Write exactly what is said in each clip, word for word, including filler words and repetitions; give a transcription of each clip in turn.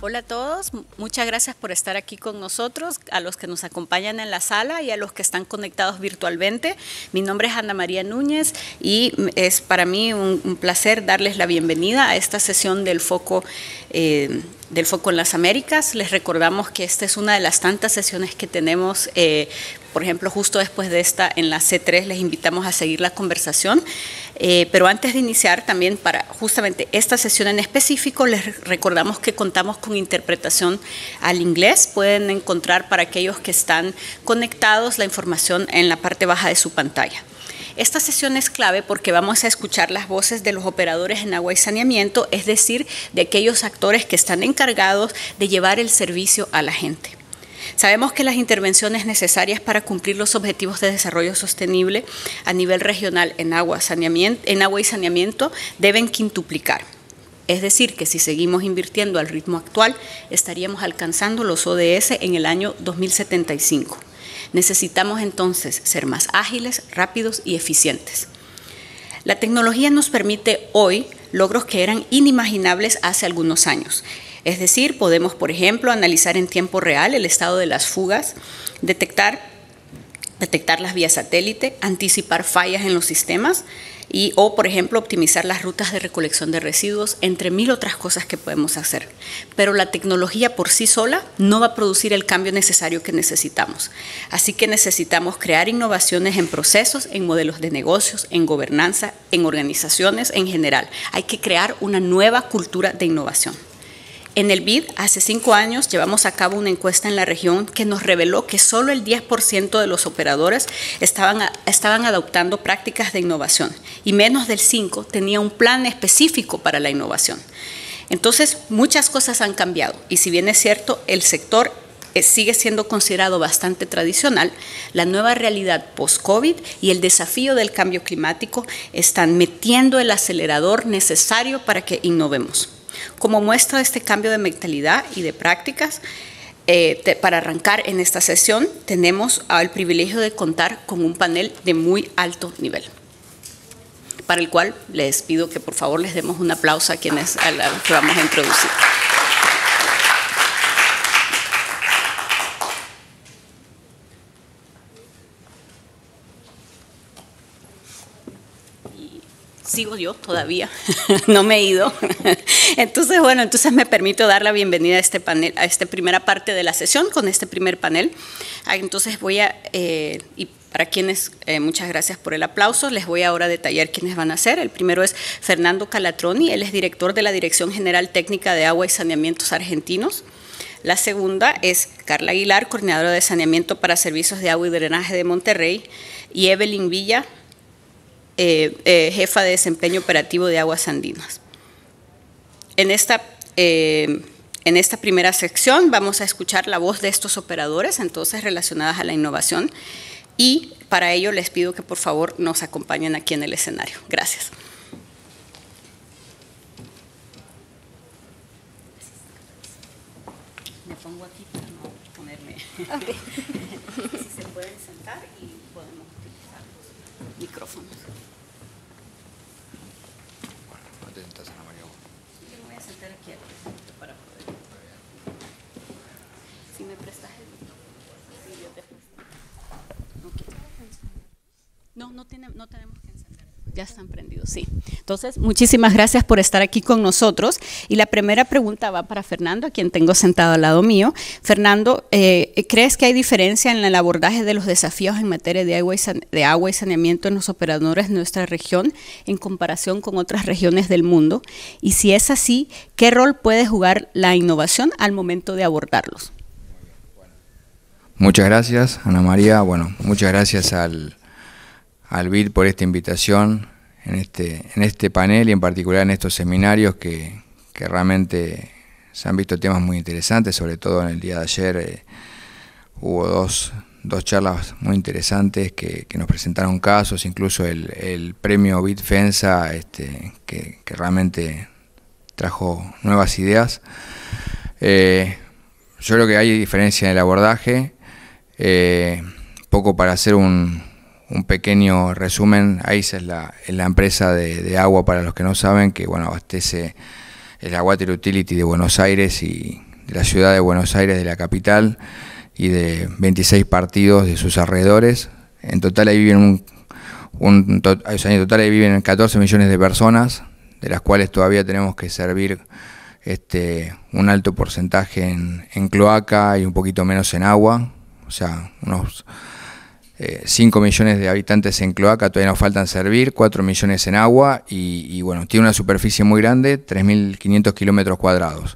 Hola a todos, muchas gracias por estar aquí con nosotros, a los que nos acompañan en la sala y a los que están conectados virtualmente. Mi nombre es Ana María Núñez y es para mí un, un placer darles la bienvenida a esta sesión del Foco, eh, del Foco en las Américas. Les recordamos que esta es una de las tantas sesiones que tenemos, eh, por ejemplo, justo después de esta en la C tres les invitamos a seguir la conversación. Eh, pero antes de iniciar, también para justamente esta sesión en específico, les recordamos que contamos con interpretación al inglés. Pueden encontrar para aquellos que están conectados la información en la parte baja de su pantalla. Esta sesión es clave porque vamos a escuchar las voces de los operadores en agua y saneamiento, es decir, de aquellos actores que están encargados de llevar el servicio a la gente. Sabemos que las intervenciones necesarias para cumplir los objetivos de desarrollo sostenible a nivel regional en agua, saneamiento, en agua y saneamiento deben quintuplicar. Es decir, que si seguimos invirtiendo al ritmo actual, estaríamos alcanzando los O D S en el año dos mil setenta y cinco. Necesitamos entonces ser más ágiles, rápidos y eficientes. La tecnología nos permite hoy logros que eran inimaginables hace algunos años. Es decir, podemos, por ejemplo, analizar en tiempo real el estado de las fugas, detectar, detectarlas vía satélite, anticipar fallas en los sistemas y, o, por ejemplo, optimizar las rutas de recolección de residuos, entre mil otras cosas que podemos hacer. Pero la tecnología por sí sola no va a producir el cambio necesario que necesitamos. Así que necesitamos crear innovaciones en procesos, en modelos de negocios, en gobernanza, en organizaciones en general. Hay que crear una nueva cultura de innovación. En el B I D, hace cinco años, llevamos a cabo una encuesta en la región que nos reveló que solo el diez por ciento de los operadores estaban, estaban adoptando prácticas de innovación y menos del cinco por ciento tenía un plan específico para la innovación. Entonces, muchas cosas han cambiado y si bien es cierto, el sector sigue siendo considerado bastante tradicional, la nueva realidad post-COVID y el desafío del cambio climático están metiendo el acelerador necesario para que innovemos. Como muestra de este cambio de mentalidad y de prácticas, eh, te, para arrancar en esta sesión, tenemos el privilegio de contar con un panel de muy alto nivel, para el cual les pido que por favor les demos un aplauso a quienes a la, que vamos a introducir. Sigo yo todavía, no me he ido. Entonces, bueno, entonces me permito dar la bienvenida a este panel, a esta primera parte de la sesión con este primer panel. Entonces voy a, eh, y para quienes, eh, muchas gracias por el aplauso, les voy ahora a detallar quiénes van a ser. El primero es Fernando Calatroni, él es director de la Dirección General Técnica de Agua y Saneamientos Argentinos. La segunda es Carla Aguilar, coordinadora de saneamiento para servicios de agua y drenaje de Monterrey, y Evelyn Villa, Eh, eh, jefa de desempeño operativo de Aguas Andinas. En esta, eh, en esta primera sección vamos a escuchar la voz de estos operadores, entonces relacionadas a la innovación, y para ello les pido que por favor nos acompañen aquí en el escenario. Gracias. Me pongo aquí para no ponerme. Okay. Si se pueden sentar y podemos utilizar los micrófonos. Para poder. Si me prestas el sí, yo te presto. Okay. No, no, tiene, no tenemos que encender. Ya están prendidos, sí. Entonces, muchísimas gracias por estar aquí con nosotros. Y la primera pregunta va para Fernando, a quien tengo sentado al lado mío. Fernando, eh, ¿crees que hay diferencia en el abordaje de los desafíos en materia de agua, y san, de agua y saneamiento en los operadores de nuestra región en comparación con otras regiones del mundo? Y si es así, ¿qué rol puede jugar la innovación al momento de abordarlos? Muchas gracias, Ana María. Bueno, muchas gracias al, al B I D por esta invitación en este, en este panel y en particular en estos seminarios que, que realmente se han visto temas muy interesantes, sobre todo en el día de ayer eh, hubo dos, dos charlas muy interesantes que, que nos presentaron casos, incluso el, el premio B I D FENSA este, que, que realmente trajo nuevas ideas. Eh, yo creo que hay diferencia en el abordaje, eh, poco para hacer un Un pequeño resumen. AISA es la, es la empresa de, de agua, para los que no saben, que bueno, abastece el Water Utility de Buenos Aires y de la ciudad de Buenos Aires, de la capital, y de veintiséis partidos de sus alrededores. En total ahí viven un, un to, o sea, en total ahí viven catorce millones de personas, de las cuales todavía tenemos que servir este, un alto porcentaje en, en cloaca y un poquito menos en agua. O sea, unos eh, cinco millones de habitantes en cloaca todavía nos faltan servir, cuatro millones en agua y, y bueno, tiene una superficie muy grande, tres mil quinientos kilómetros cuadrados.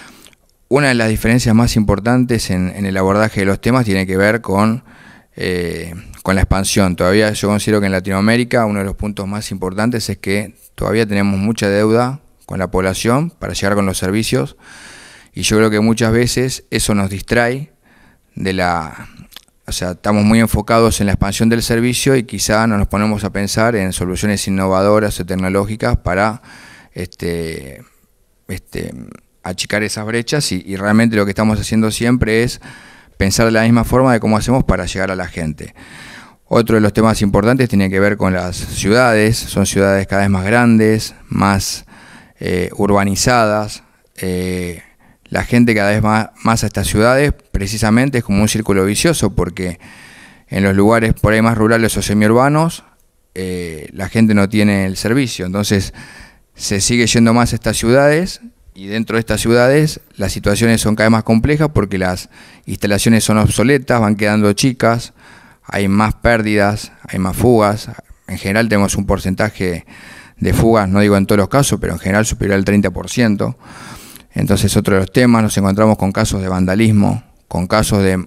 Una de las diferencias más importantes en, en el abordaje de los temas tiene que ver con, eh, con la expansión. Todavía yo considero que en Latinoamérica uno de los puntos más importantes es que todavía tenemos mucha deuda con la población para llegar con los servicios y yo creo que muchas veces eso nos distrae de la... O sea, estamos muy enfocados en la expansión del servicio y quizá no nos ponemos a pensar en soluciones innovadoras o tecnológicas para este, este, achicar esas brechas y, y realmente lo que estamos haciendo siempre es pensar de la misma forma de cómo hacemos para llegar a la gente. Otro de los temas importantes tiene que ver con las ciudades. Son ciudades cada vez más grandes, más eh, urbanizadas. Eh, la gente cada vez más, más a estas ciudades precisamente es como un círculo vicioso porque en los lugares por ahí más rurales o semiurbanos eh, la gente no tiene el servicio. Entonces se sigue yendo más a estas ciudades y dentro de estas ciudades las situaciones son cada vez más complejas porque las instalaciones son obsoletas, van quedando chicas, hay más pérdidas, hay más fugas. En general tenemos un porcentaje de fugas, no digo en todos los casos, pero en general superior al treinta por ciento. Entonces otro de los temas, nos encontramos con casos de vandalismo, con casos de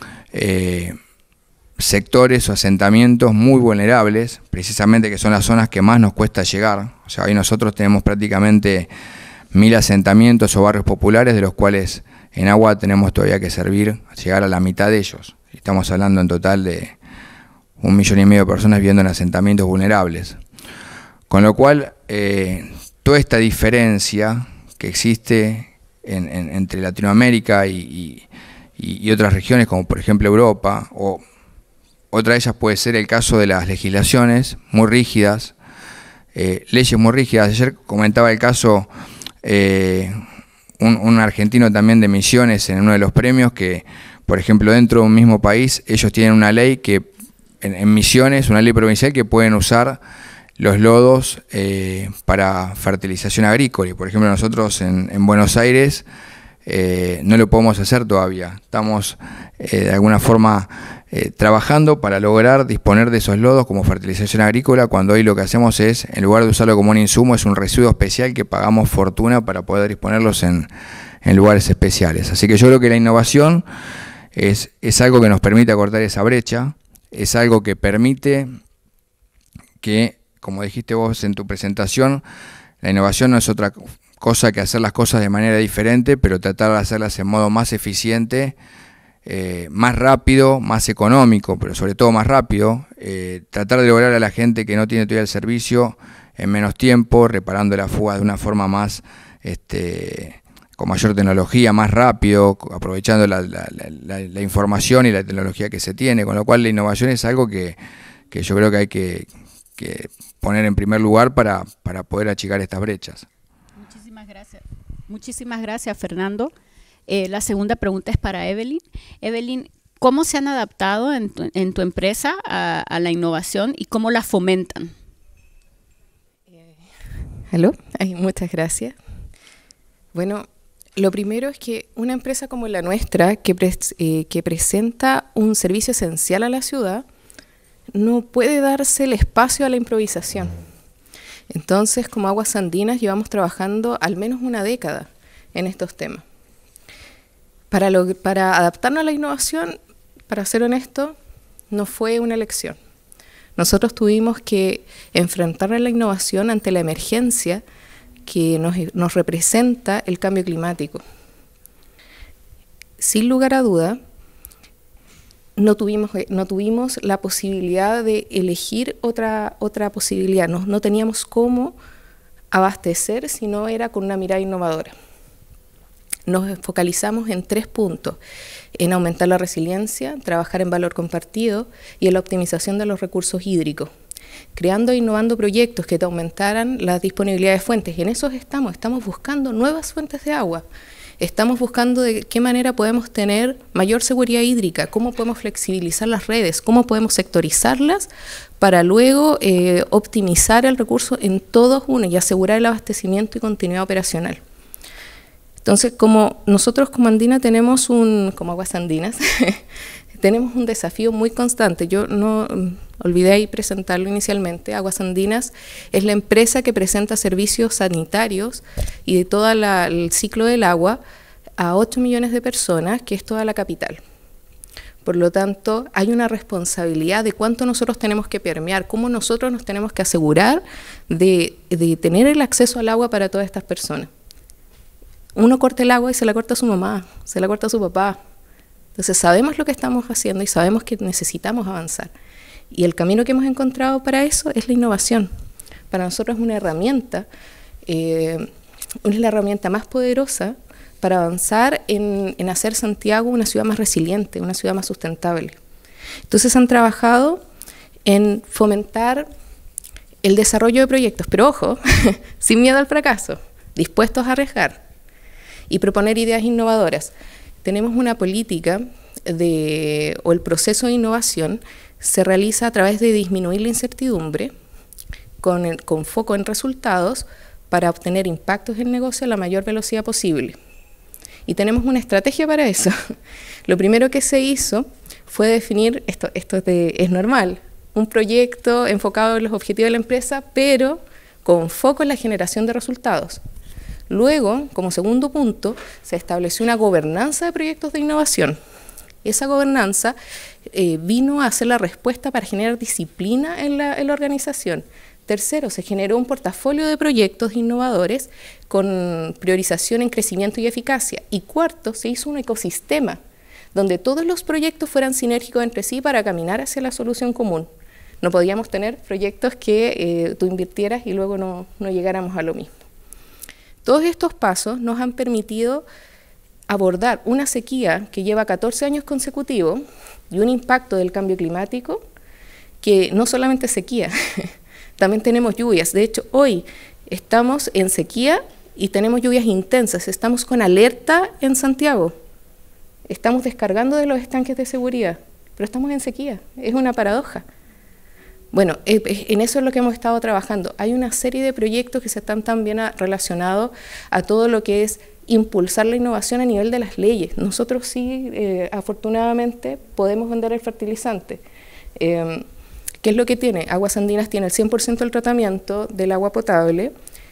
eh, sectores o asentamientos muy vulnerables, precisamente que son las zonas que más nos cuesta llegar. O sea, hoy nosotros tenemos prácticamente mil asentamientos o barrios populares, de los cuales en agua tenemos todavía que servir, llegar a la mitad de ellos. Estamos hablando en total de un millón y medio de personas viviendo en asentamientos vulnerables. Con lo cual, eh, toda esta diferencia que existe en, en, entre Latinoamérica y, y, y otras regiones, como por ejemplo Europa, o otra de ellas puede ser el caso de las legislaciones muy rígidas, eh, leyes muy rígidas. Ayer comentaba el caso, eh, un, un argentino también de Misiones en uno de los premios, que por ejemplo dentro de un mismo país ellos tienen una ley que en, en Misiones, una ley provincial que pueden usar los lodos eh, para fertilización agrícola. Y por ejemplo nosotros en, en Buenos Aires eh, no lo podemos hacer todavía. Estamos eh, de alguna forma eh, trabajando para lograr disponer de esos lodos como fertilización agrícola, cuando hoy lo que hacemos es, en lugar de usarlo como un insumo, es un residuo especial que pagamos fortuna para poder disponerlos en, en lugares especiales. Así que yo creo que la innovación es, es algo que nos permite acortar esa brecha, es algo que permite que, como dijiste vos en tu presentación, la innovación no es otra cosa que hacer las cosas de manera diferente, pero tratar de hacerlas en modo más eficiente, eh, más rápido, más económico, pero sobre todo más rápido. Eh, tratar de lograr a la gente que no tiene todavía el servicio en menos tiempo, reparando la fuga de una forma más, este, con mayor tecnología, más rápido, aprovechando la, la, la, la información y la tecnología que se tiene, con lo cual la innovación es algo que, que yo creo que hay que, que poner en primer lugar para, para poder achicar estas brechas. Muchísimas gracias. Muchísimas gracias, Fernando. Eh, la segunda pregunta es para Evelyn. Evelyn, ¿cómo se han adaptado en tu, en tu empresa a, a la innovación y cómo la fomentan? Eh, ¿Aló? Ay, muchas gracias. Bueno, lo primero es que una empresa como la nuestra, que, pres, eh, que presenta un servicio esencial a la ciudad, no puede darse el espacio a la improvisación. Entonces, como Aguas Andinas, llevamos trabajando al menos una década en estos temas. Para, lo, para adaptarnos a la innovación, para ser honesto, no fue una elección. Nosotros tuvimos que enfrentar a la innovación ante la emergencia que nos, nos representa el cambio climático. Sin lugar a duda, No tuvimos, no tuvimos la posibilidad de elegir otra, otra posibilidad, no, no teníamos cómo abastecer si no era con una mirada innovadora. Nos focalizamos en tres puntos: en aumentar la resiliencia, trabajar en valor compartido y en la optimización de los recursos hídricos, creando e innovando proyectos que te aumentaran la disponibilidad de fuentes. Y en eso estamos, estamos buscando nuevas fuentes de agua. Estamos buscando de qué manera podemos tener mayor seguridad hídrica, cómo podemos flexibilizar las redes, cómo podemos sectorizarlas para luego eh, optimizar el recurso en todos uno y asegurar el abastecimiento y continuidad operacional. Entonces, como nosotros como Andina tenemos un, como Aguas Andinas, tenemos un desafío muy constante. Yo no olvidé ahí presentarlo inicialmente. Aguas Andinas es la empresa que presenta servicios sanitarios y de todo el ciclo del agua a ocho millones de personas, que es toda la capital. Por lo tanto, hay una responsabilidad de cuánto nosotros tenemos que permear, cómo nosotros nos tenemos que asegurar de, de tener el acceso al agua para todas estas personas. Uno corta el agua y se la corta a su mamá, se la corta a su papá. Entonces sabemos lo que estamos haciendo y sabemos que necesitamos avanzar. Y el camino que hemos encontrado para eso es la innovación. Para nosotros es una herramienta, eh, es la herramienta más poderosa para avanzar en, en hacer Santiago una ciudad más resiliente, una ciudad más sustentable. Entonces han trabajado en fomentar el desarrollo de proyectos, pero ojo, sin miedo al fracaso, dispuestos a arriesgar y proponer ideas innovadoras. Tenemos una política de, o el proceso de innovación se realiza a través de disminuir la incertidumbre con, el, con foco en resultados para obtener impactos en negocio a la mayor velocidad posible. Y tenemos una estrategia para eso. Lo primero que se hizo fue definir, esto, esto de, es normal, un proyecto enfocado en los objetivos de la empresa, pero con foco en la generación de resultados. Luego, como segundo punto, se estableció una gobernanza de proyectos de innovación. Esa gobernanza eh, vino a ser la respuesta para generar disciplina en la, en la organización. Tercero, se generó un portafolio de proyectos innovadores con priorización en crecimiento y eficacia. Y cuarto, se hizo un ecosistema donde todos los proyectos fueran sinérgicos entre sí para caminar hacia la solución común. No podíamos tener proyectos que eh, tú invirtieras y luego no, no llegáramos a lo mismo. Todos estos pasos nos han permitido abordar una sequía que lleva catorce años consecutivos y un impacto del cambio climático que no solamente es sequía, también tenemos lluvias. De hecho, hoy estamos en sequía y tenemos lluvias intensas. Estamos con alerta en Santiago. Estamos descargando de los estanques de seguridad, pero estamos en sequía. Es una paradoja. Bueno, en eso es lo que hemos estado trabajando. Hay una serie de proyectos que se están también relacionados a todo lo que es impulsar la innovación a nivel de las leyes. Nosotros sí, eh, afortunadamente, podemos vender el fertilizante. Eh, ¿Qué es lo que tiene? Aguas Andinas tiene el cien por ciento del tratamiento del agua potable.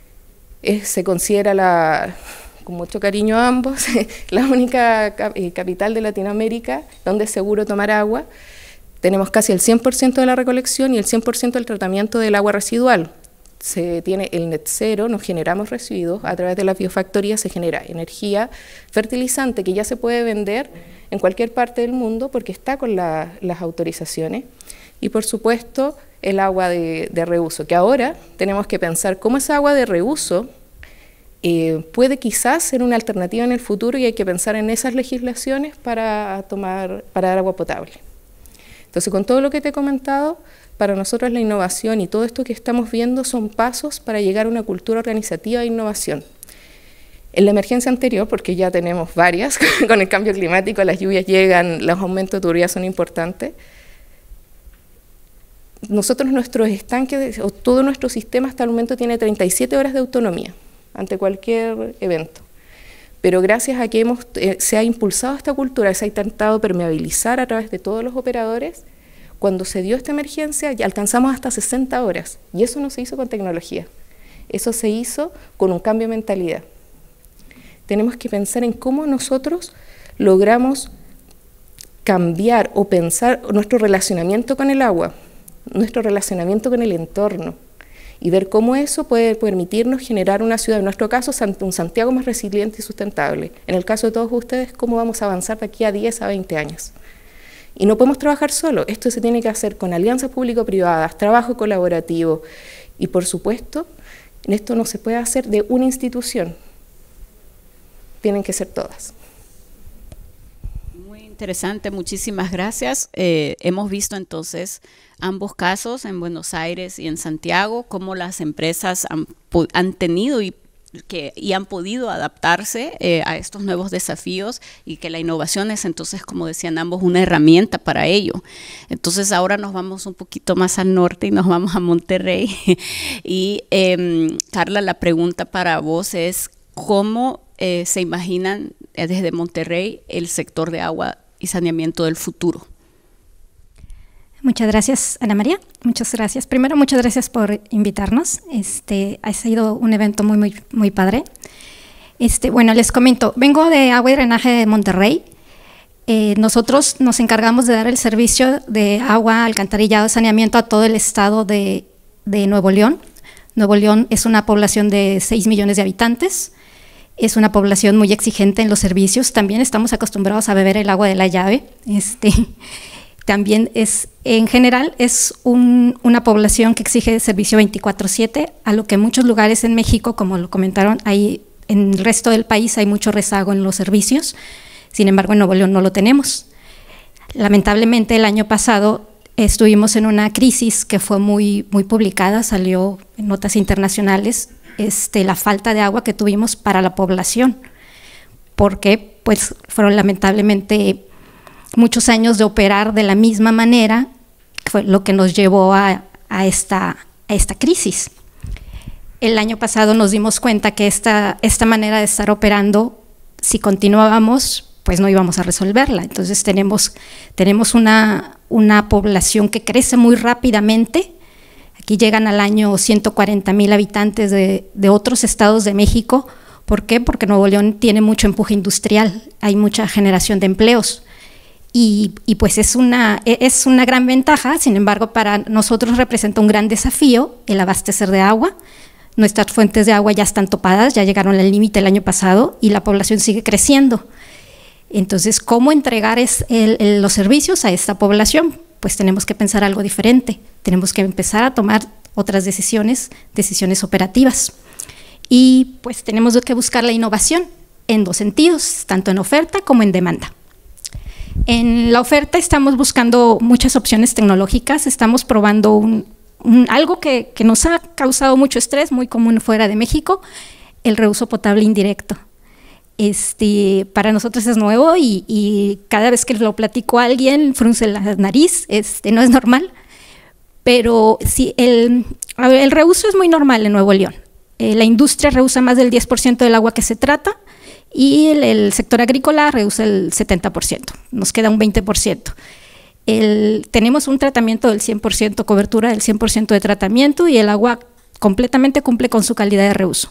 Es, se considera, la, con mucho cariño a ambos, la única cap eh, capital de Latinoamérica donde es seguro tomar agua. Tenemos casi el cien por ciento de la recolección y el cien por ciento del tratamiento del agua residual. Se tiene el net cero, nos generamos residuos, a través de la biofactoría se genera energía fertilizante que ya se puede vender en cualquier parte del mundo porque está con la, las autorizaciones. Y por supuesto el agua de, de reuso, que ahora tenemos que pensar cómo esa agua de reuso eh, puede quizás ser una alternativa en el futuro y hay que pensar en esas legislaciones para, tomar, para dar agua potable. Entonces, con todo lo que te he comentado, para nosotros la innovación y todo esto que estamos viendo son pasos para llegar a una cultura organizativa de innovación. En la emergencia anterior, porque ya tenemos varias, con el cambio climático, las lluvias llegan, los aumentos de tubería son importantes, nosotros nuestros estanques, o todo nuestro sistema hasta el momento tiene treinta y siete horas de autonomía ante cualquier evento. Pero gracias a que hemos, eh, se ha impulsado esta cultura, se ha intentado permeabilizar a través de todos los operadores, cuando se dio esta emergencia ya alcanzamos hasta sesenta horas, y eso no se hizo con tecnología, eso se hizo con un cambio de mentalidad. Tenemos que pensar en cómo nosotros logramos cambiar o pensar nuestro relacionamiento con el agua, nuestro relacionamiento con el entorno, y ver cómo eso puede permitirnos generar una ciudad, en nuestro caso un Santiago más resiliente y sustentable. En el caso de todos ustedes, cómo vamos a avanzar de aquí a diez a veinte años. Y no podemos trabajar solo, esto se tiene que hacer con alianzas público-privadas, trabajo colaborativo, y por supuesto, esto no se puede hacer de una institución, tienen que ser todas. Interesante, muchísimas gracias. Eh, hemos visto entonces ambos casos en Buenos Aires y en Santiago, cómo las empresas han, han tenido y que y han podido adaptarse eh, a estos nuevos desafíos, y que la innovación es entonces, como decían ambos, una herramienta para ello. Entonces ahora nos vamos un poquito más al norte y nos vamos a Monterrey. Y eh, Carla, la pregunta para vos es, ¿cómo eh, se imaginan eh, desde Monterrey el sector de agua y saneamiento del futuro? Muchas gracias, Ana María. Muchas gracias. Primero, muchas gracias por invitarnos. Este, ha sido un evento muy, muy, muy padre. Este, bueno, les comento, vengo de Agua y Drenaje de Monterrey. Eh, nosotros nos encargamos de dar el servicio de agua, alcantarillado, saneamiento a todo el estado de, de Nuevo León. Nuevo León es una población de seis millones de habitantes. Es una población muy exigente en los servicios. También estamos acostumbrados a beber el agua de la llave. Este, también es, en general, es un, una población que exige servicio veinticuatro siete, a lo que en muchos lugares en México, como lo comentaron, hay, en el resto del país hay mucho rezago en los servicios. Sin embargo, en Nuevo León no lo tenemos. Lamentablemente, el año pasado estuvimos en una crisis que fue muy, muy publicada, salió en notas internacionales, este, la falta de agua que tuvimos para la población, porque pues, fueron lamentablemente muchos años de operar de la misma manera, fue lo que nos llevó a, a, esta, a esta crisis. El año pasado nos dimos cuenta que esta, esta manera de estar operando, si continuábamos, pues no íbamos a resolverla. Entonces tenemos, tenemos una, una población que crece muy rápidamente. Aquí llegan al año ciento cuarenta mil habitantes de, de otros estados de México. ¿Por qué? Porque Nuevo León tiene mucho empuje industrial, hay mucha generación de empleos. Y, y pues es una, es una gran ventaja. Sin embargo, para nosotros representa un gran desafío el abastecer de agua. Nuestras fuentes de agua ya están topadas, ya llegaron al límite el año pasado y la población sigue creciendo. Entonces, ¿cómo entregar es el, el, los servicios a esta población? Pues tenemos que pensar algo diferente, tenemos que empezar a tomar otras decisiones, decisiones operativas. Y pues tenemos que buscar la innovación en dos sentidos, tanto en oferta como en demanda. En la oferta estamos buscando muchas opciones tecnológicas, estamos probando un, un, algo que, que nos ha causado mucho estrés, muy común fuera de México, el reuso potable indirecto. Este, para nosotros es nuevo y, y cada vez que lo platico a alguien frunce la nariz, este, no es normal, pero sí, el, el reuso es muy normal en Nuevo León. Eh, la industria reusa más del diez por ciento del agua que se trata y el, el sector agrícola reusa el setenta por ciento, nos queda un veinte por ciento. El, tenemos un tratamiento del cien por ciento, cobertura del cien por ciento de tratamiento y el agua completamente cumple con su calidad de reuso.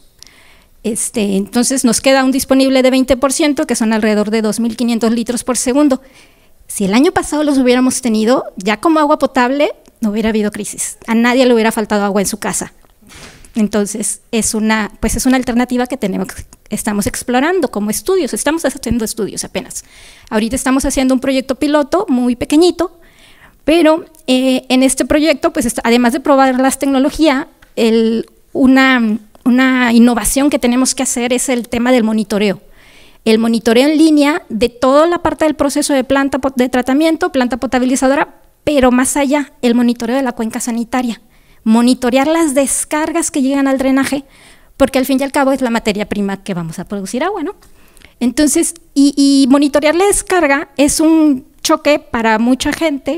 Este, entonces nos queda un disponible de veinte por ciento, que son alrededor de dos mil quinientos litros por segundo. Si el año pasado los hubiéramos tenido, ya como agua potable, no hubiera habido crisis. A nadie le hubiera faltado agua en su casa. Entonces, es una, pues es una alternativa que tenemos, estamos explorando como estudios, estamos haciendo estudios apenas. Ahorita estamos haciendo un proyecto piloto muy pequeñito, pero eh, en este proyecto, pues además de probar las tecnologías, el, una... Una innovación que tenemos que hacer es el tema del monitoreo. El monitoreo en línea de toda la parte del proceso de planta de tratamiento, planta potabilizadora, pero más allá, el monitoreo de la cuenca sanitaria. Monitorear las descargas que llegan al drenaje, porque al fin y al cabo es la materia prima que vamos a producir agua, ¿no? Entonces, y, y monitorear la descarga es un choque para mucha gente,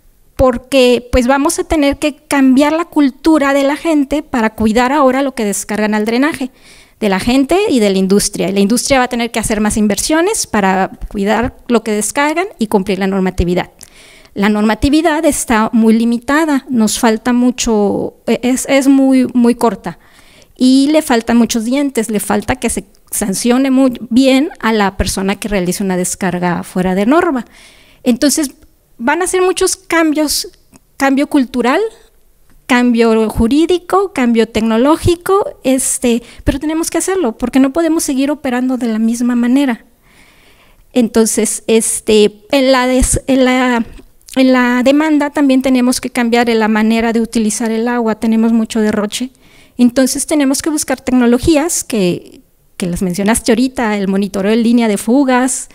porque pues vamos a tener que cambiar la cultura de la gente para cuidar ahora lo que descargan al drenaje, de la gente y de la industria. Y la industria va a tener que hacer más inversiones para cuidar lo que descargan y cumplir la normatividad. La normatividad está muy limitada, nos falta mucho, es, es muy, muy corta y le faltan muchos dientes, le falta que se sancione muy bien a la persona que realice una descarga fuera de norma. Entonces, van a ser muchos cambios, cambio cultural, cambio jurídico, cambio tecnológico, este, pero tenemos que hacerlo porque no podemos seguir operando de la misma manera. Entonces, este, en, la des, en, la, en la demanda también tenemos que cambiar la manera de utilizar el agua, tenemos mucho derroche. Entonces, tenemos que buscar tecnologías que, que las mencionaste ahorita, el monitoreo en línea de fugas,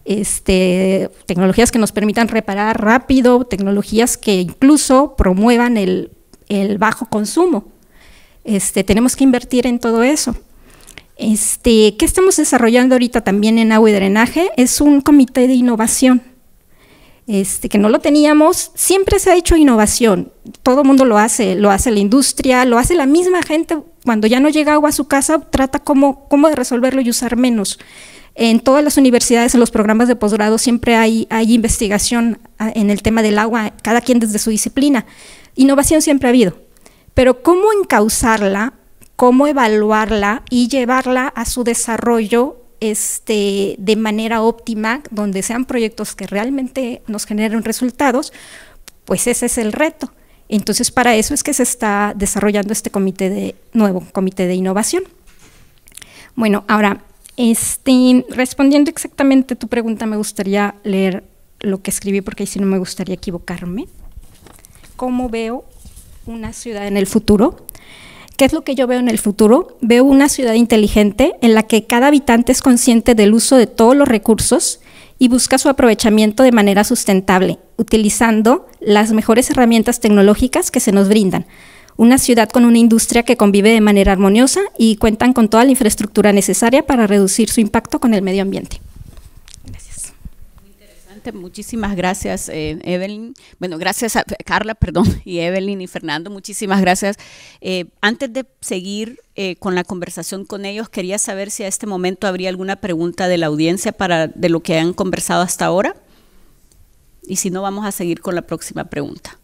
Este, tecnologías que nos permitan reparar rápido, tecnologías que incluso promuevan el, el bajo consumo. Este, tenemos que invertir en todo eso. Este, ¿qué estamos desarrollando ahorita también en agua y drenaje? Es un comité de innovación. Este, que no lo teníamos, siempre se ha hecho innovación, todo el mundo lo hace, lo hace la industria, lo hace la misma gente, cuando ya no llega agua a su casa, trata cómo, cómo de resolverlo y usar menos. En todas las universidades, en los programas de posgrado, siempre hay, hay investigación en el tema del agua, cada quien desde su disciplina. Innovación siempre ha habido, pero cómo encauzarla, cómo evaluarla y llevarla a su desarrollo Este, de manera óptima, donde sean proyectos que realmente nos generen resultados, pues ese es el reto. Entonces, para eso es que se está desarrollando este comité de, nuevo comité de innovación. Bueno, ahora, este, respondiendo exactamente a tu pregunta, me gustaría leer lo que escribí, porque ahí sí no me gustaría equivocarme. ¿Cómo veo una ciudad en el futuro? ¿Qué es lo que yo veo en el futuro? Veo una ciudad inteligente en la que cada habitante es consciente del uso de todos los recursos y busca su aprovechamiento de manera sustentable, utilizando las mejores herramientas tecnológicas que se nos brindan. Una ciudad con una industria que convive de manera armoniosa y cuentan con toda la infraestructura necesaria para reducir su impacto con el medio ambiente. Gracias. Muchísimas gracias, eh, Evelyn. Bueno, gracias a Carla, perdón, y Evelyn y Fernando, muchísimas gracias. Eh, antes de seguir eh, con la conversación con ellos, quería saber si a este momento habría alguna pregunta de la audiencia para de lo que han conversado hasta ahora. Y si no, vamos a seguir con la próxima pregunta.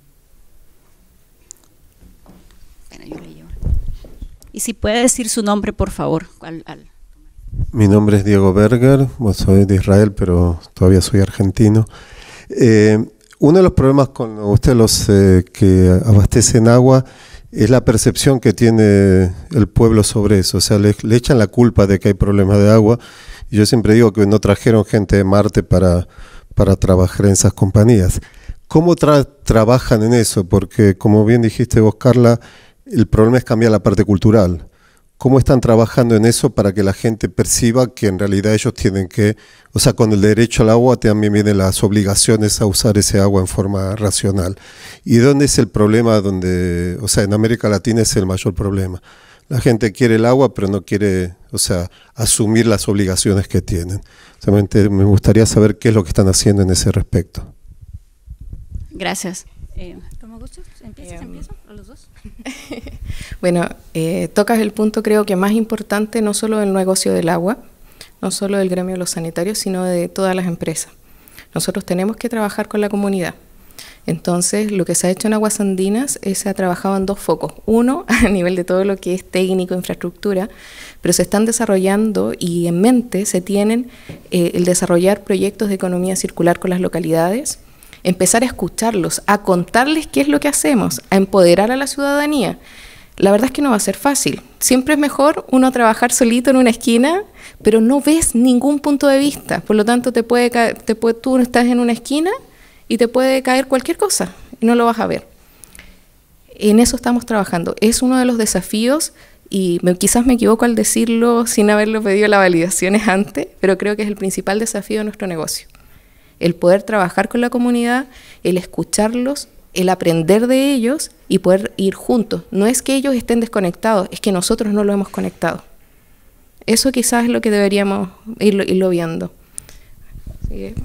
Bueno, yo le llevo. Y si puede decir su nombre, por favor. Al, al Mi nombre es Diego Berger, bueno, soy de Israel, pero todavía soy argentino. Eh, uno de los problemas con ustedes, los eh, que abastecen agua, es la percepción que tiene el pueblo sobre eso. O sea, le, le echan la culpa de que hay problemas de agua. Y yo siempre digo que no trajeron gente de Marte para, para trabajar en esas compañías. ¿Cómo tra trabajan en eso? Porque, como bien dijiste vos, Carla, el problema es cambiar la parte cultural. ¿Cómo están trabajando en eso para que la gente perciba que en realidad ellos tienen que, o sea, con el derecho al agua también vienen las obligaciones a usar ese agua en forma racional? ¿Y dónde es el problema? Donde, o sea, en América Latina es el mayor problema. La gente quiere el agua, pero no quiere, o sea, asumir las obligaciones que tienen. Solamente me gustaría saber qué es lo que están haciendo en ese respecto. Gracias. Eh, ¿Cómo gustas? ¿Empiezas? Um, ¿Empiezo? ¿O los dos? Bueno, eh, tocas el punto creo que más importante, no solo del negocio del agua, no solo del gremio de los sanitarios, sino de todas las empresas. Nosotros tenemos que trabajar con la comunidad. Entonces, lo que se ha hecho en Aguas Andinas es se ha trabajado en dos focos. Uno, a nivel de todo lo que es técnico, infraestructura, pero se están desarrollando y en mente se tienen eh, el desarrollar proyectos de economía circular con las localidades, empezar a escucharlos, a contarles qué es lo que hacemos, a empoderar a la ciudadanía. La verdad es que no va a ser fácil. Siempre es mejor uno trabajar solito en una esquina, pero no ves ningún punto de vista. Por lo tanto, te puede caer, te puede, tú estás en una esquina y te puede caer cualquier cosa y no lo vas a ver. En eso estamos trabajando. Es uno de los desafíos y me, quizás me equivoco al decirlo sin haberlo pedido las validaciones antes, pero creo que es el principal desafío de nuestro negocio. El poder trabajar con la comunidad, el escucharlos, el aprender de ellos y poder ir juntos. No es que ellos estén desconectados, es que nosotros no lo hemos conectado. Eso quizás es lo que deberíamos irlo, irlo viendo. Sí.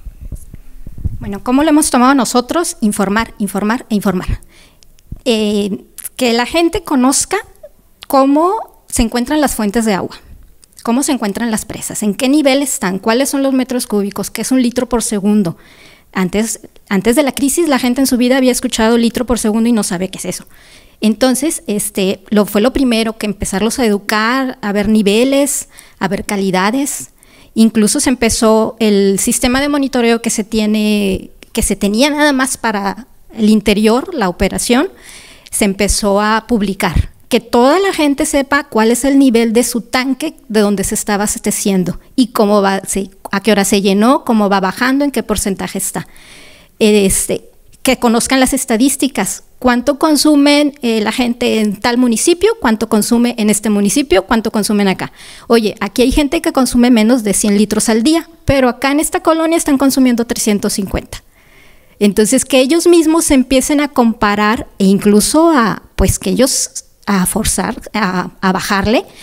Bueno, ¿cómo lo hemos tomado nosotros? Informar, informar e informar. Eh, que la gente conozca cómo se encuentran las fuentes de agua. ¿Cómo se encuentran las presas? ¿En qué nivel están? ¿Cuáles son los metros cúbicos? ¿Qué es un litro por segundo? Antes, antes de la crisis, la gente en su vida había escuchado litro por segundo y no sabe qué es eso. Entonces, este, lo, fue lo primero que empezarlos a educar, a ver niveles, a ver calidades. Incluso se empezó el sistema de monitoreo que se tiene, que se tenía nada más para el interior, la operación, se empezó a publicar. Que toda la gente sepa cuál es el nivel de su tanque de donde se está abasteciendo y cómo va, sí, a qué hora se llenó, cómo va bajando, en qué porcentaje está. Este, que conozcan las estadísticas, cuánto consumen eh, la gente en tal municipio, cuánto consume en este municipio, cuánto consumen acá. Oye, aquí hay gente que consume menos de cien litros al día, pero acá en esta colonia están consumiendo trescientos cincuenta. Entonces, que ellos mismos se empiecen a comparar e incluso a, pues que ellos a forzar, a, a bajarle,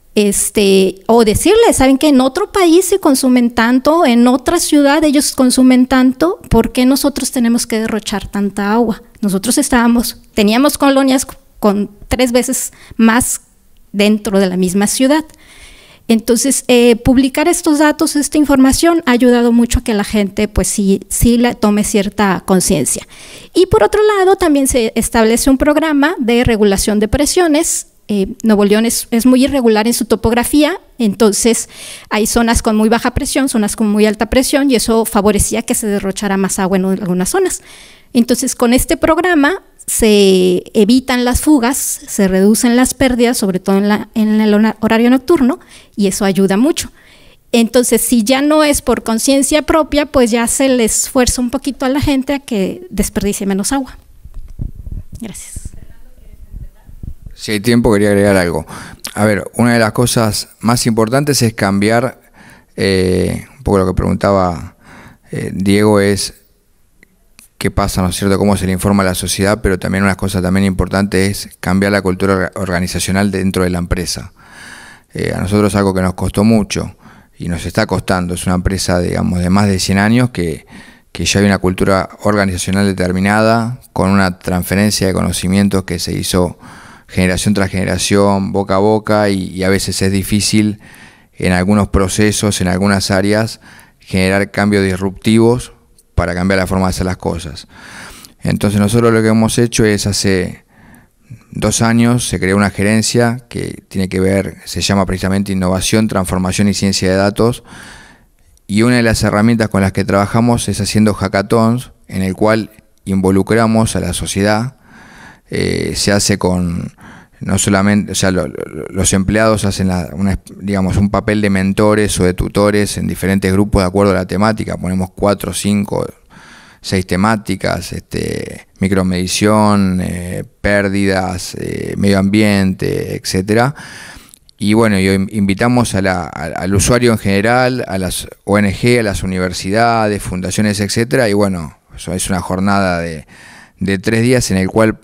Este, o decirles, ¿saben que en otro país se consumen tanto, en otra ciudad ellos consumen tanto, ¿por qué nosotros tenemos que derrochar tanta agua? Nosotros estábamos, teníamos colonias con tres veces más dentro de la misma ciudad. Entonces, eh, publicar estos datos, esta información, ha ayudado mucho a que la gente, pues sí, sí la tome cierta conciencia. Y por otro lado, también se establece un programa de regulación de presiones. Eh, Nuevo León es, es muy irregular en su topografía, entonces hay zonas con muy baja presión, zonas con muy alta presión, y eso favorecía que se derrochara más agua en algunas zonas. Entonces, con este programa se evitan las fugas, se reducen las pérdidas, sobre todo en, la, en el horario nocturno, y eso ayuda mucho. Entonces, si ya no es por conciencia propia, pues ya se le esfuerza un poquito a la gente a que desperdicie menos agua. Gracias. Si hay tiempo, quería agregar algo. A ver, una de las cosas más importantes es cambiar, eh, un poco lo que preguntaba eh, Diego, es qué pasa, ¿no es cierto?, cómo se le informa a la sociedad, pero también una cosa también importante es cambiar la cultura organizacional dentro de la empresa. Eh, a nosotros algo que nos costó mucho y nos está costando, es una empresa, digamos, de más de cien años que, que ya hay una cultura organizacional determinada, con una transferencia de conocimientos que se hizo generación tras generación, boca a boca, y, y a veces es difícil en algunos procesos, en algunas áreas, generar cambios disruptivos para cambiar la forma de hacer las cosas. Entonces nosotros lo que hemos hecho es, hace dos años se creó una gerencia que tiene que ver, se llama precisamente Innovación, Transformación y Ciencia de Datos, y una de las herramientas con las que trabajamos es haciendo hackathons, en el cual involucramos a la sociedad. Eh, se hace con, no solamente, o sea, lo, lo, los empleados hacen la, una, digamos, un papel de mentores o de tutores en diferentes grupos de acuerdo a la temática. Ponemos cuatro, cinco, seis temáticas, este, micromedición, eh, pérdidas, eh, medio ambiente, etcétera. Y bueno, yo invitamos a la, a, al usuario en general, a las O N G, a las universidades, fundaciones, etcétera. Y bueno, eso es una jornada de, de tres días en el cual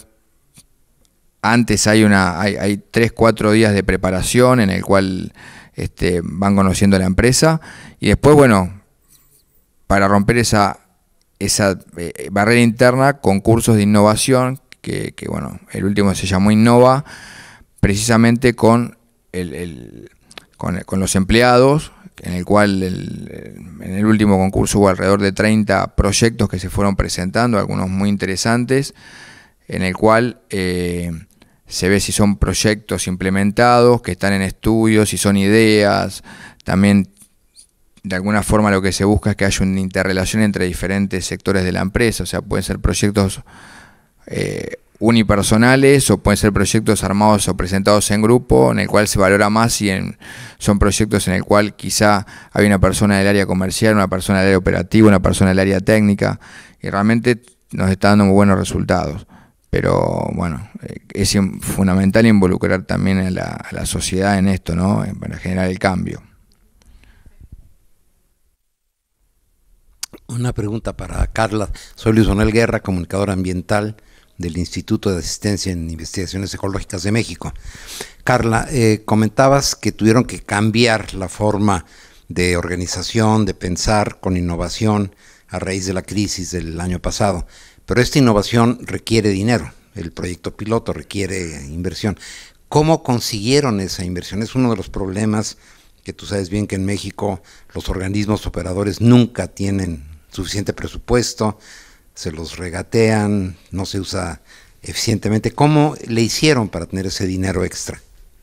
antes hay una hay, hay tres, cuatro días de preparación en el cual este, van conociendo la empresa, y después, bueno, para romper esa, esa eh, barrera interna, concursos de innovación, que, que bueno, el último se llamó Innova, precisamente con, el, el, con, con los empleados, en el cual el, en el último concurso hubo alrededor de treinta proyectos que se fueron presentando, algunos muy interesantes, en el cual eh, se ve si son proyectos implementados, que están en estudios, si son ideas. También de alguna forma lo que se busca es que haya una interrelación entre diferentes sectores de la empresa, o sea, pueden ser proyectos eh, unipersonales o pueden ser proyectos armados o presentados en grupo, en el cual se valora más si en, son proyectos en el cual quizá hay una persona del área comercial, una persona del área operativa, una persona del área técnica, y realmente nos está dando muy buenos resultados. Pero bueno, es fundamental involucrar también a la, a la sociedad en esto, ¿no?, para generar el cambio. Una pregunta para Carla. Soy Luis Manuel Guerra, comunicador ambiental del Instituto de Asistencia en Investigaciones Ecológicas de México. Carla, eh, comentabas que tuvieron que cambiar la forma de organización, de pensar con innovación a raíz de la crisis del año pasado. Pero esta innovación requiere dinero, el proyecto piloto requiere inversión. ¿Cómo consiguieron esa inversión? Es uno de los problemas que tú sabes bien, que en México los organismos operadores nunca tienen suficiente presupuesto, se los regatean, no se usa eficientemente. ¿Cómo le hicieron para tener ese dinero extra?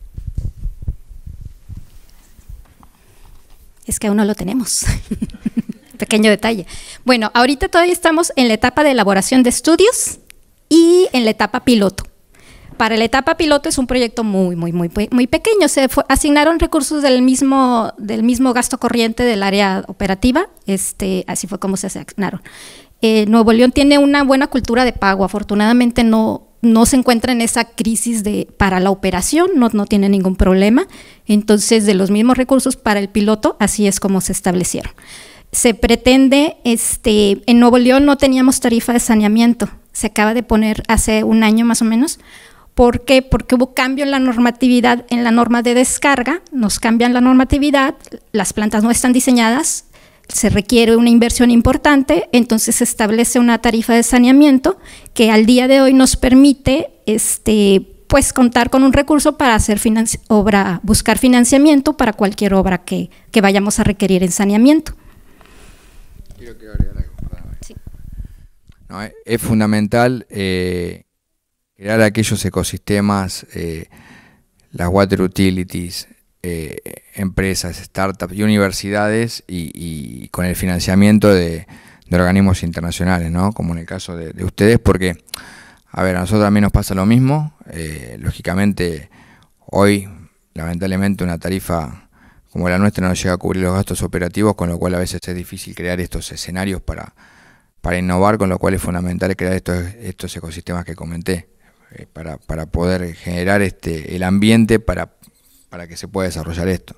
Es que aún no lo tenemos. Pequeño detalle. Bueno, ahorita todavía estamos en la etapa de elaboración de estudios y en la etapa piloto. Para la etapa piloto es un proyecto muy, muy, muy, muy pequeño. Se fue, asignaron recursos del mismo, del mismo gasto corriente del área operativa. Este, así fue como se asignaron. Eh, Nuevo León tiene una buena cultura de pago. Afortunadamente no, no se encuentra en esa crisis de, para la operación, no, no tiene ningún problema. Entonces, de los mismos recursos para el piloto, así es como se establecieron. Se pretende, este, en Nuevo León no teníamos tarifa de saneamiento, se acaba de poner hace un año más o menos ¿Por qué? Porque hubo cambio en la normatividad, en la norma de descarga, nos cambian la normatividad, las plantas no están diseñadas, se requiere una inversión importante, entonces se establece una tarifa de saneamiento que al día de hoy nos permite este, pues, contar con un recurso para hacer obra, buscar financiamiento para cualquier obra que, que vayamos a requerir en saneamiento. Quiero que agregar algo. Sí. No, es, es fundamental eh, crear aquellos ecosistemas, eh, las water utilities, eh, empresas, startups y universidades y, y con el financiamiento de, de organismos internacionales, ¿no? Como en el caso de, de ustedes, porque, a ver, a nosotros también nos pasa lo mismo. Eh, lógicamente, hoy, lamentablemente, una tarifa como la nuestra no llega a cubrir los gastos operativos, con lo cual a veces es difícil crear estos escenarios para, para innovar, con lo cual es fundamental crear estos, estos ecosistemas que comenté, eh, para, para poder generar este, el ambiente para, para que se pueda desarrollar esto.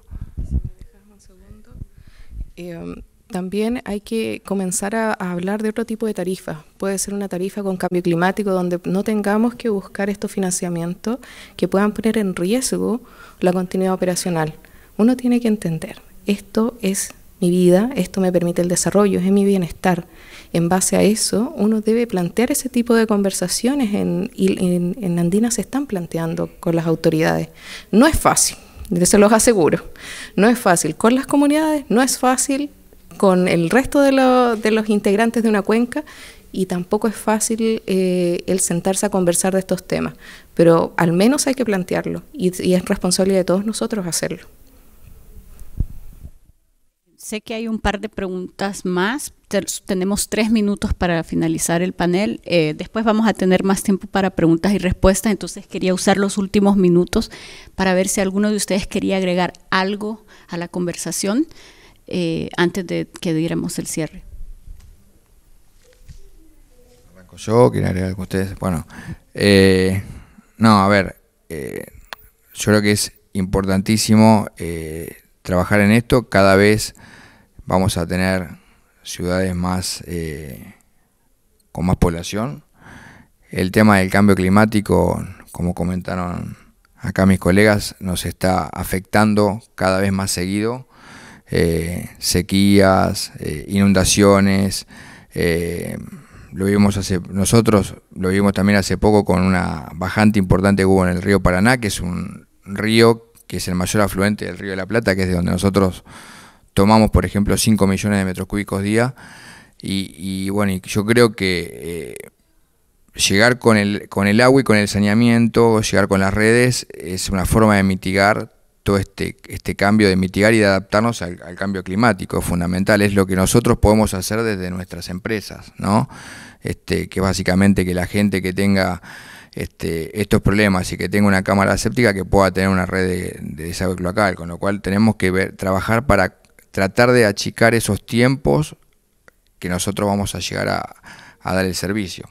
Eh, también hay que comenzar a, a hablar de otro tipo de tarifa. Puede ser una tarifa con cambio climático donde no tengamos que buscar estos financiamientos que puedan poner en riesgo la continuidad operacional. Uno tiene que entender, esto es mi vida, esto me permite el desarrollo, es mi bienestar. En base a eso, uno debe plantear ese tipo de conversaciones en, en, en Andina se están planteando con las autoridades. No es fácil, se los aseguro, no es fácil con las comunidades, no es fácil con el resto de, lo, de los integrantes de una cuenca y tampoco es fácil eh, el sentarse a conversar de estos temas, pero al menos hay que plantearlo y, y es responsabilidad de todos nosotros hacerlo. Sé que hay un par de preguntas más. Tenemos tres minutos para finalizar el panel. Eh, después vamos a tener más tiempo para preguntas y respuestas, entonces quería usar los últimos minutos para ver si alguno de ustedes quería agregar algo a la conversación eh, antes de que diéramos el cierre. Arranco yo, quiero agregar algo a ustedes. Bueno, eh, no, a ver, eh, yo creo que es importantísimo eh, trabajar en esto. Cada vez vamos a tener ciudades más eh, con más población. El tema del cambio climático, como comentaron acá mis colegas, nos está afectando cada vez más seguido. Eh, sequías, eh, inundaciones, eh, lo vimos hace, nosotros lo vimos también hace poco con una bajante importante que hubo en el río Paraná, que es un río que es el mayor afluente del río de la Plata, que es de donde nosotros tomamos, por ejemplo, cinco millones de metros cúbicos día, y, y bueno, y yo creo que eh, llegar con el, con el agua y con el saneamiento, llegar con las redes, es una forma de mitigar todo este, este cambio, de mitigar y de adaptarnos al, al cambio climático. Es fundamental, es lo que nosotros podemos hacer desde nuestras empresas, ¿no? Este, que básicamente que la gente que tenga Este, estos problemas y que tenga una cámara séptica que pueda tener una red de, de desagüe cloacal, con lo cual tenemos que ver, trabajar para tratar de achicar esos tiempos que nosotros vamos a llegar a, a dar el servicio.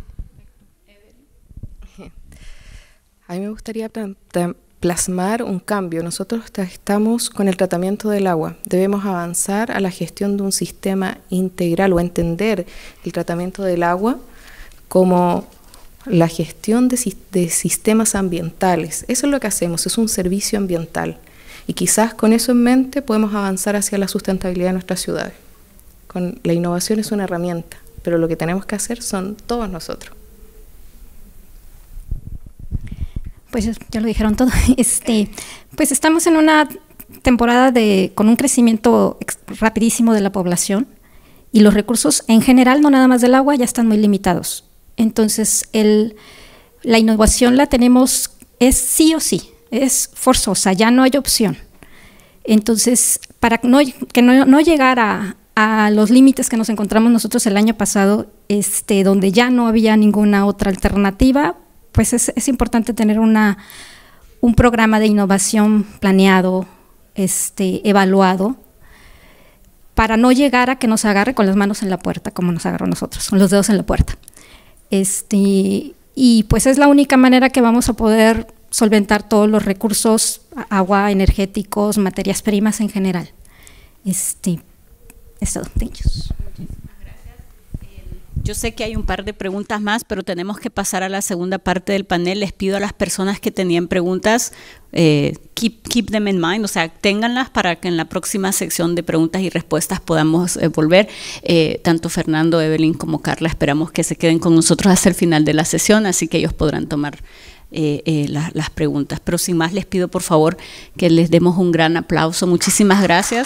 A mí me gustaría plasmar un cambio. Nosotros estamos con el tratamiento del agua. Debemos avanzar a la gestión de un sistema integral o entender el tratamiento del agua como la gestión de, de sistemas ambientales. Eso es lo que hacemos, es un servicio ambiental. Y quizás con eso en mente podemos avanzar hacia la sustentabilidad de nuestras ciudades. Con, la innovación es una herramienta, pero lo que tenemos que hacer son todos nosotros. Pues ya lo dijeron todo. Este, pues estamos en una temporada de con un crecimiento rapidísimo de la población y los recursos en general, no nada más del agua, ya están muy limitados. Entonces, el, la innovación la tenemos, es sí o sí, es forzosa, ya no hay opción. Entonces, para no, que no, no llegara a, a los límites que nos encontramos nosotros el año pasado, este, donde ya no había ninguna otra alternativa, pues es, es importante tener una, un programa de innovación planeado, este, evaluado, para no llegar a que nos agarre con las manos en la puerta, como nos agarró a nosotros, con los dedos en la puerta. Este, y pues es la única manera que vamos a poder solventar todos los recursos, agua, energéticos, materias primas en general. Este, es todo. Thank you. Yo sé que hay un par de preguntas más, pero tenemos que pasar a la segunda parte del panel. Les pido a las personas que tenían preguntas, eh, keep, keep them in mind, o sea, ténganlas para que en la próxima sección de preguntas y respuestas podamos eh, volver. Eh, tanto Fernando, Evelyn como Carla, esperamos que se queden con nosotros hasta el final de la sesión, así que ellos podrán tomar eh, eh, la, las preguntas. Pero sin más, les pido por favor que les demos un gran aplauso. Muchísimas gracias.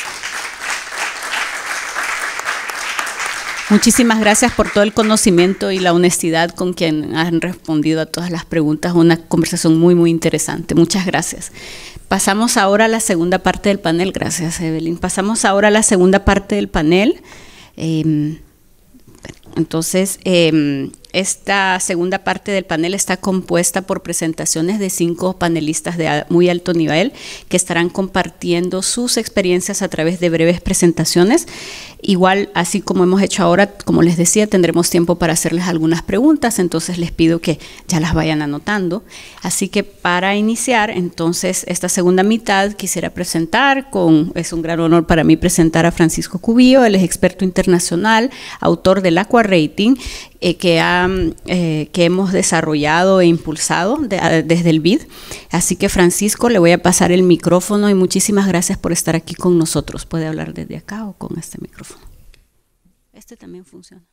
Muchísimas gracias por todo el conocimiento y la honestidad con quien han respondido a todas las preguntas. Una conversación muy, muy interesante. Muchas gracias. Pasamos ahora a la segunda parte del panel. Gracias, Evelyn. Pasamos ahora a la segunda parte del panel. Eh, entonces, eh, esta segunda parte del panel está compuesta por presentaciones de cinco panelistas de muy alto nivel que estarán compartiendo sus experiencias a través de breves presentaciones. Igual, así como hemos hecho ahora, como les decía, tendremos tiempo para hacerles algunas preguntas, entonces les pido que ya las vayan anotando. Así que para iniciar, entonces, esta segunda mitad quisiera presentar, con, es un gran honor para mí presentar a Francisco Cubillo. Él es experto internacional, autor del Aqua Rating, eh, que, ha, eh, que hemos desarrollado e impulsado de, a, desde el B I D. Así que, Francisco, le voy a pasar el micrófono y muchísimas gracias por estar aquí con nosotros. ¿Puede hablar desde acá o con este micrófono? Este también funciona.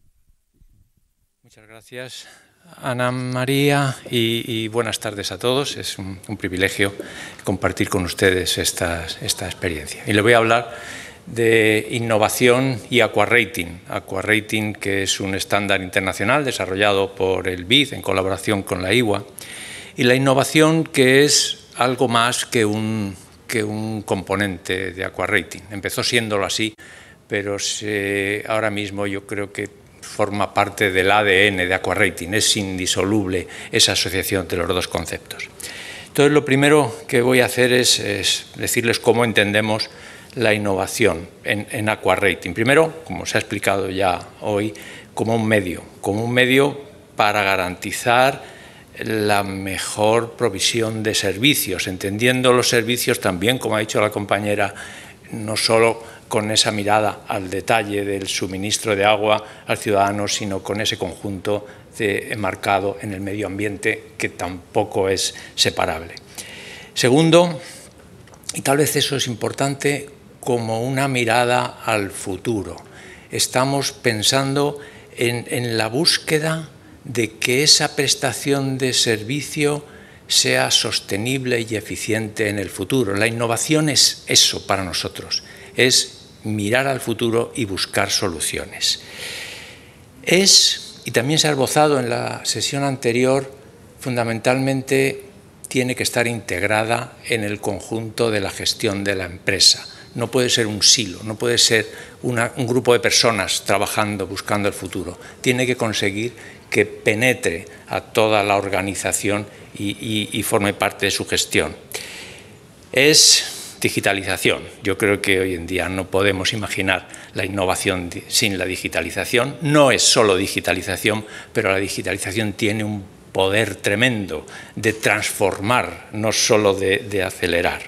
Muchas gracias, Ana María, y, y buenas tardes a todos. Es un, un privilegio compartir con ustedes esta, esta experiencia. Y le voy a hablar de innovación y Aqua Rating. Aqua Rating, que es un estándar internacional desarrollado por el B I D en colaboración con la I W A, y la innovación, que es algo más que un, que un componente de Aqua Rating. Empezó siéndolo así, pero se, ahora mismo yo creo que forma parte del A D N de Aqua Rating. Es indisoluble esa asociación de los dos conceptos. Entonces, lo primero que voy a hacer es, es decirles cómo entendemos la innovación en, en Aqua Rating. Primero, como se ha explicado ya hoy, como un medio, como un medio para garantizar la mejor provisión de servicios, entendiendo los servicios también, como ha dicho la compañera, no solo con esa mirada al detalle del suministro de agua al ciudadano, sino con ese conjunto de, enmarcado en el medio ambiente, que tampoco es separable. Segundo, y tal vez eso es importante, como una mirada al futuro. Estamos pensando en, en la búsqueda de que esa prestación de servicio sea sostenible y eficiente en el futuro. La innovación es eso para nosotros, es mirar al futuro y buscar soluciones. Es, y también se ha esbozado en la sesión anterior, fundamentalmente tiene que estar integrada en el conjunto de la gestión de la empresa. No puede ser un silo, no puede ser una, un grupo de personas trabajando, buscando el futuro. Tiene que conseguir que penetre a toda la organización y, y, y forme parte de su gestión. Es digitalización. Yo creo que hoy en día no podemos imaginar la innovación sin la digitalización. No es solo digitalización, pero la digitalización tiene un poder tremendo de transformar, no solo de, de acelerar.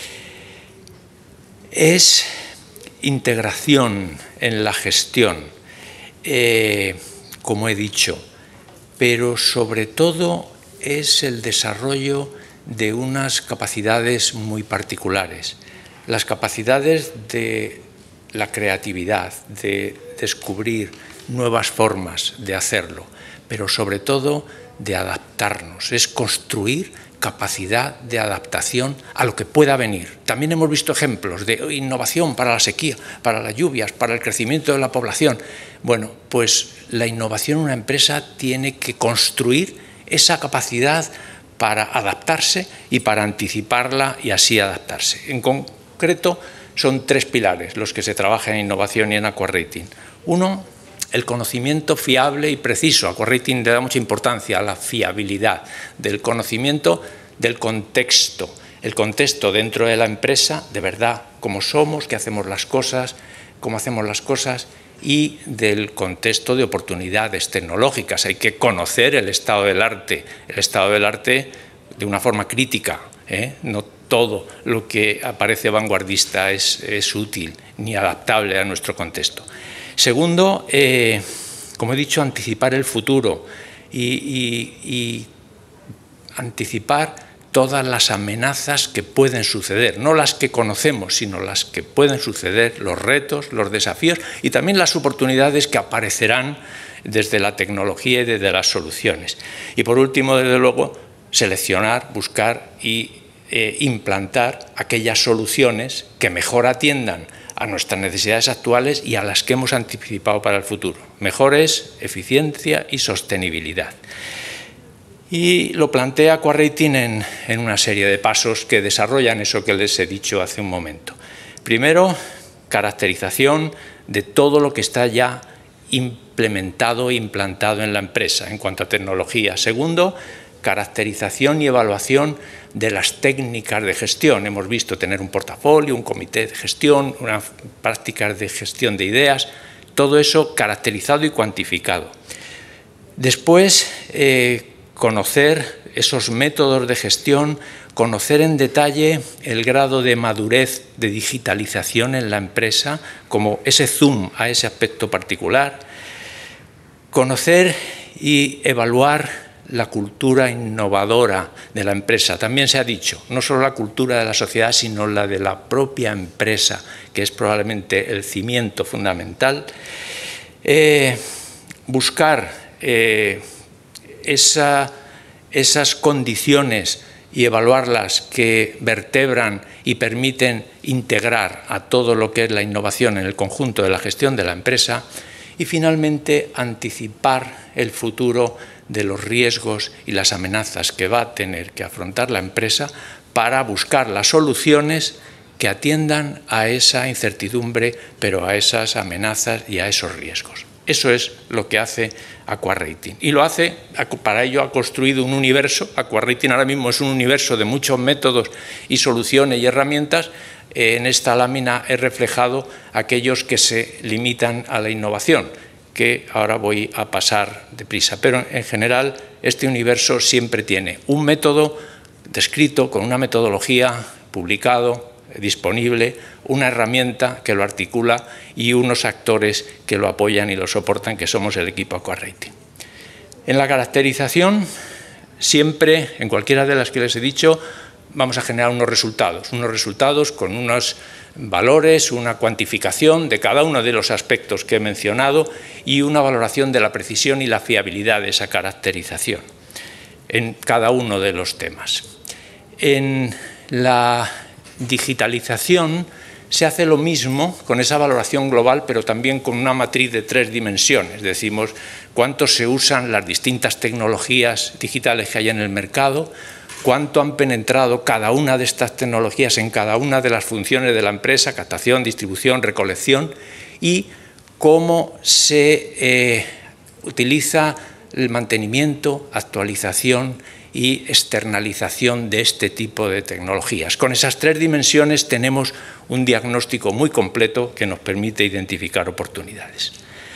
Es integración en la gestión, eh, como he dicho, pero sobre todo es el desarrollo de unas capacidades muy particulares, las capacidades de la creatividad, de descubrir nuevas formas de hacerlo, pero sobre todo de adaptarnos, es construir capacidad de adaptación a lo que pueda venir. También hemos visto ejemplos de innovación para la sequía, para las lluvias, para el crecimiento de la población. Bueno, pues la innovación en una empresa tiene que construir esa capacidad para adaptarse y para anticiparla y así adaptarse. En concreto, son tres pilares los que se trabajan en innovación y en Aqua Rating. Uno, el conocimiento fiable y preciso. Aqua Rating le da mucha importancia a la fiabilidad del conocimiento del contexto. El contexto dentro de la empresa, de verdad, cómo somos, qué hacemos las cosas, cómo hacemos las cosas, y del contexto de oportunidades tecnológicas. Hay que conocer el estado del arte, el estado del arte de una forma crítica, ¿eh? No todo lo que aparece vanguardista es, es útil ni adaptable a nuestro contexto. Segundo, eh, como he dicho, anticipar el futuro y, y, y anticipar todas las amenazas que pueden suceder, no las que conocemos, sino las que pueden suceder, los retos, los desafíos y también las oportunidades que aparecerán desde la tecnología y desde las soluciones. Y por último, desde luego, seleccionar, buscar y eh, implantar aquellas soluciones que mejor atiendan a nuestras necesidades actuales y a las que hemos anticipado para el futuro. Mejores, eficiencia y sostenibilidad. Y lo plantea AquaRating en, en una serie de pasos que desarrollan eso que les he dicho hace un momento. Primero, caracterización de todo lo que está ya implementado e implantado en la empresa en cuanto a tecnología. Segundo, caracterización y evaluación de las técnicas de gestión. Hemos visto tener un portafolio, un comité de gestión, unas prácticas de gestión de ideas, todo eso caracterizado y cuantificado. Después, eh, conocer esos métodos de gestión, conocer en detalle el grado de madurez de digitalización en la empresa, como ese zoom a ese aspecto particular, conocer y evaluar la cultura innovadora de la empresa. También se ha dicho, no solo la cultura de la sociedad, sino la de la propia empresa, que es probablemente el cimiento fundamental. Eh, buscar eh, esa, esas condiciones y evaluarlas que vertebran y permiten integrar a todo lo que es la innovación en el conjunto de la gestión de la empresa. Y finalmente, anticipar el futuro de los riesgos y las amenazas que va a tener que afrontar la empresa para buscar las soluciones que atiendan a esa incertidumbre, pero a esas amenazas y a esos riesgos. Eso es lo que hace AquaRating. Y lo hace, para ello ha construido un universo. AquaRating ahora mismo es un universo de muchos métodos y soluciones y herramientas. En esta lámina he reflejado aquellos que se limitan a la innovación, que ahora voy a pasar deprisa. Pero en general este universo siempre tiene un método descrito con una metodología, publicado, disponible, una herramienta que lo articula y unos actores que lo apoyan y lo soportan, que somos el equipo AquaRating. En la caracterización, siempre, en cualquiera de las que les he dicho, vamos a generar unos resultados, unos resultados con unos valores, una cuantificación de cada uno de los aspectos que he mencionado y una valoración de la precisión y la fiabilidad de esa caracterización en cada uno de los temas. En la digitalización se hace lo mismo con esa valoración global, pero también con una matriz de tres dimensiones. Decimos cuánto se usan las distintas tecnologías digitales que hay en el mercado, cuánto han penetrado cada una de estas tecnologías en cada una de las funciones de la empresa, captación, distribución, recolección, y cómo se eh, utiliza el mantenimiento, actualización y externalización de este tipo de tecnologías. Con esas tres dimensiones tenemos un diagnóstico muy completo que nos permite identificar oportunidades.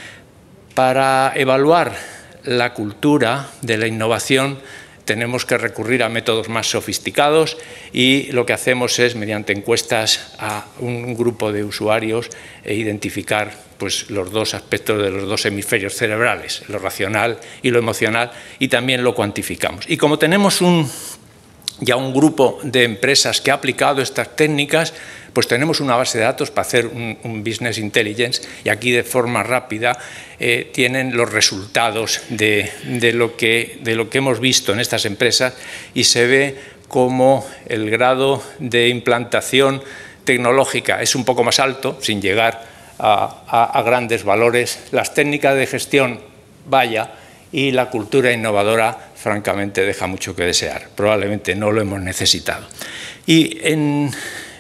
Para evaluar la cultura de la innovación tenemos que recurrir a métodos más sofisticados y lo que hacemos es, mediante encuestas a un grupo de usuarios, e identificar pues, los dos aspectos de los dos hemisferios cerebrales, lo racional y lo emocional, y también lo cuantificamos. Y como tenemos un, ya un grupo de empresas que ha aplicado estas técnicas, pues tenemos una base de datos para hacer un, un business intelligence y aquí de forma rápida eh, tienen los resultados de, de, lo que, de lo que hemos visto en estas empresas y se ve cómo el grado de implantación tecnológica es un poco más alto, sin llegar a, a, a grandes valores. Las técnicas de gestión, vaya, y la cultura innovadora, francamente, deja mucho que desear. Probablemente no lo hemos necesitado. Y en...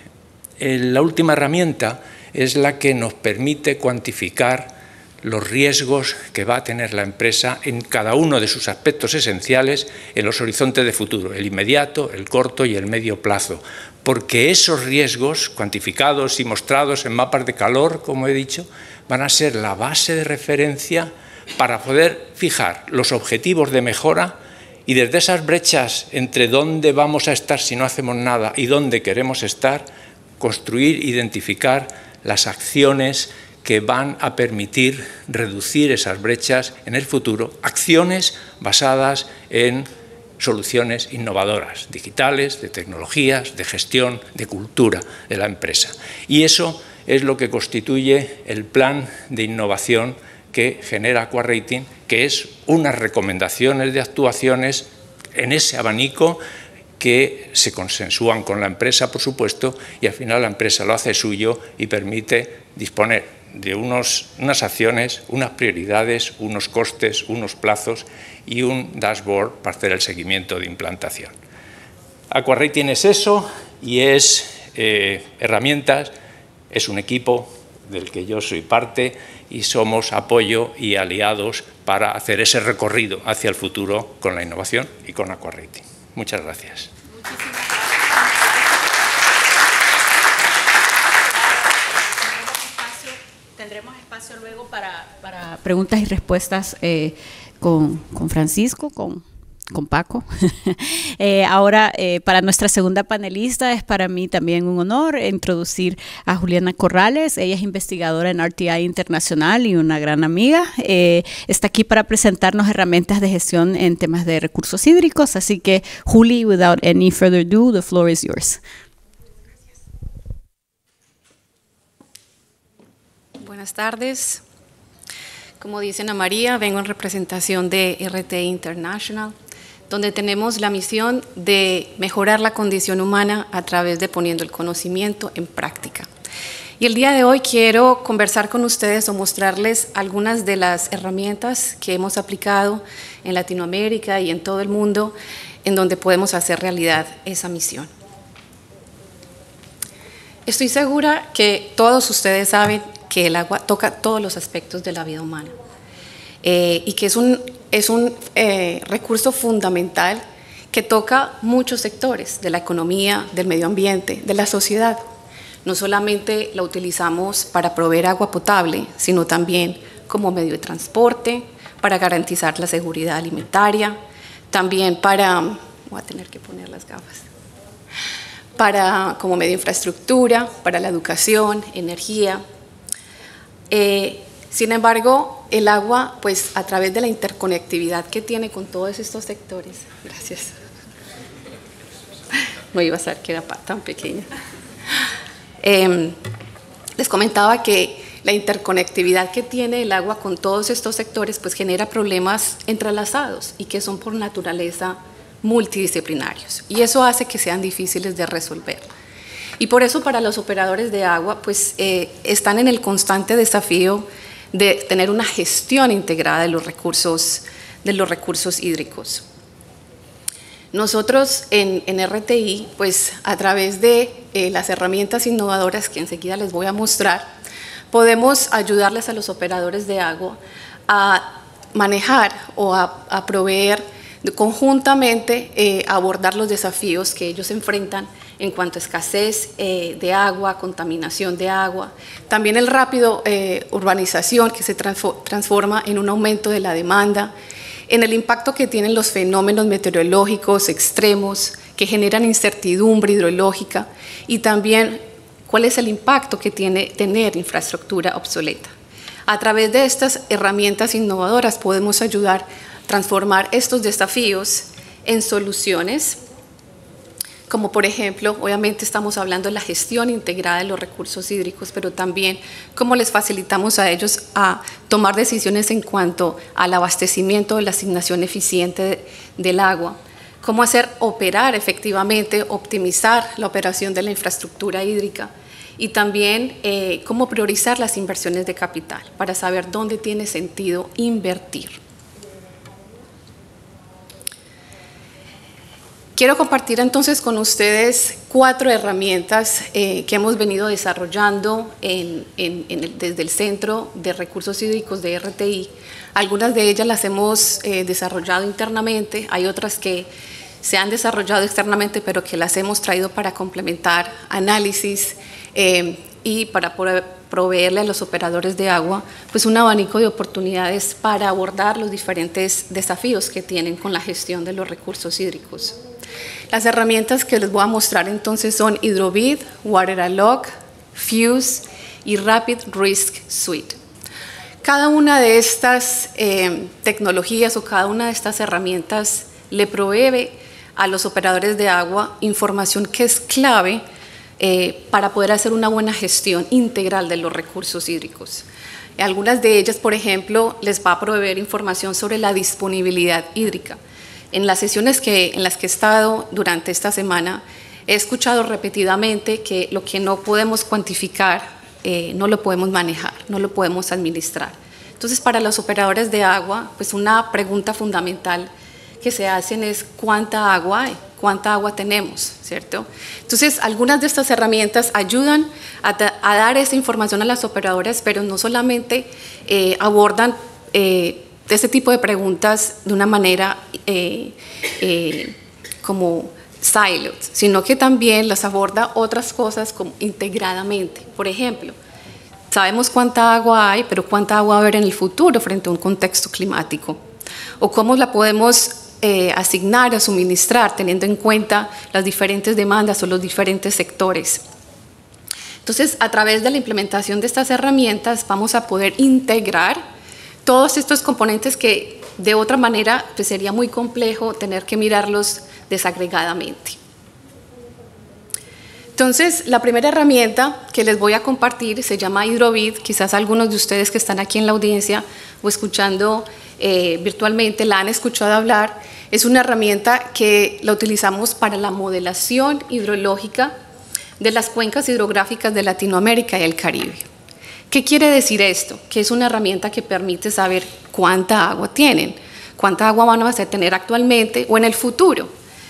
La última herramienta es la que nos permite cuantificar los riesgos que va a tener la empresa en cada uno de sus aspectos esenciales en los horizontes de futuro, el inmediato, el corto y el medio plazo, porque esos riesgos cuantificados y mostrados en mapas de calor, como he dicho, van a ser la base de referencia para poder fijar los objetivos de mejora y desde esas brechas entre dónde vamos a estar si no hacemos nada y dónde queremos estar, construir, identificar las acciones que van a permitir reducir esas brechas en el futuro, acciones basadas en soluciones innovadoras, digitales, de tecnologías, de gestión, de cultura de la empresa. Y eso es lo que constituye el plan de innovación que genera AquaRating, que es unas recomendaciones de actuaciones en ese abanico que se consensúan con la empresa, por supuesto, y al final la empresa lo hace suyo y permite disponer de unos, unas acciones, unas prioridades, unos costes, unos plazos y un dashboard para hacer el seguimiento de implantación. AquaRating es eso y es eh, herramientas, es un equipo del que yo soy parte y somos apoyo y aliados para hacer ese recorrido hacia el futuro con la innovación y con AquaRating. Muchas gracias. Tendremos espacio luego para, para preguntas y respuestas eh, con, con Francisco, con, con Paco. eh, ahora, eh, para nuestra segunda panelista, es para mí también un honor introducir a Juliana Corrales. Ella es investigadora en R T I Internacional y una gran amiga. Eh, está aquí para presentarnos herramientas de gestión en temas de recursos hídricos. Así que, Juli, without any further ado, the floor is yours. Buenas tardes. Como dice Ana María, vengo en representación de R T I International, donde tenemos la misión de mejorar la condición humana a través de poniendo el conocimiento en práctica. Y el día de hoy quiero conversar con ustedes o mostrarles algunas de las herramientas que hemos aplicado en Latinoamérica y en todo el mundo, en donde podemos hacer realidad esa misión. Estoy segura que todos ustedes saben que el agua toca todos los aspectos de la vida humana eh, y que es un, es un eh, recurso fundamental que toca muchos sectores de la economía, del medio ambiente, de la sociedad. No solamente la utilizamos para proveer agua potable, sino también como medio de transporte, para garantizar la seguridad alimentaria, también para, voy a tener que poner las gafas, para, como medio de infraestructura, para la educación, energía. Eh, sin embargo, el agua, pues a través de la interconectividad que tiene con todos estos sectores, gracias, no iba a ser que era tan pequeña, eh, les comentaba que la interconectividad que tiene el agua con todos estos sectores, pues genera problemas entrelazados y que son por naturaleza multidisciplinarios, y eso hace que sean difíciles de resolver. Y por eso para los operadores de agua pues, eh, están en el constante desafío de tener una gestión integrada de los recursos, de los recursos hídricos. Nosotros en, en R T I, pues, a través de eh, las herramientas innovadoras que enseguida les voy a mostrar, podemos ayudarles a los operadores de agua a manejar o a, a proveer conjuntamente, eh, abordar los desafíos que ellos enfrentan en cuanto a escasez eh, de agua, contaminación de agua, también el rápido eh, urbanización que se transforma en un aumento de la demanda, en el impacto que tienen los fenómenos meteorológicos extremos que generan incertidumbre hidrológica y también cuál es el impacto que tiene tener infraestructura obsoleta. A través de estas herramientas innovadoras podemos ayudar a transformar estos desafíos en soluciones, como por ejemplo, obviamente estamos hablando de la gestión integrada de los recursos hídricos, pero también cómo les facilitamos a ellos a tomar decisiones en cuanto al abastecimiento de la asignación eficiente de, del agua, cómo hacer operar efectivamente, optimizar la operación de la infraestructura hídrica y también eh, cómo priorizar las inversiones de capital para saber dónde tiene sentido invertir. Quiero compartir entonces con ustedes cuatro herramientas eh, que hemos venido desarrollando en, en, en el, desde el Centro de Recursos Hídricos de R T I. Algunas de ellas las hemos eh, desarrollado internamente, hay otras que se han desarrollado externamente, pero que las hemos traído para complementar análisis eh, y para proveerle a los operadores de agua pues un abanico de oportunidades para abordar los diferentes desafíos que tienen con la gestión de los recursos hídricos. Las herramientas que les voy a mostrar entonces son Hydrovid, WaterAlog, Fuse y Rapid Risk Suite. Cada una de estas eh, tecnologías o cada una de estas herramientas le provee a los operadores de agua información que es clave eh, para poder hacer una buena gestión integral de los recursos hídricos. Algunas de ellas, por ejemplo, les va a proveer información sobre la disponibilidad hídrica. En las sesiones que, en las que he estado durante esta semana, he escuchado repetidamente que lo que no podemos cuantificar, eh, no lo podemos manejar, no lo podemos administrar. Entonces, para los operadores de agua, pues una pregunta fundamental que se hacen es ¿cuánta agua hay? ¿Cuánta agua tenemos? ¿Cierto? Entonces, algunas de estas herramientas ayudan a, a dar esa información a las operadoras, pero no solamente eh, abordan eh, este tipo de preguntas de una manera eh, eh, como siloed, sino que también las aborda otras cosas como integradamente. Por ejemplo, sabemos cuánta agua hay, pero cuánta agua va a haber en el futuro frente a un contexto climático. O cómo la podemos eh, asignar o suministrar teniendo en cuenta las diferentes demandas o los diferentes sectores. Entonces, a través de la implementación de estas herramientas vamos a poder integrar todos estos componentes que de otra manera pues, sería muy complejo tener que mirarlos desagregadamente. Entonces, la primera herramienta que les voy a compartir se llama Hidrovid. Quizás algunos de ustedes que están aquí en la audiencia o escuchando eh, virtualmente la han escuchado hablar. Es una herramienta que la utilizamos para la modelación hidrológica de las cuencas hidrográficas de Latinoamérica y el Caribe. ¿Qué quiere decir esto? Que es una herramienta que permite saber cuánta agua tienen, cuánta agua van a tener actualmente o en el futuro.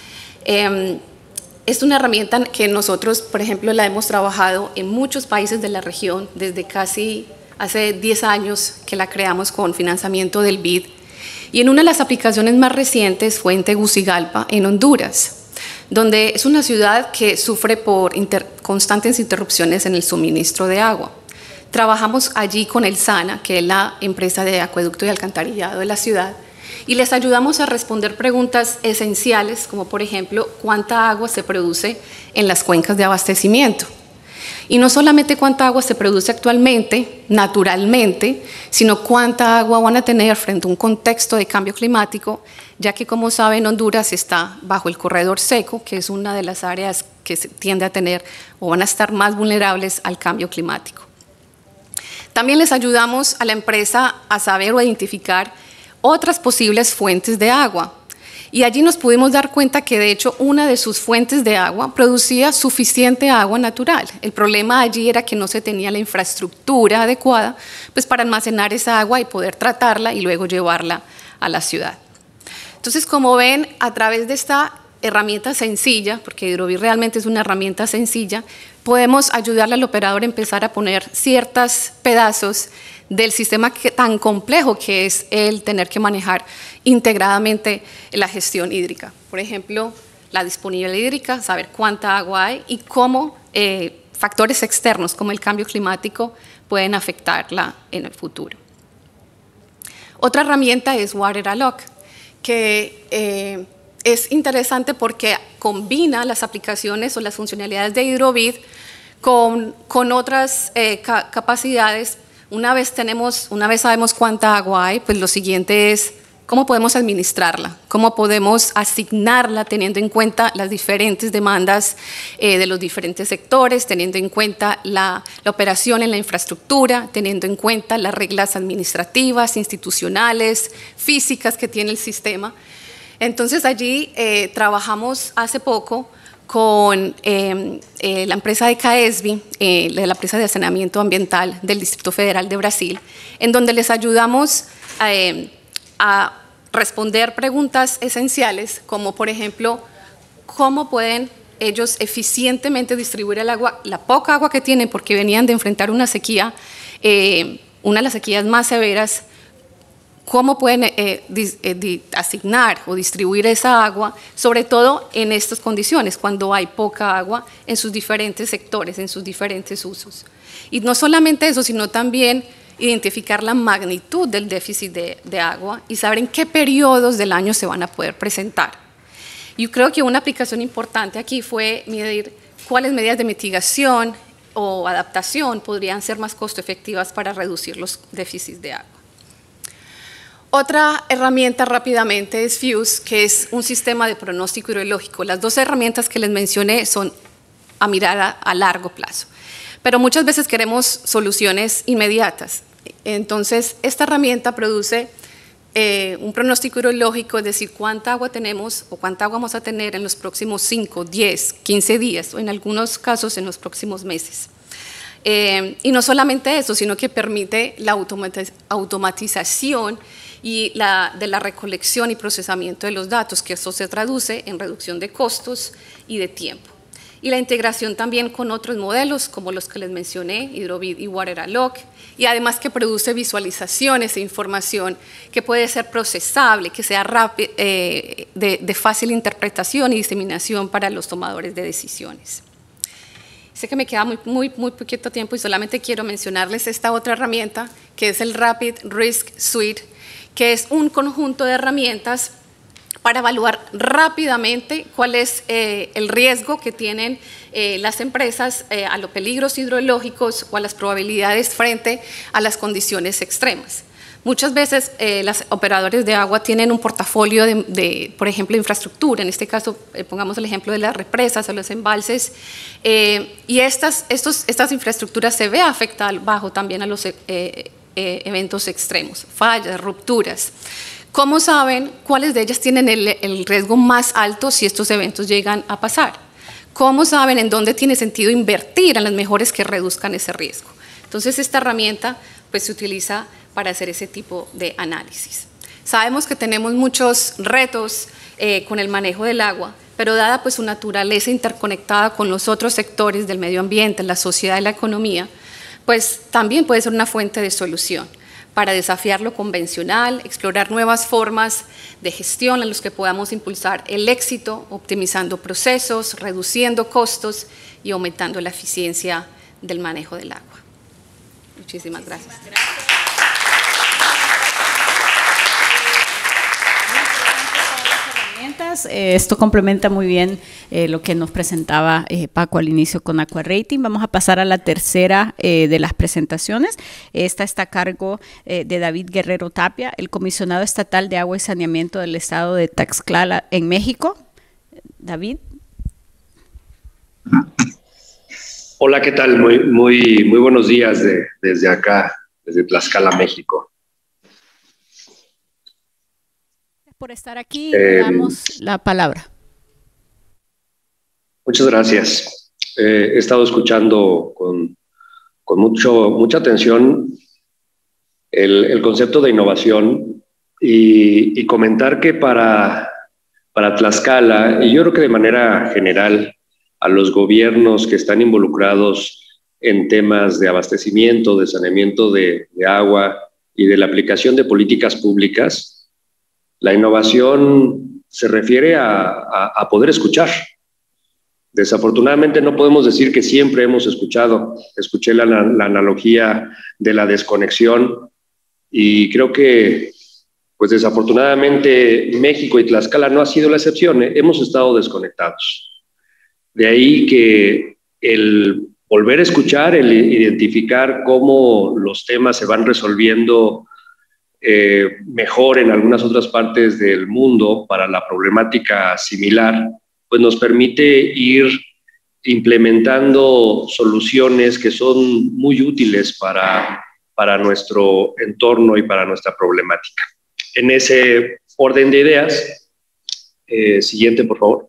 Eh, es una herramienta que nosotros, por ejemplo, la hemos trabajado en muchos países de la región desde casi hace diez años que la creamos con financiamiento del B I D. Y en una de las aplicaciones más recientes fue en Tegucigalpa, en Honduras, donde es una ciudad que sufre por inter- constantes interrupciones en el suministro de agua. Trabajamos allí con el SANA, que es la empresa de acueducto y alcantarillado de la ciudad, y les ayudamos a responder preguntas esenciales, como por ejemplo, ¿cuánta agua se produce en las cuencas de abastecimiento? Y no solamente cuánta agua se produce actualmente, naturalmente, sino cuánta agua van a tener frente a un contexto de cambio climático, ya que, como saben, Honduras está bajo el corredor seco, que es una de las áreas que se tiende a tener o van a estar más vulnerables al cambio climático. También les ayudamos a la empresa a saber o identificar otras posibles fuentes de agua. Y allí nos pudimos dar cuenta que, de hecho, una de sus fuentes de agua producía suficiente agua natural. El problema allí era que no se tenía la infraestructura adecuada pues, para almacenar esa agua y poder tratarla y luego llevarla a la ciudad. Entonces, como ven, a través de esta herramienta sencilla, porque Hidrovid realmente es una herramienta sencilla, podemos ayudarle al operador a empezar a poner ciertos pedazos del sistema que, tan complejo que es el tener que manejar integradamente la gestión hídrica. Por ejemplo, la disponibilidad hídrica, saber cuánta agua hay y cómo eh, factores externos como el cambio climático pueden afectarla en el futuro. Otra herramienta es WaterAloc, que eh, es interesante porque combina las aplicaciones o las funcionalidades de Hidrovid con, con otras eh, ca capacidades. Una vez, tenemos, una vez sabemos cuánta agua hay, pues lo siguiente es cómo podemos administrarla, cómo podemos asignarla teniendo en cuenta las diferentes demandas eh, de los diferentes sectores, teniendo en cuenta la, la operación en la infraestructura, teniendo en cuenta las reglas administrativas, institucionales, físicas que tiene el sistema. Entonces allí eh, trabajamos hace poco con eh, eh, la empresa de CAESBI, eh, la empresa de saneamiento ambiental del Distrito Federal de Brasil, en donde les ayudamos eh, a responder preguntas esenciales, como por ejemplo, cómo pueden ellos eficientemente distribuir el agua, la poca agua que tienen, porque venían de enfrentar una sequía, eh, una de las sequías más severas. Cómo pueden eh, dis, eh, di, asignar o distribuir esa agua, sobre todo en estas condiciones, cuando hay poca agua en sus diferentes sectores, en sus diferentes usos. Y no solamente eso, sino también identificar la magnitud del déficit de, de agua y saber en qué periodos del año se van a poder presentar. Yo creo que una aplicación importante aquí fue medir cuáles medidas de mitigación o adaptación podrían ser más costo efectivas para reducir los déficits de agua. Otra herramienta rápidamente es FUSE, que es un sistema de pronóstico hidrológico. Las dos herramientas que les mencioné son a mirar a, a largo plazo, pero muchas veces queremos soluciones inmediatas. Entonces, esta herramienta produce eh, un pronóstico hidrológico, es decir, cuánta agua tenemos o cuánta agua vamos a tener en los próximos cinco, diez, quince días, o en algunos casos en los próximos meses. Eh, y no solamente eso, sino que permite la automatiz- automatización y la, de la recolección y procesamiento de los datos, que esto se traduce en reducción de costos y de tiempo. Y la integración también con otros modelos, como los que les mencioné, Hydrovid y WaterAloc, y además que produce visualizaciones e información que puede ser procesable, que sea rápido, eh, de, de fácil interpretación y diseminación para los tomadores de decisiones. Sé que me queda muy, muy, muy poquito tiempo y solamente quiero mencionarles esta otra herramienta, que es el Rapid Risk Suite, que es un conjunto de herramientas para evaluar rápidamente cuál es eh, el riesgo que tienen eh, las empresas eh, a los peligros hidrológicos o a las probabilidades frente a las condiciones extremas. Muchas veces eh, los operadores de agua tienen un portafolio de, de, por ejemplo, infraestructura, en este caso eh, pongamos el ejemplo de las represas o los embalses, eh, y estas, estos, estas infraestructuras se ve afectadas bajo también a los eh, eh, eventos extremos, fallas, rupturas. ¿Cómo saben cuáles de ellas tienen el, el riesgo más alto si estos eventos llegan a pasar? ¿Cómo saben en dónde tiene sentido invertir en las mejores que reduzcan ese riesgo? Entonces, esta herramienta pues, se utiliza para hacer ese tipo de análisis. Sabemos que tenemos muchos retos eh, con el manejo del agua, pero dada pues, su naturaleza interconectada con los otros sectores del medio ambiente, la sociedad y la economía, pues también puede ser una fuente de solución para desafiar lo convencional, explorar nuevas formas de gestión en las que podamos impulsar el éxito, optimizando procesos, reduciendo costos y aumentando la eficiencia del manejo del agua. Muchísimas gracias. Eh, esto complementa muy bien eh, lo que nos presentaba eh, Paco al inicio con Aqua Rating. Vamos a pasar a la tercera eh, de las presentaciones. Esta está a cargo eh, de David Guerrero Tapia, el comisionado estatal de agua y saneamiento del estado de Tlaxcala en México. David. Hola, ¿qué tal? Muy, muy, muy buenos días de, desde acá, desde Tlaxcala, México. Por estar aquí, eh, le damos la palabra. Muchas gracias. Eh, he estado escuchando con, con mucho, mucha atención el, el concepto de innovación y, y comentar que para, para Tlaxcala, y yo creo que de manera general, a los gobiernos que están involucrados en temas de abastecimiento, de saneamiento de, de agua y de la aplicación de políticas públicas, la innovación se refiere a, a, a poder escuchar. Desafortunadamente no podemos decir que siempre hemos escuchado. Escuché la, la analogía de la desconexión y creo que, pues desafortunadamente, México y Tlaxcala no ha sido la excepción, ¿eh? Hemos estado desconectados. De ahí que el volver a escuchar, el identificar cómo los temas se van resolviendo Eh, mejor en algunas otras partes del mundo para la problemática similar, pues nos permite ir implementando soluciones que son muy útiles para, para nuestro entorno y para nuestra problemática. En ese orden de ideas, eh, siguiente por favor,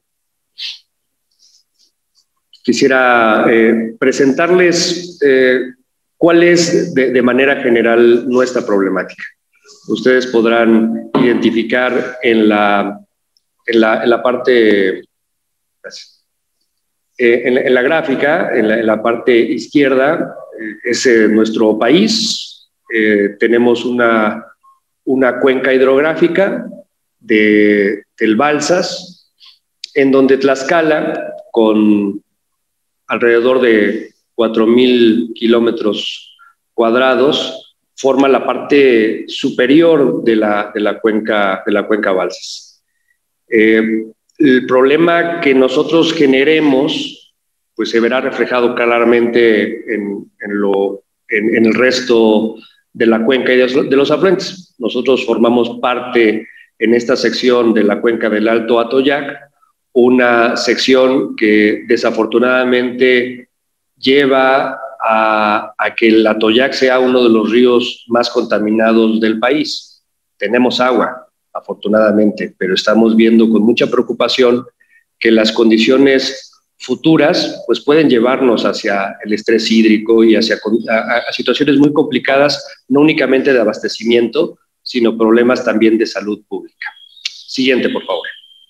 quisiera eh, presentarles eh, cuál es de, de manera general nuestra problemática. Ustedes podrán identificar en la, en la, en la parte, eh, en, la, en la gráfica, en la, en la parte izquierda, eh, es eh, nuestro país. Eh, tenemos una, una cuenca hidrográfica de, del Balsas, en donde Tlaxcala, con alrededor de cuatro mil kilómetros cuadrados, forma la parte superior de la, de la, cuenca, de la cuenca Balsas. Eh, el problema que nosotros generemos pues se verá reflejado claramente en, en, lo, en, en el resto de la cuenca y de, de los afluentes. Nosotros formamos parte en esta sección de la cuenca del Alto Atoyac, una sección que desafortunadamente lleva a, a que el Atoyac sea uno de los ríos más contaminados del país. Tenemos agua, afortunadamente, pero estamos viendo con mucha preocupación que las condiciones futuras pues pueden llevarnos hacia el estrés hídrico y hacia a, a situaciones muy complicadas, no únicamente de abastecimiento, sino problemas también de salud pública. Siguiente, por favor.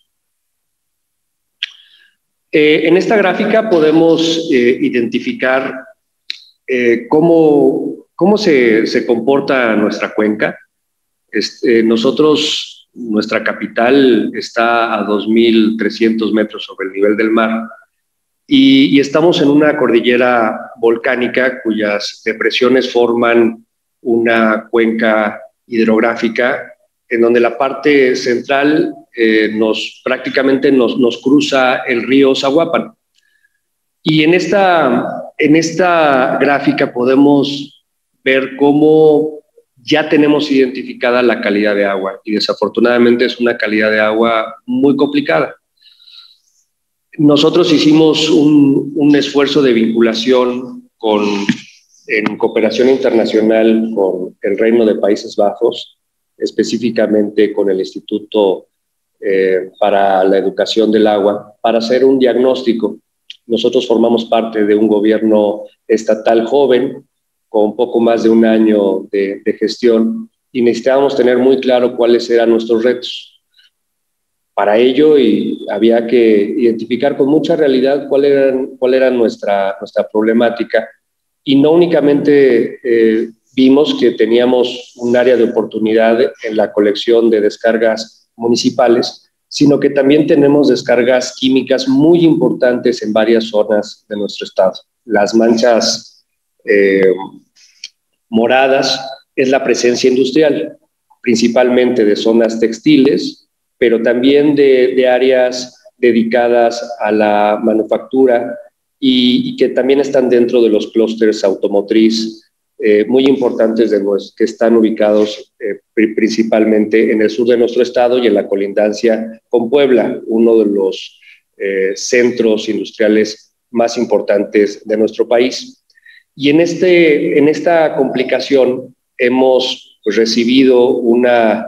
Eh, en esta gráfica podemos eh, identificar eh, cómo, cómo se, se comporta nuestra cuenca. Este, nosotros, nuestra capital está a dos mil trescientos metros sobre el nivel del mar y, y estamos en una cordillera volcánica cuyas depresiones forman una cuenca hidrográfica en donde la parte central eh, nos, prácticamente nos, nos cruza el río Zaguapan. Y en esta, en esta gráfica podemos ver cómo ya tenemos identificada la calidad de agua y desafortunadamente es una calidad de agua muy complicada. Nosotros hicimos un, un esfuerzo de vinculación con, en cooperación internacional con el Reino de Países Bajos, específicamente con el Instituto eh, para la Educación del Agua, para hacer un diagnóstico. Nosotros formamos parte de un gobierno estatal joven, con poco más de un año de, de gestión, y necesitábamos tener muy claro cuáles eran nuestros retos. Para ello y había que identificar con mucha realidad cuál era, cuál era nuestra, nuestra problemática, y no únicamente eh, vimos que teníamos un área de oportunidad en la colección de descargas municipales, sino que también tenemos descargas químicas muy importantes en varias zonas de nuestro estado. Las manchas eh, moradas es la presencia industrial, principalmente de zonas textiles, pero también de, de áreas dedicadas a la manufactura y, y que también están dentro de los clústeres automotriz Eh, muy importantes de los que están ubicados eh, principalmente en el sur de nuestro estado y en la colindancia con Puebla, uno de los eh, centros industriales más importantes de nuestro país. Y en, este, en esta complicación hemos pues, recibido una,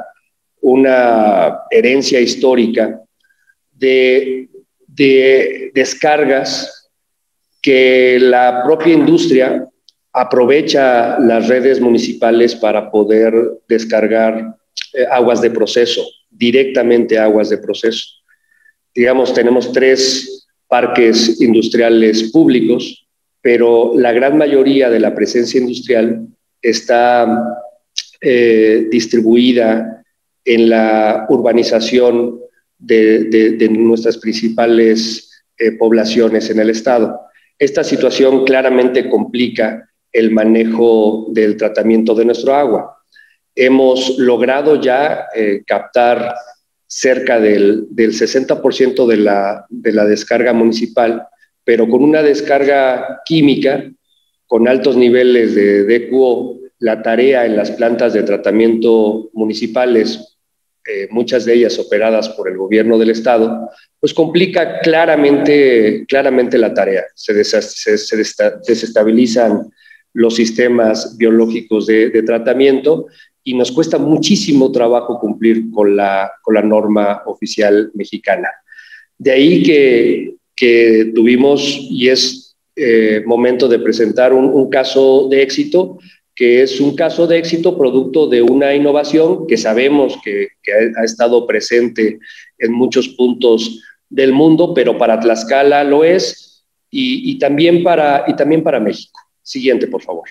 una herencia histórica de, de descargas que la propia industria aprovecha las redes municipales para poder descargar eh, aguas de proceso, directamente aguas de proceso. Digamos, tenemos tres parques industriales públicos, pero la gran mayoría de la presencia industrial está eh, distribuida en la urbanización de, de, de nuestras principales eh, poblaciones en el estado. Esta situación claramente complica el manejo del tratamiento de nuestro agua. Hemos logrado ya eh, captar cerca del, del sesenta por ciento de la, de la descarga municipal, pero con una descarga química, con altos niveles de D Q O, la tarea en las plantas de tratamiento municipales, eh, muchas de ellas operadas por el gobierno del estado, pues complica claramente, claramente la tarea. Se, des, se, se desestabilizan los sistemas biológicos de, de tratamiento y nos cuesta muchísimo trabajo cumplir con la, con la norma oficial mexicana. De ahí que, que tuvimos, y es eh, momento de presentar un, un caso de éxito, que es un caso de éxito producto de una innovación que sabemos que, que ha, ha estado presente en muchos puntos del mundo, pero para Tlaxcala lo es, y, y, también, para, y también para México. Siguiente, por favor.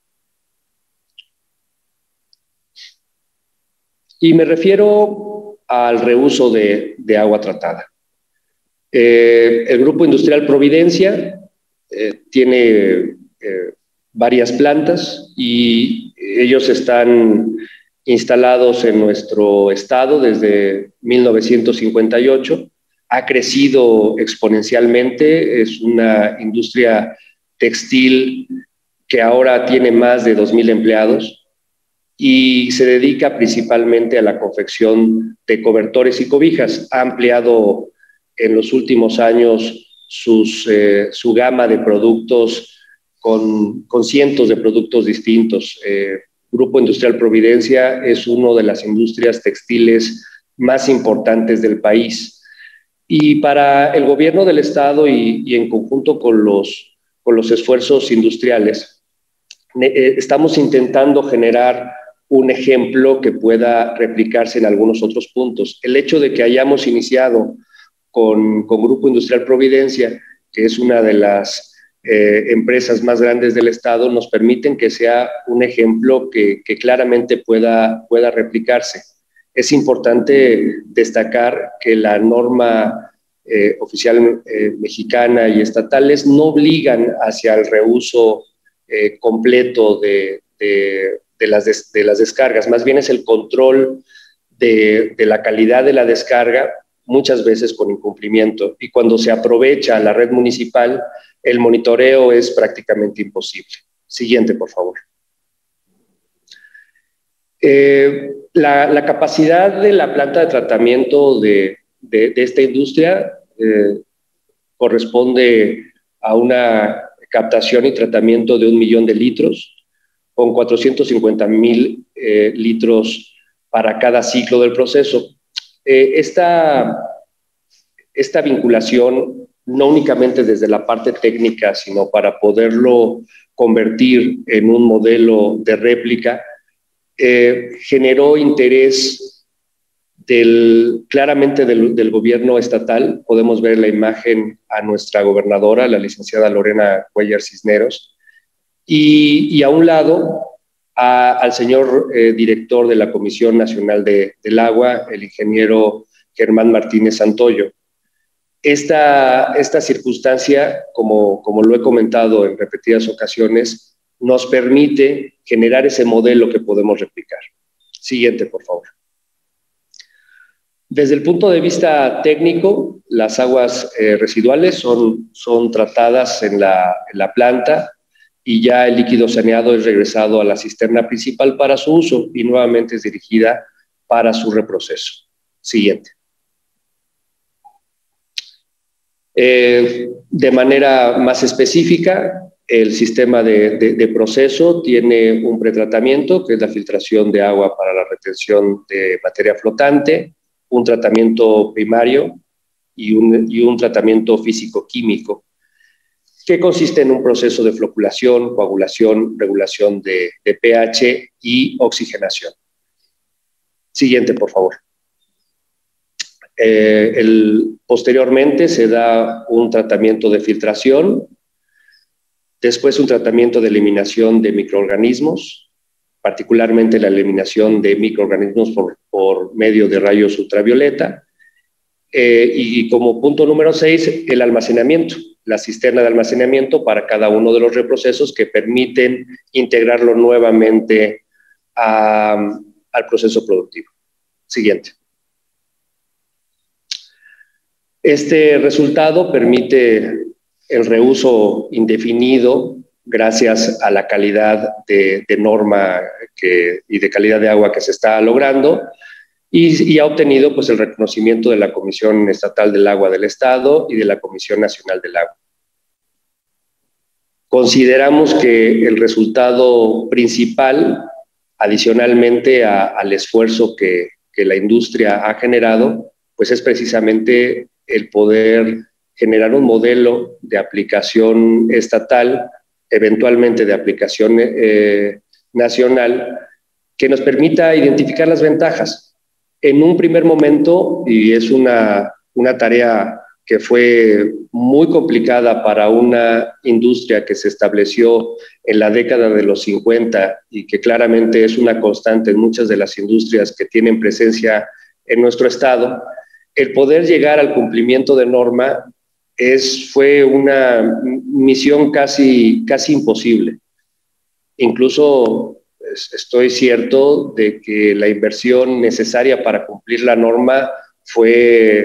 Y me refiero al reuso de, de agua tratada. Eh, el Grupo Industrial Providencia eh, tiene eh, varias plantas y ellos están instalados en nuestro estado desde mil novecientos cincuenta y ocho. ha crecido exponencialmente, es una industria textil que ahora tiene más de dos mil empleados y se dedica principalmente a la confección de cobertores y cobijas. Ha ampliado en los últimos años sus, eh, su gama de productos con, con cientos de productos distintos. Eh, Grupo Industrial Providencia es una de las industrias textiles más importantes del país. Y para el gobierno del Estado y, y en conjunto con los, con los esfuerzos industriales, eh, estamos intentando generar un ejemplo que pueda replicarse en algunos otros puntos. El hecho de que hayamos iniciado con, con Grupo Industrial Providencia, que es una de las eh, empresas más grandes del Estado, nos permiten que sea un ejemplo que, que claramente pueda, pueda replicarse. Es importante destacar que la norma eh, oficial eh, mexicana y estatales no obligan hacia el reuso eh, completo de, de, de, las des, de las descargas, más bien es el control de, de la calidad de la descarga, muchas veces con incumplimiento, y cuando se aprovecha la red municipal, el monitoreo es prácticamente imposible. Siguiente, por favor. Eh, la, la capacidad de la planta de tratamiento de, de, de esta industria eh, corresponde a una captación y tratamiento de un millón de litros, con cuatrocientos cincuenta mil eh, litros para cada ciclo del proceso. Eh, esta, esta vinculación, no únicamente desde la parte técnica, sino para poderlo convertir en un modelo de réplica, eh, generó interés del, claramente del, del gobierno estatal. Podemos ver la imagen a nuestra gobernadora, la licenciada Lorena Cuellar Cisneros, y, y a un lado a, al señor eh, director de la Comisión Nacional de, del Agua, el ingeniero Germán Martínez Santoyo. Esta, esta circunstancia, como, como lo he comentado en repetidas ocasiones, nos permite generar ese modelo que podemos replicar. Siguiente, por favor. Desde el punto de vista técnico, las aguas eh, residuales son, son tratadas en la, en la planta y ya el líquido saneado es regresado a la cisterna principal para su uso y nuevamente es dirigida para su reproceso. Siguiente. Eh, de manera más específica, el sistema de, de, de proceso tiene un pretratamiento, que es la filtración de agua para la retención de materia flotante, un tratamiento primario y un, y un tratamiento físico-químico, que consiste en un proceso de floculación, coagulación, regulación de, de pH y oxigenación. Siguiente, por favor. Eh, el, posteriormente se da un tratamiento de filtración, después un tratamiento de eliminación de microorganismos, particularmente la eliminación de microorganismos por, por medio de rayos ultravioleta, eh, y como punto número seis, el almacenamiento, la cisterna de almacenamiento para cada uno de los reprocesos que permiten integrarlo nuevamente a, al proceso productivo. Siguiente. Este resultado permite el reuso indefinido gracias a la calidad de, de norma que, y de calidad de agua que se está logrando y, y ha obtenido pues, el reconocimiento de la Comisión Estatal del Agua del Estado y de la Comisión Nacional del Agua. Consideramos que el resultado principal, adicionalmente a, al esfuerzo que, que la industria ha generado, pues es precisamente el poder generar un modelo de aplicación estatal, eventualmente de aplicación eh, nacional, que nos permita identificar las ventajas. En un primer momento, y es una, una tarea que fue muy complicada para una industria que se estableció en la década de los cincuenta y que claramente es una constante en muchas de las industrias que tienen presencia en nuestro estado, el poder llegar al cumplimiento de norma es, fue una misión casi, casi imposible. Incluso estoy cierto de que la inversión necesaria para cumplir la norma fue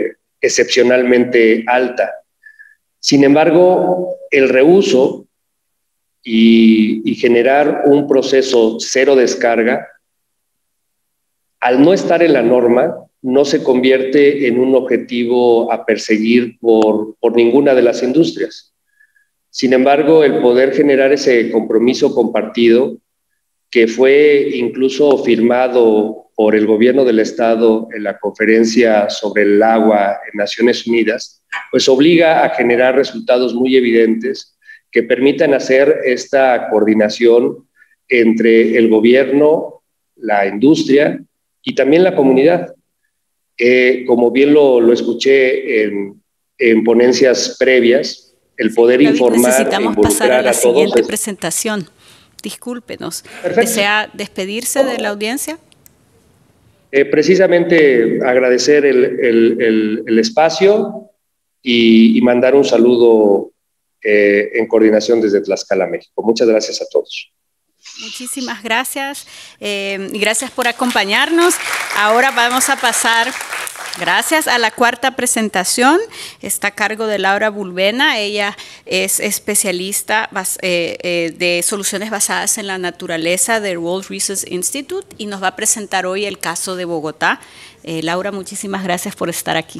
excepcionalmente alta. Sin embargo, el reuso y, y generar un proceso cero descarga, al no estar en la norma, no se convierte en un objetivo a perseguir por, por ninguna de las industrias. Sin embargo, el poder generar ese compromiso compartido, que fue incluso firmado por el gobierno del Estado en la conferencia sobre el agua en Naciones Unidas, pues obliga a generar resultados muy evidentes que permitan hacer esta coordinación entre el gobierno, la industria y también la comunidad. Eh, como bien lo, lo escuché en, en ponencias previas, el poder David, informar necesitamos e pasar a la a todos siguiente es... presentación. Discúlpenos. Perfecto. ¿Desea despedirse de la audiencia? Eh, precisamente agradecer el, el, el, el espacio y, y mandar un saludo eh, en coordinación desde Tlaxcala, México. Muchas gracias a todos. Muchísimas gracias eh, y gracias por acompañarnos. Ahora vamos a pasar, gracias, a la cuarta presentación. Está a cargo de Laura Bulbena. Ella es especialista eh, eh, de soluciones basadas en la naturaleza del World Resources Institute y nos va a presentar hoy el caso de Bogotá. Eh, Laura, muchísimas gracias por estar aquí.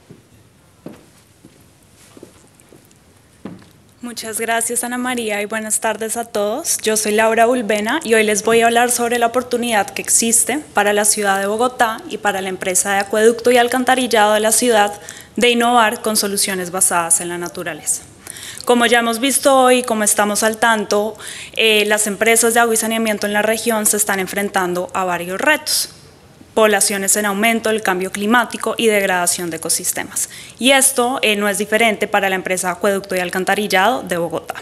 Muchas gracias, Ana María, y buenas tardes a todos. Yo soy Laura Bulbena y hoy les voy a hablar sobre la oportunidad que existe para la ciudad de Bogotá y para la empresa de acueducto y alcantarillado de la ciudad de innovar con soluciones basadas en la naturaleza. Como ya hemos visto hoy, como estamos al tanto, eh, las empresas de agua y saneamiento en la región se están enfrentando a varios retos. Poblaciones en aumento, el cambio climático y degradación de ecosistemas. Y esto eh, no es diferente para la empresa Acueducto y Alcantarillado de Bogotá.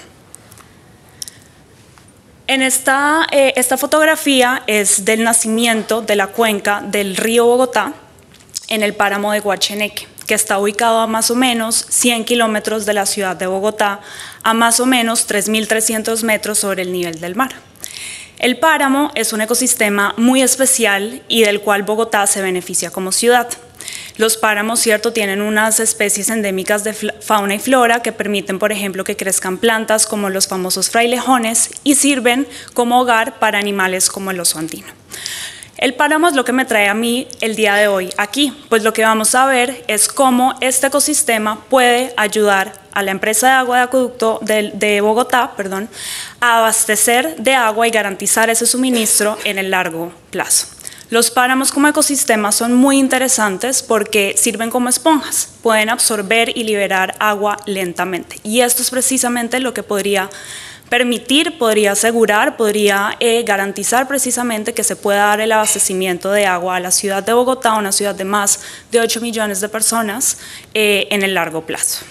En esta, eh, esta fotografía es del nacimiento de la cuenca del río Bogotá en el páramo de Guacheneque, que está ubicado a más o menos cien kilómetros de la ciudad de Bogotá, a más o menos tres mil trescientos metros sobre el nivel del mar. El páramo es un ecosistema muy especial y del cual Bogotá se beneficia como ciudad. Los páramos, cierto, tienen unas especies endémicas de fauna y flora que permiten, por ejemplo, que crezcan plantas como los famosos frailejones y sirven como hogar para animales como el oso andino. El páramo es lo que me trae a mí el día de hoy aquí, pues lo que vamos a ver es cómo este ecosistema puede ayudar a la empresa de agua de acueducto de, de Bogotá, perdón, a abastecer de agua y garantizar ese suministro en el largo plazo. Los páramos como ecosistemas son muy interesantes porque sirven como esponjas, pueden absorber y liberar agua lentamente, y esto es precisamente lo que podría permitir, podría asegurar, podría eh, garantizar precisamente que se pueda dar el abastecimiento de agua a la ciudad de Bogotá, una ciudad de más de ocho millones de personas, eh, en el largo plazo.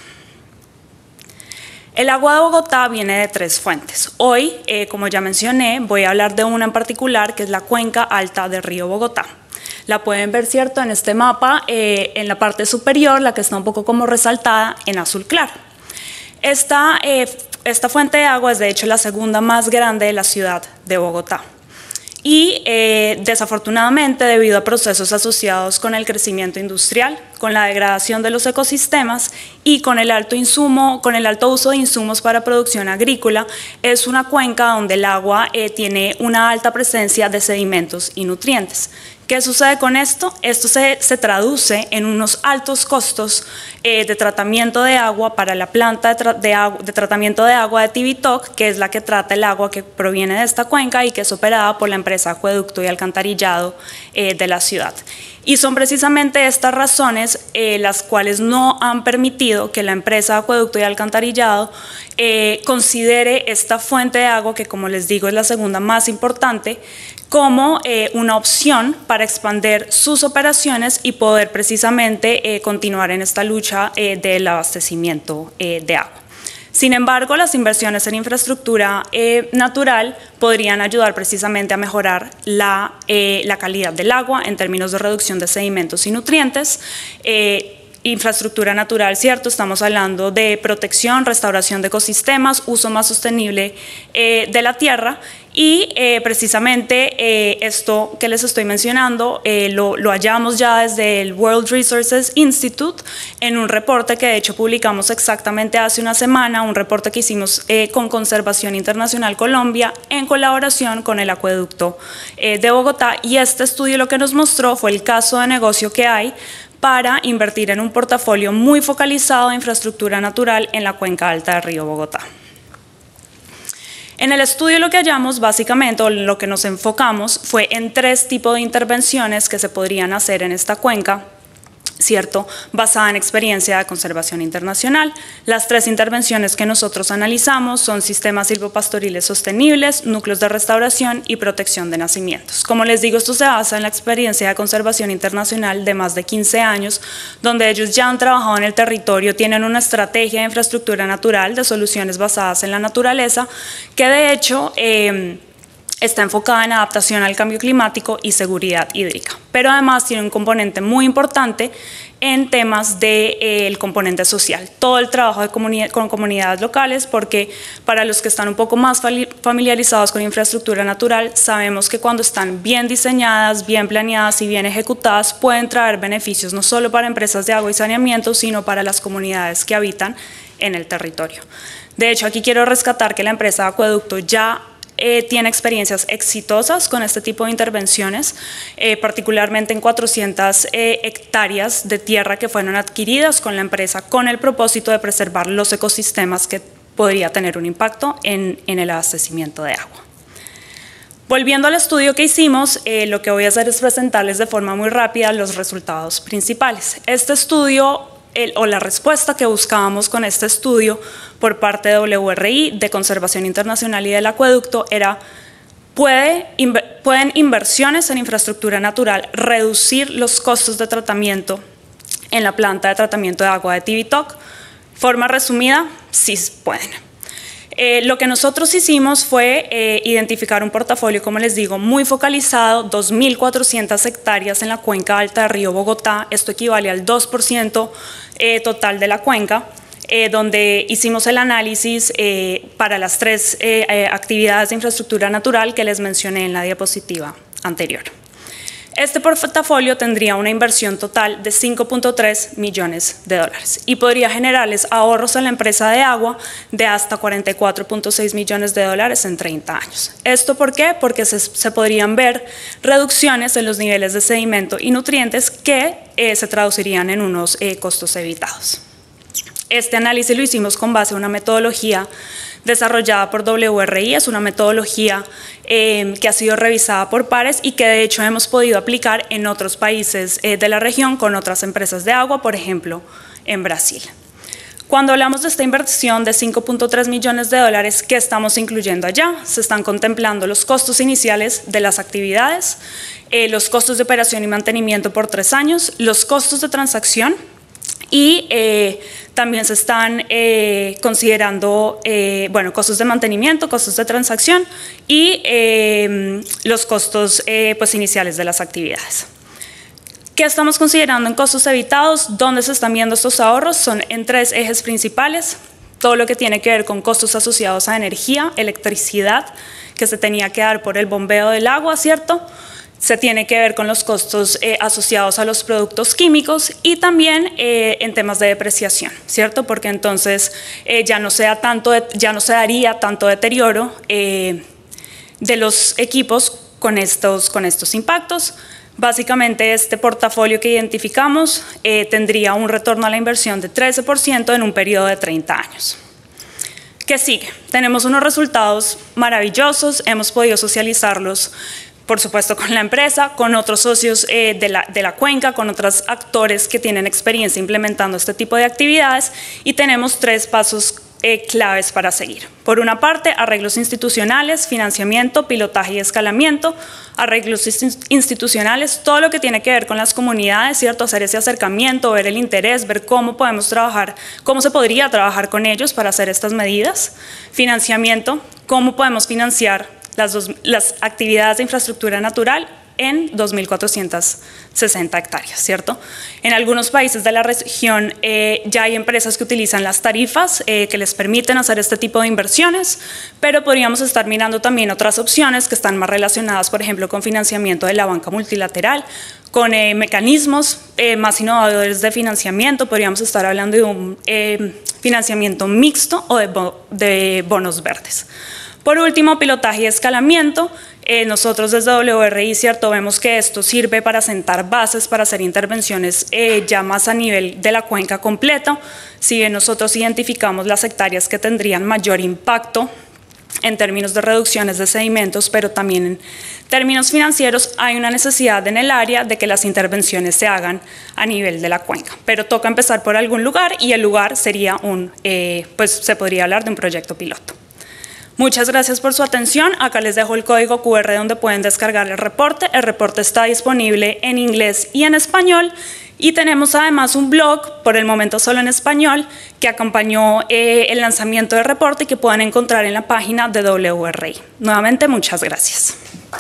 El agua de Bogotá viene de tres fuentes. Hoy, eh, como ya mencioné, voy a hablar de una en particular, que es la cuenca alta del río Bogotá. La pueden ver, cierto, en este mapa, eh, en la parte superior, la que está un poco como resaltada en azul claro. Esta eh, Esta fuente de agua es de hecho la segunda más grande de la ciudad de Bogotá y eh, desafortunadamente, debido a procesos asociados con el crecimiento industrial, con la degradación de los ecosistemas y con el alto insumo, con el alto uso de insumos para producción agrícola, es una cuenca donde el agua eh, tiene una alta presencia de sedimentos y nutrientes. ¿Qué sucede con esto? Esto se, se traduce en unos altos costos eh, de tratamiento de agua para la planta de, tra de, de tratamiento de agua de Tibitoc, que es la que trata el agua que proviene de esta cuenca y que es operada por la empresa Acueducto y Alcantarillado eh, de la ciudad. Y son precisamente estas razones eh, las cuales no han permitido que la empresa Acueducto y Alcantarillado eh, considere esta fuente de agua, que como les digo es la segunda más importante, como eh, una opción para expandir sus operaciones y poder precisamente eh, continuar en esta lucha eh, del abastecimiento eh, de agua. Sin embargo, las inversiones en infraestructura eh, natural podrían ayudar precisamente a mejorar la, eh, la calidad del agua en términos de reducción de sedimentos y nutrientes, eh, infraestructura natural, ¿cierto? Estamos hablando de protección, restauración de ecosistemas, uso más sostenible eh, de la tierra y eh, precisamente eh, esto que les estoy mencionando eh, lo, lo hallamos ya desde el World Resources Institute en un reporte que de hecho publicamos exactamente hace una semana, un reporte que hicimos eh, con Conservación Internacional Colombia en colaboración con el Acueducto eh, de Bogotá, y este estudio lo que nos mostró fue el caso de negocio que hay para invertir en un portafolio muy focalizado de infraestructura natural en la cuenca alta del río Bogotá. En el estudio lo que hallamos básicamente, o lo que nos enfocamos, fue en tres tipos de intervenciones que se podrían hacer en esta cuenca, ¿cierto? Basada en experiencia de conservación internacional. Las tres intervenciones que nosotros analizamos son sistemas silvopastoriles sostenibles, núcleos de restauración y protección de nacimientos. Como les digo, esto se basa en la experiencia de conservación internacional de más de quince años, donde ellos ya han trabajado en el territorio, tienen una estrategia de infraestructura natural, de soluciones basadas en la naturaleza, que de hecho eh, está enfocada en adaptación al cambio climático y seguridad hídrica, pero además tiene un componente muy importante en temas del de, eh, componente social, todo el trabajo de comunidad, con comunidades locales, porque para los que están un poco más familiarizados con infraestructura natural, sabemos que cuando están bien diseñadas, bien planeadas y bien ejecutadas, pueden traer beneficios no solo para empresas de agua y saneamiento, sino para las comunidades que habitan en el territorio. De hecho, aquí quiero rescatar que la empresa de Acueducto ya Eh, tiene experiencias exitosas con este tipo de intervenciones, eh, particularmente en cuatrocientas eh, hectáreas de tierra que fueron adquiridas con la empresa con el propósito de preservar los ecosistemas que podría tener un impacto en, en el abastecimiento de agua. Volviendo al estudio que hicimos, eh, lo que voy a hacer es presentarles de forma muy rápida los resultados principales. Este estudio El, o la respuesta que buscábamos con este estudio por parte de W R I, de Conservación Internacional y del Acueducto era: ¿puede, inver, ¿pueden inversiones en infraestructura natural reducir los costos de tratamiento en la planta de tratamiento de agua de Tibitoc? Forma resumida, sí pueden. Eh, lo que nosotros hicimos fue eh, identificar un portafolio, como les digo, muy focalizado, dos mil cuatrocientas hectáreas en la cuenca alta del río Bogotá. Esto equivale al dos por ciento eh, total de la cuenca, eh, donde hicimos el análisis eh, para las tres eh, eh, actividades de infraestructura natural que les mencioné en la diapositiva anterior. Este portafolio tendría una inversión total de cinco punto tres millones de dólares y podría generarles ahorros a la empresa de agua de hasta cuarenta y cuatro punto seis millones de dólares en treinta años. ¿Esto por qué? Porque se, se podrían ver reducciones en los niveles de sedimento y nutrientes que eh, se traducirían en unos eh, costos evitados. Este análisis lo hicimos con base en una metodología desarrollada por W R I, es una metodología eh, que ha sido revisada por pares y que de hecho hemos podido aplicar en otros países eh, de la región con otras empresas de agua, por ejemplo, en Brasil. Cuando hablamos de esta inversión de cinco punto tres millones de dólares, ¿qué estamos incluyendo allá? Se están contemplando los costos iniciales de las actividades, eh, los costos de operación y mantenimiento por tres años, los costos de transacción, y eh, también se están eh, considerando eh, bueno, costos de mantenimiento, costos de transacción y eh, los costos eh, pues, iniciales de las actividades. ¿Qué estamos considerando en costos evitados? ¿Dónde se están viendo estos ahorros? Son en tres ejes principales. Todo lo que tiene que ver con costos asociados a energía, electricidad, que se tenía que dar por el bombeo del agua, ¿cierto? Se tiene que ver con los costos eh, asociados a los productos químicos y también eh, en temas de depreciación, ¿cierto? Porque entonces eh, ya, no sea tanto de, ya no se daría tanto deterioro eh, de los equipos con estos, con estos impactos. Básicamente este portafolio que identificamos eh, tendría un retorno a la inversión de trece por ciento en un periodo de treinta años. ¿Qué sigue? Tenemos unos resultados maravillosos, hemos podido socializarlos por supuesto con la empresa, con otros socios eh, de, la, de la cuenca, con otros actores que tienen experiencia implementando este tipo de actividades y tenemos tres pasos eh, claves para seguir. Por una parte, arreglos institucionales, financiamiento, pilotaje y escalamiento. Arreglos institucionales, todo lo que tiene que ver con las comunidades, ¿cierto? Hacer ese acercamiento, ver el interés, ver cómo podemos trabajar, cómo se podría trabajar con ellos para hacer estas medidas. Financiamiento, cómo podemos financiar Las, dos, las actividades de infraestructura natural en dos mil cuatrocientas sesenta hectáreas, ¿cierto? En algunos países de la región eh, ya hay empresas que utilizan las tarifas eh, que les permiten hacer este tipo de inversiones, pero podríamos estar mirando también otras opciones que están más relacionadas, por ejemplo, con financiamiento de la banca multilateral, con eh, mecanismos eh, más innovadores de financiamiento. Podríamos estar hablando de un eh, financiamiento mixto o de, bo de bonos verdes. Por último, pilotaje y escalamiento. Eh, nosotros desde W R I, cierto, vemos que esto sirve para sentar bases, para hacer intervenciones eh, ya más a nivel de la cuenca completa. Si bien nosotros identificamos las hectáreas que tendrían mayor impacto en términos de reducciones de sedimentos, pero también en términos financieros, hay una necesidad en el área de que las intervenciones se hagan a nivel de la cuenca. Pero toca empezar por algún lugar y el lugar sería un, eh, pues se podría hablar de un proyecto piloto. Muchas gracias por su atención. Acá les dejo el código Q R donde pueden descargar el reporte. El reporte está disponible en inglés y en español. Y tenemos además un blog, por el momento solo en español, que acompañó eh, el lanzamiento del reporte y que pueden encontrar en la página de W R I. Nuevamente, muchas gracias.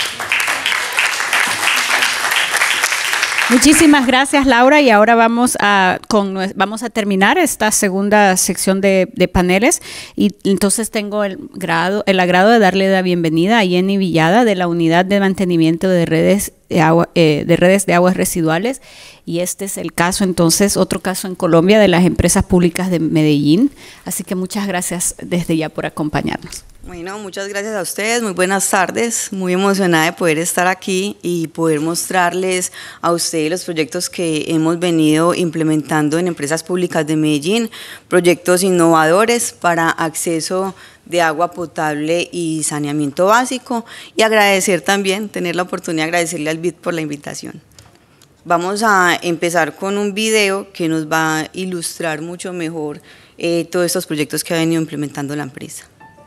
Muchísimas gracias, Laura, y ahora vamos a, con, vamos a terminar esta segunda sección de, de paneles, y entonces tengo el, grado, el agrado de darle la bienvenida a Jenny Villada de la Unidad de Mantenimiento de Redes de, agua, eh, de Redes de Aguas Residuales, y este es el caso, entonces, otro caso en Colombia de las empresas públicas de Medellín, así que muchas gracias desde ya por acompañarnos. Bueno, muchas gracias a ustedes, muy buenas tardes, muy emocionada de poder estar aquí y poder mostrarles a ustedes los proyectos que hemos venido implementando en empresas públicas de Medellín, proyectos innovadores para acceso de agua potable y saneamiento básico, y agradecer también, tener la oportunidad de agradecerle al B I D por la invitación. Vamos a empezar con un video que nos va a ilustrar mucho mejor eh, todos estos proyectos que ha venido implementando la empresa.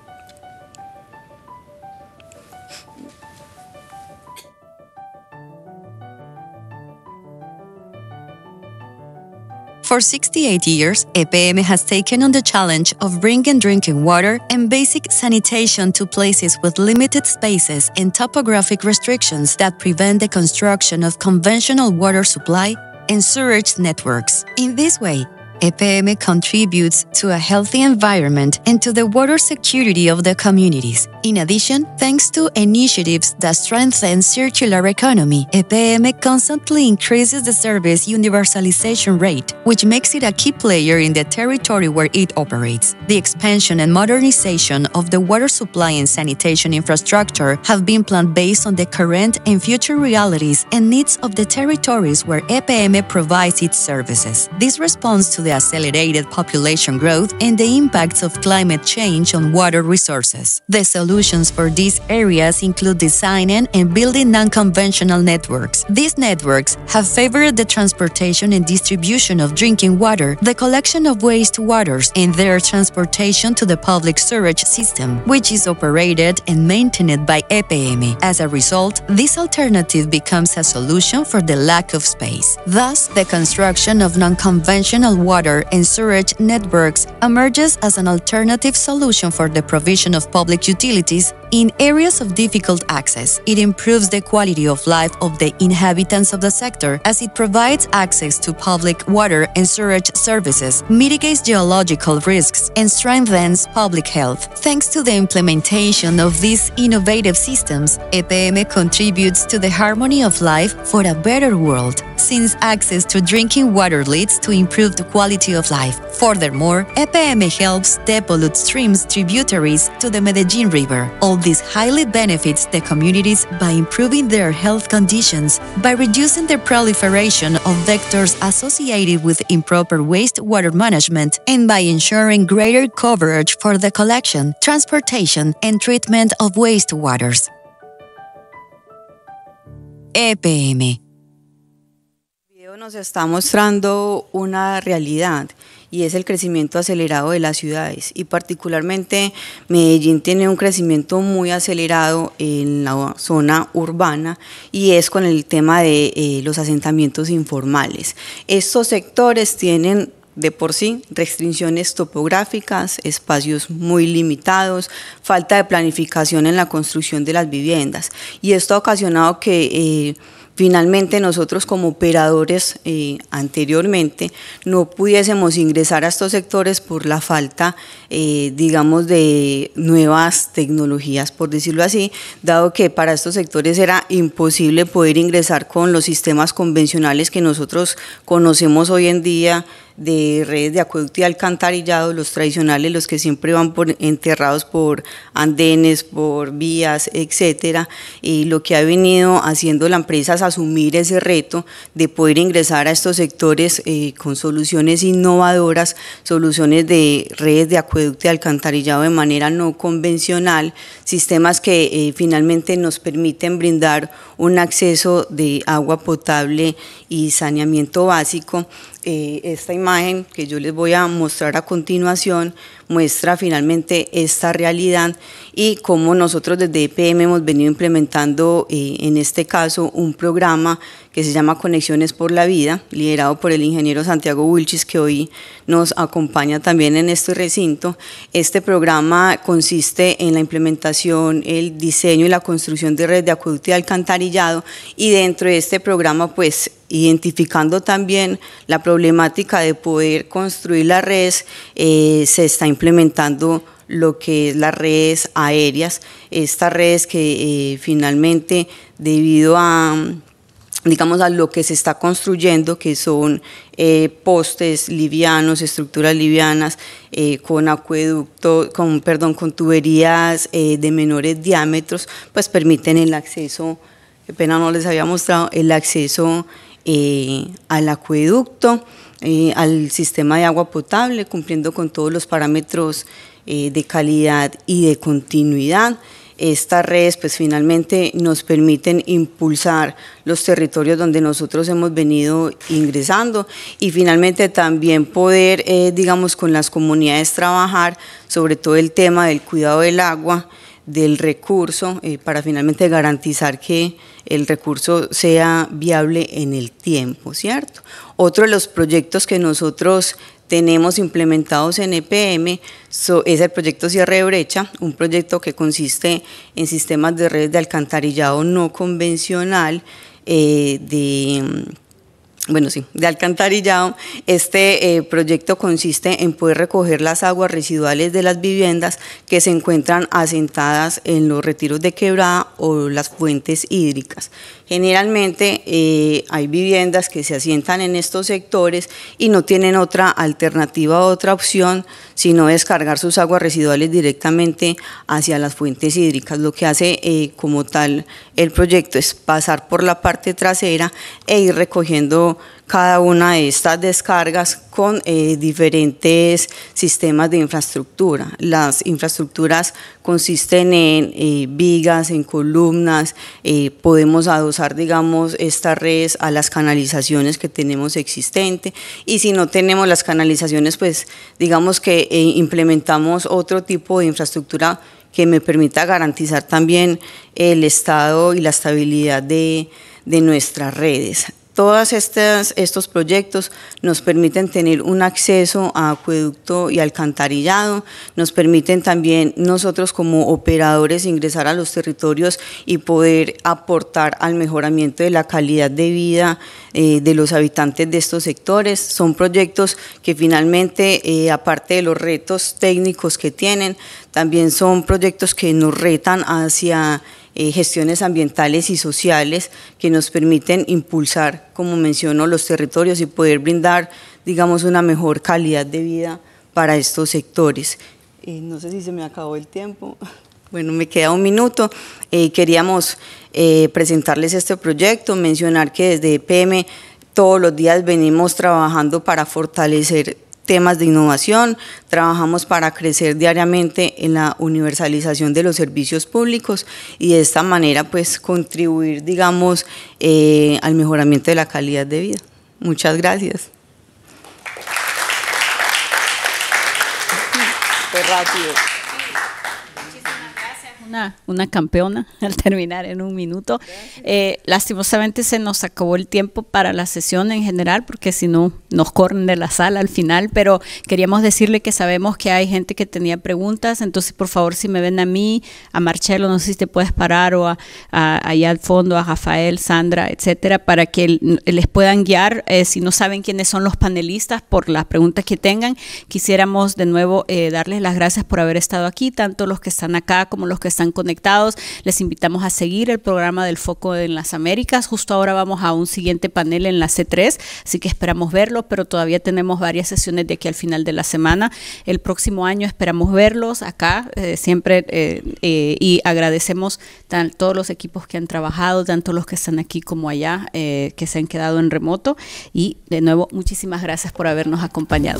For sixty-eight years, E P M has taken on the challenge of bringing drinking water and basic sanitation to places with limited spaces and topographic restrictions that prevent the construction of conventional water supply and sewage networks. In this way, E P M contributes to a healthy environment and to the water security of the communities. In addition, thanks to initiatives that strengthen circular economy, E P M constantly increases the service universalization rate, which makes it a key player in the territory where it operates. The expansion and modernization of the water supply and sanitation infrastructure have been planned based on the current and future realities and needs of the territories where E P M provides its services. This responds to the accelerated population growth and the impacts of climate change on water resources. The solutions for these areas include designing and building non-conventional networks. These networks have favored the transportation and distribution of drinking water, the collection of wastewaters, and their transportation to the public sewage system, which is operated and maintained by E P M. As a result, this alternative becomes a solution for the lack of space. Thus, the construction of non-conventional water and sewage networks emerges as an alternative solution for the provision of public utilities in areas of difficult access. It improves the quality of life of the inhabitants of the sector as it provides access to public water and sewage services, mitigates geological risks, and strengthens public health. Thanks to the implementation of these innovative systems, E P M contributes to the harmony of life for a better world, since access to drinking water leads to improved quality of life. Furthermore, E P M helps depollute streams tributaries to the Medellín River. All this highly benefits the communities by improving their health conditions, by reducing the proliferation of vectors associated with improper wastewater management, and by ensuring greater coverage for the collection, transportation, and treatment of wastewaters. E P M. El video nos está mostrando una realidad, y es el crecimiento acelerado de las ciudades, y particularmente Medellín tiene un crecimiento muy acelerado en la zona urbana, y es con el tema de eh, los asentamientos informales. Estos sectores tienen de por sí, restricciones topográficas, espacios muy limitados, falta de planificación en la construcción de las viviendas. Y esto ha ocasionado que eh, finalmente nosotros como operadores eh, anteriormente no pudiésemos ingresar a estos sectores por la falta, eh, digamos, de nuevas tecnologías, por decirlo así, dado que para estos sectores era imposible poder ingresar con los sistemas convencionales que nosotros conocemos hoy en día, de redes de acueducto y alcantarillado, los tradicionales, los que siempre van por, enterrados por andenes, por vías, etcétera, y lo que ha venido haciendo la empresa es asumir ese reto de poder ingresar a estos sectores eh, con soluciones innovadoras, soluciones de redes de acueducto y alcantarillado de manera no convencional, sistemas que eh, finalmente nos permiten brindar un acceso de agua potable y saneamiento básico. Eh, esta imagen que yo les voy a mostrar a continuación muestra finalmente esta realidad y cómo nosotros desde E P M hemos venido implementando eh, en este caso un programa que se llama Conexiones por la Vida, liderado por el ingeniero Santiago Wilchis, que hoy nos acompaña también en este recinto. Este programa consiste en la implementación, el diseño y la construcción de redes de acueducto y alcantarillado, y dentro de este programa pues identificando también la problemática de poder construir las redes, eh, se está implementando lo que es las redes aéreas, estas redes que eh, finalmente debido a, digamos, a lo que se está construyendo, que son eh, postes livianos, estructuras livianas, eh, con acueducto, con, perdón, con tuberías eh, de menores diámetros, pues permiten el acceso, qué pena no les había mostrado, el acceso Eh, al acueducto, eh, al sistema de agua potable, cumpliendo con todos los parámetros eh, de calidad y de continuidad. Estas redes pues finalmente nos permiten impulsar los territorios donde nosotros hemos venido ingresando y finalmente también poder, eh, digamos, con las comunidades trabajar sobre todo el tema del cuidado del agua, del recurso, eh, para finalmente garantizar que el recurso sea viable en el tiempo, ¿cierto? Otro de los proyectos que nosotros tenemos implementados en E P M so, es el proyecto Cierre de Brecha, un proyecto que consiste en sistemas de redes de alcantarillado no convencional, eh, de... Bueno, sí, de alcantarillado. Este eh, proyecto consiste en poder recoger las aguas residuales de las viviendas que se encuentran asentadas en los retiros de quebrada o las fuentes hídricas. Generalmente eh, hay viviendas que se asientan en estos sectores y no tienen otra alternativa, otra opción, sino descargar sus aguas residuales directamente hacia las fuentes hídricas. Lo que hace eh, como tal el proyecto es pasar por la parte trasera e ir recogiendo cada una de estas descargas con eh, diferentes sistemas de infraestructura. Las infraestructuras consisten en eh, vigas, en columnas, eh, podemos adosar, digamos, estas redes a las canalizaciones que tenemos existentes, y si no tenemos las canalizaciones, pues digamos que eh, implementamos otro tipo de infraestructura que me permita garantizar también el estado y la estabilidad de, de nuestras redes. Todos estos, estos proyectos nos permiten tener un acceso a acueducto y alcantarillado, nos permiten también nosotros como operadores ingresar a los territorios y poder aportar al mejoramiento de la calidad de vida eh, de los habitantes de estos sectores. Son proyectos que finalmente, eh, aparte de los retos técnicos que tienen, también son proyectos que nos retan hacia Eh, gestiones ambientales y sociales que nos permiten impulsar, como menciono, los territorios y poder brindar, digamos, una mejor calidad de vida para estos sectores. Eh, no sé si se me acabó el tiempo. Bueno, me queda un minuto. Eh, queríamos eh, presentarles este proyecto, mencionar que desde E P M todos los días venimos trabajando para fortalecer temas de innovación, trabajamos para crecer diariamente en la universalización de los servicios públicos y de esta manera pues contribuir, digamos, eh, al mejoramiento de la calidad de vida. Muchas gracias. Fue rápido. Muchísimas gracias. una, una campeona al terminar en un minuto. Eh, lastimosamente se nos acabó el tiempo para la sesión en general, porque si no nos corren de la sala al final, pero queríamos decirle que sabemos que hay gente que tenía preguntas, entonces por favor si me ven a mí, a Marcelo, no sé si te puedes parar, o a, a, allá al fondo, a Rafael, Sandra, etcétera, para que el, les puedan guiar, eh, si no saben quiénes son los panelistas, por las preguntas que tengan. Quisiéramos de nuevo eh, darles las gracias por haber estado aquí, tanto los que están acá como los que están conectados. Les invitamos a seguir el programa del Foco en las Américas. Justo ahora vamos a un siguiente panel en la C tres, así que esperamos verlo, pero todavía tenemos varias sesiones de aquí al final de la semana. El próximo año esperamos verlos acá, eh, siempre, eh, eh, y agradecemos a todos los equipos que han trabajado, tanto los que están aquí como allá, eh, que se han quedado en remoto, y de nuevo, muchísimas gracias por habernos acompañado.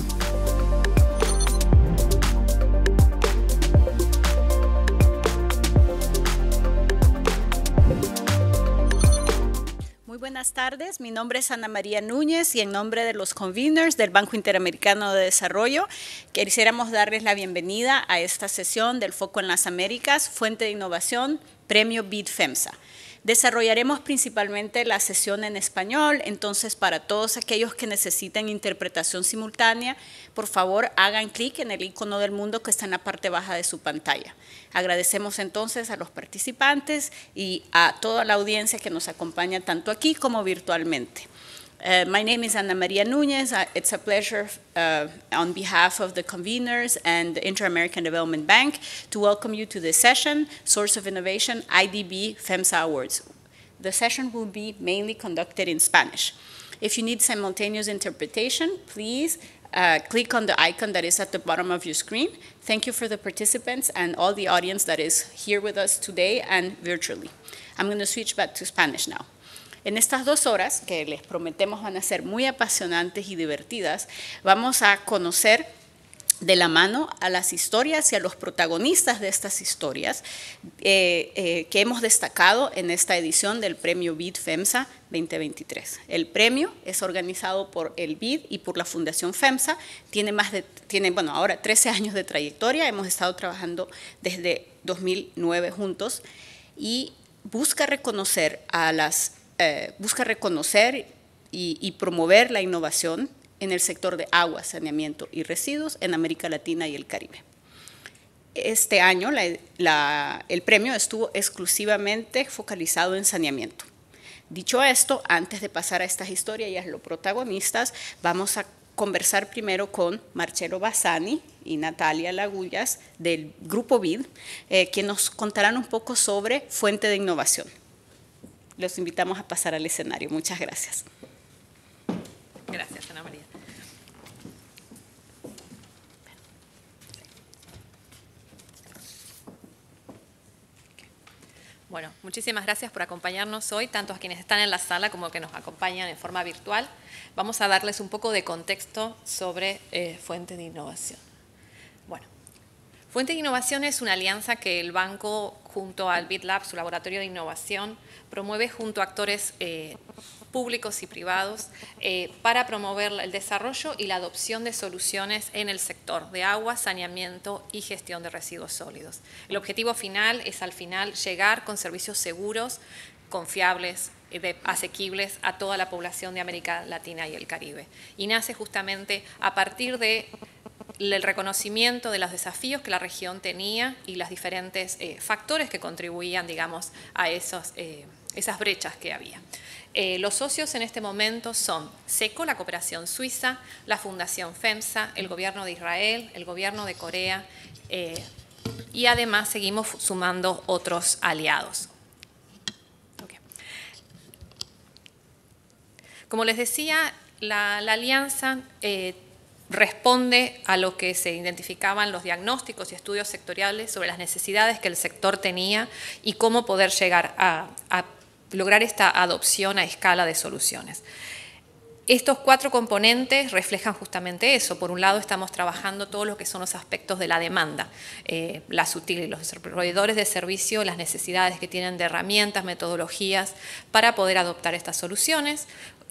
Buenas tardes, mi nombre es Ana María Núñez y en nombre de los conveners del Banco Interamericano de Desarrollo quisiéramos darles la bienvenida a esta sesión del Foco en las Américas, Fuente de Innovación, Premio B I D FEMSA. Desarrollaremos principalmente la sesión en español, entonces para todos aquellos que necesiten interpretación simultánea, por favor hagan clic en el icono del mundo que está en la parte baja de su pantalla. Agradecemos entonces a los participantes y a toda la audiencia que nos acompaña tanto aquí como virtualmente. Uh, my name is Ana María Núñez. Uh, it's a pleasure uh, on behalf of the conveners and the Inter-American Development Bank to welcome you to this session, Source of Innovation I D B FEMSA Awards. The session will be mainly conducted in Spanish. If you need simultaneous interpretation, please uh, click on the icon that is at the bottom of your screen. Thank you for the participants and all the audience that is here with us today and virtually. I'm going to switch back to Spanish now. En estas dos horas, que les prometemos van a ser muy apasionantes y divertidas, vamos a conocer de la mano a las historias y a los protagonistas de estas historias eh, eh, que hemos destacado en esta edición del Premio B I D FEMSA veinte veintitrés. El premio es organizado por el B I D y por la Fundación FEMSA, tiene, más de, tiene bueno, ahora trece años de trayectoria, hemos estado trabajando desde dos mil nueve juntos y busca reconocer a las Eh, busca reconocer y, y promover la innovación en el sector de agua, saneamiento y residuos en América Latina y el Caribe. Este año la, la, el premio estuvo exclusivamente focalizado en saneamiento. Dicho esto, antes de pasar a estas historias y a los protagonistas, vamos a conversar primero con Marcelo Bassani y Natalia Lagullas del Grupo B I D, eh, que nos contarán un poco sobre Fuente de Innovación. Los invitamos a pasar al escenario. Muchas gracias. Gracias, Ana María. Bueno, muchísimas gracias por acompañarnos hoy, tanto a quienes están en la sala como a que nos acompañan en forma virtual. Vamos a darles un poco de contexto sobre eh, Fuente de Innovación. Bueno, Fuente de Innovación es una alianza que el banco, junto al B I D Lab, su laboratorio de innovación, promueve junto a actores eh, públicos y privados eh, para promover el desarrollo y la adopción de soluciones en el sector de agua, saneamiento y gestión de residuos sólidos. El objetivo final es al final llegar con servicios seguros, confiables, de, asequibles a toda la población de América Latina y el Caribe. Y nace justamente a partir de el reconocimiento de los desafíos que la región tenía y los diferentes eh, factores que contribuían, digamos, a esos, eh, esas brechas que había. Eh, los socios en este momento son SECO, la cooperación suiza, la Fundación FEMSA, el gobierno de Israel, el gobierno de Corea eh, y además seguimos sumando otros aliados. Okay. Como les decía, la, la alianza eh, responde a lo que se identificaban los diagnósticos y estudios sectoriales sobre las necesidades que el sector tenía y cómo poder llegar a, a lograr esta adopción a escala de soluciones. Estos cuatro componentes reflejan justamente eso. Por un lado, estamos trabajando todo lo que son los aspectos de la demanda, eh, las utilities, los proveedores de servicio, las necesidades que tienen de herramientas, metodologías para poder adoptar estas soluciones.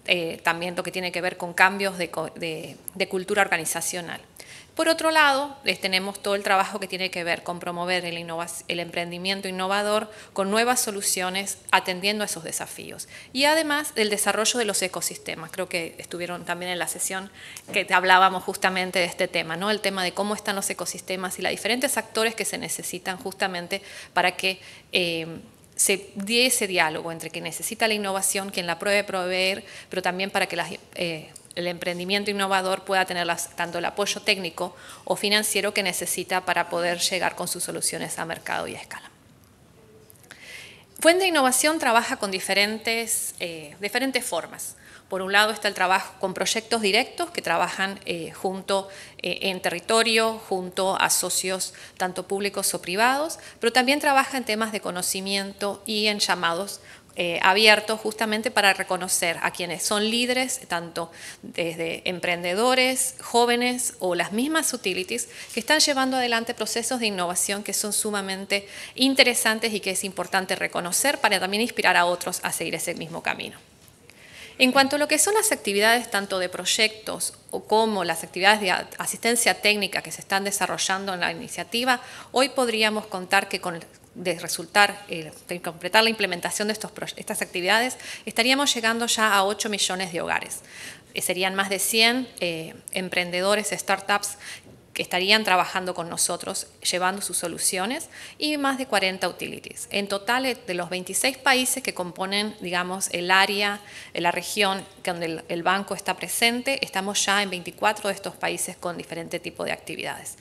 eh, también lo que tiene que ver con cambios de, de, de cultura organizacional. Por otro lado, eh, tenemos todo el trabajo que tiene que ver con promover el, el emprendimiento innovador con nuevas soluciones atendiendo a esos desafíos. Y además del desarrollo de los ecosistemas. Creo que estuvieron también en la sesión que hablábamos justamente de este tema, ¿no? El tema de cómo están los ecosistemas y los diferentes actores que se necesitan justamente para que eh, se dé ese diálogo entre quien necesita la innovación, quien la puede proveer, pero también para que las... Eh, el emprendimiento innovador pueda tener las, tanto el apoyo técnico o financiero que necesita para poder llegar con sus soluciones a mercado y a escala. Fuente de Innovación trabaja con diferentes, eh, diferentes formas. Por un lado está el trabajo con proyectos directos que trabajan eh, junto eh, en territorio, junto a socios tanto públicos o privados, pero también trabaja en temas de conocimiento y en llamados Eh, abierto justamente para reconocer a quienes son líderes, tanto desde emprendedores, jóvenes o las mismas utilities que están llevando adelante procesos de innovación que son sumamente interesantes y que es importante reconocer para también inspirar a otros a seguir ese mismo camino. En cuanto a lo que son las actividades tanto de proyectos o como las actividades de asistencia técnica que se están desarrollando en la iniciativa, hoy podríamos contar que con de resultar, eh, de completar la implementación de estos, estas actividades, estaríamos llegando ya a ocho millones de hogares. Eh, serían más de cien eh, emprendedores, startups, que estarían trabajando con nosotros, llevando sus soluciones, y más de cuarenta utilities. En total, de los veintiséis países que componen, digamos, el área, la región donde el, el banco está presente, estamos ya en veinticuatro de estos países con diferente tipo de actividades.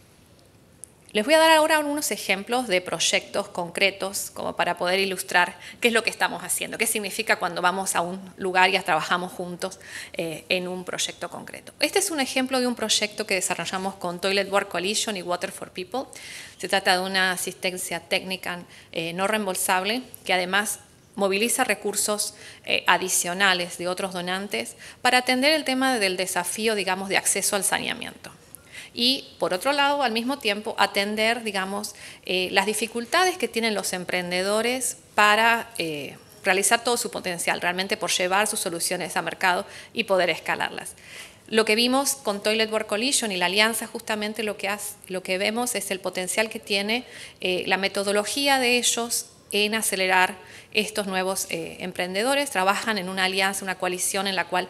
Les voy a dar ahora unos ejemplos de proyectos concretos como para poder ilustrar qué es lo que estamos haciendo, qué significa cuando vamos a un lugar y trabajamos juntos eh, en un proyecto concreto. Este es un ejemplo de un proyecto que desarrollamos con Toilet Board Coalition y Water for People. Se trata de una asistencia técnica eh, no reembolsable que además moviliza recursos eh, adicionales de otros donantes para atender el tema del desafío, digamos, de acceso al saneamiento. Y, por otro lado, al mismo tiempo, atender, digamos, eh, las dificultades que tienen los emprendedores para eh, realizar todo su potencial, realmente por llevar sus soluciones a mercado y poder escalarlas. Lo que vimos con Toilet Board Coalition y la alianza, justamente lo que, hace, lo que vemos es el potencial que tiene eh, la metodología de ellos en acelerar estos nuevos eh, emprendedores. Trabajan en una alianza, una coalición en la cual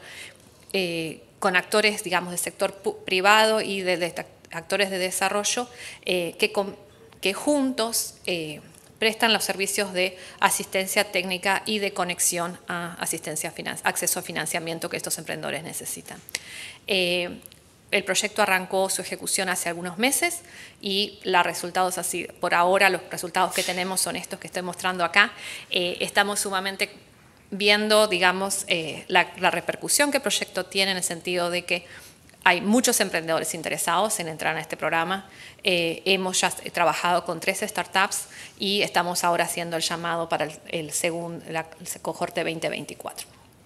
eh, con actores, digamos, del sector privado y de, de actores de desarrollo eh, que, con, que juntos eh, prestan los servicios de asistencia técnica y de conexión a asistencia acceso a financiamiento que estos emprendedores necesitan. Eh, el proyecto arrancó su ejecución hace algunos meses y los resultados así, por ahora los resultados que tenemos son estos que estoy mostrando acá. Eh, estamos sumamente viendo, digamos, eh, la, la repercusión que el proyecto tiene en el sentido de que hay muchos emprendedores interesados en entrar en este programa. Eh, hemos ya trabajado con tres startups y estamos ahora haciendo el llamado para el, el, segundo, la, el cohorte veinte veinticuatro.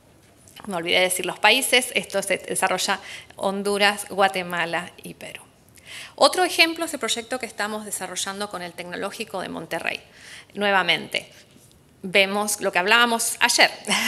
Me olvidé de decir los países. Esto se desarrolla Honduras, Guatemala y Perú. Otro ejemplo es el proyecto que estamos desarrollando con el Tecnológico de Monterrey. Nuevamente, vemos lo que hablábamos ayer,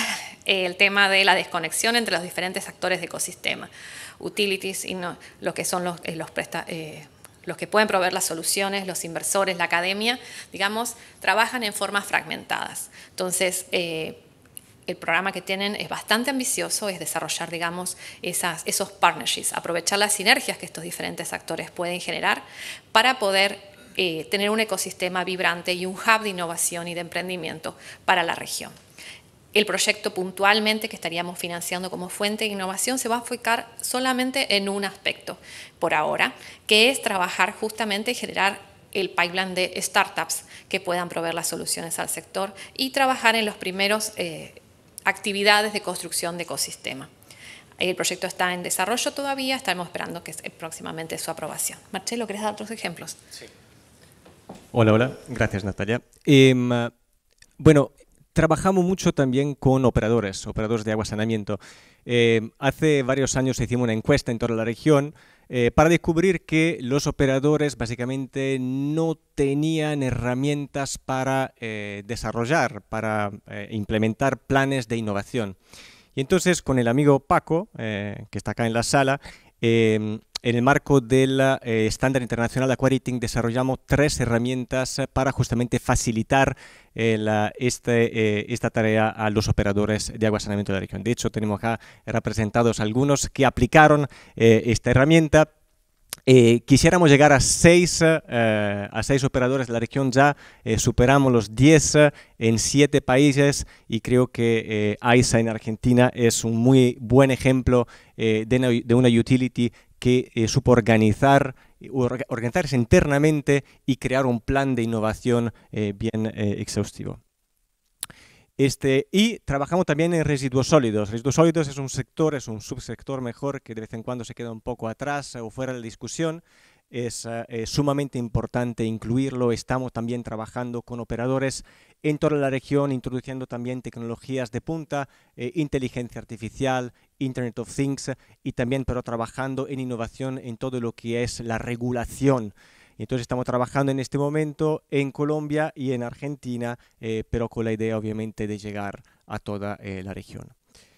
el tema de la desconexión entre los diferentes actores de ecosistema, utilities y no, lo que son los, los, presta, eh, los que pueden proveer las soluciones, los inversores, la academia, digamos, trabajan en formas fragmentadas. Entonces, eh, el programa que tienen es bastante ambicioso, es desarrollar, digamos, esas, esos partnerships, aprovechar las sinergias que estos diferentes actores pueden generar para poder Eh, tener un ecosistema vibrante y un hub de innovación y de emprendimiento para la región. El proyecto puntualmente que estaríamos financiando como fuente de innovación se va a enfocar solamente en un aspecto por ahora, que es trabajar justamente y generar el pipeline de startups que puedan proveer las soluciones al sector y trabajar en los primeros eh, actividades de construcción de ecosistema. El proyecto está en desarrollo todavía, estamos esperando que próximamente su aprobación. Marcelo, ¿querés dar otros ejemplos? Sí. Hola, hola. Gracias, Natalia. Eh, bueno, trabajamos mucho también con operadores, operadores de agua saneamiento. Eh, hace varios años hicimos una encuesta en toda la región eh, para descubrir que los operadores básicamente no tenían herramientas para eh, desarrollar, para eh, implementar planes de innovación. Y entonces con el amigo Paco, eh, que está acá en la sala, eh, en el marco del eh, estándar internacional de Aquarating desarrollamos tres herramientas para justamente facilitar eh, la, este, eh, esta tarea a los operadores de agua y saneamiento de la región. De hecho, tenemos acá representados algunos que aplicaron eh, esta herramienta. Eh, quisiéramos llegar a seis, eh, a seis operadores de la región, ya eh, superamos los diez eh, en siete países y creo que eh, AISA en Argentina es un muy buen ejemplo eh, de, una, de una utility que eh, supo organizar, or, organizarse internamente y crear un plan de innovación eh, bien eh, exhaustivo. Este, y trabajamos también en residuos sólidos. Residuos sólidos es un sector, es un subsector mejor que de vez en cuando se queda un poco atrás o fuera de la discusión. Es eh, sumamente importante incluirlo. Estamos también trabajando con operadores en toda la región, introduciendo también tecnologías de punta, eh, inteligencia artificial, Internet of Things y también pero trabajando en innovación en todo lo que es la regulación. Entonces estamos trabajando en este momento en Colombia y en Argentina, eh, pero con la idea obviamente de llegar a toda eh, la región.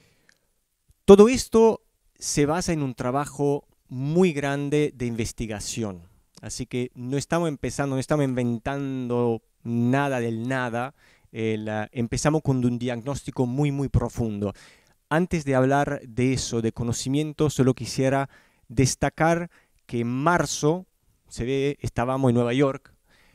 Todo esto se basa en un trabajo muy grande de investigación. Así que no estamos empezando, no estamos inventando nada del nada. El, uh, empezamos con un diagnóstico muy, muy profundo. Antes de hablar de eso, de conocimiento, solo quisiera destacar que en marzo, se ve, estábamos en Nueva York.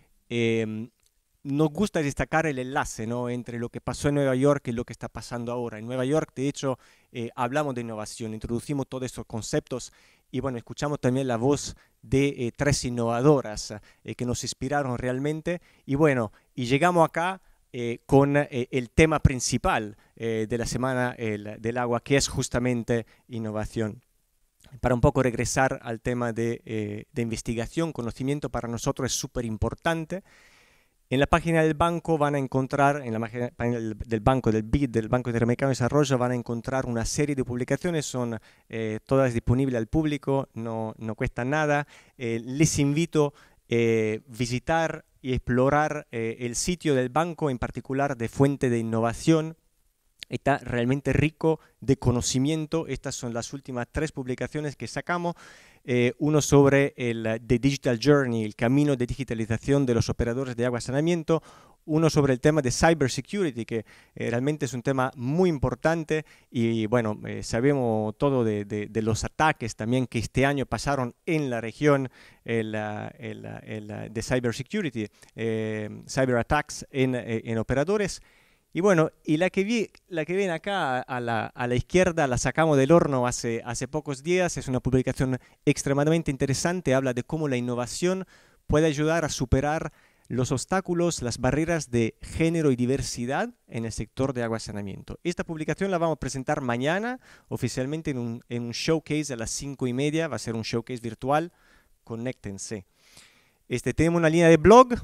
Eh, nos gusta destacar el enlace, ¿no?, entre lo que pasó en Nueva York y lo que está pasando ahora. En Nueva York, de hecho, eh, hablamos de innovación, introducimos todos estos conceptos y bueno, escuchamos también la voz de eh, tres innovadoras eh, que nos inspiraron realmente. Y bueno, y llegamos acá eh, con eh, el tema principal eh, de la Semana el, del Agua, que es justamente innovación. Para un poco regresar al tema de, eh, de investigación, conocimiento para nosotros es súper importante. En la página del banco van a encontrar, en la página del banco, del B I D, del Banco Interamericano de Desarrollo, van a encontrar una serie de publicaciones, son eh, todas disponibles al público, no, no cuesta nada. Eh, les invito a eh, visitar y explorar eh, el sitio del banco, en particular de Fuente de Innovación. Está realmente rico de conocimiento. Estas son las últimas tres publicaciones que sacamos. Eh, uno sobre el The Digital Journey, el camino de digitalización de los operadores de agua y saneamiento. Uno sobre el tema de cybersecurity, que eh, realmente es un tema muy importante. Y bueno, eh, sabemos todo de, de, de los ataques también que este año pasaron en la región el, el, el, el de cybersecurity, eh, cyber attacks en, en operadores. Y bueno, y la que, vi, la que ven acá a la, a la izquierda la sacamos del horno hace, hace pocos días. Es una publicación extremadamente interesante. Habla de cómo la innovación puede ayudar a superar los obstáculos, las barreras de género y diversidad en el sector de agua y saneamiento. Esta publicación la vamos a presentar mañana oficialmente en un, en un showcase a las cinco y media. Va a ser un showcase virtual. Conéctense. Este, tenemos una línea de blog.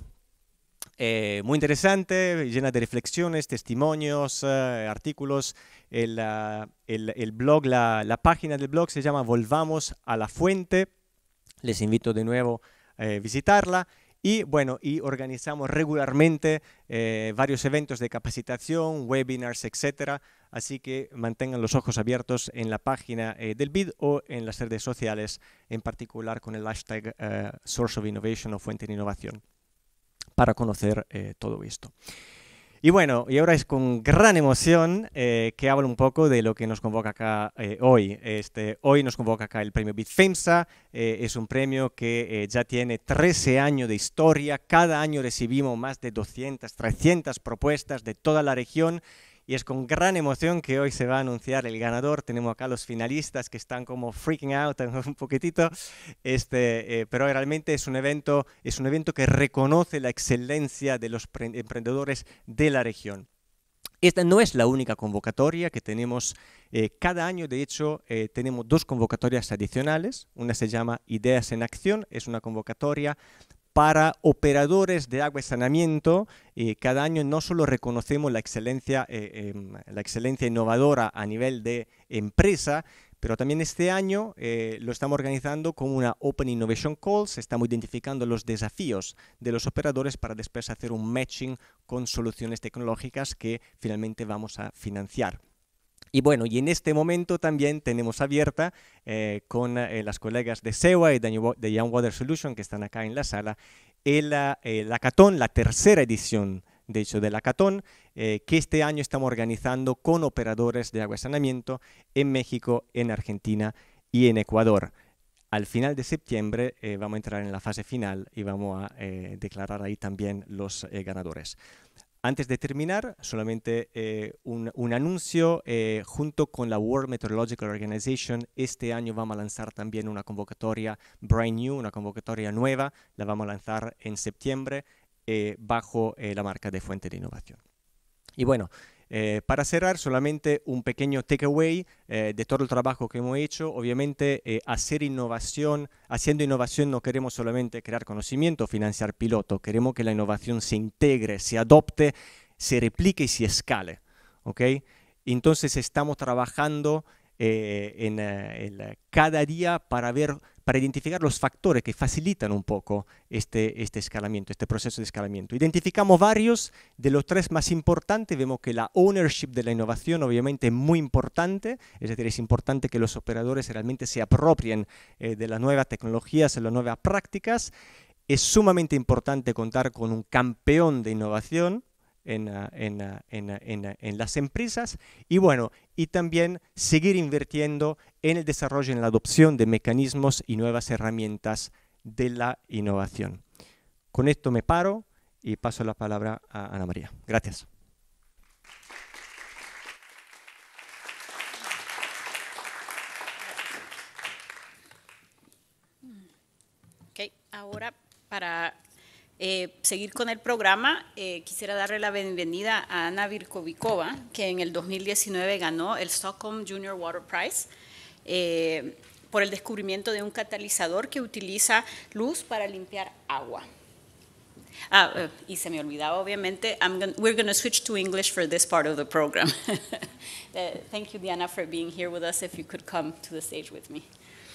Eh, muy interesante, llena de reflexiones, testimonios, eh, artículos. El, uh, el, el blog, la, la página del blog se llama Volvamos a la Fuente. Les invito de nuevo a eh, visitarla. Y bueno, y organizamos regularmente eh, varios eventos de capacitación, webinars, etcétera. Así que mantengan los ojos abiertos en la página eh, del B I D o en las redes sociales, en particular con el hashtag eh, Source of Innovation o Fuente de Innovación, para conocer eh, todo esto. Y bueno, y ahora es con gran emoción eh, que hablo un poco de lo que nos convoca acá eh, hoy. Este, hoy nos convoca acá el premio BitFEMSA. Eh, es un premio que eh, ya tiene trece años de historia. Cada año recibimos más de doscientas, trescientas propuestas de toda la región. Y es con gran emoción que hoy se va a anunciar el ganador. Tenemos acá los finalistas que están como freaking out un poquitito. Este, eh, pero realmente es un, evento, es un evento que reconoce la excelencia de los emprendedores de la región. Esta no es la única convocatoria que tenemos eh, cada año. De hecho, eh, tenemos dos convocatorias adicionales. Una se llama Ideas en Acción. Es una convocatoria para operadores de agua y saneamiento. Eh, cada año no solo reconocemos la excelencia, eh, eh, la excelencia innovadora a nivel de empresa, pero también este año eh, lo estamos organizando como una Open Innovation Calls. Estamos identificando los desafíos de los operadores para después hacer un matching con soluciones tecnológicas que finalmente vamos a financiar. Y bueno, y en este momento también tenemos abierta eh, con eh, las colegas de SEWA y de Young Water Solution que están acá en la sala, el, el hackathon, la tercera edición de hecho del hackathon, eh, que este año estamos organizando con operadores de agua y saneamiento en México, en Argentina y en Ecuador. Al final de septiembre eh, vamos a entrar en la fase final y vamos a eh, declarar ahí también los eh, ganadores. Antes de terminar, solamente eh, un, un anuncio, eh, junto con la World Meteorological Organization, este año vamos a lanzar también una convocatoria brand new, una convocatoria nueva, la vamos a lanzar en septiembre eh, bajo eh, la marca de Fuente de Innovación. Y bueno, eh, para cerrar, solamente un pequeño takeaway eh, de todo el trabajo que hemos hecho. Obviamente, eh, hacer innovación, haciendo innovación no queremos solamente crear conocimiento, financiar piloto, queremos que la innovación se integre, se adopte, se replique y se escale, ¿ok? Entonces estamos trabajando eh, en, en cada día para ver, para identificar los factores que facilitan un poco este, este escalamiento, este proceso de escalamiento. Identificamos varios, de los tres más importantes vemos que la ownership de la innovación obviamente es muy importante, es decir, es importante que los operadores realmente se apropien eh, de las nuevas tecnologías, de las nuevas prácticas. Es sumamente importante contar con un campeón de innovación En, en, en, en, en las empresas y bueno, y también seguir invirtiendo en el desarrollo, en la adopción de mecanismos y nuevas herramientas de la innovación. Con esto me paro y paso la palabra a Ana María. Gracias. Ok, ahora para Eh, seguir con el programa, eh, quisiera darle la bienvenida a Ana Virkovikova, que en el dos mil diecinueve ganó el Stockholm Junior Water Prize eh, por el descubrimiento de un catalizador que utiliza luz para limpiar agua. Ah, uh, y se me olvidaba, obviamente, I'm gonna, we're going to switch to English for this part of the program. uh, thank you, Diana, for being here with us. If you could come to the stage with me.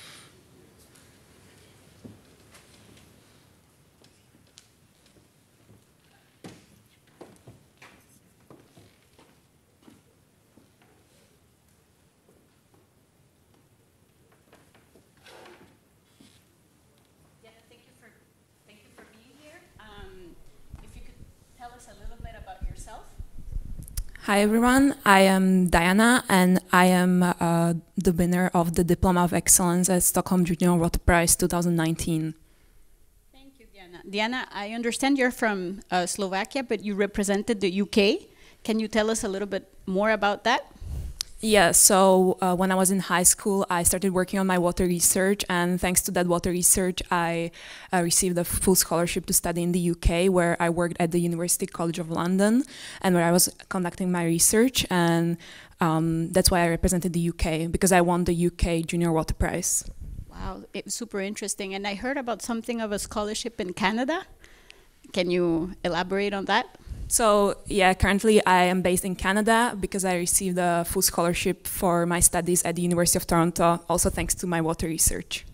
Hi everyone, I am Diana and I am uh, the winner of the Diploma of Excellence at Stockholm Junior Water Prize twenty nineteen. Thank you, Diana. Diana, I understand you're from uh, Slovakia, but you represented the U K. Can you tell us a little bit more about that? Yeah, so uh, when I was in high school, I started working on my water research, and thanks to that water research, I uh, received a full scholarship to study in the U K, where I worked at the University College of London, and where I was conducting my research, and um, that's why I represented the U K, because I won the U K Junior Water Prize. Wow, it was super interesting, and I heard about something of a scholarship in Canada. Can you elaborate on that? So, yeah, currently I am based in Canada because I received a full scholarship for my studies at the University of Toronto, also thanks to my water research.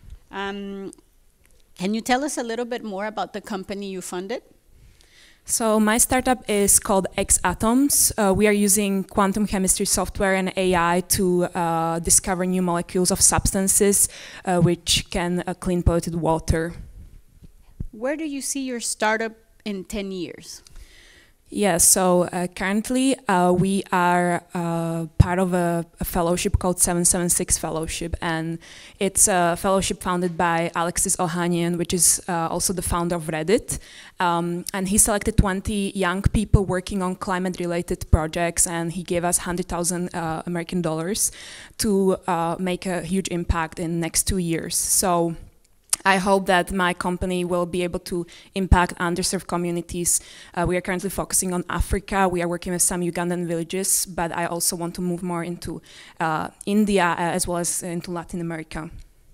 Um, can you tell us a little bit more about the company you funded? So my startup is called X Atoms. Uh, we are using quantum chemistry software and A I to uh, discover new molecules of substances uh, which can uh, clean polluted water. Where do you see your startup in ten years? Yeah, so uh, currently uh, we are uh, part of a, a fellowship called seven seven six Fellowship, and it's a fellowship founded by Alexis Ohanian, which is uh, also the founder of Reddit. Um, and he selected twenty young people working on climate-related projects, and he gave us one hundred thousand uh, American dollars to uh, make a huge impact in the next two years. So I hope that my company will be able to impact underserved communities. Uh, we are currently focusing on Africa. We are working with some Ugandan villages, but I also want to move more into uh, India uh, as well as into Latin America.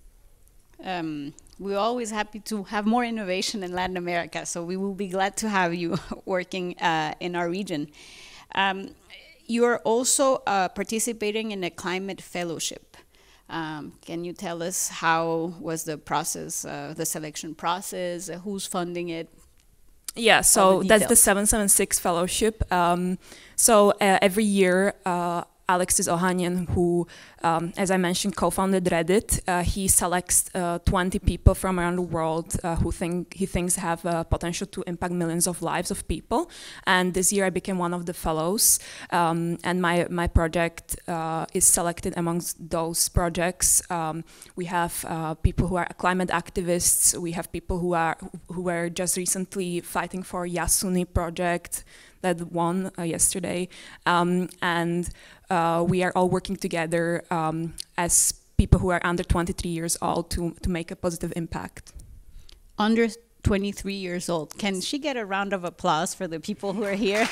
Um, we're always happy to have more innovation in Latin America, so we will be glad to have you working uh, in our region. Um, you're also uh, participating in a climate fellowship. Um, can you tell us how was the process, uh, the selection process, uh, who's funding it? Yeah, so that's the seven seven six Fellowship. Um, so uh, every year uh, Alexis Ohanian, who, um, as I mentioned, co-founded Reddit. Uh, he selects uh, twenty people from around the world uh, who think he thinks have uh, potential to impact millions of lives of people. And this year I became one of the fellows, um, and my my project uh, is selected amongst those projects. Um, we have uh, people who are climate activists. We have people who are who were just recently fighting for Yasuni project that won uh, yesterday, um, and uh, we are all working together um, as people who are under twenty-three years old to to make a positive impact. Under twenty-three years old. Can she get a round of applause for the people who are here?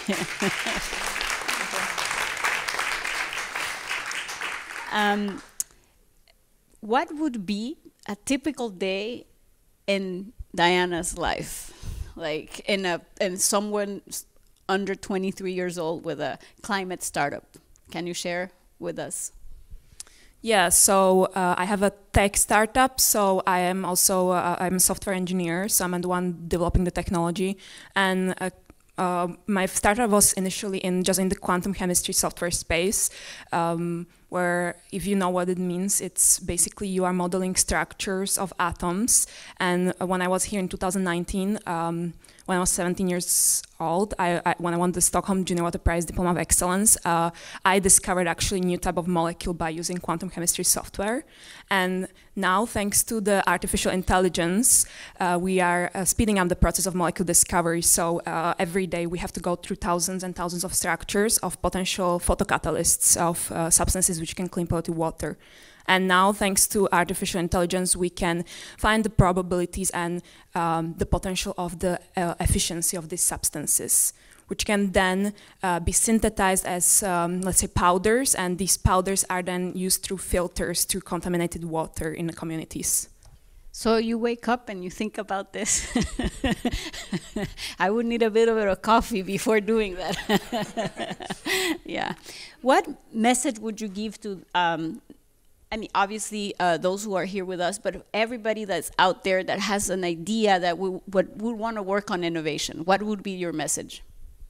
um, what would be a typical day in Diana's life? Like in a in someone under twenty-three years old with a climate startup. Can you share with us? Yeah, so uh, I have a tech startup, so I am also uh, I'm a software engineer, so I'm the one developing the technology, and uh, uh, my startup was initially in just in the quantum chemistry software space, um, where if you know what it means, it's basically you are modeling structures of atoms. And when I was here in two thousand nineteen, um, when I was seventeen years old, I, I, when I won the Stockholm Junior Water Prize Diploma of Excellence, uh, I discovered actually a new type of molecule by using quantum chemistry software. And now, thanks to the artificial intelligence, uh, we are uh, speeding up the process of molecule discovery. So uh, every day we have to go through thousands and thousands of structures of potential photocatalysts of uh, substances which can clean polluted water. And now, thanks to artificial intelligence, we can find the probabilities and um, the potential of the uh, efficiency of these substances, which can then uh, be synthesized as, um, let's say, powders, and these powders are then used through filters through contaminated water in the communities. So you wake up and you think about this. I would need a bit of a coffee before doing that. Yeah. What message would you give to, um, I mean, obviously uh, those who are here with us, but everybody that's out there that has an idea that we would, would want to work on innovation? What would be your message?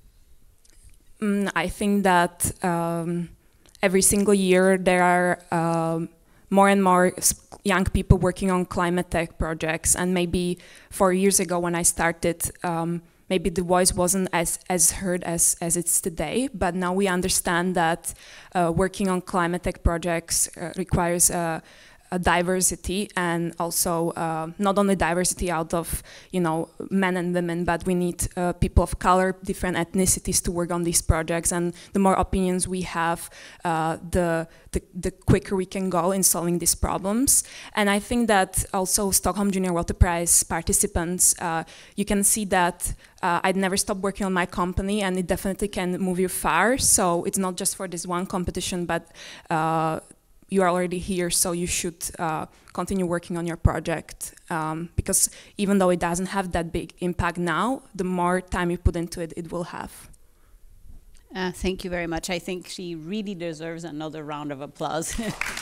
Mm, I think that um, every single year there are um, more and more young people working on climate tech projects, and maybe four years ago when I started, um, maybe the voice wasn't as, as heard as, as it's today, but now we understand that uh, working on climate tech projects uh, requires uh, a diversity, and also uh, not only diversity out of, you know, men and women, but we need uh, people of color, different ethnicities to work on these projects. And the more opinions we have, uh, the, the the quicker we can go in solving these problems. And I think that also Stockholm Junior Water Prize participants, uh, you can see that uh, I'd never stopped working on my company, and it definitely can move you far. So it's not just for this one competition, but uh, you are already here, so you should uh, continue working on your project, um, because even though it doesn't have that big impact now, the more time you put into it, it will have. Uh, thank you very much. I think she really deserves another round of applause.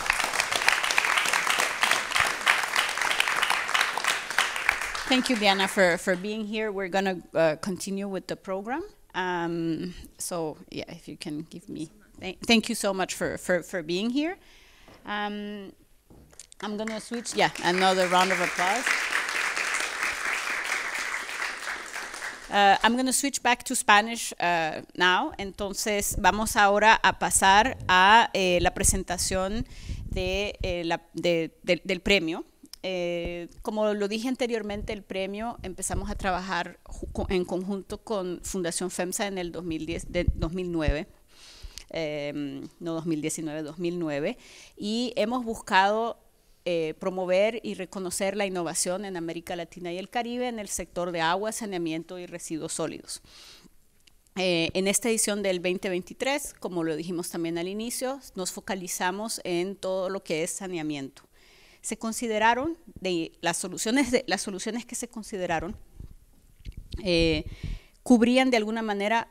Thank you, Diana, for, for being here. We're going to uh, continue with the program. Um, so, yeah, if you can give me... Th thank you so much for, for, for being here. Um, I'm going to switch, yeah, another round of applause. Uh, I'm going to switch back to Spanish uh, now. Entonces, vamos ahora a pasar a eh, la presentación de, eh, la, de, de, del premio. Eh, como lo dije anteriormente, el premio empezamos a trabajar en conjunto con Fundación FEMSA en el dos mil diez, de, dos mil nueve. Eh, no dos mil diecinueve, dos mil nueve, y hemos buscado eh, promover y reconocer la innovación en América Latina y el Caribe en el sector de agua, saneamiento y residuos sólidos. Eh, en esta edición del veinte veintitrés, como lo dijimos también al inicio, nos focalizamos en todo lo que es saneamiento. Se consideraron, de las soluciones, de, las soluciones que se consideraron, eh, cubrían de alguna manera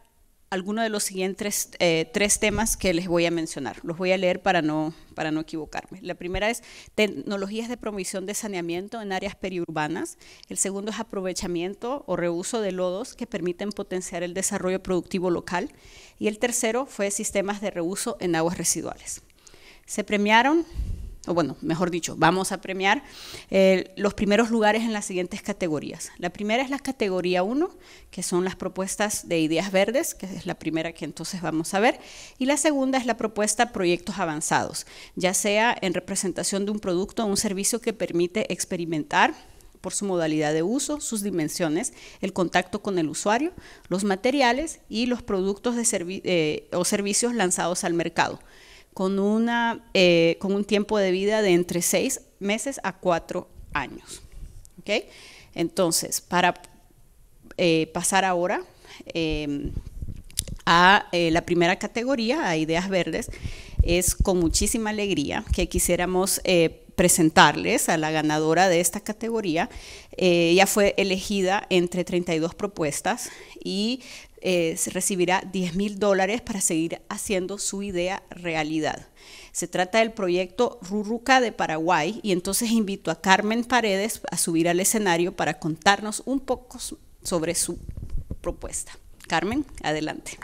alguno de los siguientes eh, tres temas que les voy a mencionar. Los voy a leer para no, para no equivocarme. La primera es tecnologías de provisión de saneamiento en áreas periurbanas. El segundo es aprovechamiento o reuso de lodos que permiten potenciar el desarrollo productivo local. Y el tercero fue sistemas de reuso en aguas residuales. Se premiaron, o bueno, mejor dicho, vamos a premiar eh, los primeros lugares en las siguientes categorías. La primera es la categoría uno, que son las propuestas de ideas verdes, que es la primera que entonces vamos a ver, y la segunda es la propuesta proyectos avanzados, ya sea en representación de un producto o un servicio que permite experimentar por su modalidad de uso, sus dimensiones, el contacto con el usuario, los materiales y los productos de servi eh, o servicios lanzados al mercado, con, una, eh, con un tiempo de vida de entre seis meses a cuatro años. ¿Okay? Entonces, para eh, pasar ahora eh, a eh, la primera categoría, a ideas verdes, es con muchísima alegría que quisiéramos eh, presentarles a la ganadora de esta categoría. Eh, ella fue elegida entre treinta y dos propuestas y Eh, se recibirá diez mil dólares para seguir haciendo su idea realidad. Se trata del proyecto Ruruca de Paraguay y entonces invito a Carmen Paredes a subir al escenario para contarnos un poco sobre su propuesta. Carmen, adelante.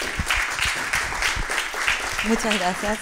Muchas gracias.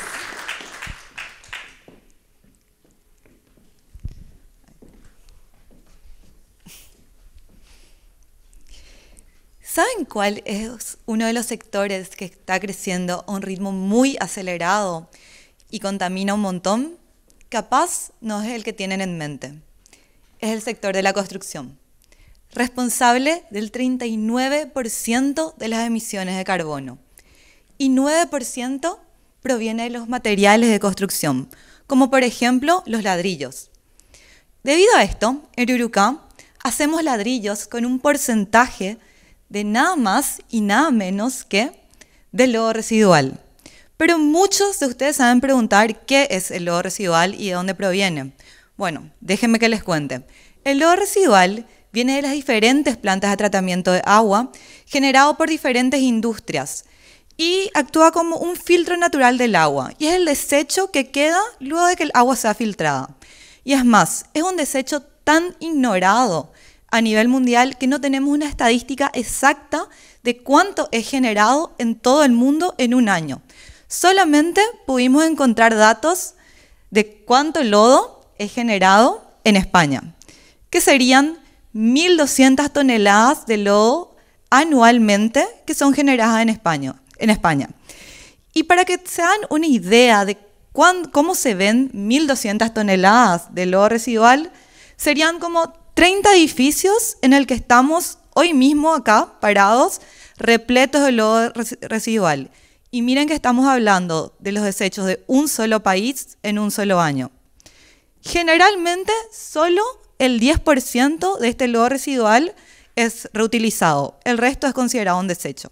¿Saben cuál es uno de los sectores que está creciendo a un ritmo muy acelerado y contamina un montón? Capaz no es el que tienen en mente. Es el sector de la construcción, responsable del treinta y nueve por ciento de las emisiones de carbono. Y nueve por ciento proviene de los materiales de construcción, como por ejemplo los ladrillos. Debido a esto, en Ruruca hacemos ladrillos con un porcentaje de nada más y nada menos que del lodo residual. Pero muchos de ustedes saben preguntar qué es el lodo residual y de dónde proviene. Bueno, déjenme que les cuente. El lodo residual viene de las diferentes plantas de tratamiento de agua generado por diferentes industrias y actúa como un filtro natural del agua y es el desecho que queda luego de que el agua sea filtrada. Y es más, es un desecho tan ignorado a nivel mundial que no tenemos una estadística exacta de cuánto es generado en todo el mundo en un año. Solamente pudimos encontrar datos de cuánto lodo es generado en España, que serían mil doscientas toneladas de lodo anualmente que son generadas en España. En España. Y para que se hagan una idea de cuán, cómo se ven mil doscientas toneladas de lodo residual, serían como treinta edificios en el que estamos hoy mismo acá, parados, repletos de lodo residual. Y miren que estamos hablando de los desechos de un solo país en un solo año. Generalmente, solo el diez por ciento de este lodo residual es reutilizado. El resto es considerado un desecho.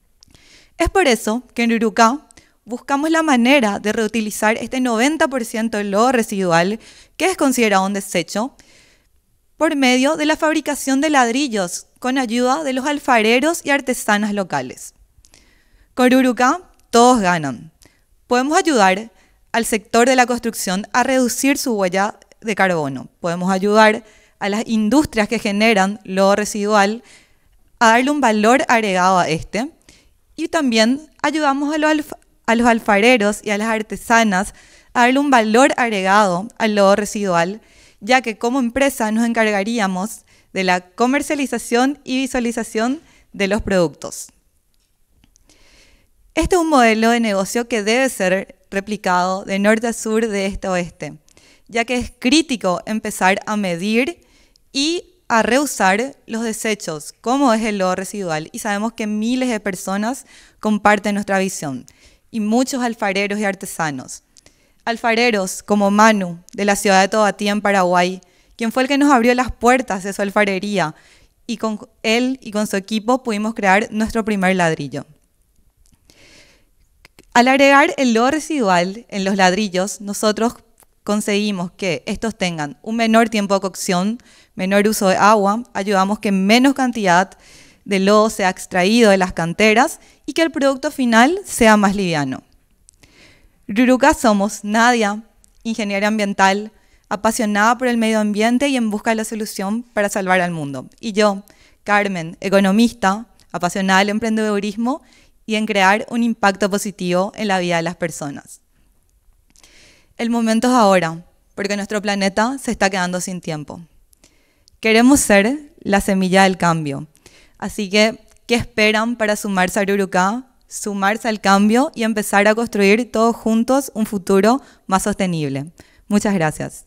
Es por eso que en Ruruca buscamos la manera de reutilizar este noventa por ciento del lodo residual, que es considerado un desecho, por medio de la fabricación de ladrillos con ayuda de los alfareros y artesanas locales. Con Ruruca todos ganan. Podemos ayudar al sector de la construcción a reducir su huella de carbono. Podemos ayudar a las industrias que generan lodo residual a darle un valor agregado a este. Y también ayudamos a los, alf a los alfareros y a las artesanas a darle un valor agregado al lodo residual, ya que como empresa nos encargaríamos de la comercialización y visualización de los productos. Este es un modelo de negocio que debe ser replicado de norte a sur, de este a oeste, ya que es crítico empezar a medir y a reusar los desechos, como es el lodo residual, y sabemos que miles de personas comparten nuestra visión, y muchos alfareros y artesanos. Alfareros como Manu, de la ciudad de Tobatí, en Paraguay, quien fue el que nos abrió las puertas de su alfarería, y con él y con su equipo pudimos crear nuestro primer ladrillo. Al agregar el lodo residual en los ladrillos, nosotros conseguimos que estos tengan un menor tiempo de cocción, menor uso de agua, ayudamos que menos cantidad de lodo sea extraído de las canteras y que el producto final sea más liviano. Ruruka somos Nadia, ingeniera ambiental, apasionada por el medio ambiente y en busca de la solución para salvar al mundo. Y yo, Carmen, economista, apasionada del emprendedurismo y en crear un impacto positivo en la vida de las personas. El momento es ahora, porque nuestro planeta se está quedando sin tiempo. Queremos ser la semilla del cambio. Así que, ¿qué esperan para sumarse a Ruruka, sumarse al cambio y empezar a construir todos juntos un futuro más sostenible? Muchas gracias.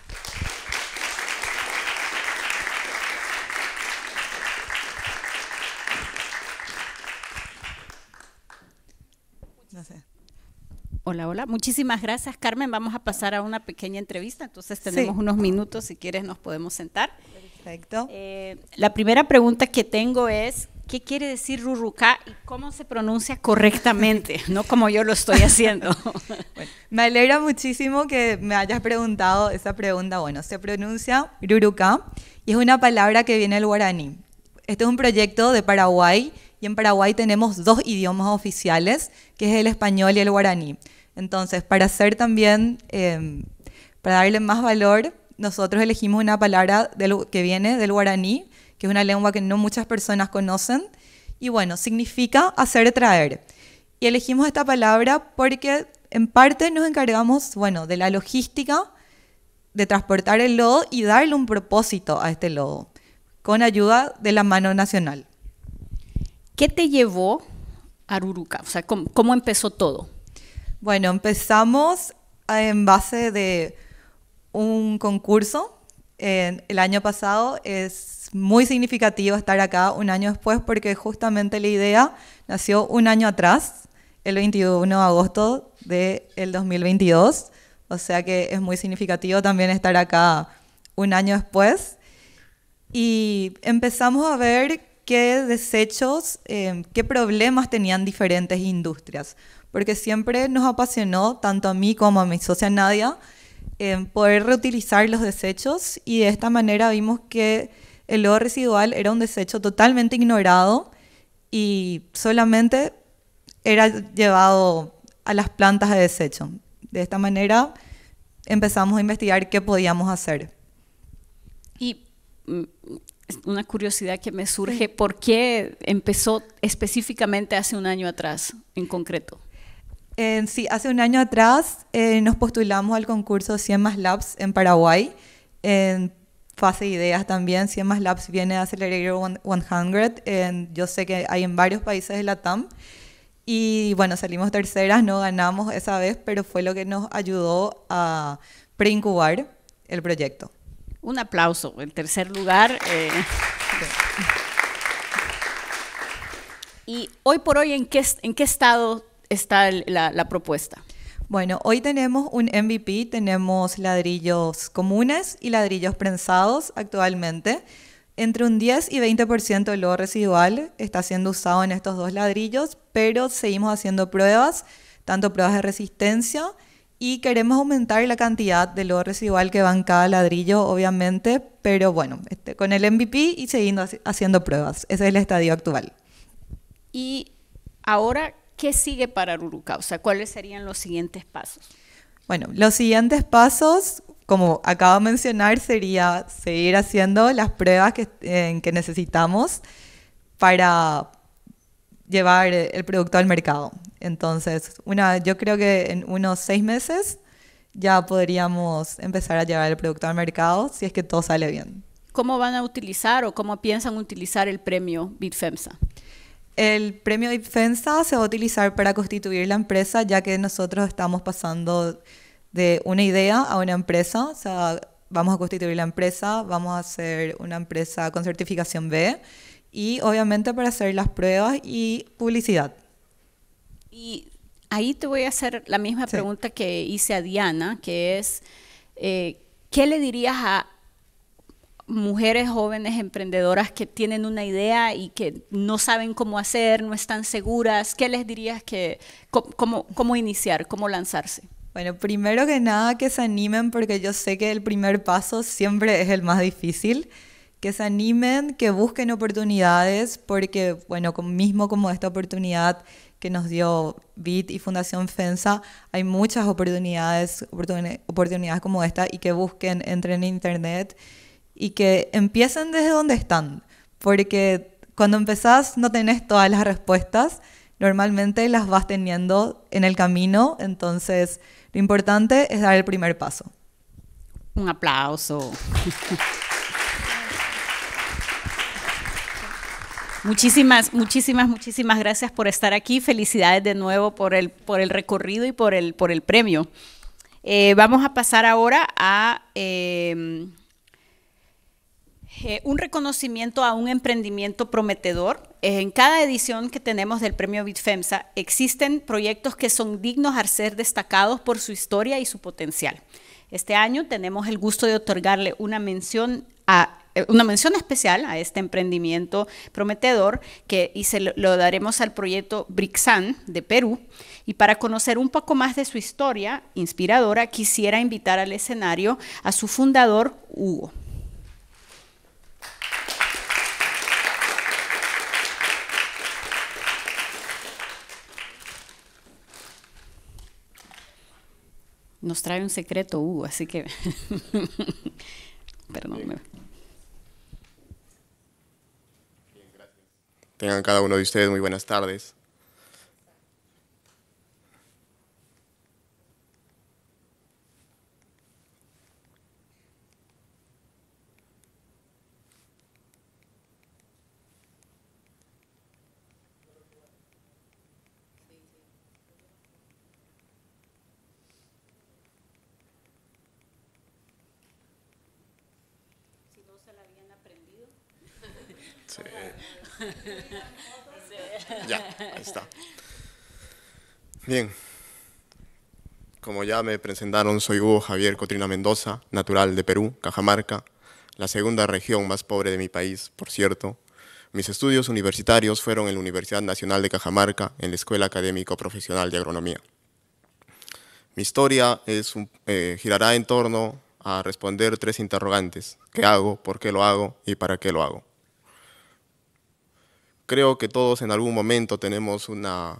No sé. Hola, hola. Muchísimas gracias, Carmen. Vamos a pasar a una pequeña entrevista. Entonces tenemos Sí. unos minutos, si quieres nos podemos sentar. Perfecto. Eh, la primera pregunta que tengo es, ¿qué quiere decir Ruruka y cómo se pronuncia correctamente? No como yo lo estoy haciendo. Bueno, me alegra muchísimo que me hayas preguntado esa pregunta. Bueno, se pronuncia Ruruka y es una palabra que viene del guaraní. Este es un proyecto de Paraguay y en Paraguay tenemos dos idiomas oficiales, que es el español y el guaraní. Entonces, para hacer también, eh, para darle más valor, nosotros elegimos una palabra del, que viene del guaraní, que es una lengua que no muchas personas conocen, y bueno, significa hacer traer. Y elegimos esta palabra porque en parte nos encargamos, bueno, de la logística, de transportar el lodo y darle un propósito a este lodo, con ayuda de la Mano Nacional. ¿Qué te llevó a Ruruka? O sea, ¿cómo, cómo empezó todo? Bueno, empezamos en base de un concurso. Eh, el año pasado es muy significativo estar acá un año después porque justamente la idea nació un año atrás, el veintiuno de agosto del dos mil veintidós. O sea que es muy significativo también estar acá un año después. Y empezamos a ver qué desechos, eh, qué problemas tenían diferentes industrias. Porque siempre nos apasionó, tanto a mí como a mi socia Nadia, eh, poder reutilizar los desechos y de esta manera vimos que el lodo residual era un desecho totalmente ignorado y solamente era llevado a las plantas de desecho. De esta manera empezamos a investigar qué podíamos hacer. Y mm, una curiosidad que me surge, ¿por qué empezó específicamente hace un año atrás, en concreto? Eh, sí, hace un año atrás eh, nos postulamos al concurso cien más Labs en Paraguay, en fase de ideas también. cien más Labs viene de Accelerator cien, eh, yo sé que hay en varios países de la T A M, y bueno, salimos terceras, no ganamos esa vez, pero fue lo que nos ayudó a preincubar el proyecto. Un aplauso, el tercer lugar. Eh. Y hoy por hoy, ¿en qué, en qué estado está el, la, la propuesta? Bueno, hoy tenemos un M V P, tenemos ladrillos comunes y ladrillos prensados actualmente. Entre un diez y veinte por ciento del lodo residual está siendo usado en estos dos ladrillos, pero seguimos haciendo pruebas, tanto pruebas de resistencia, y queremos aumentar la cantidad de lodo residual que va en cada ladrillo, obviamente, pero bueno, este, con el M V P y siguiendo haciendo pruebas. Ese es el estadio actual. Y ahora, ¿qué sigue para Ruruka? O sea, ¿cuáles serían los siguientes pasos? Bueno, los siguientes pasos, como acabo de mencionar, sería seguir haciendo las pruebas que, eh, que necesitamos para llevar el producto al mercado. Entonces, una, yo creo que en unos seis meses ya podríamos empezar a llevar el producto al mercado si es que todo sale bien. ¿Cómo van a utilizar o cómo piensan utilizar el premio BitFEMSA? El premio BitFEMSA se va a utilizar para constituir la empresa, ya que nosotros estamos pasando de una idea a una empresa. O sea, vamos a constituir la empresa, vamos a hacer una empresa con certificación B y obviamente para hacer las pruebas y publicidad. Y ahí te voy a hacer la misma sí. pregunta que hice a Diana, que es, eh, ¿qué le dirías a mujeres jóvenes emprendedoras que tienen una idea y que no saben cómo hacer, no están seguras? ¿Qué les dirías que, cómo, cómo iniciar, cómo lanzarse? Bueno, primero que nada que se animen, porque yo sé que el primer paso siempre es el más difícil, que se animen, que busquen oportunidades, porque, bueno, mismo como esta oportunidad que nos dio B I T y Fundación FENSA, hay muchas oportunidades, oportunidades como esta, y que busquen, entren en internet y que empiecen desde donde están, porque cuando empezás no tenés todas las respuestas, normalmente las vas teniendo en el camino, entonces lo importante es dar el primer paso. Un aplauso. Muchísimas, muchísimas, muchísimas gracias por estar aquí. Felicidades de nuevo por el, por el recorrido y por el, por el premio. Eh, vamos a pasar ahora a eh, eh, un reconocimiento a un emprendimiento prometedor. Eh, en cada edición que tenemos del premio B I T FEMSA existen proyectos que son dignos a ser destacados por su historia y su potencial. Este año tenemos el gusto de otorgarle una mención a una mención especial a este emprendimiento prometedor que y se lo, lo daremos al proyecto Brixan de Perú. Y para conocer un poco más de su historia inspiradora, quisiera invitar al escenario a su fundador, Hugo. Nos trae un secreto, Hugo, así que perdón. Me... Tengan cada uno de ustedes muy buenas tardes. Si no se la habían aprendido. Sí. Ya, ahí está. Bien, como ya me presentaron, soy Hugo Javier Cotrina Mendoza, natural de Perú, Cajamarca, la segunda región más pobre de mi país, por cierto. Mis estudios universitarios fueron en la Universidad Nacional de Cajamarca, en la Escuela Académico Profesional de Agronomía. Mi historia es un, eh, girará en torno a responder tres interrogantes: ¿qué hago?, ¿por qué lo hago? Y ¿para qué lo hago? Creo que todos en algún momento tenemos una,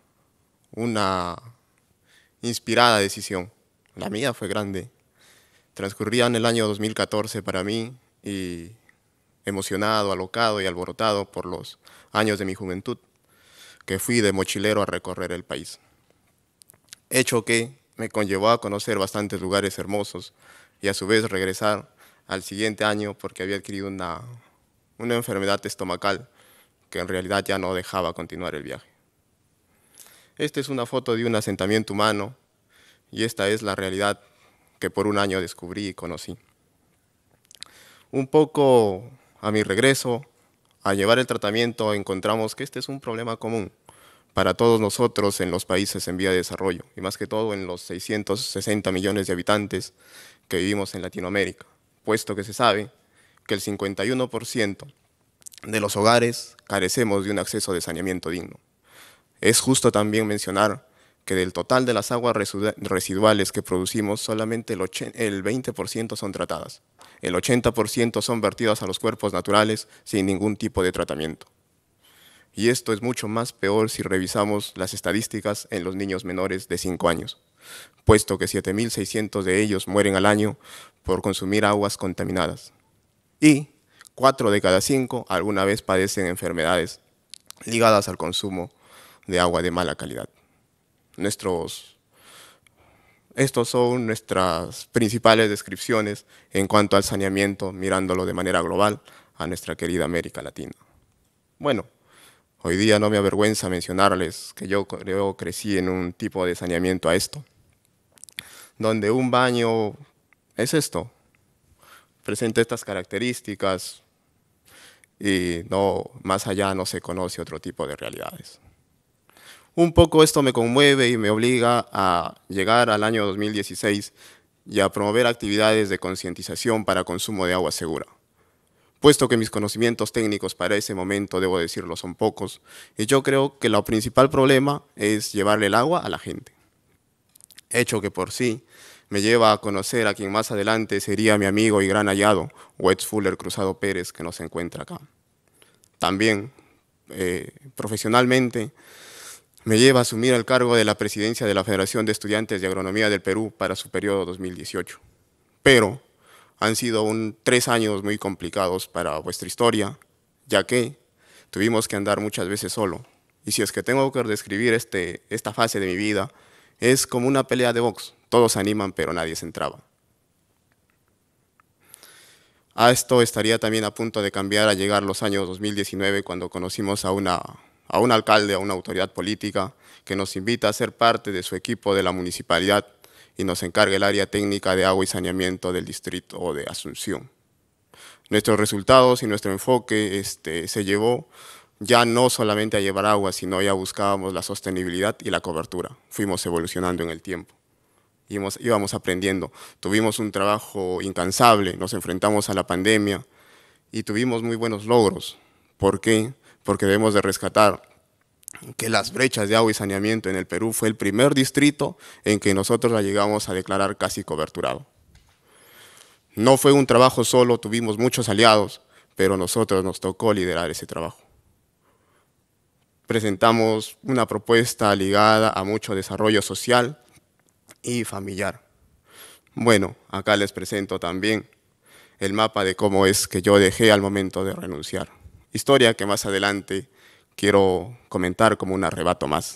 una inspirada decisión. La mía fue grande. Transcurría en el año dos mil catorce para mí y emocionado, alocado y alborotado por los años de mi juventud, que fui de mochilero a recorrer el país. Hecho que me conllevó a conocer bastantes lugares hermosos y a su vez regresar al siguiente año porque había adquirido una, una enfermedad estomacal que en realidad ya no dejaba continuar el viaje. Esta es una foto de un asentamiento humano y esta es la realidad que por un año descubrí y conocí. Un poco a mi regreso, a llevar el tratamiento, encontramos que este es un problema común para todos nosotros en los países en vía de desarrollo, y más que todo en los seiscientos sesenta millones de habitantes que vivimos en Latinoamérica, puesto que se sabe que el cincuenta y uno por ciento de los hogares carecemos de un acceso de saneamiento digno. Es justo también mencionar que del total de las aguas residuales que producimos, solamente el veinte por ciento son tratadas. El ochenta por ciento son vertidas a los cuerpos naturales sin ningún tipo de tratamiento. Y esto es mucho más peor si revisamos las estadísticas en los niños menores de cinco años, puesto que siete mil seiscientos de ellos mueren al año por consumir aguas contaminadas. Y cuatro de cada cinco alguna vez padecen enfermedades ligadas al consumo de agua de mala calidad. Nuestros, estos son nuestras principales descripciones en cuanto al saneamiento, mirándolo de manera global a nuestra querida América Latina. Bueno, hoy día no me avergüenza mencionarles que yo, yo crecí en un tipo de saneamiento a esto, donde un baño es esto, presenta estas características y no, más allá no se conoce otro tipo de realidades. Un poco esto me conmueve y me obliga a llegar al año dos mil dieciséis y a promover actividades de concientización para consumo de agua segura, puesto que mis conocimientos técnicos para ese momento, debo decirlo, son pocos, y yo creo que el principal problema es llevarle el agua a la gente, hecho que por sí me lleva a conocer a quien más adelante sería mi amigo y gran hallado, Wetz Fuller Cruzado Pérez, que nos encuentra acá. También, eh, profesionalmente, me lleva a asumir el cargo de la presidencia de la Federación de Estudiantes de Agronomía del Perú para su periodo dos mil dieciocho. Pero han sido un, tres años muy complicados para vuestra historia, ya que tuvimos que andar muchas veces solo. Y si es que tengo que describir este, esta fase de mi vida, es como una pelea de box. Todos se animan, pero nadie se entraba. A esto estaría también a punto de cambiar al llegar los años dos mil diecinueve, cuando conocimos a, una, a un alcalde, a una autoridad política, que nos invita a ser parte de su equipo de la municipalidad y nos encarga el área técnica de agua y saneamiento del distrito de Asunción. Nuestros resultados y nuestro enfoque este, se llevó ya no solamente a llevar agua, sino ya buscábamos la sostenibilidad y la cobertura. Fuimos evolucionando en el tiempo. Íbamos, íbamos aprendiendo. Tuvimos un trabajo incansable, nos enfrentamos a la pandemia y tuvimos muy buenos logros. ¿Por qué? Porque debemos de rescatar que las brechas de agua y saneamiento en el Perú fue el primer distrito en que nosotros la llegamos a declarar casi coberturado. No fue un trabajo solo, tuvimos muchos aliados, pero nosotros nos tocó liderar ese trabajo. Presentamos una propuesta ligada a mucho desarrollo social y familiar. Bueno, acá les presento también el mapa de cómo es que yo dejé al momento de renunciar. Historia que más adelante quiero comentar como un arrebato más.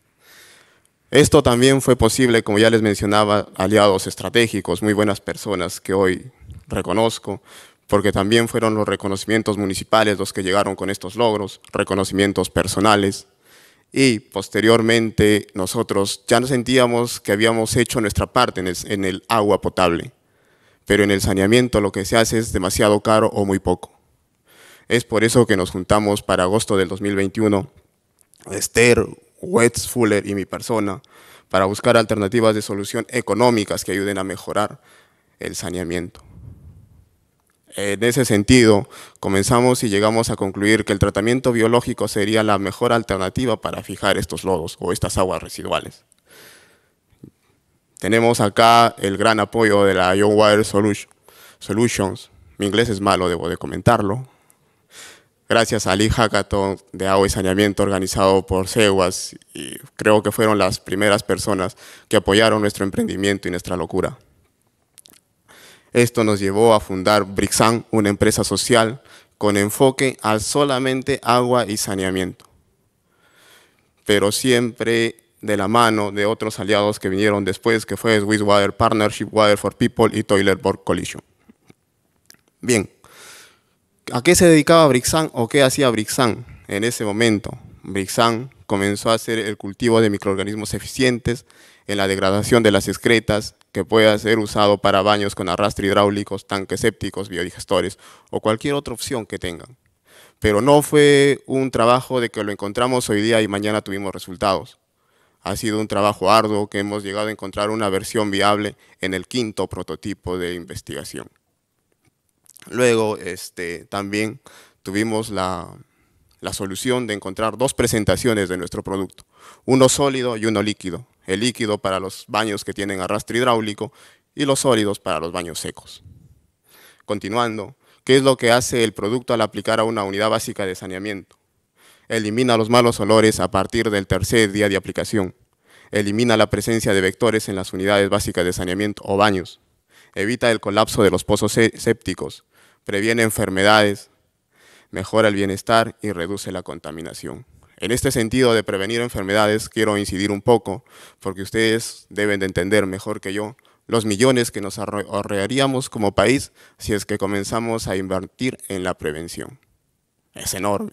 Esto también fue posible, como ya les mencionaba, aliados estratégicos, muy buenas personas que hoy reconozco, porque también fueron los reconocimientos municipales los que llegaron con estos logros, reconocimientos personales, y posteriormente nosotros ya nos sentíamos que habíamos hecho nuestra parte en el, en el agua potable, pero en el saneamiento lo que se hace es demasiado caro o muy poco. Es por eso que nos juntamos para agosto del dos mil veintiuno, Esther, Wetz Fuller y mi persona, para buscar alternativas de solución económicas que ayuden a mejorar el saneamiento. En ese sentido, comenzamos y llegamos a concluir que el tratamiento biológico sería la mejor alternativa para fijar estos lodos o estas aguas residuales. Tenemos acá el gran apoyo de la Young Water Solutions. Mi inglés es malo, debo de comentarlo. Gracias al e-hackathon de agua y saneamiento organizado por CEWAS, y creo que fueron las primeras personas que apoyaron nuestro emprendimiento y nuestra locura. Esto nos llevó a fundar Brixan, una empresa social con enfoque al solamente agua y saneamiento, pero siempre de la mano de otros aliados que vinieron después, que fue Swiss Water Partnership, Water for People y Toilet Board Coalition. Bien, ¿a qué se dedicaba Brixan o qué hacía Brixan en ese momento? Brixan comenzó a hacer el cultivo de microorganismos eficientes en la degradación de las excretas, que pueda ser usado para baños con arrastre hidráulicos, tanques sépticos, biodigestores o cualquier otra opción que tengan. Pero no fue un trabajo de que lo encontramos hoy día y mañana tuvimos resultados. Ha sido un trabajo arduo que hemos llegado a encontrar una versión viable en el quinto prototipo de investigación. Luego este, también tuvimos la, la solución de encontrar dos presentaciones de nuestro producto, uno sólido y uno líquido. El líquido para los baños que tienen arrastre hidráulico y los sólidos para los baños secos. Continuando, ¿qué es lo que hace el producto al aplicar a una unidad básica de saneamiento? Elimina los malos olores a partir del tercer día de aplicación. Elimina la presencia de vectores en las unidades básicas de saneamiento o baños. Evita el colapso de los pozos sépticos. Previene enfermedades. Mejora el bienestar y reduce la contaminación. En este sentido de prevenir enfermedades, quiero incidir un poco, porque ustedes deben de entender mejor que yo los millones que nos ahorraríamos como país si es que comenzamos a invertir en la prevención. Es enorme.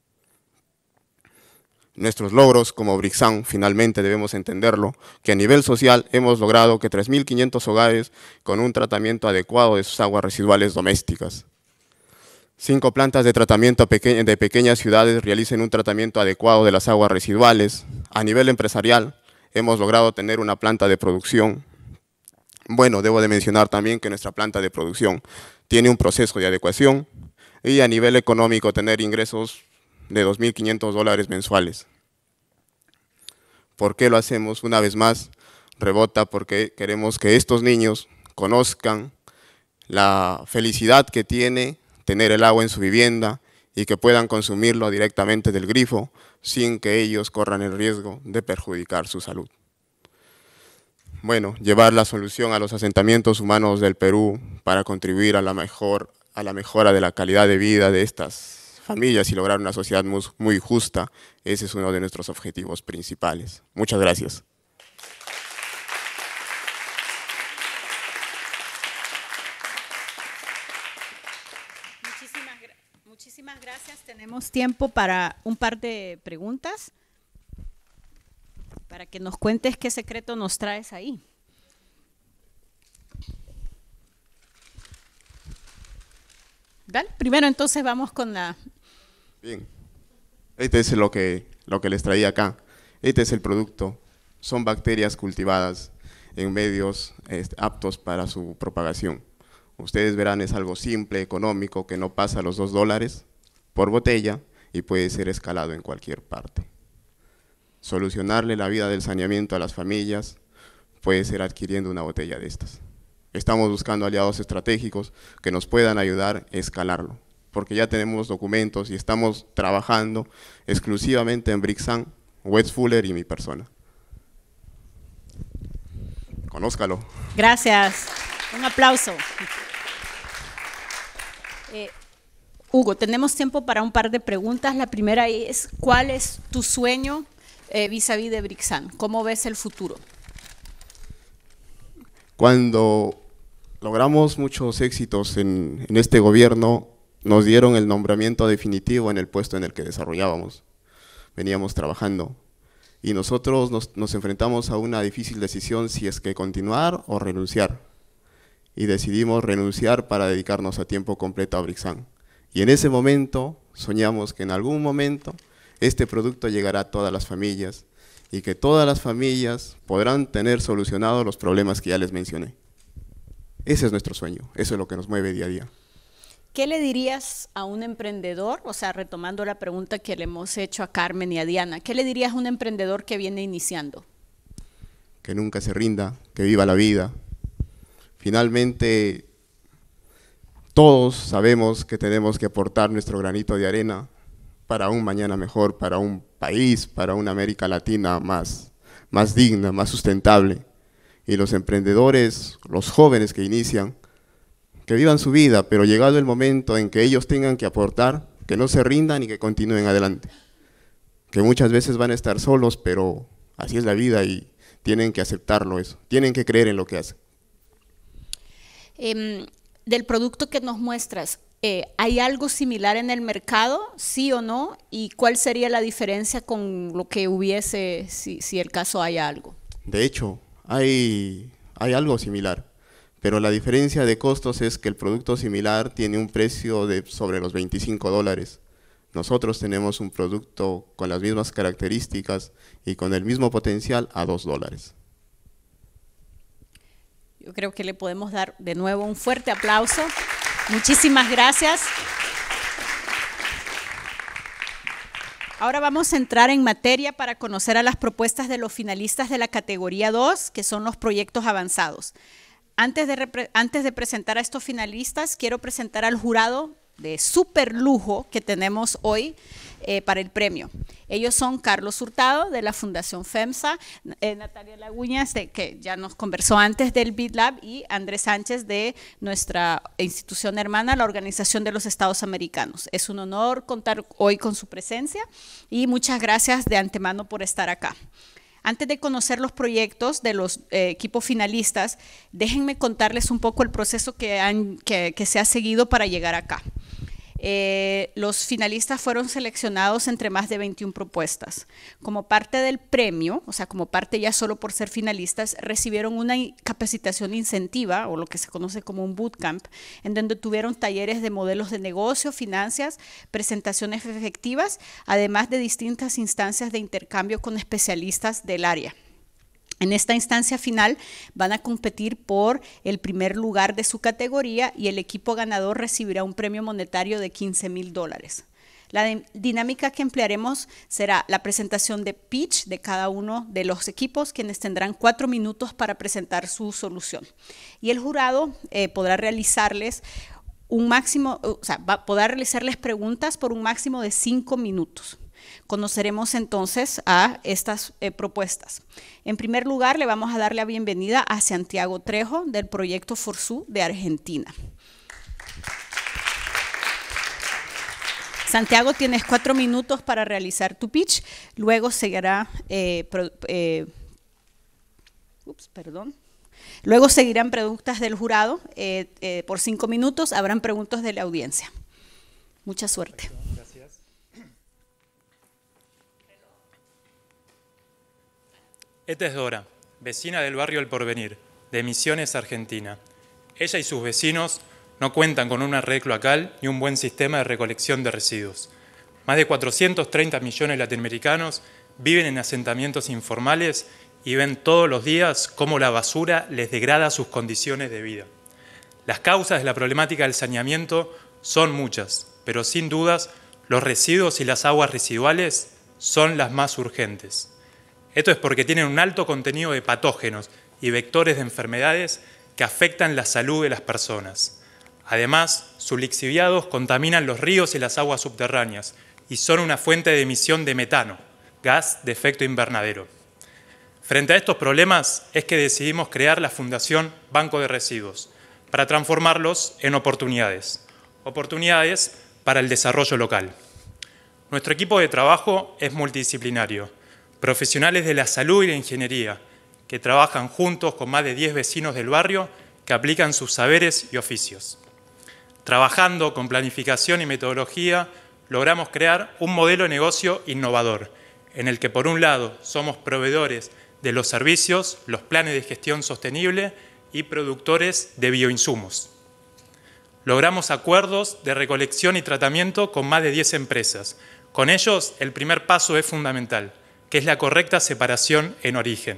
Nuestros logros como Brixan, finalmente debemos entenderlo, que a nivel social hemos logrado que tres mil quinientos hogares con un tratamiento adecuado de sus aguas residuales domésticas. Cinco plantas de tratamiento de pequeñas ciudades realicen un tratamiento adecuado de las aguas residuales. A nivel empresarial, hemos logrado tener una planta de producción. Bueno, debo de mencionar también que nuestra planta de producción tiene un proceso de adecuación y a nivel económico tener ingresos de dos mil quinientos dólares mensuales. ¿Por qué lo hacemos? Una vez más, rebota porque queremos que estos niños conozcan la felicidad que tiene tener el agua en su vivienda y que puedan consumirlo directamente del grifo sin que ellos corran el riesgo de perjudicar su salud. Bueno, llevar la solución a los asentamientos humanos del Perú para contribuir a la, mejor, a la mejora de la calidad de vida de estas familias y lograr una sociedad muy, muy justa, ese es uno de nuestros objetivos principales. Muchas gracias. Muchísimas gracias. Tenemos tiempo para un par de preguntas, para que nos cuentes qué secreto nos traes ahí. ¿Vale? Primero entonces vamos con la... Bien, este es lo que, lo que les traía acá. Este es el producto. Son bacterias cultivadas en medios este, aptos para su propagación. Ustedes verán, es algo simple, económico, que no pasa los dos dólares por botella y puede ser escalado en cualquier parte. Solucionarle la vida del saneamiento a las familias puede ser adquiriendo una botella de estas. Estamos buscando aliados estratégicos que nos puedan ayudar a escalarlo, porque ya tenemos documentos y estamos trabajando exclusivamente en Brixan, Wes Fuller y mi persona. Conózcalo. Gracias. Un aplauso. Eh, Hugo, tenemos tiempo para un par de preguntas. La primera es, ¿cuál es tu sueño eh, vis-a-vis de Brixan? ¿Cómo ves el futuro? Cuando logramos muchos éxitos en, en este gobierno, nos dieron el nombramiento definitivo en el puesto en el que desarrollábamos. Veníamos trabajando y nosotros nos, nos enfrentamos a una difícil decisión si es que continuar o renunciar. Y decidimos renunciar para dedicarnos a tiempo completo a Brixan. Y en ese momento soñamos que en algún momento este producto llegará a todas las familias y que todas las familias podrán tener solucionados los problemas que ya les mencioné. Ese es nuestro sueño, eso es lo que nos mueve día a día. ¿Qué le dirías a un emprendedor, o sea, retomando la pregunta que le hemos hecho a Carmen y a Diana, ¿qué le dirías a un emprendedor que viene iniciando? Que nunca se rinda, que viva la vida. Finalmente, todos sabemos que tenemos que aportar nuestro granito de arena para un mañana mejor, para un país, para una América Latina más, más digna, más sustentable. Y los emprendedores, los jóvenes que inician, que vivan su vida, pero llegado el momento en que ellos tengan que aportar, que no se rindan y que continúen adelante. Que muchas veces van a estar solos, pero así es la vida y tienen que aceptarlo eso, tienen que creer en lo que hacen. Eh, del producto que nos muestras, eh, ¿hay algo similar en el mercado, sí o no? ¿Y cuál sería la diferencia con lo que hubiese, si, si el caso haya algo? De hecho, hay, hay algo similar, pero la diferencia de costos es que el producto similar tiene un precio de sobre los veinticinco dólares. Nosotros tenemos un producto con las mismas características y con el mismo potencial a dos dólares. Yo creo que le podemos dar de nuevo un fuerte aplauso. Muchísimas gracias. Ahora vamos a entrar en materia para conocer a las propuestas de los finalistas de la categoría dos, que son los proyectos avanzados. Antes de, antes de presentar a estos finalistas, quiero presentar al jurado de súper lujo que tenemos hoy eh, para el premio. Ellos son Carlos Hurtado, de la Fundación FEMSA, eh, Natalia Laguñas, de, que ya nos conversó antes del BitLab, y Andrés Sánchez, de nuestra institución hermana, la Organización de los Estados Americanos. Es un honor contar hoy con su presencia y muchas gracias de antemano por estar acá. Antes de conocer los proyectos de los eh, equipos finalistas, déjenme contarles un poco el proceso que, han, que, que se ha seguido para llegar acá. Eh, los finalistas fueron seleccionados entre más de veintiuna propuestas. Como parte del premio, o sea, como parte ya solo por ser finalistas, recibieron una capacitación incentiva, o lo que se conoce como un bootcamp, en donde tuvieron talleres de modelos de negocio, finanzas, presentaciones efectivas, además de distintas instancias de intercambio con especialistas del área. En esta instancia final van a competir por el primer lugar de su categoría y el equipo ganador recibirá un premio monetario de quince mil dólares. La dinámica que emplearemos será la presentación de pitch de cada uno de los equipos, quienes tendrán cuatro minutos para presentar su solución. Y el jurado eh, podrá realizarles un máximo, o sea, va, podrá realizarles preguntas por un máximo de cinco minutos. Conoceremos entonces a estas eh, propuestas. En primer lugar, le vamos a dar la bienvenida a Santiago Trejo del proyecto Forsú de Argentina. Santiago, tienes cuatro minutos para realizar tu pitch. Luego seguirá, eh, pro, eh, ups, perdón. Luego seguirán preguntas del jurado. Eh, eh, por cinco minutos habrán preguntas de la audiencia. Mucha suerte. Gracias. Esta es Dora, vecina del barrio El Porvenir, de Misiones, Argentina. Ella y sus vecinos no cuentan con una red cloacal ni un buen sistema de recolección de residuos. Más de cuatrocientos treinta millones de latinoamericanos viven en asentamientos informales y ven todos los días cómo la basura les degrada sus condiciones de vida. Las causas de la problemática del saneamiento son muchas, pero sin dudas los residuos y las aguas residuales son las más urgentes. Esto es porque tienen un alto contenido de patógenos y vectores de enfermedades que afectan la salud de las personas. Además, sus lixiviados contaminan los ríos y las aguas subterráneas y son una fuente de emisión de metano, gas de efecto invernadero. Frente a estos problemas es que decidimos crear la Fundación Banco de Residuos para transformarlos en oportunidades, oportunidades para el desarrollo local. Nuestro equipo de trabajo es multidisciplinario, profesionales de la salud y la ingeniería, que trabajan juntos con más de diez vecinos del barrio que aplican sus saberes y oficios. Trabajando con planificación y metodología, logramos crear un modelo de negocio innovador, en el que por un lado somos proveedores de los servicios, los planes de gestión sostenible y productores de bioinsumos. Logramos acuerdos de recolección y tratamiento con más de diez empresas. Con ellos, el primer paso es fundamental, que es la correcta separación en origen.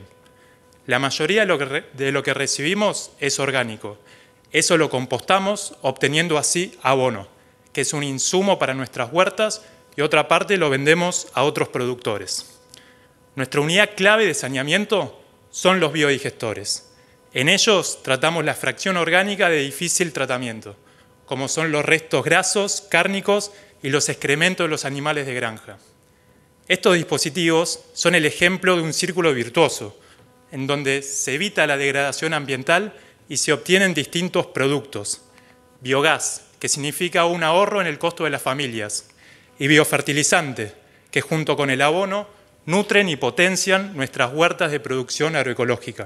La mayoría de lo que, de lo que recibimos es orgánico. Eso lo compostamos, obteniendo así abono, que es un insumo para nuestras huertas, y otra parte lo vendemos a otros productores. Nuestra unidad clave de saneamiento son los biodigestores. En ellos tratamos la fracción orgánica de difícil tratamiento, como son los restos grasos, cárnicos y los excrementos de los animales de granja. Estos dispositivos son el ejemplo de un círculo virtuoso, en donde se evita la degradación ambiental y se obtienen distintos productos. Biogás, que significa un ahorro en el costo de las familias, y biofertilizante, que junto con el abono nutren y potencian nuestras huertas de producción agroecológica.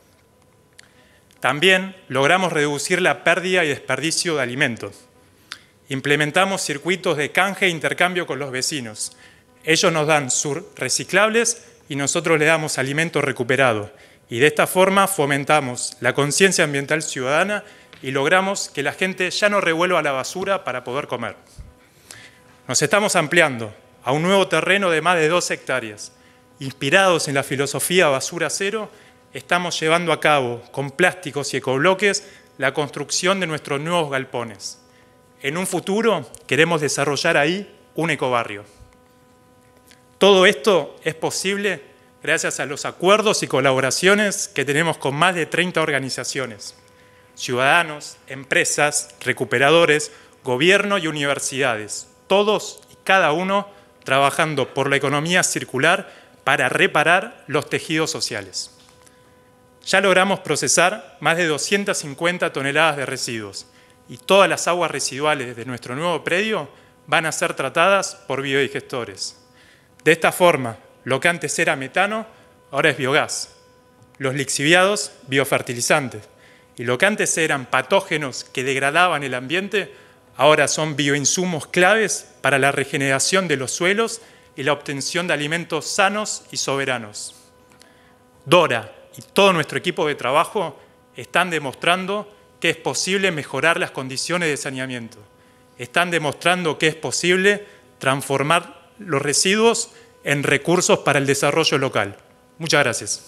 También logramos reducir la pérdida y desperdicio de alimentos. Implementamos circuitos de canje e intercambio con los vecinos. Ellos nos dan sus reciclables y nosotros le damos alimento recuperado. Y de esta forma fomentamos la conciencia ambiental ciudadana y logramos que la gente ya no revuelva la basura para poder comer. Nos estamos ampliando a un nuevo terreno de más de dos hectáreas. Inspirados en la filosofía basura cero, estamos llevando a cabo con plásticos y ecobloques la construcción de nuestros nuevos galpones. En un futuro queremos desarrollar ahí un ecobarrio. Todo esto es posible gracias a los acuerdos y colaboraciones que tenemos con más de treinta organizaciones, ciudadanos, empresas, recuperadores, gobierno y universidades, todos y cada uno trabajando por la economía circular para reparar los tejidos sociales. Ya logramos procesar más de doscientas cincuenta toneladas de residuos y todas las aguas residuales de nuestro nuevo predio van a ser tratadas por biodigestores. De esta forma, lo que antes era metano, ahora es biogás. Los lixiviados, biofertilizantes. Y lo que antes eran patógenos que degradaban el ambiente, ahora son bioinsumos claves para la regeneración de los suelos y la obtención de alimentos sanos y soberanos. Dora y todo nuestro equipo de trabajo están demostrando que es posible mejorar las condiciones de saneamiento. Están demostrando que es posible transformar los residuos en recursos para el desarrollo local. Muchas gracias.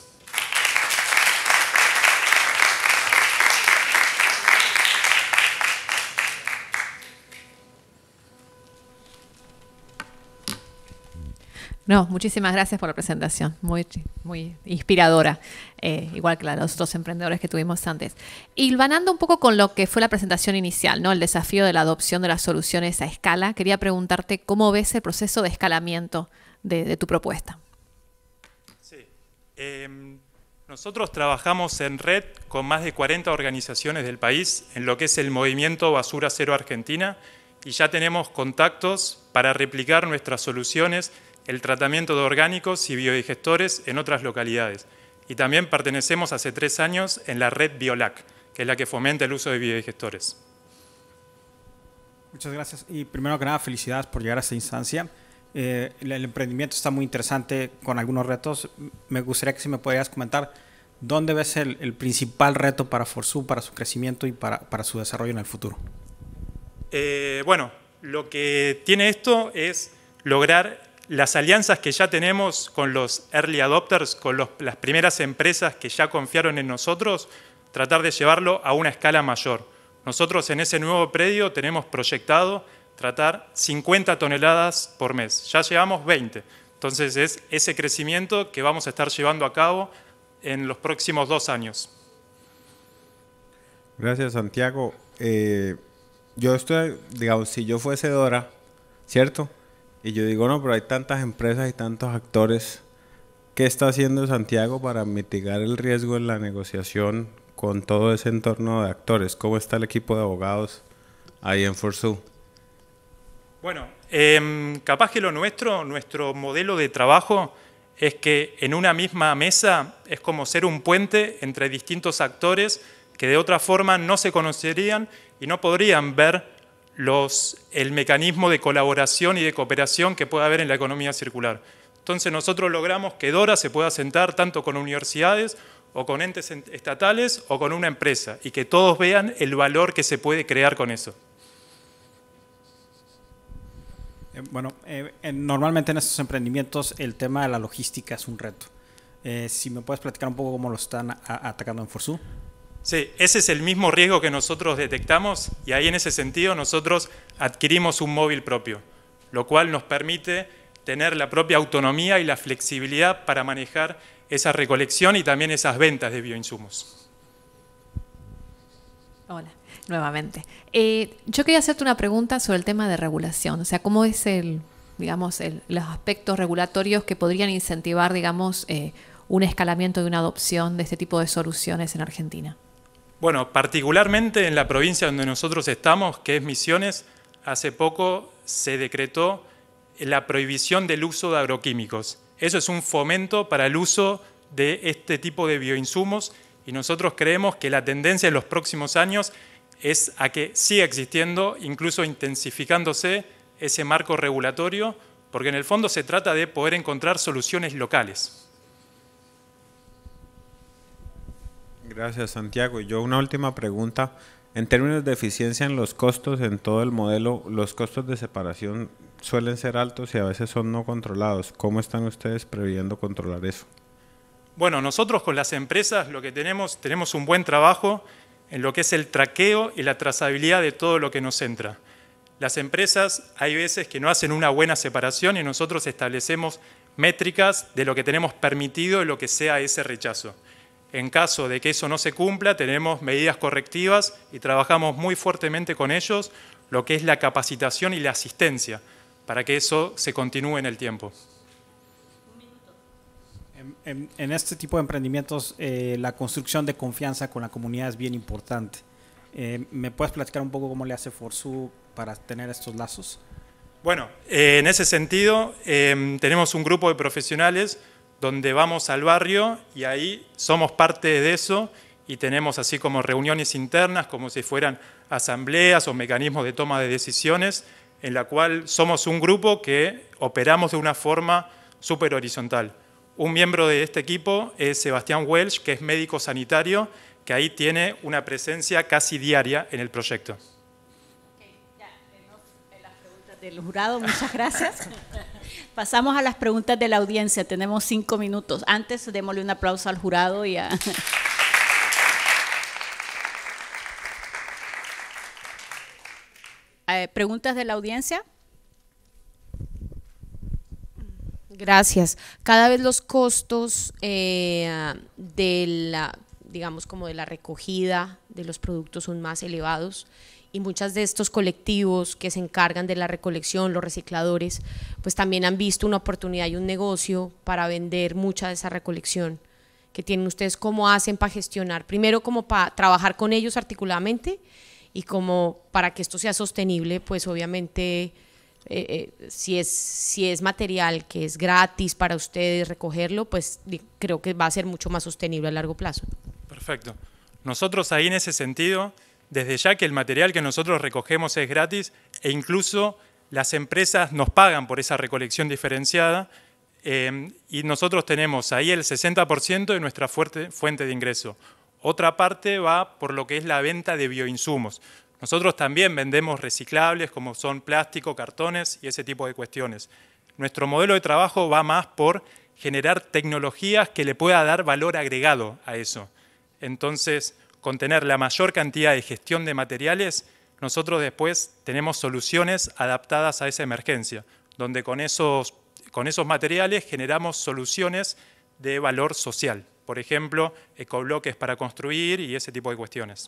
No, muchísimas gracias por la presentación, muy, muy inspiradora, eh, igual que la de los otros emprendedores que tuvimos antes. Y hilvanando un poco con lo que fue la presentación inicial, ¿no? El desafío de la adopción de las soluciones a escala, quería preguntarte cómo ves el proceso de escalamiento de, de tu propuesta. Sí, eh, nosotros trabajamos en red con más de cuarenta organizaciones del país en lo que es el movimiento Basura Cero Argentina y ya tenemos contactos para replicar nuestras soluciones, el tratamiento de orgánicos y biodigestores en otras localidades. Y también pertenecemos hace tres años en la red Biolac, que es la que fomenta el uso de biodigestores. Muchas gracias. Y primero que nada, felicidades por llegar a esta instancia. Eh, el, el emprendimiento está muy interesante con algunos retos. Me gustaría que si me pudieras comentar dónde ves el, el principal reto para Forsoo, para su crecimiento y para, para su desarrollo en el futuro. Eh, bueno, lo que tiene esto es lograr las alianzas que ya tenemos con los early adopters, con los, las primeras empresas que ya confiaron en nosotros, tratar de llevarlo a una escala mayor. Nosotros en ese nuevo predio tenemos proyectado tratar cincuenta toneladas por mes. Ya llevamos veinte. Entonces es ese crecimiento que vamos a estar llevando a cabo en los próximos dos años. Gracias, Santiago. Eh, yo estoy, digamos, si yo fuese Dora, ¿cierto? Y yo digo, no, pero hay tantas empresas y tantos actores. ¿Qué está haciendo Santiago para mitigar el riesgo en la negociación con todo ese entorno de actores? ¿Cómo está el equipo de abogados ahí en Forsoo? Bueno, eh, capaz que lo nuestro, nuestro modelo de trabajo es que en una misma mesa es como ser un puente entre distintos actores que de otra forma no se conocerían y no podrían ver los, el mecanismo de colaboración y de cooperación que puede haber en la economía circular. Entonces nosotros logramos que Dora se pueda sentar tanto con universidades o con entes estatales o con una empresa y que todos vean el valor que se puede crear con eso. Eh, bueno, eh, en, normalmente en estos emprendimientos el tema de la logística es un reto. Eh, si me puedes platicar un poco cómo lo están a, atacando en Forsoo. Sí, ese es el mismo riesgo que nosotros detectamos y ahí en ese sentido nosotros adquirimos un móvil propio, lo cual nos permite tener la propia autonomía y la flexibilidad para manejar esa recolección y también esas ventas de bioinsumos. Hola, nuevamente. Eh, yo quería hacerte una pregunta sobre el tema de regulación, o sea, ¿cómo es el, digamos, el, los aspectos regulatorios que podrían incentivar, digamos, eh, un escalamiento de una adopción de este tipo de soluciones en Argentina? Bueno, particularmente en la provincia donde nosotros estamos, que es Misiones, hace poco se decretó la prohibición del uso de agroquímicos. Eso es un fomento para el uso de este tipo de bioinsumos y nosotros creemos que la tendencia en los próximos años es a que siga existiendo, incluso intensificándose ese marco regulatorio, porque en el fondo se trata de poder encontrar soluciones locales. Gracias, Santiago. Y yo una última pregunta. En términos de eficiencia en los costos, en todo el modelo, los costos de separación suelen ser altos y a veces son no controlados. ¿Cómo están ustedes previendo controlar eso? Bueno, nosotros con las empresas lo que tenemos, tenemos un buen trabajo en lo que es el traqueo y la trazabilidad de todo lo que nos entra. Las empresas hay veces que no hacen una buena separación y nosotros establecemos métricas de lo que tenemos permitido y lo que sea ese rechazo. En caso de que eso no se cumpla, tenemos medidas correctivas y trabajamos muy fuertemente con ellos lo que es la capacitación y la asistencia para que eso se continúe en el tiempo. En, en, en este tipo de emprendimientos, eh, la construcción de confianza con la comunidad es bien importante. Eh, ¿Me puedes platicar un poco cómo le hace Forsoo para tener estos lazos? Bueno, eh, en ese sentido, eh, tenemos un grupo de profesionales donde vamos al barrio y ahí somos parte de eso y tenemos así como reuniones internas, como si fueran asambleas o mecanismos de toma de decisiones, en la cual somos un grupo que operamos de una forma súper horizontal. Un miembro de este equipo es Sebastián Welch, que es médico sanitario, que ahí tiene una presencia casi diaria en el proyecto. Okay, ya tenemos las preguntas del jurado, muchas gracias. Pasamos a las preguntas de la audiencia, tenemos cinco minutos. Antes, démosle un aplauso al jurado y a... eh, ¿Preguntas de la audiencia? Gracias. Cada vez los costos eh, de la, digamos, como de la recogida de los productos son más elevados, y muchos de estos colectivos que se encargan de la recolección, los recicladores, pues también han visto una oportunidad y un negocio para vender mucha de esa recolección que tienen ustedes. ¿Cómo hacen para gestionar? Primero, como para trabajar con ellos articuladamente, y como para que esto sea sostenible, pues obviamente eh, eh, si, es, si es material que es gratis para ustedes recogerlo, pues creo que va a ser mucho más sostenible a largo plazo. Perfecto. Nosotros ahí en ese sentido, desde ya que el material que nosotros recogemos es gratis, e incluso las empresas nos pagan por esa recolección diferenciada, eh, y nosotros tenemos ahí el sesenta por ciento de nuestra fuerte, fuente de ingreso. Otra parte va por lo que es la venta de bioinsumos. Nosotros también vendemos reciclables como son plástico, cartones y ese tipo de cuestiones. Nuestro modelo de trabajo va más por generar tecnologías que le pueda dar valor agregado a eso. Entonces, con tener la mayor cantidad de gestión de materiales, nosotros después tenemos soluciones adaptadas a esa emergencia, donde con esos, con esos materiales generamos soluciones de valor social. Por ejemplo, ecobloques para construir y ese tipo de cuestiones.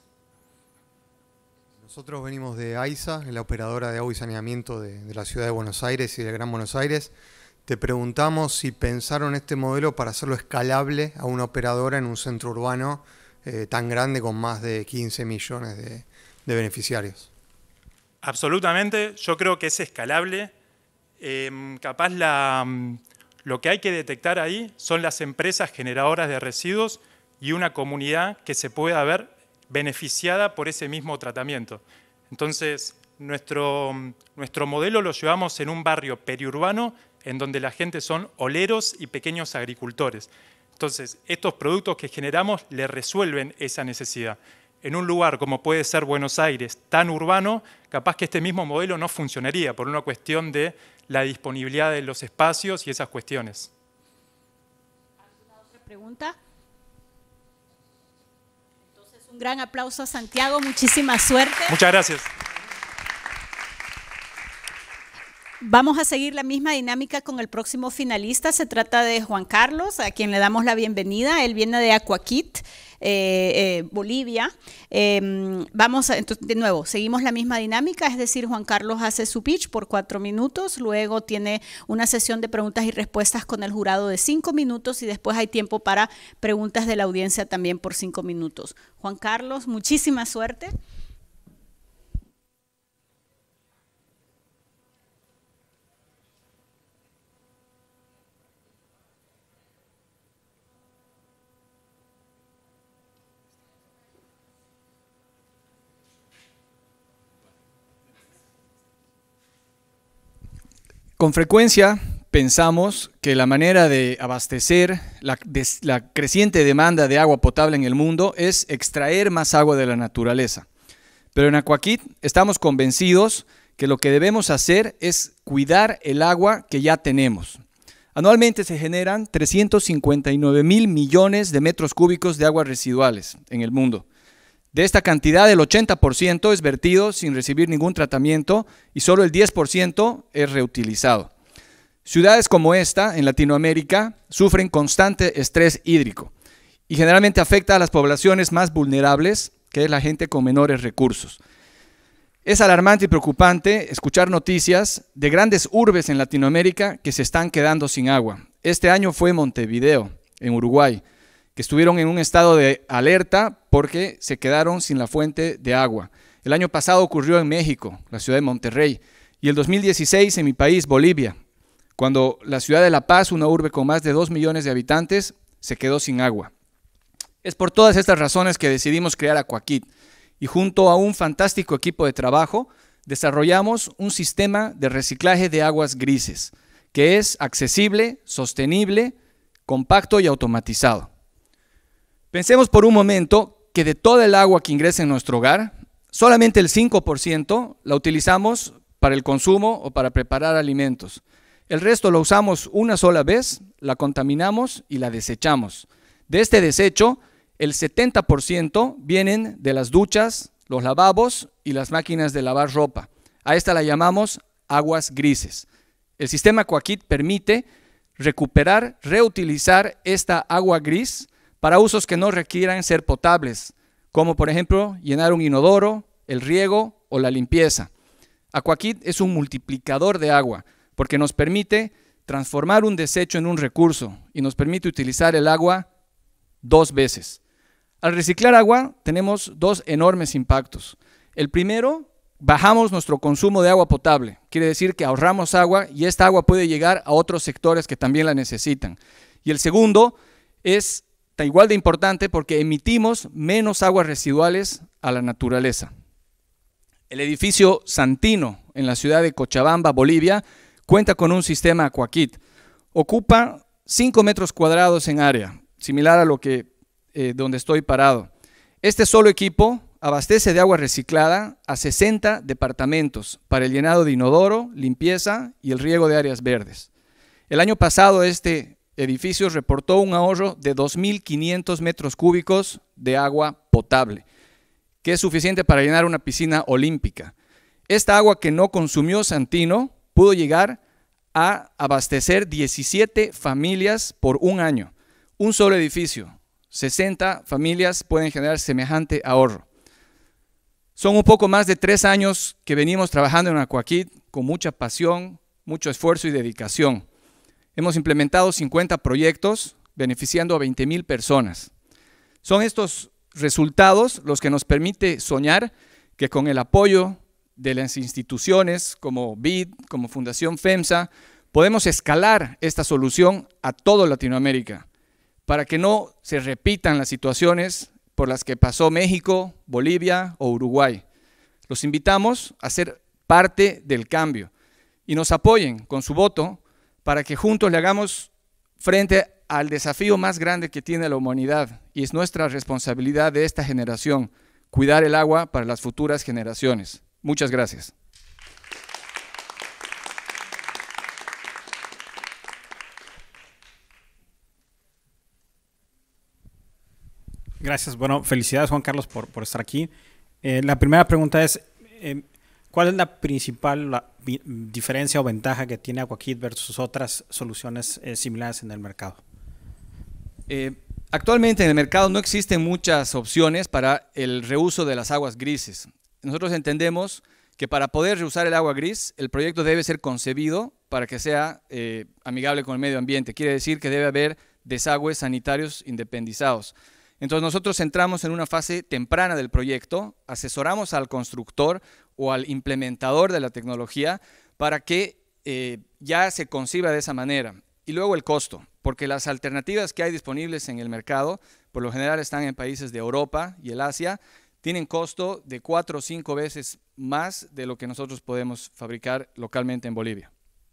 Nosotros venimos de AISA, la operadora de agua y saneamiento de, de la ciudad de Buenos Aires y del Gran Buenos Aires. Te preguntamos si pensaron este modelo para hacerlo escalable a una operadora en un centro urbano eh, tan grande con más de quince millones de, de beneficiarios. Absolutamente, yo creo que es escalable. Eh, capaz la... Lo que hay que detectar ahí son las empresas generadoras de residuos y una comunidad que se pueda ver beneficiada por ese mismo tratamiento. Entonces, nuestro, nuestro modelo lo llevamos en un barrio periurbano en donde la gente son oleros y pequeños agricultores. Entonces, estos productos que generamos le resuelven esa necesidad. En un lugar como puede ser Buenos Aires, tan urbano, capaz que este mismo modelo no funcionaría por una cuestión de la disponibilidad de los espacios y esas cuestiones. ¿Alguna otra pregunta? Entonces, un gran aplauso a Santiago, muchísima suerte. Muchas gracias. Vamos a seguir la misma dinámica con el próximo finalista. Se trata de Juan Carlos, a quien le damos la bienvenida. Él viene de Aquakit, eh, eh, Bolivia. Eh, vamos a, entonces, de nuevo, seguimos la misma dinámica, es decir, Juan Carlos hace su pitch por cuatro minutos, luego tiene una sesión de preguntas y respuestas con el jurado de cinco minutos y después hay tiempo para preguntas de la audiencia también por cinco minutos. Juan Carlos, muchísima suerte. Con frecuencia pensamos que la manera de abastecer la, de, la creciente demanda de agua potable en el mundo es extraer más agua de la naturaleza. Pero en Aquakit estamos convencidos que lo que debemos hacer es cuidar el agua que ya tenemos. Anualmente se generan trescientos cincuenta y nueve mil millones de metros cúbicos de aguas residuales en el mundo. De esta cantidad, el ochenta por ciento es vertido sin recibir ningún tratamiento y solo el diez por ciento es reutilizado. Ciudades como esta, en Latinoamérica, sufren constante estrés hídrico y generalmente afecta a las poblaciones más vulnerables, que es la gente con menores recursos. Es alarmante y preocupante escuchar noticias de grandes urbes en Latinoamérica que se están quedando sin agua. Este año fue Montevideo, en Uruguay, que estuvieron en un estado de alerta porque se quedaron sin la fuente de agua. El año pasado ocurrió en México, la ciudad de Monterrey, y el dos mil dieciséis en mi país, Bolivia, cuando la ciudad de La Paz, una urbe con más de dos millones de habitantes, se quedó sin agua. Es por todas estas razones que decidimos crear Aquakit, y junto a un fantástico equipo de trabajo, desarrollamos un sistema de reciclaje de aguas grises, que es accesible, sostenible, compacto y automatizado. Pensemos por un momento que de toda el agua que ingresa en nuestro hogar, solamente el cinco por ciento la utilizamos para el consumo o para preparar alimentos. El resto lo usamos una sola vez, la contaminamos y la desechamos. De este desecho, el setenta por ciento vienen de las duchas, los lavabos y las máquinas de lavar ropa. A esta la llamamos aguas grises. El sistema Aquakit permite recuperar, reutilizar esta agua gris para usos que no requieran ser potables, como por ejemplo llenar un inodoro, el riego o la limpieza. Aquakit es un multiplicador de agua porque nos permite transformar un desecho en un recurso y nos permite utilizar el agua dos veces. Al reciclar agua tenemos dos enormes impactos. El primero, bajamos nuestro consumo de agua potable. Quiere decir que ahorramos agua y esta agua puede llegar a otros sectores que también la necesitan. Y el segundo es igual de importante porque emitimos menos aguas residuales a la naturaleza. El edificio Santino en la ciudad de Cochabamba, Bolivia, cuenta con un sistema Aquakit. Ocupa cinco metros cuadrados en área, similar a lo que eh, donde estoy parado. Este solo equipo abastece de agua reciclada a sesenta departamentos para el llenado de inodoro, limpieza y el riego de áreas verdes. El año pasado este edificio reportó un ahorro de dos mil quinientos metros cúbicos de agua potable, que es suficiente para llenar una piscina olímpica. Esta agua que no consumió Santino pudo llegar a abastecer diecisiete familias por un año. Un solo edificio, sesenta familias pueden generar semejante ahorro. Son un poco más de tres años que venimos trabajando en Aquakit con mucha pasión, mucho esfuerzo y dedicación. Hemos implementado cincuenta proyectos beneficiando a veinte mil personas. Son estos resultados los que nos permite soñar que con el apoyo de las instituciones como B I D, como Fundación FEMSA, podemos escalar esta solución a toda Latinoamérica para que no se repitan las situaciones por las que pasó México, Bolivia o Uruguay. Los invitamos a ser parte del cambio y nos apoyen con su voto para que juntos le hagamos frente al desafío más grande que tiene la humanidad y es nuestra responsabilidad de esta generación, cuidar el agua para las futuras generaciones. Muchas gracias. Gracias. Bueno, felicidades Juan Carlos por, por estar aquí. Eh, la primera pregunta es, eh, ¿cuál es la principal la, diferencia o ventaja que tiene Aquakit versus otras soluciones eh, similares en el mercado? Eh, actualmente en el mercado no existen muchas opciones para el reuso de las aguas grises. Nosotros entendemos que para poder reusar el agua gris, el proyecto debe ser concebido para que sea eh, amigable con el medio ambiente. Quiere decir que debe haber desagües sanitarios independizados. Entonces nosotros entramos en una fase temprana del proyecto, asesoramos al constructor o al implementador de la tecnología para que eh, ya se conciba de esa manera. Y luego el costo, porque las alternativas que hay disponibles en el mercado, por lo general están en países de Europa y el Asia, tienen costo de cuatro o cinco veces más de lo que nosotros podemos fabricar localmente en Bolivia.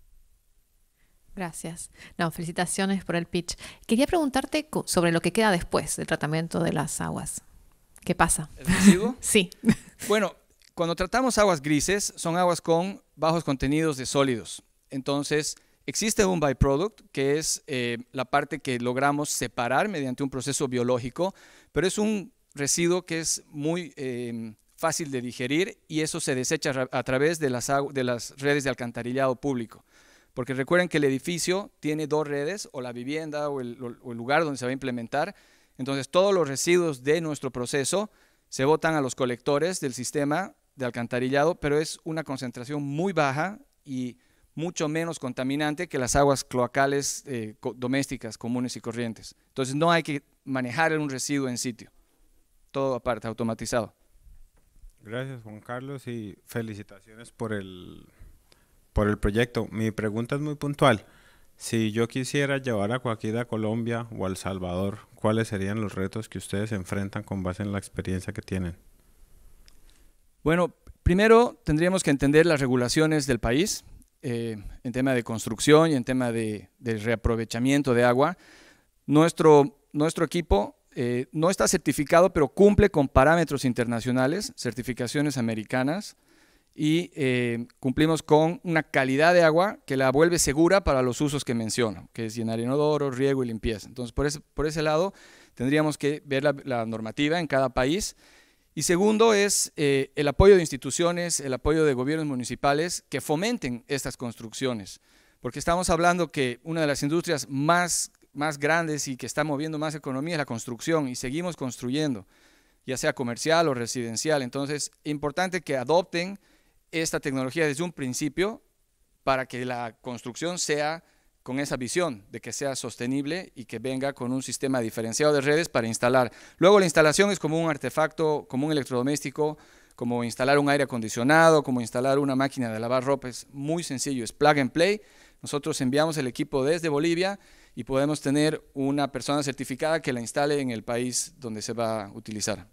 Gracias. No, felicitaciones por el pitch. Quería preguntarte sobre lo que queda después del tratamiento de las aguas. ¿Qué pasa? ¿El residuo? Sí. Bueno, cuando tratamos aguas grises, son aguas con bajos contenidos de sólidos. Entonces, existe un byproduct, que es eh, la parte que logramos separar mediante un proceso biológico, pero es un residuo que es muy eh, fácil de digerir y eso se desecha a través de las, de las redes de alcantarillado público. Porque recuerden que el edificio tiene dos redes, o la vivienda o el, o el lugar donde se va a implementar. Entonces todos los residuos de nuestro proceso se botan a los colectores del sistema de alcantarillado, pero es una concentración muy baja y mucho menos contaminante que las aguas cloacales eh, co domésticas, comunes y corrientes. Entonces no hay que manejar un residuo en sitio, todo aparte, automatizado. Gracias Juan Carlos y felicitaciones por el... por el proyecto. Mi pregunta es muy puntual. Si yo quisiera llevar Aquakit a Colombia o a El Salvador, ¿cuáles serían los retos que ustedes enfrentan con base en la experiencia que tienen? Bueno, primero tendríamos que entender las regulaciones del país eh, en tema de construcción y en tema de, de reaprovechamiento de agua. Nuestro, nuestro equipo eh, no está certificado, pero cumple con parámetros internacionales, certificaciones americanas, y eh, cumplimos con una calidad de agua que la vuelve segura para los usos que menciono, que es llenar inodoro, riego y limpieza. Entonces, por ese, por ese lado, tendríamos que ver la, la normativa en cada país. Y segundo es eh, el apoyo de instituciones, el apoyo de gobiernos municipales que fomenten estas construcciones, porque estamos hablando que una de las industrias más, más grandes y que está moviendo más economía es la construcción, y seguimos construyendo, ya sea comercial o residencial. Entonces, es importante que adopten esta tecnología desde un principio para que la construcción sea con esa visión de que sea sostenible y que venga con un sistema diferenciado de redes para instalar. Luego la instalación es como un artefacto, como un electrodoméstico, como instalar un aire acondicionado, como instalar una máquina de lavar ropa. Es muy sencillo, es plug and play. Nosotros enviamos el equipo desde Bolivia y podemos tener una persona certificada que la instale en el país donde se va a utilizar.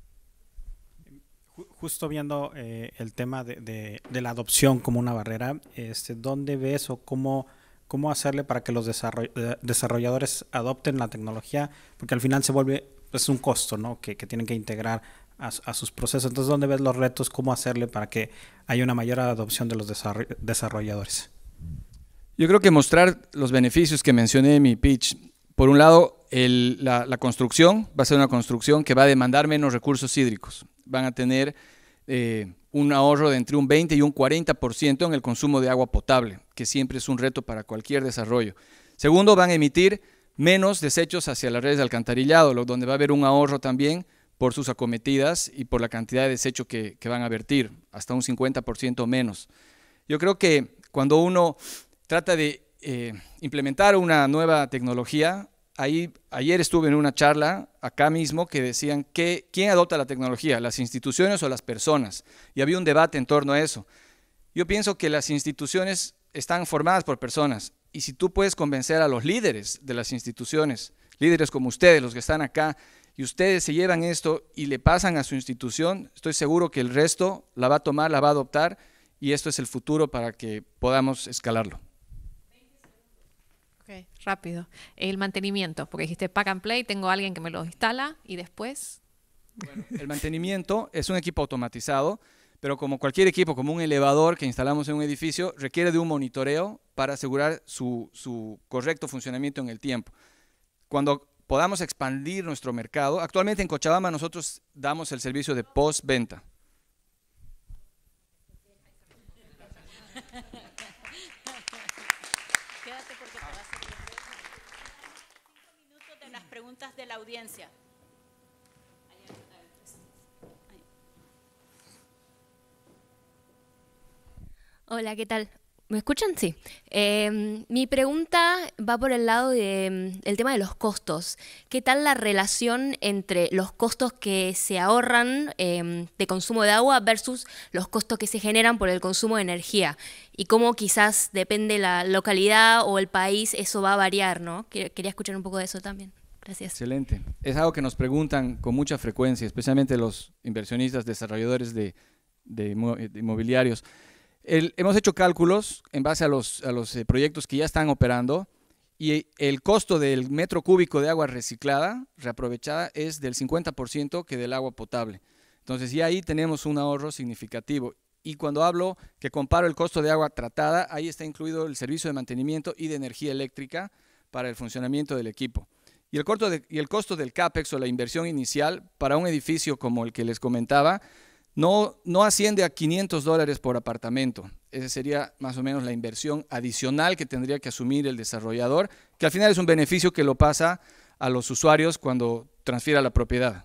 Justo viendo eh, el tema de, de, de la adopción como una barrera, este, ¿dónde ves o cómo, cómo hacerle para que los desarroll desarrolladores adopten la tecnología? Porque al final se vuelve pues, un costo, ¿no? que, que tienen que integrar a, a sus procesos. Entonces, ¿dónde ves los retos? ¿Cómo hacerle para que haya una mayor adopción de los desarroll desarrolladores? Yo creo que mostrar los beneficios que mencioné en mi pitch. Por un lado, el, la, la construcción va a ser una construcción que va a demandar menos recursos hídricos. Van a tener eh, un ahorro de entre un veinte y un cuarenta por ciento en el consumo de agua potable, que siempre es un reto para cualquier desarrollo. Segundo, van a emitir menos desechos hacia las redes de alcantarillado, donde va a haber un ahorro también por sus acometidas y por la cantidad de desecho que, que van a vertir, hasta un cincuenta por ciento menos. Yo creo que cuando uno trata de eh, implementar una nueva tecnología, ahí, ayer estuve en una charla acá mismo que decían que ¿quién adopta la tecnología? ¿Las instituciones o las personas? Y había un debate en torno a eso. Yo pienso que las instituciones están formadas por personas, y si tú puedes convencer a los líderes de las instituciones, líderes como ustedes, los que están acá, y ustedes se llevan esto y le pasan a su institución, estoy seguro que el resto la va a tomar, la va a adoptar, y esto es el futuro para que podamos escalarlo. Okay, rápido. El mantenimiento, porque dijiste pack and play, tengo a alguien que me lo instala y después... Bueno, el mantenimiento es un equipo automatizado, pero como cualquier equipo, como un elevador que instalamos en un edificio, requiere de un monitoreo para asegurar su, su correcto funcionamiento en el tiempo. Cuando podamos expandir nuestro mercado, actualmente en Cochabamba nosotros damos el servicio de postventa. Preguntas de la audiencia. Hola, ¿qué tal? ¿Me escuchan? Sí. Eh, mi pregunta va por el lado del de, tema de los costos. ¿Qué tal la relación entre los costos que se ahorran eh, de consumo de agua versus los costos que se generan por el consumo de energía? Y cómo quizás depende la localidad o el país, eso va a variar, ¿no? Quería escuchar un poco de eso también. Gracias. Excelente. Es algo que nos preguntan con mucha frecuencia, especialmente los inversionistas, desarrolladores de, de, de inmobiliarios. El, hemos hecho cálculos en base a los, a los eh, proyectos que ya están operando, y el costo del metro cúbico de agua reciclada, reaprovechada, es del cincuenta por ciento que del agua potable. Entonces ya ahí tenemos un ahorro significativo. Y cuando hablo que comparo el costo de agua tratada, ahí está incluido el servicio de mantenimiento y de energía eléctrica para el funcionamiento del equipo. Y el, costo de, y el costo del CAPEX o la inversión inicial para un edificio como el que les comentaba no, no asciende a quinientos dólares por apartamento. Esa sería más o menos la inversión adicional que tendría que asumir el desarrollador, que al final es un beneficio que lo pasa a los usuarios cuando transfiera la propiedad.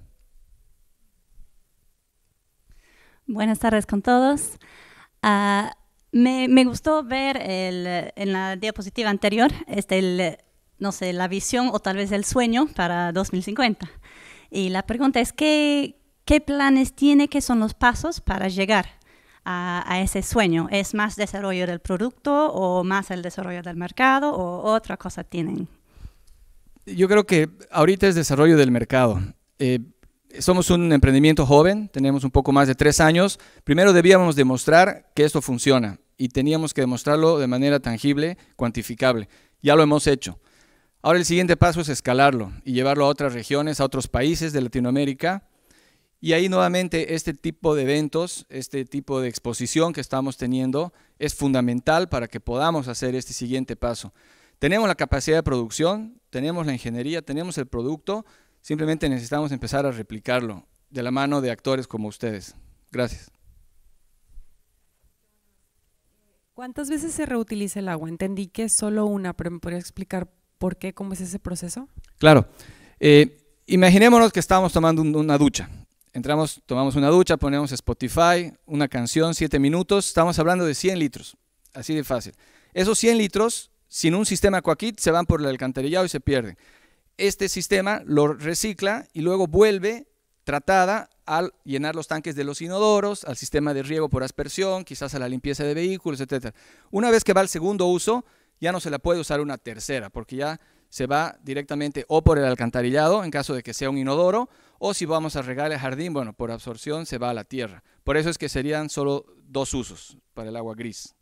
Buenas tardes con todos. Uh, me, me gustó ver el, en la diapositiva anterior este, el, no sé, la visión o tal vez el sueño para dos mil cincuenta. Y la pregunta es, ¿qué, qué planes tiene, qué son los pasos para llegar a, a ese sueño? ¿Es más desarrollo del producto o más el desarrollo del mercado o otra cosa tienen? Yo creo que ahorita es desarrollo del mercado. Eh, somos un emprendimiento joven, tenemos un poco más de tres años. Primero debíamos demostrar que esto funciona y teníamos que demostrarlo de manera tangible, cuantificable. Ya lo hemos hecho. Ahora el siguiente paso es escalarlo y llevarlo a otras regiones, a otros países de Latinoamérica. Y ahí nuevamente este tipo de eventos, este tipo de exposición que estamos teniendo es fundamental para que podamos hacer este siguiente paso. Tenemos la capacidad de producción, tenemos la ingeniería, tenemos el producto, simplemente necesitamos empezar a replicarlo de la mano de actores como ustedes. Gracias. ¿Cuántas veces se reutiliza el agua? Entendí que es solo una, pero ¿me podría explicar por qué, cómo es ese proceso? Claro. Eh, imaginémonos que estamos tomando un, una ducha. Entramos, tomamos una ducha, ponemos Spotify, una canción, siete minutos, estamos hablando de cien litros. Así de fácil. Esos cien litros, sin un sistema Coakit, se van por el alcantarillado y se pierden. Este sistema lo recicla y luego vuelve tratada al llenar los tanques de los inodoros, al sistema de riego por aspersión, quizás a la limpieza de vehículos, etcétera. Una vez que va al segundo uso, ya no se la puede usar una tercera, porque ya se va directamente o por el alcantarillado, en caso de que sea un inodoro, o si vamos a regar el jardín, bueno, por absorción se va a la tierra. Por eso es que serían solo dos usos para el agua gris.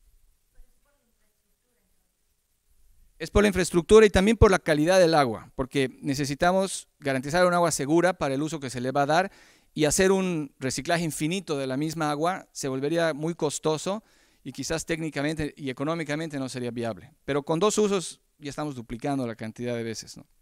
Es por la infraestructura y también por la calidad del agua, porque necesitamos garantizar un agua segura para el uso que se le va a dar, y hacer un reciclaje infinito de la misma agua se volvería muy costoso y quizás técnicamente y económicamente no sería viable. Pero con dos usos ya estamos duplicando la cantidad de veces, ¿no?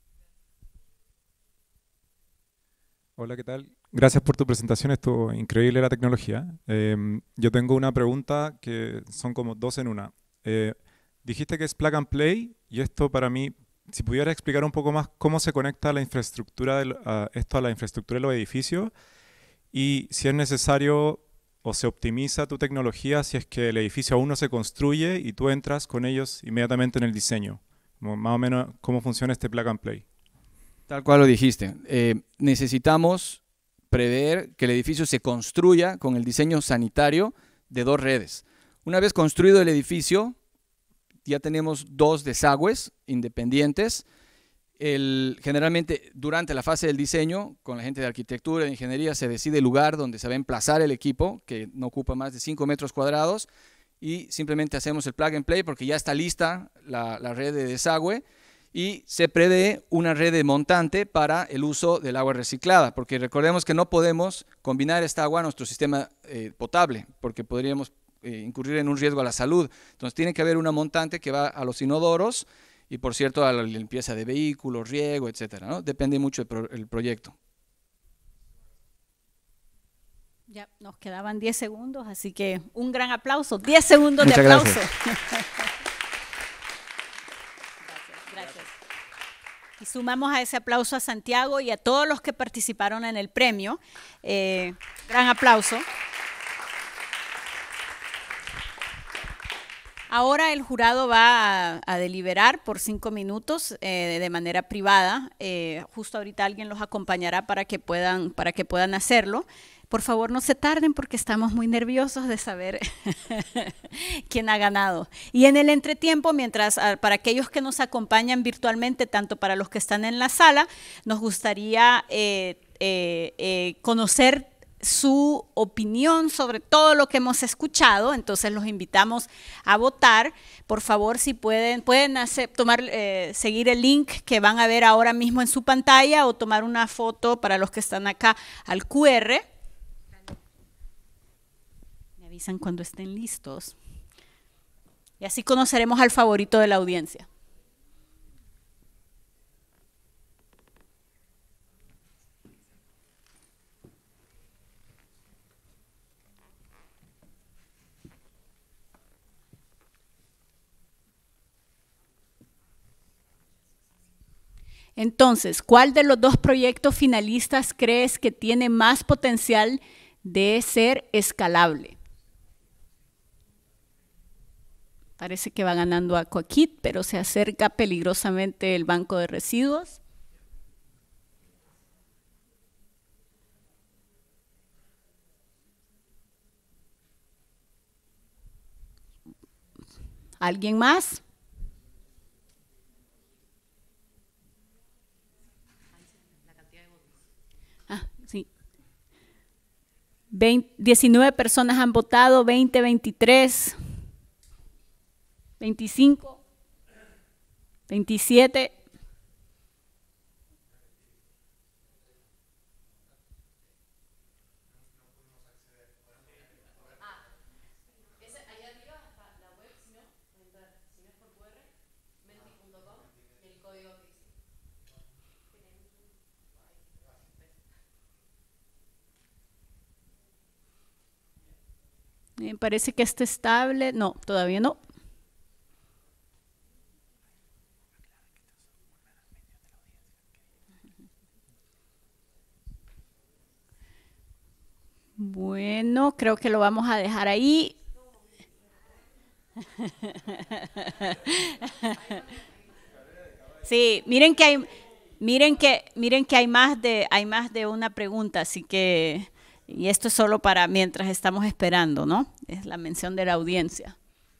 Hola, ¿qué tal? Gracias por tu presentación, estuvo increíble la tecnología. Eh, yo tengo una pregunta que son como dos en una. Eh, dijiste que es plug and play, y esto para mí, si pudieras explicar un poco más cómo se conecta la infraestructura del, uh, esto a la infraestructura de los edificios, y si es necesario o se optimiza tu tecnología si es que el edificio aún no se construye y tú entras con ellos inmediatamente en el diseño. Más o menos cómo funciona este plug and play. Tal cual lo dijiste. Eh, necesitamos prever que el edificio se construya con el diseño sanitario de dos redes. Una vez construido el edificio, ya tenemos dos desagües independientes. El, generalmente durante la fase del diseño, con la gente de arquitectura e ingeniería, se decide el lugar donde se va a emplazar el equipo, que no ocupa más de cinco metros cuadrados, y simplemente hacemos el plug and play porque ya está lista la, la red de desagüe, y se prevé una red de montante para el uso del agua reciclada, porque recordemos que no podemos combinar esta agua a nuestro sistema eh, potable, porque podríamos eh, incurrir en un riesgo a la salud. Entonces tiene que haber una montante que va a los inodoros y, por cierto, a la limpieza de vehículos, riego, etcétera, ¿no? Depende mucho del pro, el proyecto. Ya nos quedaban diez segundos, así que un gran aplauso, diez segundos Muchas de aplauso. Gracias. Gracias, gracias. Y sumamos a ese aplauso a Santiago y a todos los que participaron en el premio. Eh, gran aplauso. Ahora el jurado va a, a deliberar por cinco minutos eh, de manera privada. Eh, justo ahorita alguien los acompañará para que puedan, para que puedan hacerlo. Por favor, no se tarden porque estamos muy nerviosos de saber quién ha ganado. Y en el entretiempo, mientras para aquellos que nos acompañan virtualmente, tanto para los que están en la sala, nos gustaría eh, eh, eh, conocer su opinión sobre todo lo que hemos escuchado. Entonces los invitamos a votar. Por favor, si pueden, pueden hacer, tomar, eh, seguir el link que van a ver ahora mismo en su pantalla, o tomar una foto para los que están acá al Q R. Me avisan cuando estén listos. Y así conoceremos al favorito de la audiencia. Entonces, ¿cuál de los dos proyectos finalistas crees que tiene más potencial de ser escalable? Parece que va ganando Aquakit, pero se acerca peligrosamente el banco de residuos. ¿Alguien más? Ah, sí. veinte, diecinueve personas han votado, veinte, veintitrés, veinticinco, veintisiete. Me parece que está estable. No, todavía no. Bueno, creo que lo vamos a dejar ahí. Sí, miren que hay, miren que, miren que hay más de, hay más de una pregunta, así que, y esto es solo para mientras estamos esperando, ¿no? Es la mención de la audiencia.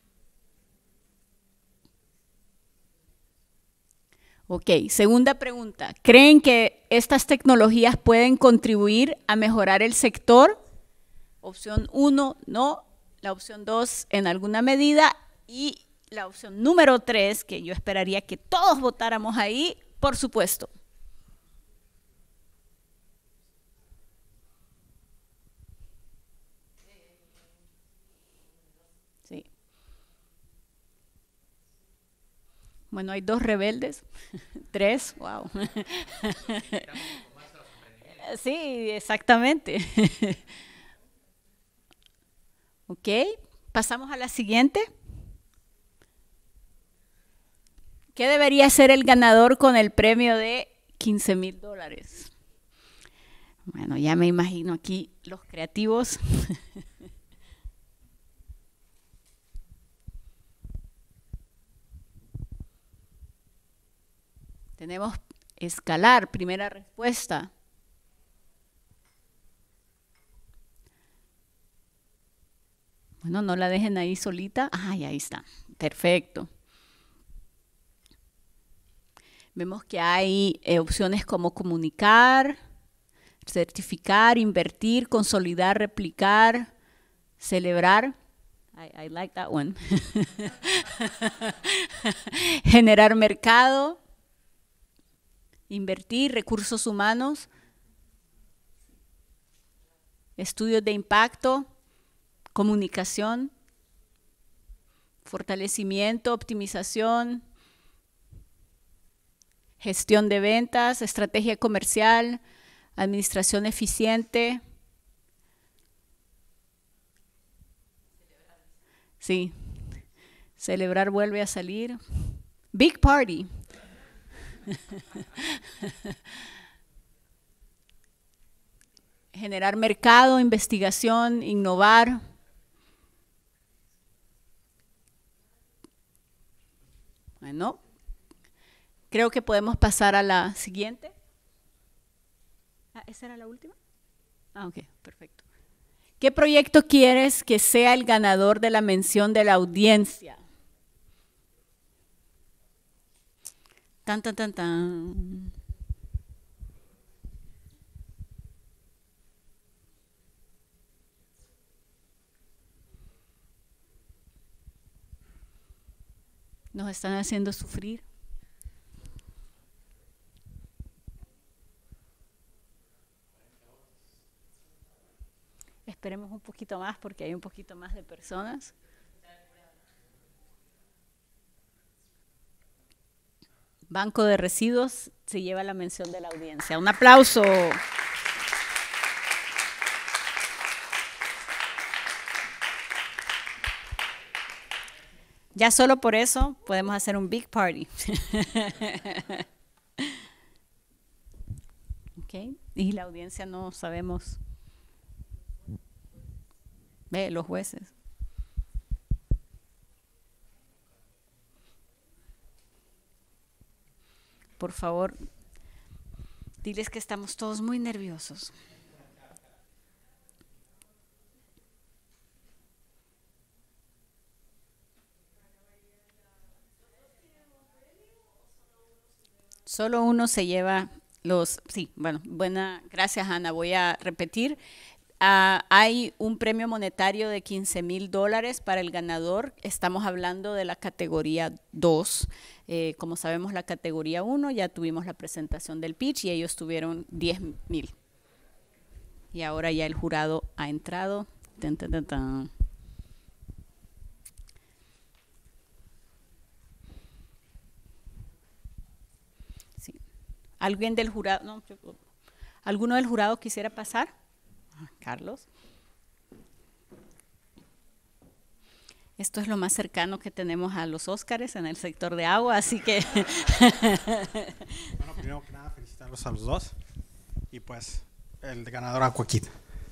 Ok, segunda pregunta. ¿Creen que estas tecnologías pueden contribuir a mejorar el sector? Opción uno, no. La opción dos, en alguna medida. Y la opción número tres, que yo esperaría que todos votáramos ahí, por supuesto. Sí. Bueno, hay dos rebeldes, tres, wow. Sí, exactamente. Ok, pasamos a la siguiente. ¿Qué debería ser el ganador con el premio de quince mil dólares? Bueno, ya me imagino aquí los creativos. Tenemos escalar, primera respuesta. Bueno, no la dejen ahí solita. Ay, ahí está. Perfecto. Vemos que hay eh, opciones como comunicar, certificar, invertir, consolidar, replicar, celebrar. I, I like that one. Generar mercado, invertir, recursos humanos, estudios de impacto, comunicación, fortalecimiento, optimización, gestión de ventas, estrategia comercial, administración eficiente. Sí, celebrar vuelve a salir. Big party. Generar mercado, investigación, innovar. Bueno, creo que podemos pasar a la siguiente. Ah, ¿esa era la última? Ah, ok, perfecto. ¿Qué proyecto quieres que sea el ganador de la mención de la audiencia? Tan, tan, tan, tan. Nos están haciendo sufrir. Esperemos un poquito más porque hay un poquito más de personas. Banco de Residuos se lleva la mención de la audiencia. Un aplauso. Ya solo por eso podemos hacer un big party. Okay. Y la audiencia no sabemos. Ve, los jueces. Por favor, diles que estamos todos muy nerviosos. Solo uno se lleva los... Sí, bueno, buena, gracias Ana. Voy a repetir. Uh, hay un premio monetario de quince mil dólares para el ganador. Estamos hablando de la categoría dos. Eh, como sabemos, la categoría uno ya tuvimos la presentación del pitch y ellos tuvieron diez mil. Y ahora ya el jurado ha entrado. Tan, tan, tan, tan. Sí. ¿Alguien del jurado? No, ¿alguno del jurado quisiera pasar? Carlos. Esto es lo más cercano que tenemos a los Óscares en el sector de agua, así que... Bueno, primero que nada, felicitarlos a los dos. Y pues, el ganador Aquakit.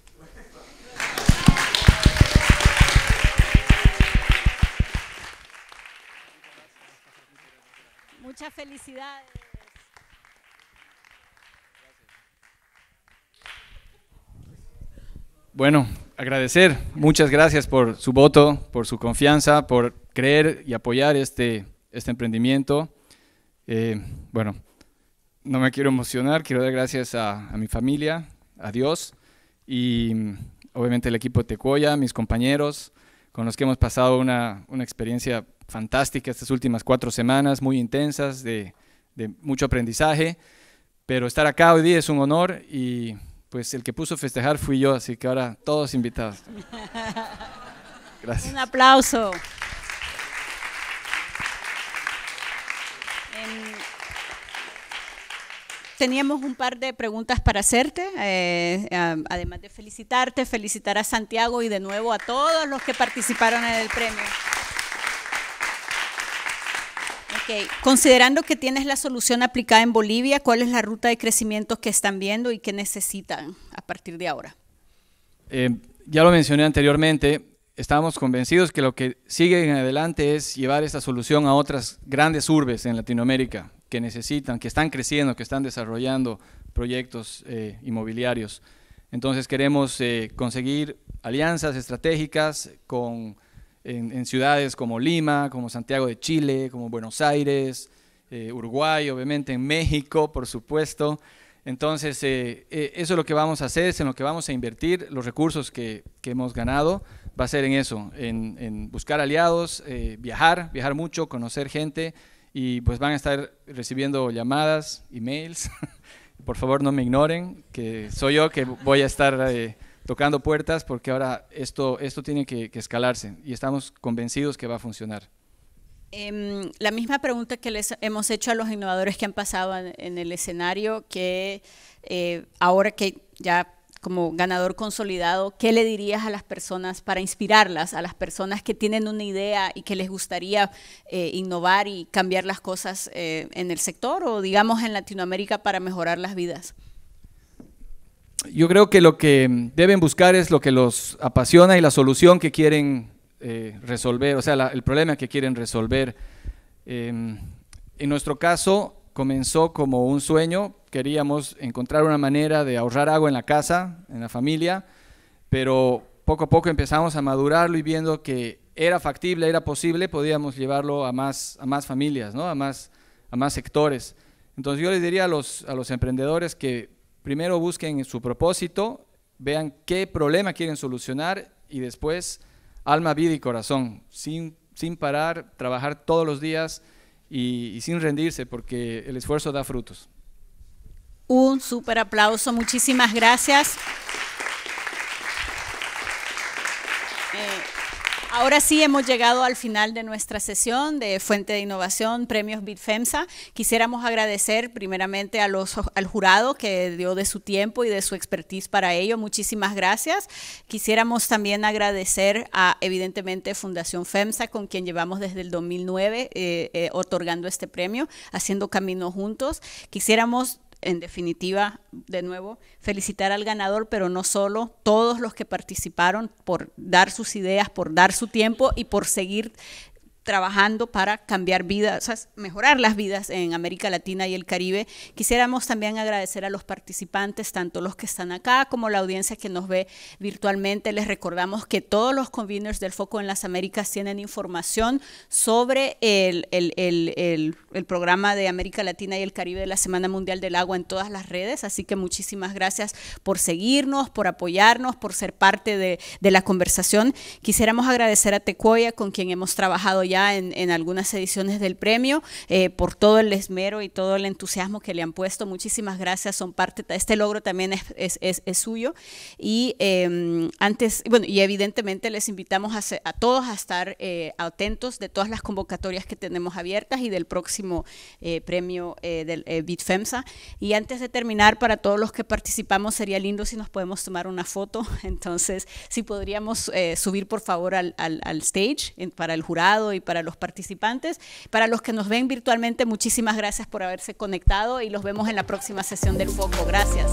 Muchas felicidades. Bueno, agradecer, muchas gracias por su voto, por su confianza, por creer y apoyar este, este emprendimiento. Eh, bueno, no me quiero emocionar, quiero dar gracias a, a mi familia, a Dios y obviamente el equipo de Tecuoya, mis compañeros, con los que hemos pasado una, una experiencia fantástica estas últimas cuatro semanas, muy intensas, de, de mucho aprendizaje, pero estar acá hoy día es un honor y pues el que puso festejar fui yo, así que ahora todos invitados. Gracias. Un aplauso. Teníamos un par de preguntas para hacerte, eh, además de felicitarte, felicitar a Santiago y de nuevo a todos los que participaron en el premio. Okay. Considerando que tienes la solución aplicada en Bolivia, ¿cuál es la ruta de crecimiento que están viendo y que necesitan a partir de ahora? Eh, ya lo mencioné anteriormente, estamos convencidos que lo que sigue en adelante es llevar esta solución a otras grandes urbes en Latinoamérica que necesitan, que están creciendo, que están desarrollando proyectos eh, inmobiliarios. Entonces queremos eh, conseguir alianzas estratégicas con... En, en ciudades como Lima, como Santiago de Chile, como Buenos Aires, eh, Uruguay, obviamente en México, por supuesto. Entonces, eh, eh, eso es lo que vamos a hacer, es en lo que vamos a invertir. Los recursos que, que hemos ganado va a ser en eso, en, en buscar aliados, eh, viajar, viajar mucho, conocer gente y pues van a estar recibiendo llamadas, emails. Por favor, no me ignoren, que soy yo que voy a estar... Eh, tocando puertas porque ahora esto, esto tiene que, que escalarse y estamos convencidos que va a funcionar. Eh, la misma pregunta que les hemos hecho a los innovadores que han pasado en, en el escenario, que eh, ahora que ya como ganador consolidado, ¿qué le dirías a las personas para inspirarlas, a las personas que tienen una idea y que les gustaría eh, innovar y cambiar las cosas eh, en el sector o digamos en Latinoamérica para mejorar las vidas? Yo creo que lo que deben buscar es lo que los apasiona y la solución que quieren eh, resolver, o sea, la, el problema que quieren resolver. Eh, en nuestro caso comenzó como un sueño, queríamos encontrar una manera de ahorrar agua en la casa, en la familia, pero poco a poco empezamos a madurarlo y viendo que era factible, era posible, podíamos llevarlo a más, a más familias, ¿no? a, más, a más sectores. Entonces yo les diría a los, a los emprendedores que primero busquen su propósito, vean qué problema quieren solucionar y después alma, vida y corazón, sin, sin parar, trabajar todos los días y, y sin rendirse porque el esfuerzo da frutos. Un súper aplauso, muchísimas gracias. Eh, Ahora sí hemos llegado al final de nuestra sesión de Fuente de Innovación, Premios BitFEMSA. Quisiéramos agradecer primeramente a los, al jurado que dio de su tiempo y de su expertise para ello. Muchísimas gracias. Quisiéramos también agradecer a, evidentemente, Fundación FEMSA, con quien llevamos desde el dos mil nueve eh, eh, otorgando este premio, haciendo camino juntos. Quisiéramos... En definitiva, de nuevo, felicitar al ganador, pero no solo, todos los que participaron por dar sus ideas, por dar su tiempo y por seguir trabajando para cambiar vidas, o sea, mejorar las vidas en América Latina y el Caribe. Quisiéramos también agradecer a los participantes, tanto los que están acá como la audiencia que nos ve virtualmente. Les recordamos que todos los conveners del Foco en las Américas tienen información sobre el, el, el, el, el programa de América Latina y el Caribe de la Semana Mundial del Agua en todas las redes, así que muchísimas gracias por seguirnos, por apoyarnos, por ser parte de, de la conversación. Quisiéramos agradecer a Tecuoya, con quien hemos trabajado ya ya en, en algunas ediciones del premio, eh, por todo el esmero y todo el entusiasmo que le han puesto. Muchísimas gracias, son parte, este logro también es, es, es, es suyo. Y eh, antes, bueno, y evidentemente les invitamos a, a todos a estar eh, atentos de todas las convocatorias que tenemos abiertas y del próximo eh, premio eh, del eh, BITFEMSA. Y antes de terminar, para todos los que participamos, sería lindo si nos podemos tomar una foto. Entonces, si podríamos eh, subir por favor al, al, al stage en, para el jurado y para los participantes. Para los que nos ven virtualmente, muchísimas gracias por haberse conectado y los vemos en la próxima sesión del Foco. Gracias.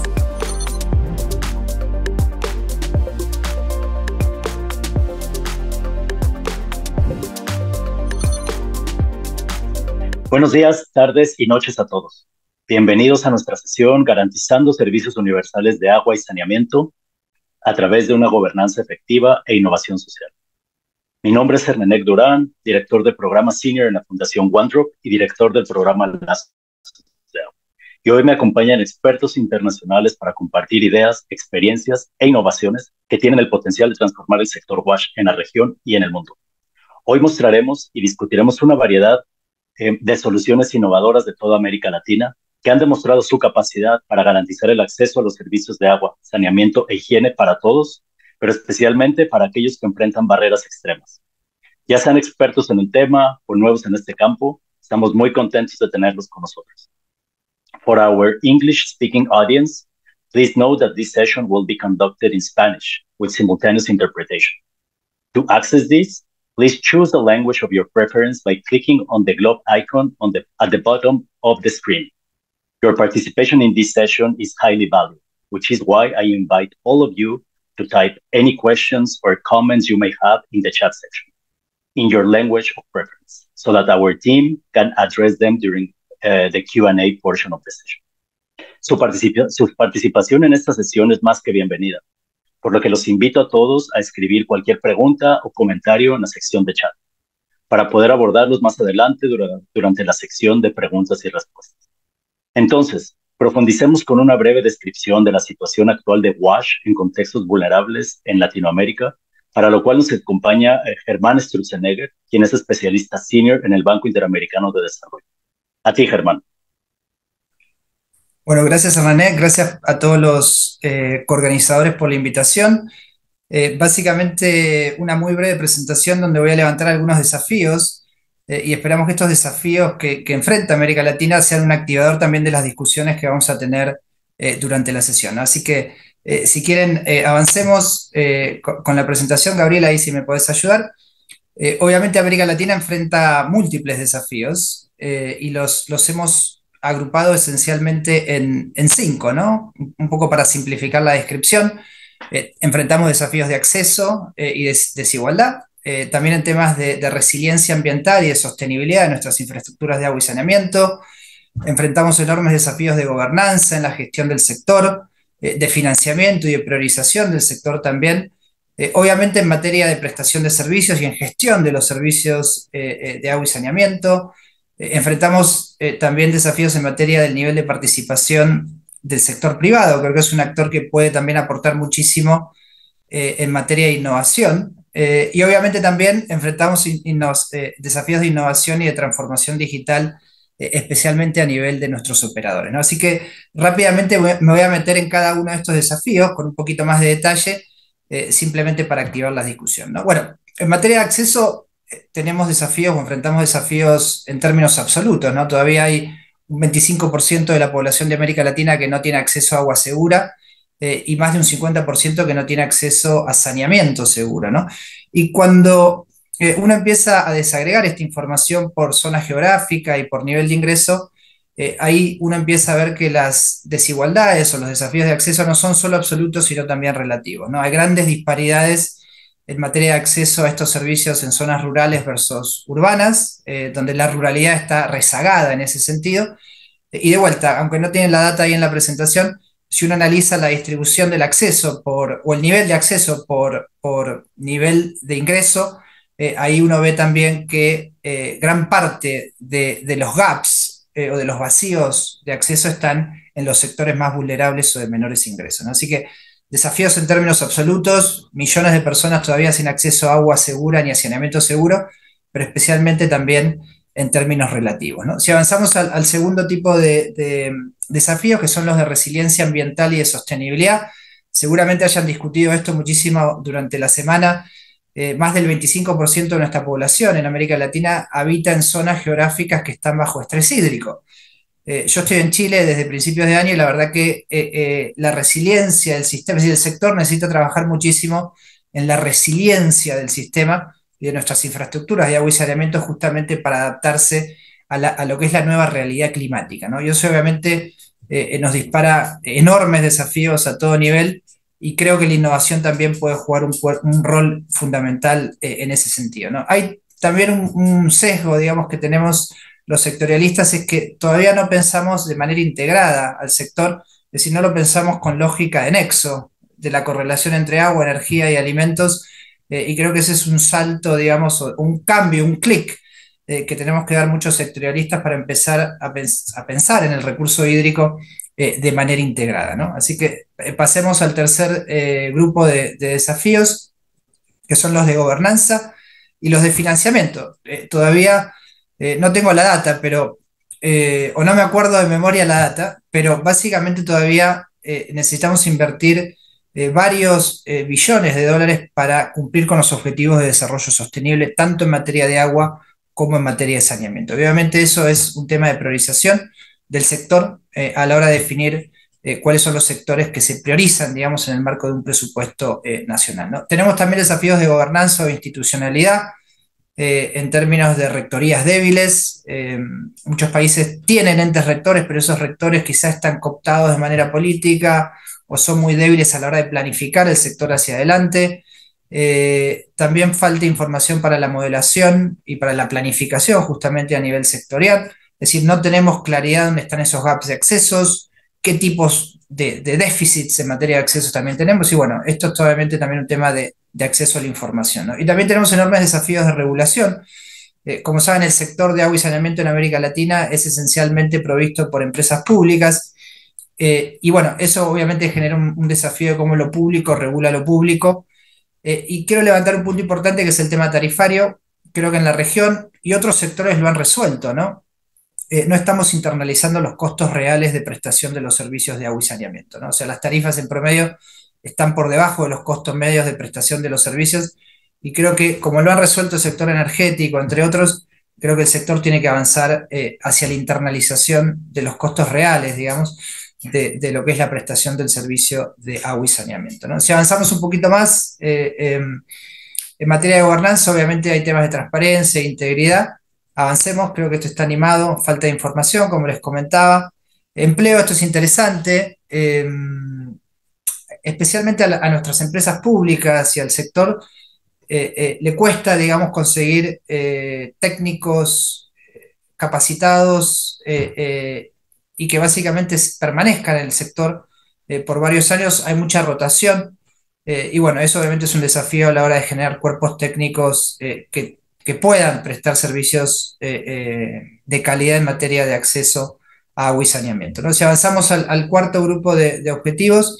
Buenos días, tardes y noches a todos. Bienvenidos a nuestra sesión Garantizando Servicios Universales de Agua y Saneamiento a través de una gobernanza efectiva e innovación social. Mi nombre es Hermenek Durán, director del programa Senior en la Fundación OneDrop y director del programa Lazos de Agua. Y hoy me acompañan expertos internacionales para compartir ideas, experiencias e innovaciones que tienen el potencial de transformar el sector WASH en la región y en el mundo. Hoy mostraremos y discutiremos una variedad eh, de soluciones innovadoras de toda América Latina que han demostrado su capacidad para garantizar el acceso a los servicios de agua, saneamiento e higiene para todos, pero especialmente para aquellos que enfrentan barreras extremas. Ya sean expertos en el tema o nuevos en este campo, estamos muy contentos de tenerlos con nosotros. For our English-speaking audience, please know that this session will be conducted in Spanish with simultaneous interpretation. To access this, please choose the language of your preference by clicking on the globe icon on the, at the bottom of the screen. Your participation in this session is highly valued, which is why I invite all of you to type any questions or comments you may have in the chat section in your language of preference so that our team can address them during uh, the Q and A portion of the session. Su, participa su participación en esta sesión es más que bienvenida, por lo que los invito a todos a escribir cualquier pregunta o comentario en la sección de chat para poder abordarlos más adelante durante, durante la sección de preguntas y respuestas. Entonces, profundicemos con una breve descripción de la situación actual de WASH en contextos vulnerables en Latinoamérica, para lo cual nos acompaña eh, Germán Strutzenegger, quien es especialista senior en el Banco Interamericano de Desarrollo. A ti, Germán. Bueno, gracias, Hermenek. Gracias a todos los eh, coorganizadores por la invitación. Eh, básicamente, una muy breve presentación donde voy a levantar algunos desafíos Eh, y esperamos que estos desafíos que, que enfrenta América Latina sean un activador también de las discusiones que vamos a tener eh, durante la sesión, ¿no? Así que, eh, si quieren, eh, avancemos eh, con, con la presentación. Gabriela, ahí si me podés ayudar. Eh, obviamente América Latina enfrenta múltiples desafíos eh, y los, los hemos agrupado esencialmente en, en cinco, ¿no? Un poco para simplificar la descripción. Eh, enfrentamos desafíos de acceso eh, y des desigualdad. Eh, también en temas de, de resiliencia ambiental y de sostenibilidad de nuestras infraestructuras de agua y saneamiento. Enfrentamos enormes desafíos de gobernanza en la gestión del sector, eh, de financiamiento y de priorización del sector también. Eh, obviamente en materia de prestación de servicios y en gestión de los servicios eh, eh, de agua y saneamiento. Eh, enfrentamos eh, también desafíos en materia del nivel de participación del sector privado. Creo que es un actor que puede también aportar muchísimo eh, en materia de innovación. Eh, y obviamente también enfrentamos eh, desafíos de innovación y de transformación digital, eh, especialmente a nivel de nuestros operadores, ¿no? Así que rápidamente voy, me voy a meter en cada uno de estos desafíos con un poquito más de detalle, eh, simplemente para activar la discusión, ¿no? Bueno, en materia de acceso eh, tenemos desafíos o enfrentamos desafíos en términos absolutos, ¿no? Todavía hay un veinticinco por ciento de la población de América Latina que no tiene acceso a agua segura, Eh, y más de un cincuenta por ciento que no tiene acceso a saneamiento seguro, ¿no? Y cuando eh, uno empieza a desagregar esta información por zona geográfica y por nivel de ingreso, eh, ahí uno empieza a ver que las desigualdades o los desafíos de acceso no son solo absolutos, sino también relativos, ¿no? Hay grandes disparidades en materia de acceso a estos servicios en zonas rurales versus urbanas, eh, donde la ruralidad está rezagada en ese sentido. Y de vuelta, aunque no tienen la data ahí en la presentación, si uno analiza la distribución del acceso por, o el nivel de acceso por, por nivel de ingreso, eh, ahí uno ve también que eh, gran parte de, de los gaps eh, o de los vacíos de acceso están en los sectores más vulnerables o de menores ingresos, ¿no? Así que desafíos en términos absolutos, millones de personas todavía sin acceso a agua segura ni a saneamiento seguro, pero especialmente también en términos relativos, ¿no? Si avanzamos al, al segundo tipo de, de desafíos, que son los de resiliencia ambiental y de sostenibilidad, seguramente hayan discutido esto muchísimo durante la semana. Eh, más del veinticinco por ciento de nuestra población en América Latina habita en zonas geográficas que están bajo estrés hídrico. Eh, yo estoy en Chile desde principios de año y la verdad que eh, eh, la resiliencia del sistema, es decir, el sector necesita trabajar muchísimo en la resiliencia del sistema y de nuestras infraestructuras de agua y saneamiento justamente para adaptarse a, la, a lo que es la nueva realidad climática, ¿no? Y eso obviamente eh, nos dispara enormes desafíos a todo nivel y creo que la innovación también puede jugar un, un rol fundamental eh, en ese sentido, ¿no? Hay también un, un sesgo, digamos, que tenemos los sectorialistas, es que todavía no pensamos de manera integrada al sector, es decir, no lo pensamos con lógica de nexo, de la correlación entre agua, energía y alimentos, eh, y creo que ese es un salto, digamos, un cambio, un clic, eh, que tenemos que dar muchos sectorialistas para empezar a, pens a pensar en el recurso hídrico eh, de manera integrada, ¿no? Así que eh, pasemos al tercer eh, grupo de, de desafíos, que son los de gobernanza y los de financiamiento. Eh, todavía eh, no tengo la data, pero, eh, o no me acuerdo de memoria la data, pero básicamente todavía eh, necesitamos invertir eh, varios eh, billones de dólares para cumplir con los objetivos de desarrollo sostenible, tanto en materia de agua como en materia de saneamiento. Obviamente eso es un tema de priorización del sector eh, a la hora de definir eh, cuáles son los sectores que se priorizan, digamos, en el marco de un presupuesto eh, nacional, ¿no? Tenemos también desafíos de gobernanza o institucionalidad eh, en términos de rectorías débiles. Eh, muchos países tienen entes rectores, pero esos rectores quizás están cooptados de manera política o son muy débiles a la hora de planificar el sector hacia adelante. Eh, también falta información para la modelación y para la planificación justamente a nivel sectorial, es decir, no tenemos claridad dónde están esos gaps de accesos, qué tipos de, de déficits en materia de accesos también tenemos, y bueno, esto es obviamente también un tema de, de acceso a la información, ¿no? Y también tenemos enormes desafíos de regulación. Eh, como saben, el sector de agua y saneamiento en América Latina es esencialmente provisto por empresas públicas, eh, y bueno, eso obviamente genera un, un desafío de cómo lo público regula lo público. Eh, y quiero levantar un punto importante que es el tema tarifario. Creo que en la región y otros sectores lo han resuelto, ¿no? Eh, no estamos internalizando los costos reales de prestación de los servicios de agua y saneamiento, ¿no? O sea, las tarifas en promedio están por debajo de los costos medios de prestación de los servicios y creo que como lo ha resuelto el sector energético, entre otros, creo que el sector tiene que avanzar eh, hacia la internalización de los costos reales, digamos, De, de lo que es la prestación del servicio de agua y saneamiento, ¿no? Si avanzamos un poquito más eh, eh, en materia de gobernanza, obviamente hay temas de transparencia e integridad. Avancemos, creo que esto está animado, falta de información, como les comentaba. Empleo, esto es interesante, eh, especialmente a, la, a nuestras empresas públicas y al sector, eh, eh, le cuesta, digamos, conseguir eh, técnicos capacitados, eh, eh, y que básicamente permanezcan en el sector eh, por varios años. Hay mucha rotación eh, y bueno, eso obviamente es un desafío a la hora de generar cuerpos técnicos eh, que, que puedan prestar servicios eh, eh, de calidad en materia de acceso a agua y saneamiento, ¿no? Si avanzamos al, al cuarto grupo de, de objetivos,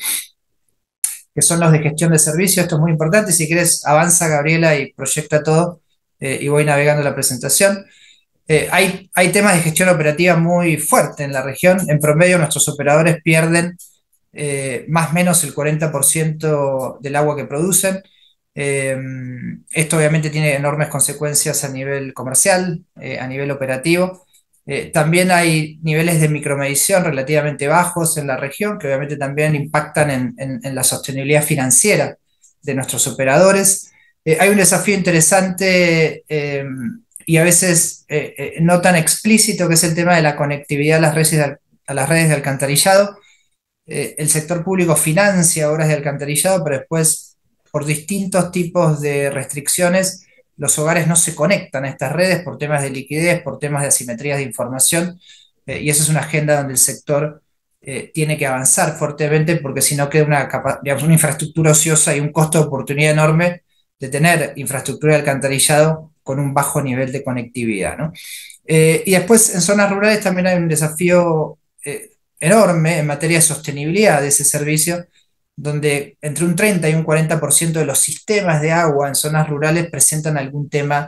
que son los de gestión de servicios, esto es muy importante. Si quieres, avanza Gabriela y proyecta todo eh, y voy navegando la presentación. Eh, hay, hay temas de gestión operativa muy fuertes en la región. En promedio nuestros operadores pierden eh, más o menos el cuarenta por ciento del agua que producen. Eh, esto obviamente tiene enormes consecuencias a nivel comercial, eh, a nivel operativo. Eh, también hay niveles de micromedición relativamente bajos en la región que obviamente también impactan en, en, en la sostenibilidad financiera de nuestros operadores. Eh, hay un desafío interesante eh, y a veces eh, eh, no tan explícito, que es el tema de la conectividad a las redes de, a las redes de alcantarillado. Eh, el sector público financia obras de alcantarillado, pero después, por distintos tipos de restricciones, los hogares no se conectan a estas redes por temas de liquidez, por temas de asimetrías de información, eh, y esa es una agenda donde el sector eh, tiene que avanzar fuertemente, porque si no queda una, digamos, una infraestructura ociosa y un costo de oportunidad enorme de tener infraestructura de alcantarillado con un bajo nivel de conectividad, ¿no? Eh, y después en zonas rurales también hay un desafío eh, enorme en materia de sostenibilidad de ese servicio, donde entre un treinta y un cuarenta por ciento de los sistemas de agua en zonas rurales presentan algún tema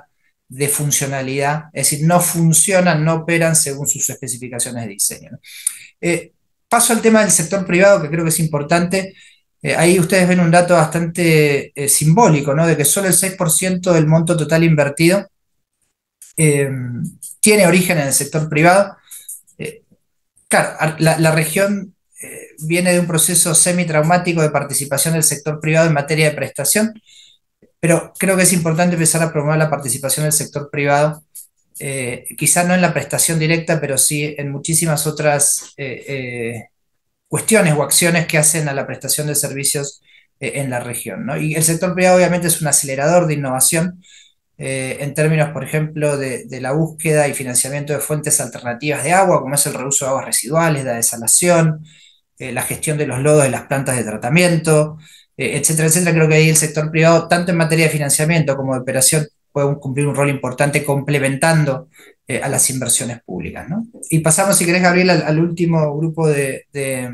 de funcionalidad, es decir, no funcionan, no operan según sus especificaciones de diseño, ¿no? Eh, paso al tema del sector privado, que creo que es importante. Eh, ahí ustedes ven un dato bastante eh, simbólico, ¿no? De que solo el seis por ciento del monto total invertido eh, tiene origen en el sector privado. Eh, claro, la, la región eh, viene de un proceso semi-traumático de participación del sector privado en materia de prestación, pero creo que es importante empezar a promover la participación del sector privado, eh, quizá no en la prestación directa, pero sí en muchísimas otras eh, eh, cuestiones o acciones que hacen a la prestación de servicios eh, en la región, ¿no? Y el sector privado obviamente es un acelerador de innovación eh, en términos, por ejemplo, de, de la búsqueda y financiamiento de fuentes alternativas de agua, como es el reuso de aguas residuales, la desalación, eh, la gestión de los lodos de las plantas de tratamiento, eh, etcétera, etcétera. Creo que ahí el sector privado, tanto en materia de financiamiento como de operación, puede cumplir un rol importante complementando eh, a las inversiones públicas, ¿no? Y pasamos, si querés, Gabriel, al, al último grupo de, de,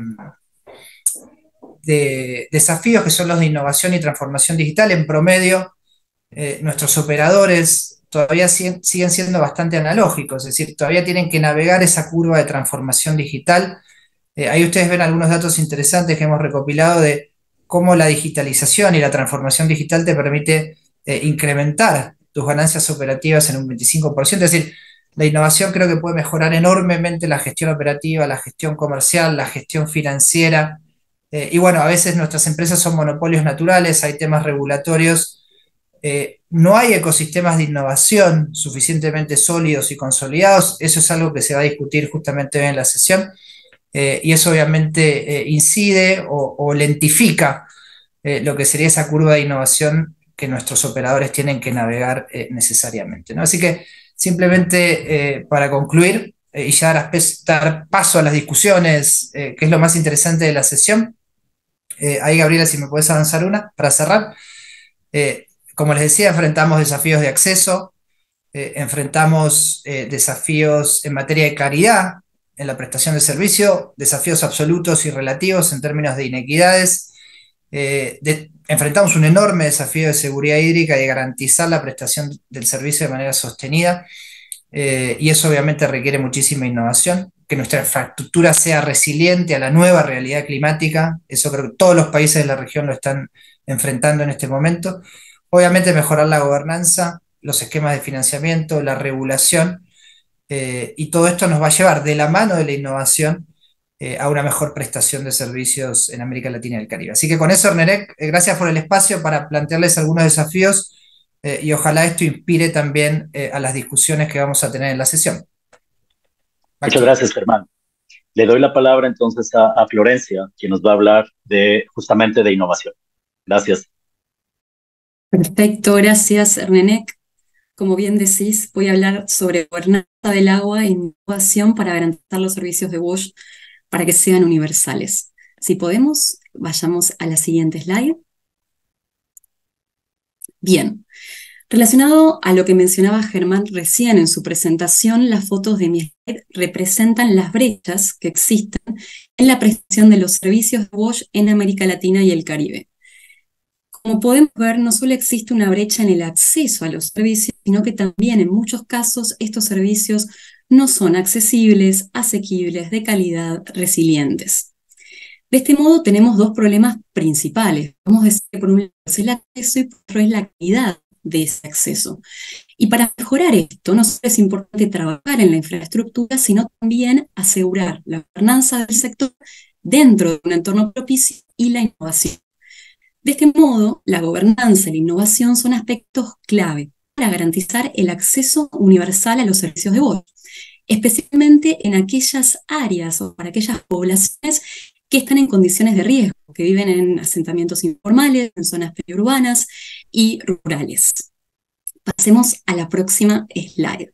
de desafíos, que son los de innovación y transformación digital. En promedio, eh, nuestros operadores todavía siguen, siguen siendo bastante analógicos, es decir, todavía tienen que navegar esa curva de transformación digital. Eh, ahí ustedes ven algunos datos interesantes que hemos recopilado de cómo la digitalización y la transformación digital te permite eh, incrementar tus ganancias operativas en un veinticinco por ciento. Es decir, la innovación creo que puede mejorar enormemente la gestión operativa, la gestión comercial, la gestión financiera. Eh, y bueno, a veces nuestras empresas son monopolios naturales, hay temas regulatorios. Eh, no hay ecosistemas de innovación suficientemente sólidos y consolidados. Eso es algo que se va a discutir justamente hoy en la sesión. Eh, y eso obviamente eh, incide o, o lentifica eh, lo que sería esa curva de innovación que nuestros operadores tienen que navegar eh, necesariamente, ¿no? Así que simplemente eh, para concluir eh, y ya dar, dar paso a las discusiones, eh, que es lo más interesante de la sesión. Eh, ahí, Gabriela, si me puedes avanzar una para cerrar. Eh, como les decía, enfrentamos desafíos de acceso, eh, enfrentamos eh, desafíos en materia de calidad en la prestación de servicio, desafíos absolutos y relativos en términos de inequidades. Eh, de, enfrentamos un enorme desafío de seguridad hídrica y de garantizar la prestación del servicio de manera sostenida, eh, y eso obviamente requiere muchísima innovación, que nuestra infraestructura sea resiliente a la nueva realidad climática. Eso creo que todos los países de la región lo están enfrentando en este momento. Obviamente mejorar la gobernanza, los esquemas de financiamiento, la regulación, eh, y todo esto nos va a llevar de la mano de la innovación eh, a una mejor prestación de servicios en América Latina y el Caribe. Así que con eso, Ernerek, eh, gracias por el espacio para plantearles algunos desafíos eh, y ojalá esto inspire también eh, a las discusiones que vamos a tener en la sesión. Muchas gracias, Germán. Le doy la palabra entonces a, a Florencia, quien nos va a hablar de justamente de innovación. Gracias. Perfecto, gracias, Ernerek. Como bien decís, voy a hablar sobre gobernanza del agua e innovación para garantizar los servicios de WASH para que sean universales. Si podemos, vayamos a la siguiente slide. Bien, relacionado a lo que mencionaba Germán recién en su presentación, las fotos de mi slide representan las brechas que existen en la prestación de los servicios de WASH en América Latina y el Caribe. Como podemos ver, no solo existe una brecha en el acceso a los servicios, sino que también en muchos casos estos servicios no son accesibles, asequibles, de calidad, resilientes. De este modo tenemos dos problemas principales. Vamos a decir que por un lado es el acceso y por otro es la calidad de ese acceso. Y para mejorar esto, no solo es importante trabajar en la infraestructura, sino también asegurar la gobernanza del sector dentro de un entorno propicio y la innovación. De este modo, la gobernanza y la innovación son aspectos clave para garantizar el acceso universal a los servicios de WASH, especialmente en aquellas áreas o para aquellas poblaciones que están en condiciones de riesgo, que viven en asentamientos informales, en zonas periurbanas y rurales. Pasemos a la próxima slide.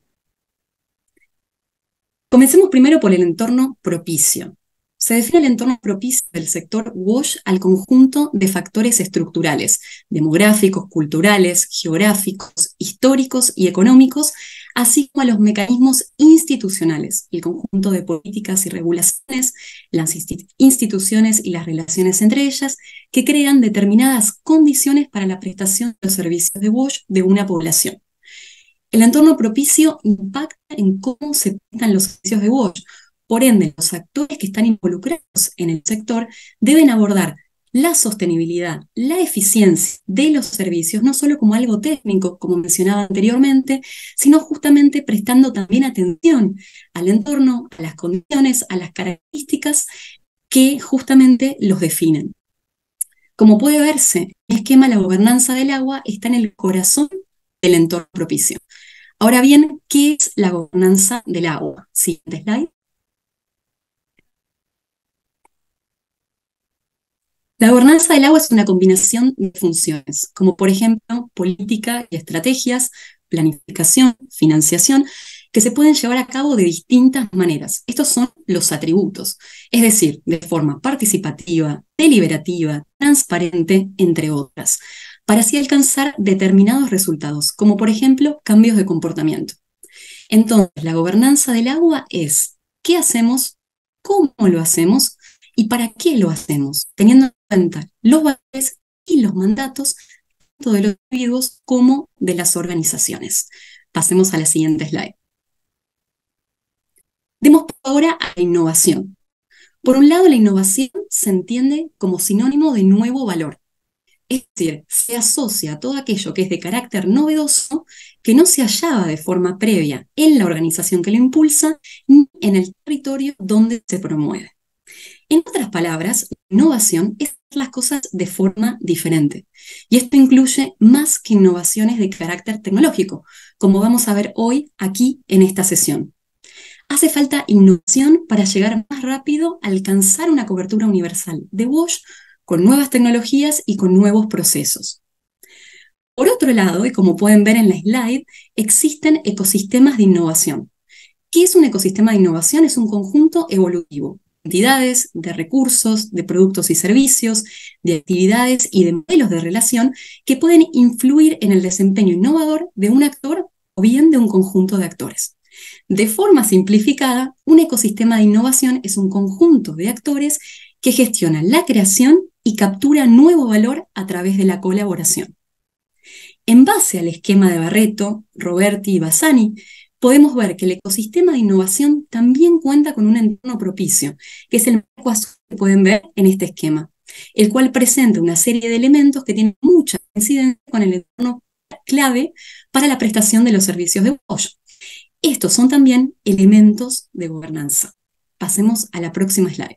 Comencemos primero por el entorno propicio. Se define el entorno propicio del sector WASH al conjunto de factores estructurales, demográficos, culturales, geográficos, históricos y económicos, así como a los mecanismos institucionales, el conjunto de políticas y regulaciones, las instituciones y las relaciones entre ellas, que crean determinadas condiciones para la prestación de los servicios de WASH de una población. El entorno propicio impacta en cómo se prestan los servicios de WOSH. Por ende, los actores que están involucrados en el sector deben abordar la sostenibilidad, la eficiencia de los servicios, no solo como algo técnico, como mencionaba anteriormente, sino justamente prestando también atención al entorno, a las condiciones, a las características que justamente los definen. Como puede verse, en el esquema, la gobernanza del agua está en el corazón del entorno propicio. Ahora bien, ¿qué es la gobernanza del agua? Siguiente slide. La gobernanza del agua es una combinación de funciones, como por ejemplo política y estrategias, planificación, financiación, que se pueden llevar a cabo de distintas maneras. Estos son los atributos, es decir, de forma participativa, deliberativa, transparente, entre otras, para así alcanzar determinados resultados, como por ejemplo cambios de comportamiento. Entonces, la gobernanza del agua es ¿qué hacemos? ¿Cómo lo hacemos? ¿Y para qué lo hacemos? Teniendo en cuenta los valores y los mandatos tanto de los individuos como de las organizaciones. Pasemos a la siguiente slide. Demos ahora a la innovación. Por un lado, la innovación se entiende como sinónimo de nuevo valor. Es decir, se asocia a todo aquello que es de carácter novedoso, que no se hallaba de forma previa en la organización que lo impulsa, ni en el territorio donde se promueve. En otras palabras, innovación es hacer las cosas de forma diferente. Y esto incluye más que innovaciones de carácter tecnológico, como vamos a ver hoy aquí en esta sesión. Hace falta innovación para llegar más rápido a alcanzar una cobertura universal de WOSH con nuevas tecnologías y con nuevos procesos. Por otro lado, y como pueden ver en la slide, existen ecosistemas de innovación. ¿Qué es un ecosistema de innovación? Es un conjunto evolutivo de entidades, de recursos, de productos y servicios, de actividades y de modelos de relación que pueden influir en el desempeño innovador de un actor o bien de un conjunto de actores. De forma simplificada, un ecosistema de innovación es un conjunto de actores que gestionan la creación y captura nuevo valor a través de la colaboración. En base al esquema de Barreto, Roberti y Bassani, podemos ver que el ecosistema de innovación también cuenta con un entorno propicio, que es el marco azul que pueden ver en este esquema, el cual presenta una serie de elementos que tienen mucha incidencia con el entorno clave para la prestación de los servicios de WOSH. Estos son también elementos de gobernanza. Pasemos a la próxima slide.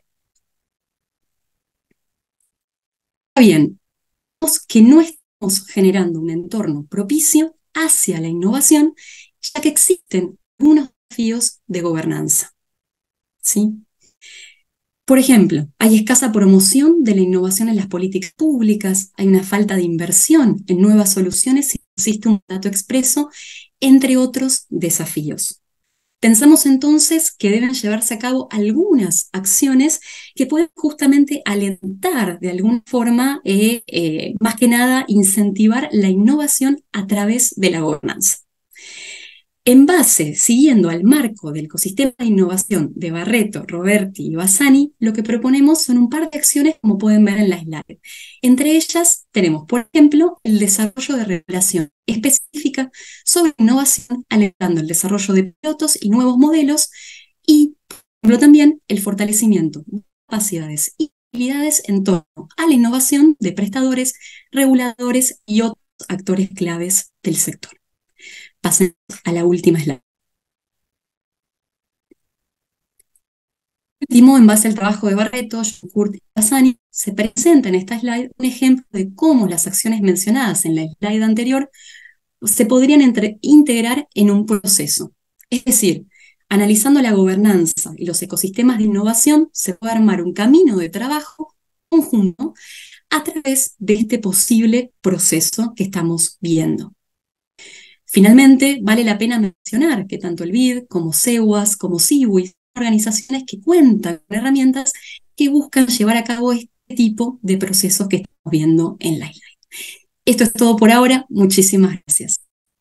Bien, vemos que no estamos generando un entorno propicio hacia la innovación, ya que existen algunos desafíos de gobernanza. ¿Sí? Por ejemplo, hay escasa promoción de la innovación en las políticas públicas, hay una falta de inversión en nuevas soluciones si existe un dato expreso, entre otros desafíos. Pensamos entonces que deben llevarse a cabo algunas acciones que pueden justamente alentar de alguna forma, eh, eh, más que nada, incentivar la innovación a través de la gobernanza. En base, siguiendo al marco del ecosistema de innovación de Barreto, Roberti y Bassani, lo que proponemos son un par de acciones como pueden ver en la slide. Entre ellas tenemos, por ejemplo, el desarrollo de regulación específica sobre innovación, alentando el desarrollo de pilotos y nuevos modelos y, por ejemplo, también el fortalecimiento de capacidades y habilidades en torno a la innovación de prestadores, reguladores y otros actores claves del sector. Pasemos a la última slide. Último, en base al trabajo de Barreto, Kurt y Bassani, se presenta en esta slide un ejemplo de cómo las acciones mencionadas en la slide anterior se podrían entre, integrar en un proceso. Es decir, analizando la gobernanza y los ecosistemas de innovación, se puede armar un camino de trabajo conjunto a través de este posible proceso que estamos viendo. Finalmente, vale la pena mencionar que tanto el B I D como SEWAS como SIWI son organizaciones que cuentan con herramientas que buscan llevar a cabo este tipo de procesos que estamos viendo en la slide. Esto es todo por ahora. Muchísimas gracias.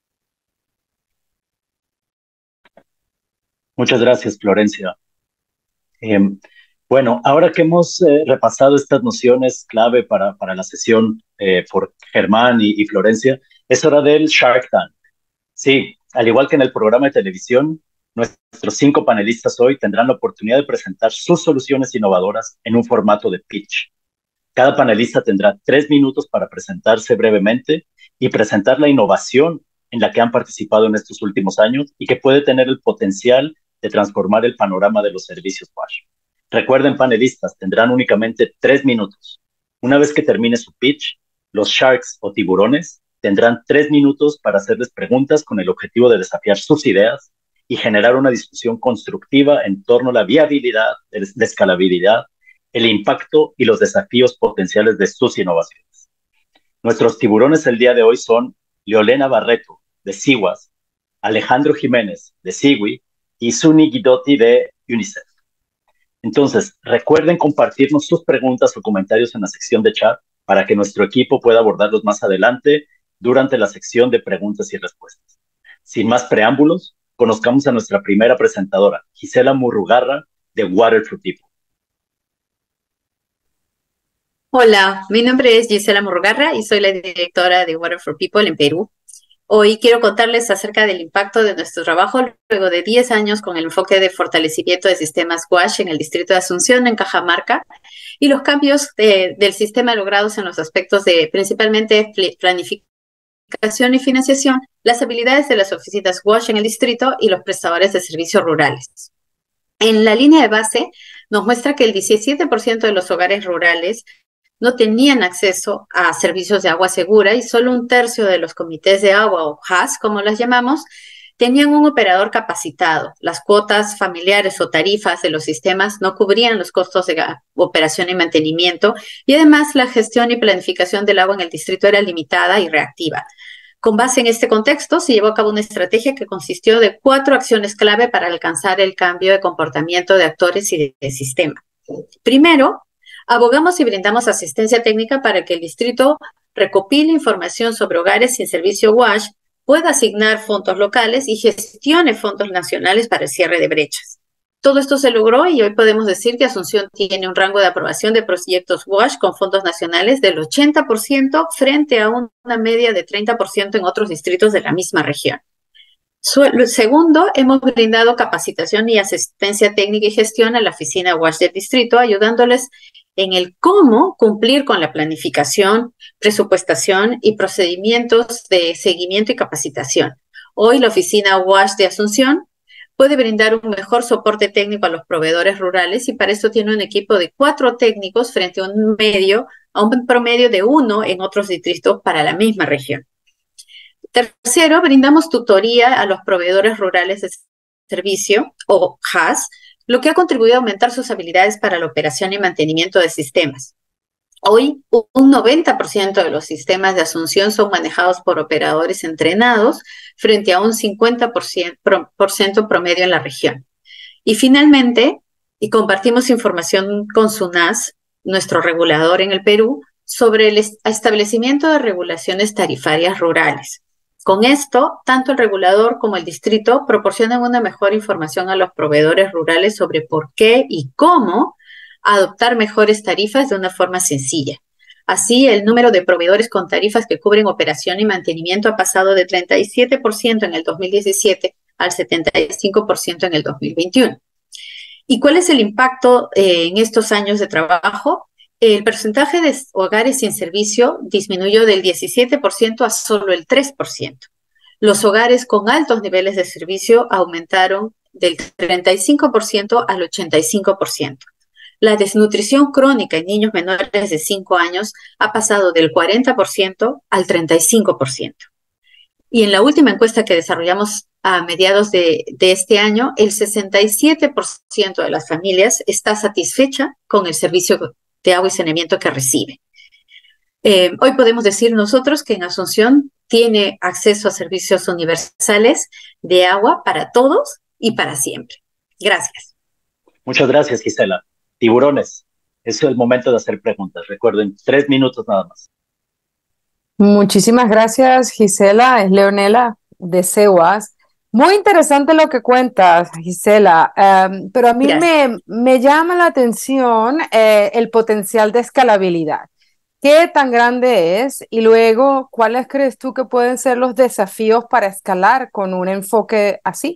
Muchas gracias, Florencia. Eh, bueno, ahora que hemos eh, repasado estas nociones clave para, para la sesión eh, por Germán y, y Florencia, es hora del Shark Tank. Sí, Al igual que en el programa de televisión, nuestros cinco panelistas hoy tendrán la oportunidad de presentar sus soluciones innovadoras en un formato de pitch. Cada panelista tendrá tres minutos para presentarse brevemente y presentar la innovación en la que han participado en estos últimos años y que puede tener el potencial de transformar el panorama de los servicios WASH. Recuerden, panelistas, tendrán únicamente tres minutos. Una vez que termine su pitch, los sharks o tiburones tendrán tres minutos para hacerles preguntas con el objetivo de desafiar sus ideas y generar una discusión constructiva en torno a la viabilidad, la escalabilidad, el impacto y los desafíos potenciales de sus innovaciones. Nuestros tiburones el día de hoy son Leolena Barreto, de SIWAS, Alejandro Jiménez, de SIWI, y Suni Guidotti, de UNICEF. Entonces, recuerden compartirnos sus preguntas o comentarios en la sección de chat para que nuestro equipo pueda abordarlos más adelante durante la sección de preguntas y respuestas. Sin más preámbulos, conozcamos a nuestra primera presentadora, Gisela Murrugarra, de Water for People. Hola, mi nombre es Gisela Murrugarra y soy la directora de Water for People en Perú. Hoy quiero contarles acerca del impacto de nuestro trabajo luego de diez años con el enfoque de fortalecimiento de sistemas WASH en el distrito de Asunción, en Cajamarca, y los cambios de, del sistema logrados en los aspectos de principalmente planificación y financiación, las habilidades de las oficinas WASH en el distrito y los prestadores de servicios rurales. En la línea de base nos muestra que el diecisiete por ciento de los hogares rurales no tenían acceso a servicios de agua segura y solo un tercio de los comités de agua, o H A S, como las llamamos, tenían un operador capacitado. Las cuotas familiares o tarifas de los sistemas no cubrían los costos de operación y mantenimiento, y además la gestión y planificación del agua en el distrito era limitada y reactiva. Con base en este contexto, se llevó a cabo una estrategia que consistió de cuatro acciones clave para alcanzar el cambio de comportamiento de actores y de sistema. Primero, abogamos y brindamos asistencia técnica para que el distrito recopile información sobre hogares sin servicio WASH, pueda asignar fondos locales y gestione fondos nacionales para el cierre de brechas. Todo esto se logró y hoy podemos decir que Asunción tiene un rango de aprobación de proyectos WASH con fondos nacionales del ochenta por ciento frente a una media de treinta por ciento en otros distritos de la misma región. Segundo, hemos brindado capacitación y asistencia técnica y gestión a la oficina WASH del distrito, ayudándoles en el cómo cumplir con la planificación, presupuestación y procedimientos de seguimiento y capacitación. Hoy la oficina WASH de Asunción puede brindar un mejor soporte técnico a los proveedores rurales y para eso tiene un equipo de cuatro técnicos frente a un medio, a un promedio de uno en otros distritos para la misma región. Tercero, brindamos tutoría a los proveedores rurales de servicio, o H A S, lo que ha contribuido a aumentar sus habilidades para la operación y mantenimiento de sistemas. Hoy, un noventa por ciento de los sistemas de Asunción son manejados por operadores entrenados frente a un cincuenta por ciento promedio en la región. Y finalmente, y compartimos información con SUNAS, nuestro regulador en el Perú, sobre el establecimiento de regulaciones tarifarias rurales. Con esto, tanto el regulador como el distrito proporcionan una mejor información a los proveedores rurales sobre por qué y cómo adoptar mejores tarifas de una forma sencilla. Así, el número de proveedores con tarifas que cubren operación y mantenimiento ha pasado de treinta y siete por ciento en el dos mil diecisiete al setenta y cinco por ciento en el dos mil veintiuno. ¿Y cuál es el impacto eh, en estos años de trabajo? El porcentaje de hogares sin servicio disminuyó del diecisiete por ciento a solo el tres por ciento. Los hogares con altos niveles de servicio aumentaron del treinta y cinco por ciento al ochenta y cinco por ciento. La desnutrición crónica en niños menores de cinco años ha pasado del cuarenta por ciento al treinta y cinco por ciento. Y en la última encuesta que desarrollamos a mediados de, de este año, el sesenta y siete por ciento de las familias está satisfecha con el servicio de agua y saneamiento que recibe. Eh, hoy podemos decir nosotros que en Asunción tiene acceso a servicios universales de agua para todos y para siempre. Gracias. Muchas gracias, Gisela. Tiburones, es el momento de hacer preguntas. Recuerden, tres minutos nada más. Muchísimas gracias, Gisela. Es Leonela de SEWAS. Muy interesante lo que cuentas, Gisela, um, pero a mí me, me llama la atención eh, el potencial de escalabilidad. ¿Qué tan grande es? Y luego, ¿cuáles crees tú que pueden ser los desafíos para escalar con un enfoque así?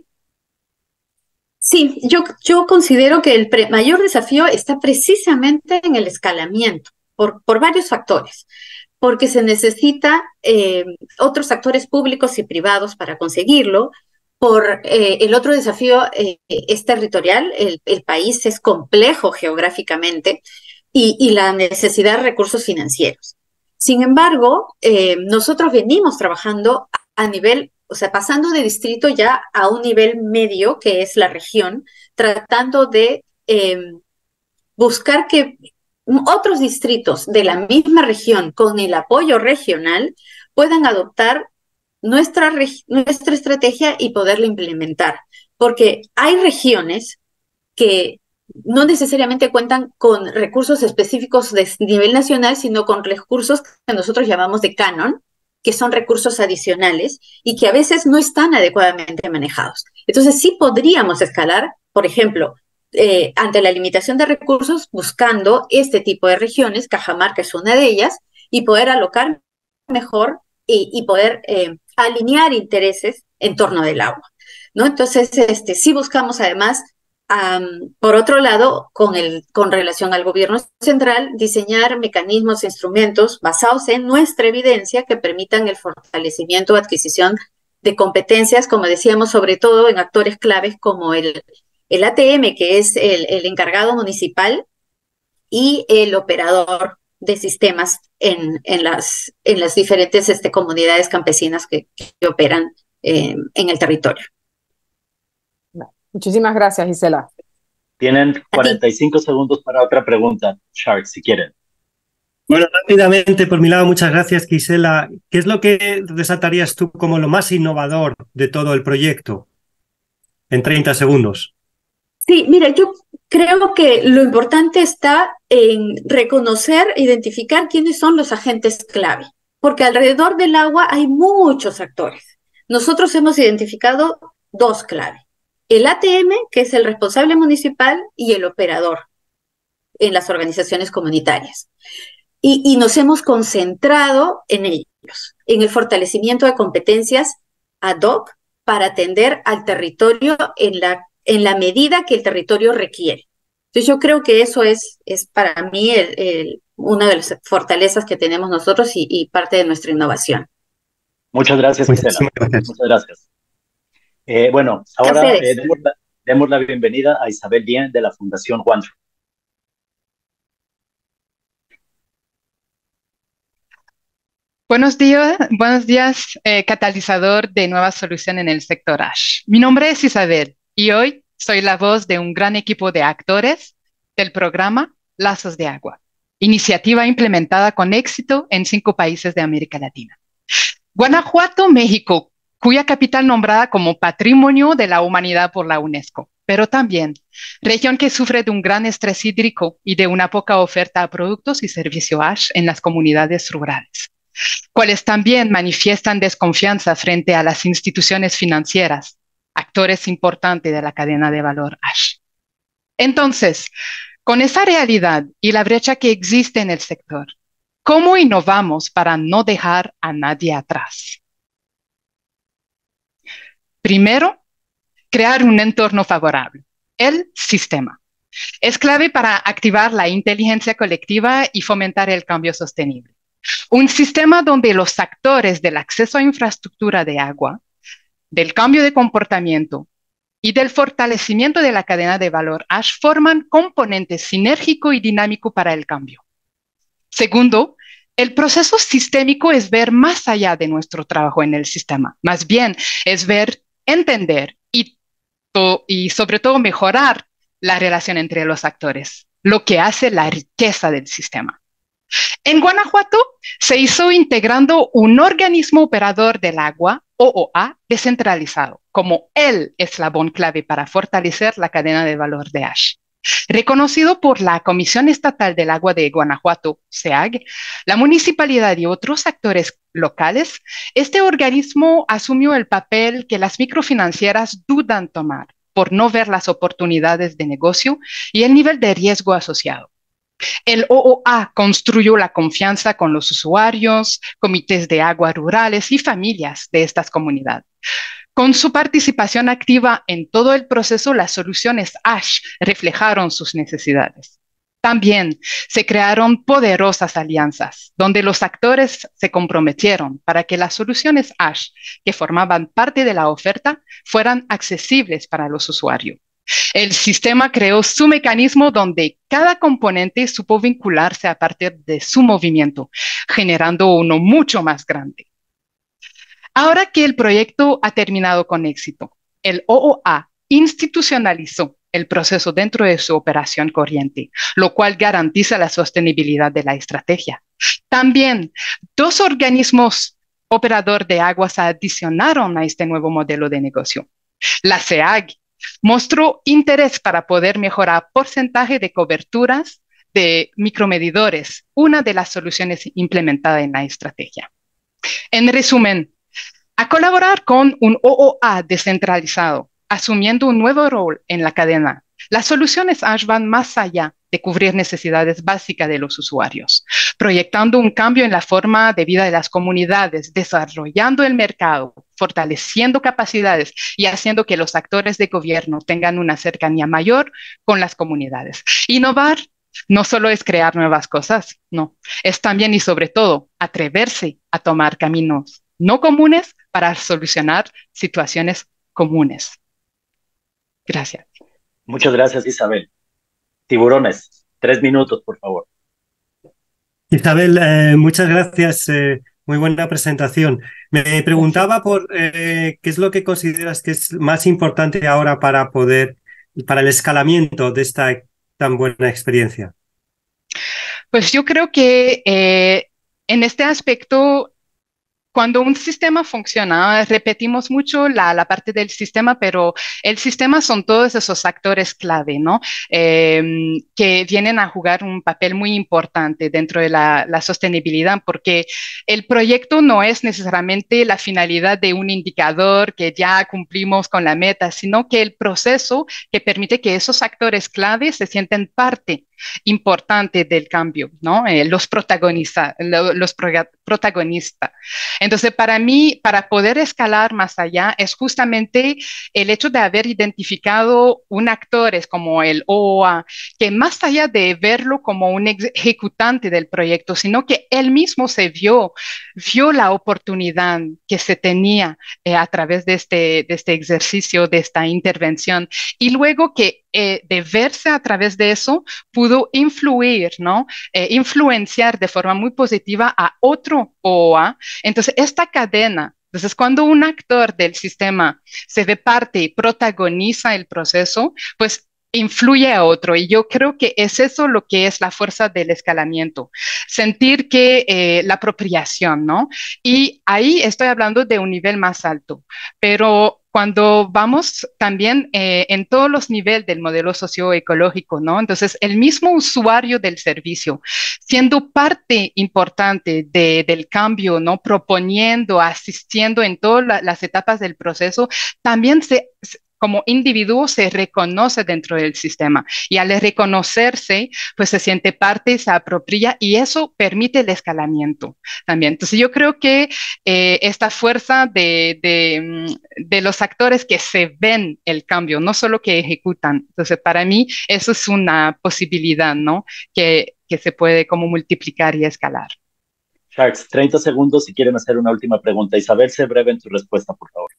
Sí, yo, yo considero que el pre- mayor desafío está precisamente en el escalamiento, por, por varios factores, porque se necesita eh, otros actores públicos y privados para conseguirlo. Por eh, el otro desafío eh, es territorial, el, el país es complejo geográficamente y, y la necesidad de recursos financieros. Sin embargo, eh, nosotros venimos trabajando a, a nivel, o sea, pasando de distrito ya a un nivel medio, que es la región, tratando de eh, buscar que otros distritos de la misma región, con el apoyo regional, puedan adoptar nuestra, nuestra estrategia y poderla implementar. Porque hay regiones que no necesariamente cuentan con recursos específicos de nivel nacional, sino con recursos que nosotros llamamos de canon, que son recursos adicionales y que a veces no están adecuadamente manejados. Entonces sí podríamos escalar, por ejemplo, eh, ante la limitación de recursos, buscando este tipo de regiones, Cajamarca es una de ellas, y poder alocar mejor y, y poder eh, alinear intereses en torno del agua, ¿no? Entonces, este, sí buscamos además, um, por otro lado, con, el, con relación al gobierno central, diseñar mecanismos e instrumentos basados en nuestra evidencia que permitan el fortalecimiento o adquisición de competencias, como decíamos, sobre todo en actores claves como el, el A T M, que es el, el encargado municipal, y el operador de sistemas en, en, las, en las diferentes este, comunidades campesinas que, que operan eh, en el territorio. Muchísimas gracias, Gisela. Tienen cuarenta y cinco segundos para otra pregunta, Shark, si quieren. Bueno, rápidamente, por mi lado, muchas gracias, Gisela. ¿Qué es lo que resaltarías tú como lo más innovador de todo el proyecto? En treinta segundos. Sí, mira, yo creo que lo importante está en reconocer, identificar quiénes son los agentes clave, porque alrededor del agua hay muchos actores. Nosotros hemos identificado dos clave: el A T M, que es el responsable municipal, y el operador en las organizaciones comunitarias. Y, y nos hemos concentrado en ellos, en el fortalecimiento de competencias ad hoc para atender al territorio en la en la medida que el territorio requiere. Entonces yo creo que eso es, es para mí el, el, una de las fortalezas que tenemos nosotros y, y parte de nuestra innovación. Muchas gracias, Gisela. Muchas gracias. Eh, bueno, ahora eh, demos, la, demos la bienvenida a Isabel Dien de la Fundación Juan. Buenos días, buenos días eh, catalizador de nuevas soluciones en el sector Ash. Mi nombre es Isabel y hoy soy la voz de un gran equipo de actores del programa Lazos de Agua, iniciativa implementada con éxito en cinco países de América Latina. Guanajuato, México, cuya capital nombrada como Patrimonio de la Humanidad por la UNESCO, pero también región que sufre de un gran estrés hídrico y de una poca oferta de productos y servicios Ash en las comunidades rurales, cuales también manifiestan desconfianza frente a las instituciones financieras, actores importantes de la cadena de valor Ash. Entonces, con esa realidad y la brecha que existe en el sector, ¿cómo innovamos para no dejar a nadie atrás? Primero, crear un entorno favorable, el sistema. Es clave para activar la inteligencia colectiva y fomentar el cambio sostenible. Un sistema donde los actores del acceso a infraestructura de agua, del cambio de comportamiento y del fortalecimiento de la cadena de valor Ash forman componentes sinérgico y dinámico para el cambio. Segundo, el proceso sistémico es ver más allá de nuestro trabajo en el sistema. Más bien, es ver, entender y, y sobre todo mejorar la relación entre los actores, lo que hace la riqueza del sistema. En Guanajuato se hizo integrando un organismo operador del agua, O O A, descentralizado, como el eslabón clave para fortalecer la cadena de valor de Ash. Reconocido por la Comisión Estatal del Agua de Guanajuato, C E A G, la municipalidad y otros actores locales, este organismo asumió el papel que las microfinancieras dudan tomar por no ver las oportunidades de negocio y el nivel de riesgo asociado. El O O A construyó la confianza con los usuarios, comités de agua rurales y familias de estas comunidades. Con su participación activa en todo el proceso, las soluciones ASH reflejaron sus necesidades. También se crearon poderosas alianzas, donde los actores se comprometieron para que las soluciones ASH, que formaban parte de la oferta, fueran accesibles para los usuarios. El sistema creó su mecanismo donde cada componente supo vincularse a partir de su movimiento, generando uno mucho más grande. Ahora que el proyecto ha terminado con éxito, el O O A institucionalizó el proceso dentro de su operación corriente, lo cual garantiza la sostenibilidad de la estrategia. También, dos organismos operador de aguas se adicionaron a este nuevo modelo de negocio. La SEAG mostró interés para poder mejorar porcentaje de coberturas de micromedidores, una de las soluciones implementadas en la estrategia. En resumen, a colaborar con un O O A descentralizado, asumiendo un nuevo rol en la cadena, las soluciones ASH van más allá de cubrir necesidades básicas de los usuarios, proyectando un cambio en la forma de vida de las comunidades, desarrollando el mercado, fortaleciendo capacidades y haciendo que los actores de gobierno tengan una cercanía mayor con las comunidades. Innovar no solo es crear nuevas cosas, no, es también y sobre todo atreverse a tomar caminos no comunes para solucionar situaciones comunes. Gracias. Muchas gracias, Isabel. Tiburones, tres minutos, por favor. Isabel, eh, muchas gracias. Eh, muy buena presentación. Me preguntaba por eh, qué es lo que consideras que es más importante ahora para poder, para el escalamiento de esta tan buena experiencia. Pues yo creo que eh, en este aspecto, cuando un sistema funciona, repetimos mucho la, la parte del sistema, pero el sistema son todos esos actores clave, ¿no? Eh, que vienen a jugar un papel muy importante dentro de la, la sostenibilidad, porque el proyecto no es necesariamente la finalidad de un indicador que ya cumplimos con la meta, sino que el proceso que permite que esos actores clave se sienten parte importante del cambio, ¿no? Eh, los protagonistas, lo, los protagonistas. Entonces, para mí, para poder escalar más allá, es justamente el hecho de haber identificado un actor como el O O A, que más allá de verlo como un ejecutante del proyecto, sino que él mismo se vio, vio la oportunidad que se tenía eh, a través de este, de este ejercicio, de esta intervención, y luego que eh, de verse a través de eso, pudo influir, ¿no? Eh, influenciar de forma muy positiva a otro O O A. Entonces, esta cadena, entonces cuando un actor del sistema se ve parte y protagoniza el proceso, pues influye a otro. Y yo creo que es eso lo que es la fuerza del escalamiento, sentir que eh, la apropiación, ¿no? Y ahí estoy hablando de un nivel más alto, pero cuando vamos también eh, en todos los niveles del modelo socioecológico, ¿no? Entonces, el mismo usuario del servicio, siendo parte importante de, del cambio, ¿no? Proponiendo, asistiendo en todas la, las etapas del proceso, también se, como individuo se reconoce dentro del sistema y al reconocerse, pues se siente parte, se apropia y eso permite el escalamiento también. Entonces yo creo que eh, esta fuerza de, de, de los actores que se ven el cambio, no solo que ejecutan. Entonces para mí eso es una posibilidad, ¿no? Que, que se puede como multiplicar y escalar. Sharks, treinta segundos si quieren hacer una última pregunta. Isabel, sé breve en tu respuesta, por favor.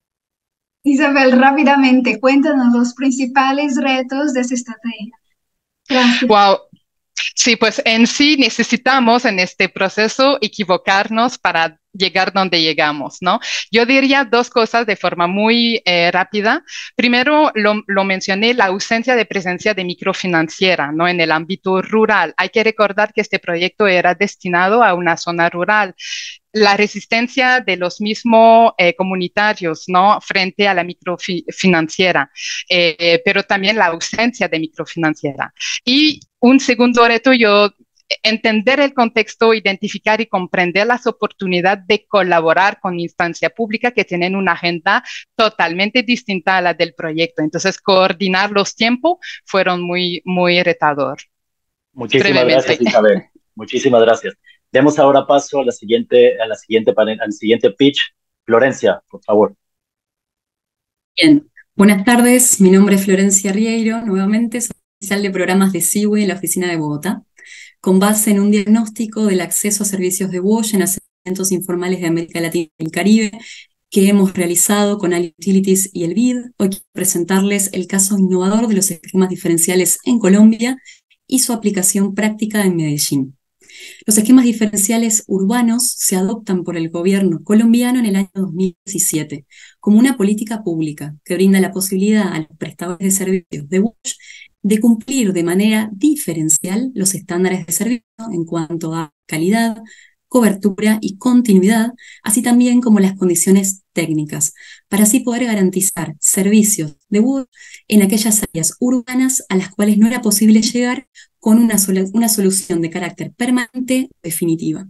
Isabel, rápidamente, cuéntanos los principales retos de esta estrategia. Gracias. Wow. Sí, pues en sí necesitamos en este proceso equivocarnos para llegar donde llegamos, ¿no? Yo diría dos cosas de forma muy eh, rápida. Primero, lo, lo mencioné, la ausencia de presencia de microfinanciera, ¿no? En el ámbito rural. Hay que recordar que este proyecto era destinado a una zona rural. La resistencia de los mismos eh, comunitarios, ¿no? Frente a la microfinanciera, eh, pero también la ausencia de microfinanciera. Y un segundo reto, yo entender el contexto, identificar y comprender las oportunidades de colaborar con instancia pública que tienen una agenda totalmente distinta a la del proyecto. Entonces, coordinar los tiempos fueron muy, muy retador. Muchísimas gracias, Isabel. Muchísimas gracias. Demos ahora paso a la siguiente, a la siguiente panel, al siguiente pitch. Florencia, por favor. Bien, buenas tardes. Mi nombre es Florencia Rieiro. Nuevamente soy oficial de programas de C I W E en la oficina de Bogotá, con base en un diagnóstico del acceso a servicios de WASH en asentamientos informales de América Latina y el Caribe que hemos realizado con Ali Utilities y el B I D. Hoy quiero presentarles el caso innovador de los esquemas diferenciales en Colombia y su aplicación práctica en Medellín. Los esquemas diferenciales urbanos se adoptan por el gobierno colombiano en el año dos mil diecisiete como una política pública que brinda la posibilidad a los prestadores de servicios de WASH de cumplir de manera diferencial los estándares de servicio en cuanto a calidad, cobertura y continuidad, así también como las condiciones técnicas, para así poder garantizar servicios de WASH en aquellas áreas urbanas a las cuales no era posible llegar con una, solu- una solución de carácter permanente o definitiva.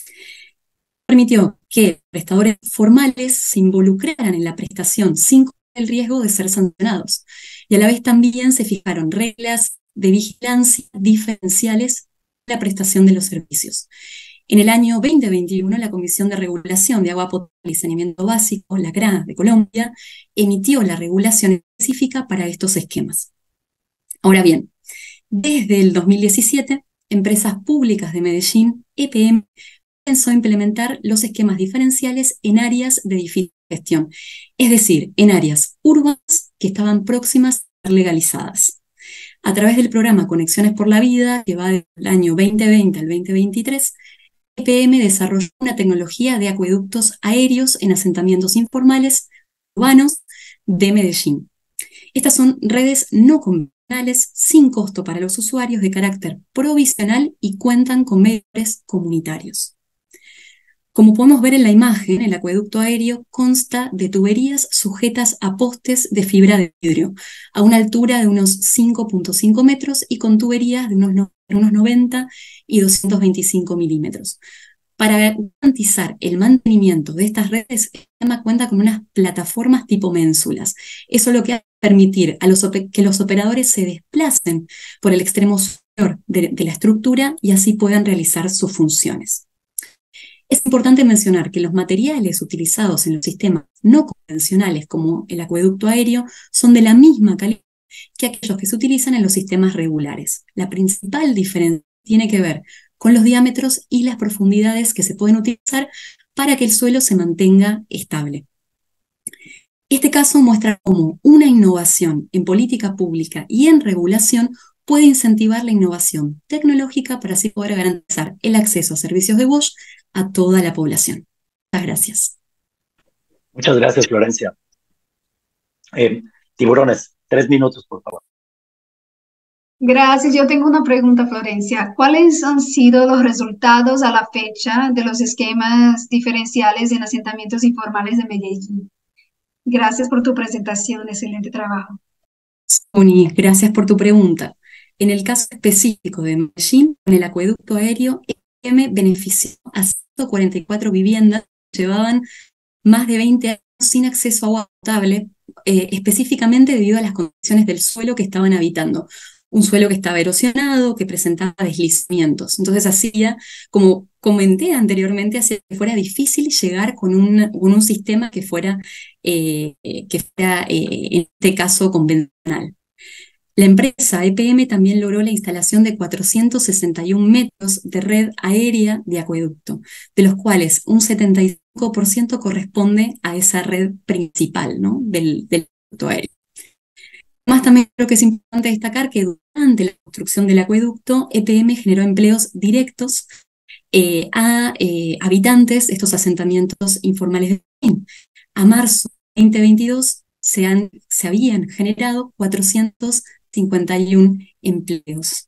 Permitió que prestadores formales se involucraran en la prestación sin correr el riesgo de ser sancionados, y a la vez también se fijaron reglas de vigilancia diferenciales en la prestación de los servicios. En el año veinte veintiuno, la Comisión de Regulación de Agua Potable y Saneamiento Básico, la C R A de Colombia, emitió la regulación específica para estos esquemas. Ahora bien, desde el dos mil diecisiete, Empresas Públicas de Medellín, E P M, comenzó a implementar los esquemas diferenciales en áreas de difícil gestión, es decir, en áreas urbanas que estaban próximas a ser legalizadas. A través del programa Conexiones por la Vida, que va del año veinte veinte al veinte veintitrés, E P M desarrolló una tecnología de acueductos aéreos en asentamientos informales urbanos de Medellín. Estas son redes no convencionales, sin costo para los usuarios, de carácter provisional y cuentan con medidores comunitarios. Como podemos ver en la imagen, el acueducto aéreo consta de tuberías sujetas a postes de fibra de vidrio, a una altura de unos cinco punto cinco metros y con tuberías de unos, no, unos noventa y doscientos veinticinco milímetros. Para garantizar el mantenimiento de estas redes, el sistema cuenta con unas plataformas tipo ménsulas. Eso es lo que hace permitir a los que los operadores se desplacen por el extremo superior de, de la estructura y así puedan realizar sus funciones. Es importante mencionar que los materiales utilizados en los sistemas no convencionales, como el acueducto aéreo, son de la misma calidad que aquellos que se utilizan en los sistemas regulares. La principal diferencia tiene que ver con los diámetros y las profundidades que se pueden utilizar para que el suelo se mantenga estable. Este caso muestra cómo una innovación en política pública y en regulación puede incentivar la innovación tecnológica para así poder garantizar el acceso a servicios de WASH a toda la población. Muchas gracias. Muchas gracias, Florencia. Eh, tiburones, tres minutos, por favor. Gracias. Yo tengo una pregunta, Florencia. ¿Cuáles han sido los resultados a la fecha de los esquemas diferenciales en asentamientos informales de Medellín? Gracias por tu presentación. Excelente trabajo. Sony, gracias por tu pregunta. En el caso específico de Medellín, con el acueducto aéreo, E P M benefició a ciento cuarenta y cuatro viviendas que llevaban más de veinte años sin acceso a agua potable, eh, específicamente debido a las condiciones del suelo que estaban habitando. Un suelo que estaba erosionado, que presentaba deslizamientos. Entonces hacía, como comenté anteriormente, hacía que fuera difícil llegar con un, con un sistema que fuera, eh, que fuera eh, en este caso, convencional. La empresa E P M también logró la instalación de cuatrocientos sesenta y un metros de red aérea de acueducto, de los cuales un setenta y cinco por ciento corresponde a esa red principal, ¿no?, del, del acueducto aéreo. Además, también creo que es importante destacar que durante la construcción del acueducto, E P M generó empleos directos eh, a eh, habitantes de estos asentamientos informales de Medellín. A marzo de veinte veintidós se, han, se habían generado cuatrocientos cincuenta y uno empleos.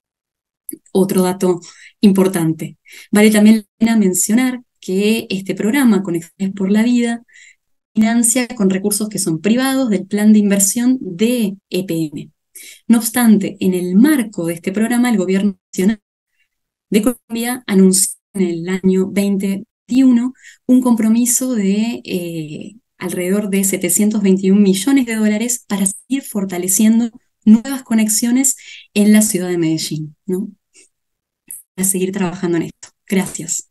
Otro dato importante. Vale también la pena mencionar que este programa, Conexiones por la Vida, financia con recursos que son privados del plan de inversión de E P M. No obstante, en el marco de este programa, el Gobierno Nacional de Colombia anunció en el año veinte veintiuno un compromiso de eh, alrededor de setecientos veintiún millones de dólares para seguir fortaleciendo nuevas conexiones en la ciudad de Medellín, ¿no? seguir trabajando en esto. Gracias.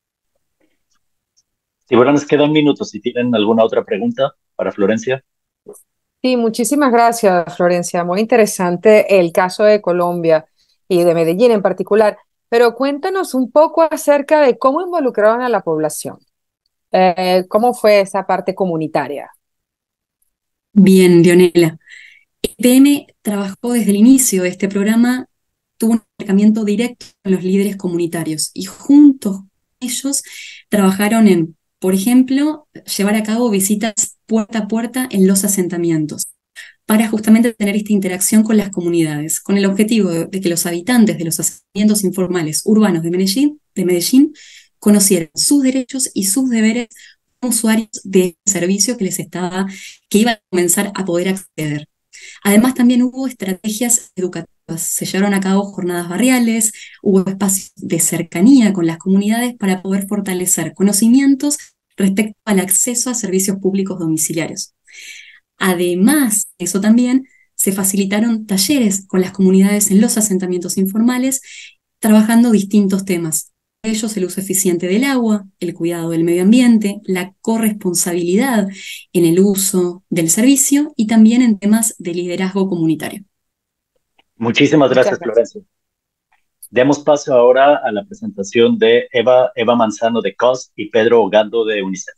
Sí, bueno, nos queda un minuto. Si tienen alguna otra pregunta para Florencia. Sí, muchísimas gracias, Florencia. Muy interesante el caso de Colombia y de Medellín en particular. Pero cuéntanos un poco acerca de cómo involucraron a la población. Eh, ¿cómo fue esa parte comunitaria? Bien, Dionela. E P M trabajó desde el inicio de este programa, tuvo un acercamiento directo con los líderes comunitarios y juntos con ellos trabajaron en, por ejemplo, llevar a cabo visitas puerta a puerta en los asentamientos para justamente tener esta interacción con las comunidades, con el objetivo de, de que los habitantes de los asentamientos informales urbanos de Medellín, de Medellín conocieran sus derechos y sus deberes como usuarios de servicio que les estaba, que iban a comenzar a poder acceder. Además, también hubo estrategias educativas, se llevaron a cabo jornadas barriales, hubo espacios de cercanía con las comunidades para poder fortalecer conocimientos respecto al acceso a servicios públicos domiciliarios. Además, eso también, se facilitaron talleres con las comunidades en los asentamientos informales, trabajando distintos temas. Entre ellos, el uso eficiente del agua, el cuidado del medio ambiente, la corresponsabilidad en el uso del servicio y también en temas de liderazgo comunitario. Muchísimas gracias, Florencia. Demos paso ahora a la presentación de Eva, Eva Manzano de C O S y Pedro Ogando de UNICEF.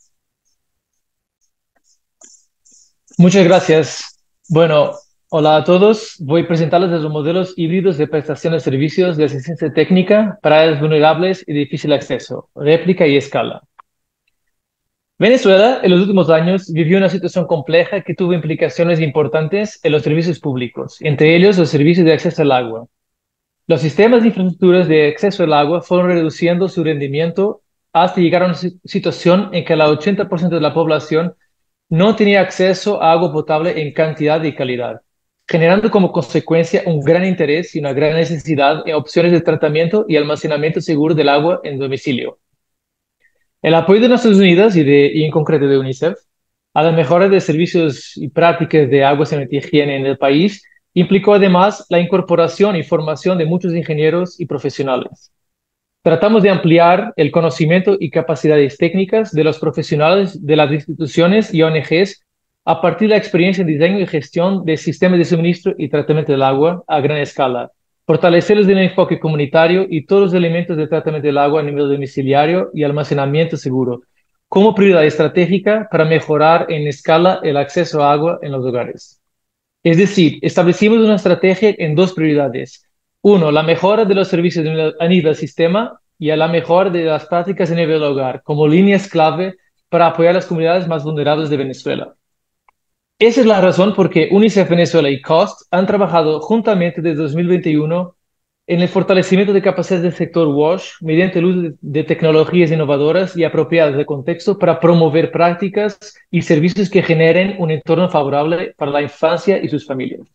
Muchas gracias. Bueno, hola a todos. Voy a presentarles los modelos híbridos de prestación de servicios de asistencia técnica para áreas vulnerables y de difícil acceso, réplica y escala. Venezuela, en los últimos años, vivió una situación compleja que tuvo implicaciones importantes en los servicios públicos, entre ellos los servicios de acceso al agua. Los sistemas de infraestructuras de acceso al agua fueron reduciendo su rendimiento hasta llegar a una situación en que el ochenta por ciento de la población no tenía acceso a agua potable en cantidad y calidad, generando como consecuencia un gran interés y una gran necesidad en opciones de tratamiento y almacenamiento seguro del agua en domicilio. El apoyo de Naciones Unidas y, de, y en concreto de UNICEF a la mejora de servicios y prácticas de agua, sanidad y higiene en el país implicó además la incorporación y formación de muchos ingenieros y profesionales. Tratamos de ampliar el conocimiento y capacidades técnicas de los profesionales de las instituciones y O N Ges a partir de la experiencia en diseño y gestión de sistemas de suministro y tratamiento del agua a gran escala, fortalecerlos en el enfoque comunitario y todos los elementos de tratamiento del agua a nivel domiciliario y almacenamiento seguro, como prioridad estratégica para mejorar en escala el acceso a agua en los hogares. Es decir, establecimos una estrategia en dos prioridades. Uno, la mejora de los servicios a nivel sistema y a la mejora de las prácticas a nivel hogar, como líneas clave para apoyar a las comunidades más vulnerables de Venezuela. Esa es la razón por que UNICEF Venezuela y C O S han trabajado juntamente desde dos mil veintiuno en el fortalecimiento de capacidades del sector WASH mediante el uso de tecnologías innovadoras y apropiadas de contexto para promover prácticas y servicios que generen un entorno favorable para la infancia y sus familias.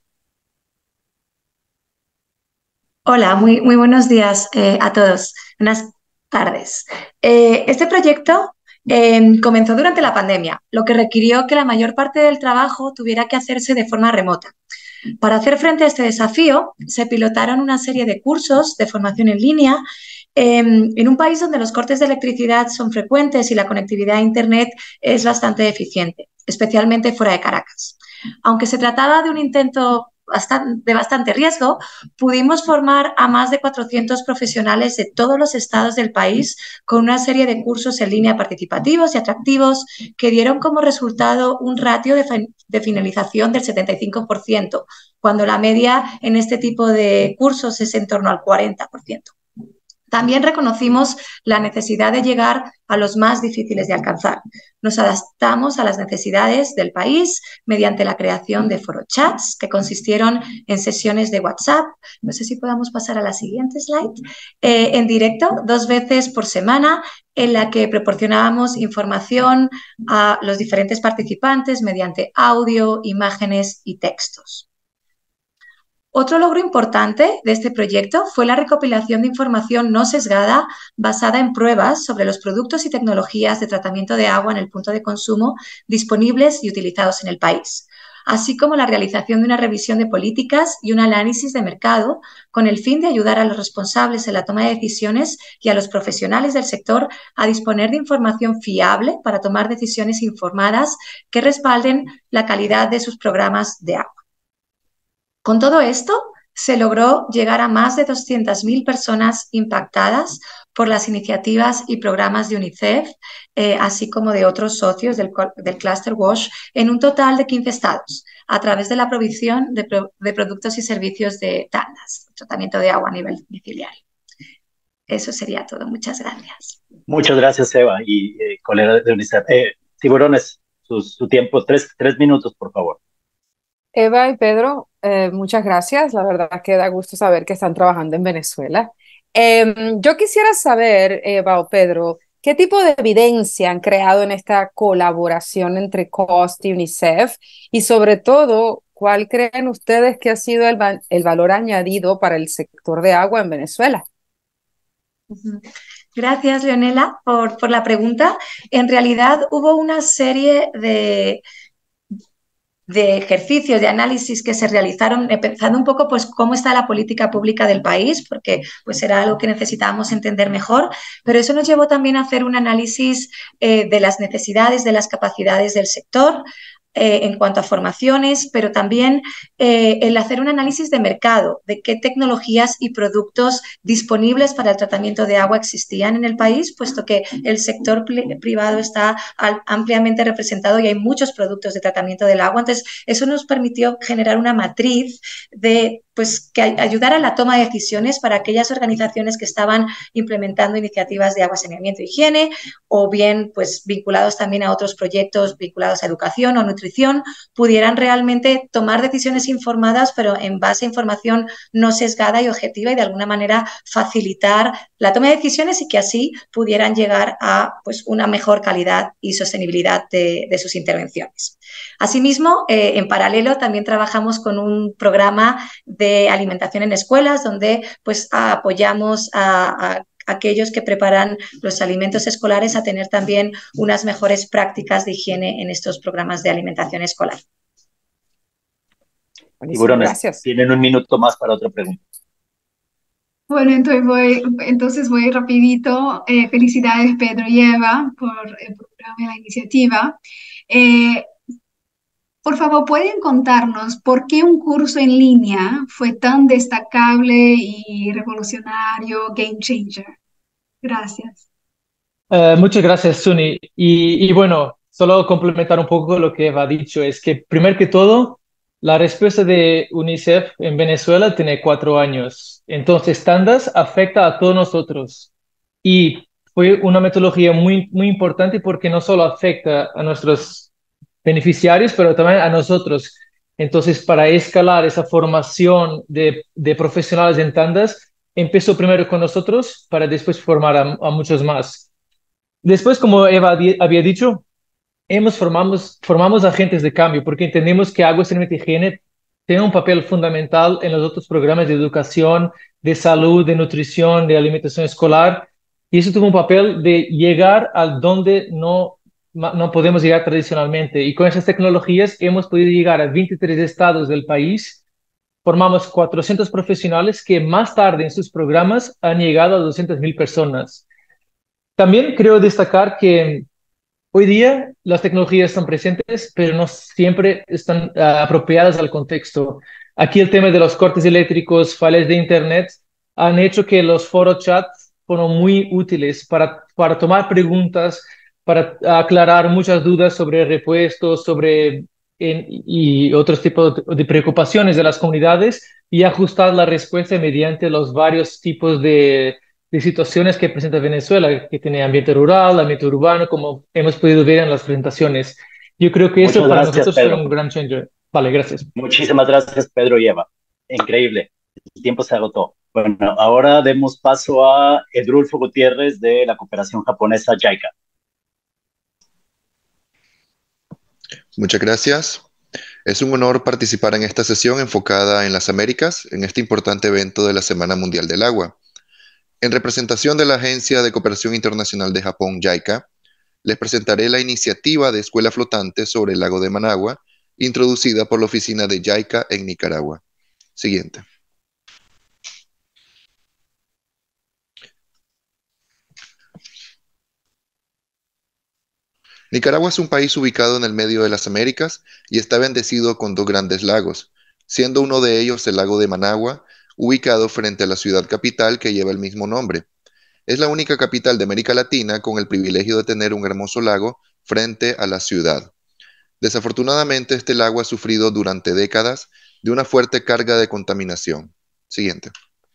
Hola, muy, muy buenos días eh, a todos. Buenas tardes. Eh, este proyecto eh, comenzó durante la pandemia, lo que requirió que la mayor parte del trabajo tuviera que hacerse de forma remota. Para hacer frente a este desafío, se pilotaron una serie de cursos de formación en línea eh, en un país donde los cortes de electricidad son frecuentes y la conectividad a Internet es bastante deficiente, especialmente fuera de Caracas. Aunque se trataba de un intento bastante, de bastante riesgo, pudimos formar a más de cuatrocientos profesionales de todos los estados del país con una serie de cursos en línea participativos y atractivos que dieron como resultado un ratio de, de finalización del setenta y cinco por ciento, cuando la media en este tipo de cursos es en torno al cuarenta por ciento. También reconocimos la necesidad de llegar a los más difíciles de alcanzar. Nos adaptamos a las necesidades del país mediante la creación de forochats que consistieron en sesiones de WhatsApp, no sé si podamos pasar a la siguiente slide, eh, en directo dos veces por semana, en la que proporcionábamos información a los diferentes participantes mediante audio, imágenes y textos. Otro logro importante de este proyecto fue la recopilación de información no sesgada basada en pruebas sobre los productos y tecnologías de tratamiento de agua en el punto de consumo disponibles y utilizados en el país. así como la realización de una revisión de políticas y un análisis de mercado con el fin de ayudar a los responsables en la toma de decisiones y a los profesionales del sector a disponer de información fiable para tomar decisiones informadas que respalden la calidad de sus programas de agua. Con todo esto, se logró llegar a más de doscientas mil personas impactadas por las iniciativas y programas de UNICEF, eh, así como de otros socios del, del Cluster WASH, en un total de quince estados, a través de la provisión de, pro, de productos y servicios de tandas, tratamiento de agua a nivel domiciliario. Eso sería todo. Muchas gracias. Muchas gracias, Eva y eh, colega de UNICEF. Eh, tiburones, su, su tiempo, tres, tres minutos, por favor. Eva y Pedro, eh, muchas gracias. La verdad que da gusto saber que están trabajando en Venezuela. Eh, yo quisiera saber, Eva o Pedro, ¿qué tipo de evidencia han creado en esta colaboración entre COST y UNICEF? Y sobre todo, ¿cuál creen ustedes que ha sido el, el valor añadido para el sector de agua en Venezuela? Gracias, Leonela, por, por la pregunta. En realidad hubo una serie de... de ejercicios, de análisis que se realizaron, pensando un poco pues cómo está la política pública del país, porque pues era algo que necesitábamos entender mejor, pero eso nos llevó también a hacer un análisis eh, de las necesidades, de las capacidades del sector, Eh, en cuanto a formaciones, pero también eh, el hacer un análisis de mercado, de qué tecnologías y productos disponibles para el tratamiento de agua existían en el país, puesto que el sector privado está al, ampliamente representado y hay muchos productos de tratamiento del agua. Entonces, eso nos permitió generar una matriz de pues que ayudara a la toma de decisiones para aquellas organizaciones que estaban implementando iniciativas de agua, saneamiento e higiene, o bien pues vinculados también a otros proyectos vinculados a educación o nutrición, pudieran realmente tomar decisiones informadas, pero en base a información no sesgada y objetiva, y de alguna manera facilitar la toma de decisiones y que así pudieran llegar a pues una mejor calidad y sostenibilidad de, de sus intervenciones. Asimismo, eh, en paralelo también trabajamos con un programa de alimentación en escuelas, donde pues apoyamos a, a aquellos que preparan los alimentos escolares a tener también unas mejores prácticas de higiene en estos programas de alimentación escolar. Tiburones, gracias. Tienen un minuto más para otra pregunta. Bueno, entonces voy, entonces voy rapidito. Eh, felicidades, Pedro y Eva, por el programa y la iniciativa. Eh, Por favor, ¿pueden contarnos por qué un curso en línea fue tan destacable y revolucionario, game changer? Gracias. Uh, muchas gracias, Suni. Y, y bueno, solo complementar un poco lo que Eva ha dicho, es que primero que todo, la respuesta de UNICEF en Venezuela tiene cuatro años. Entonces, Tandas afecta a todos nosotros. Y fue una metodología muy, muy importante porque no solo afecta a nuestros beneficiarios, pero también a nosotros. Entonces, para escalar esa formación de, de profesionales en tandas, empezó primero con nosotros para después formar a, a muchos más. Después, como Eva había dicho, hemos formamos, formamos agentes de cambio porque entendemos que agua, saneamiento y higiene tiene un papel fundamental en los otros programas de educación, de salud, de nutrición, de alimentación escolar, y eso tuvo un papel de llegar al donde no no podemos llegar tradicionalmente. Y con esas tecnologías hemos podido llegar a veintitrés estados del país. Formamos cuatrocientos profesionales que más tarde en sus programas han llegado a doscientas mil personas. También creo destacar que hoy día las tecnologías están presentes, pero no siempre están uh, apropiadas al contexto. Aquí el tema de los cortes eléctricos, fallas de internet, han hecho que los foro chats fueron muy útiles para, para tomar preguntas, para aclarar muchas dudas sobre repuestos, sobre en, y otros tipos de preocupaciones de las comunidades y ajustar la respuesta mediante los varios tipos de, de situaciones que presenta Venezuela, que tiene ambiente rural, ambiente urbano, como hemos podido ver en las presentaciones. Yo creo que Muchas eso para gracias, nosotros Pedro. fue un gran changer. Vale, gracias. Muchísimas gracias, Pedro y Eva. Increíble. El tiempo se agotó. Bueno, ahora demos paso a Edrulfo Gutiérrez de la cooperación japonesa JICA. Muchas gracias. Es un honor participar en esta sesión enfocada en las Américas, en este importante evento de la Semana Mundial del Agua. En representación de la Agencia de Cooperación Internacional de Japón, JICA, les presentaré la iniciativa de Escuela Flotante sobre el lago de Managua, introducida por la oficina de JICA en Nicaragua. Siguiente. Nicaragua es un país ubicado en el medio de las Américas y está bendecido con dos grandes lagos, siendo uno de ellos el lago de Managua, ubicado frente a la ciudad capital que lleva el mismo nombre. Es la única capital de América Latina con el privilegio de tener un hermoso lago frente a la ciudad. Desafortunadamente, este lago ha sufrido durante décadas de una fuerte carga de contaminación. Siguiente.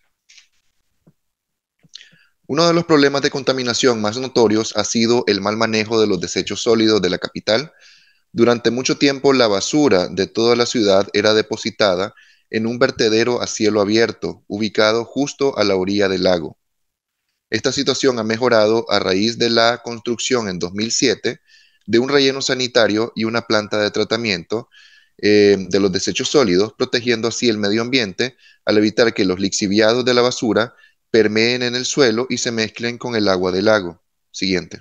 Uno de los problemas de contaminación más notorios ha sido el mal manejo de los desechos sólidos de la capital. Durante mucho tiempo, la basura de toda la ciudad era depositada en un vertedero a cielo abierto, ubicado justo a la orilla del lago. Esta situación ha mejorado a raíz de la construcción en dos mil siete de un relleno sanitario y una planta de tratamiento eh, de los desechos sólidos, protegiendo así el medio ambiente al evitar que los lixiviados de la basura permeen en el suelo y se mezclen con el agua del lago. Siguiente.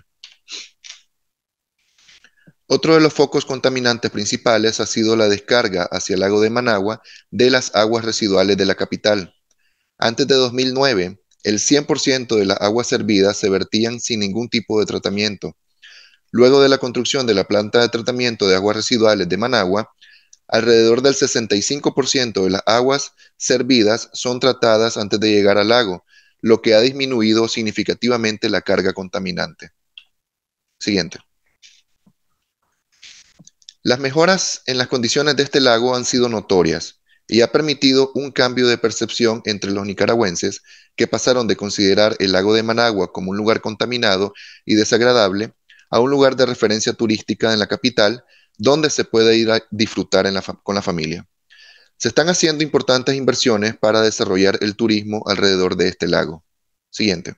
Otro de los focos contaminantes principales ha sido la descarga hacia el lago de Managua de las aguas residuales de la capital. Antes de dos mil nueve, el cien por ciento de las aguas servidas se vertían sin ningún tipo de tratamiento. Luego de la construcción de la planta de tratamiento de aguas residuales de Managua, alrededor del sesenta y cinco por ciento de las aguas servidas son tratadas antes de llegar al lago, lo que ha disminuido significativamente la carga contaminante. Siguiente. Las mejoras en las condiciones de este lago han sido notorias y ha permitido un cambio de percepción entre los nicaragüenses que pasaron de considerar el lago de Managua como un lugar contaminado y desagradable a un lugar de referencia turística en la capital donde se puede ir a disfrutar en la con la familia. Se están haciendo importantes inversiones para desarrollar el turismo alrededor de este lago. Siguiente.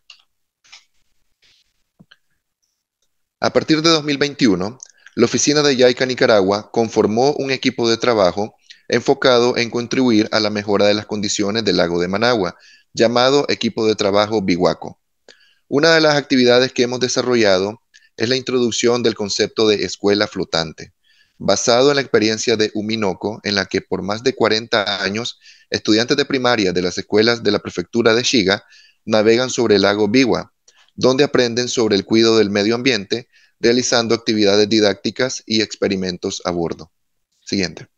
A partir de dos mil veintiuno, la oficina de JICA Nicaragua conformó un equipo de trabajo enfocado en contribuir a la mejora de las condiciones del lago de Managua, llamado Equipo de Trabajo BIWACO. Una de las actividades que hemos desarrollado es la introducción del concepto de escuela flotante, basado en la experiencia de Uminoco, en la que por más de cuarenta años, estudiantes de primaria de las escuelas de la prefectura de Shiga navegan sobre el lago Biwa, donde aprenden sobre el cuidado del medio ambiente, realizando actividades didácticas y experimentos a bordo. Siguiente.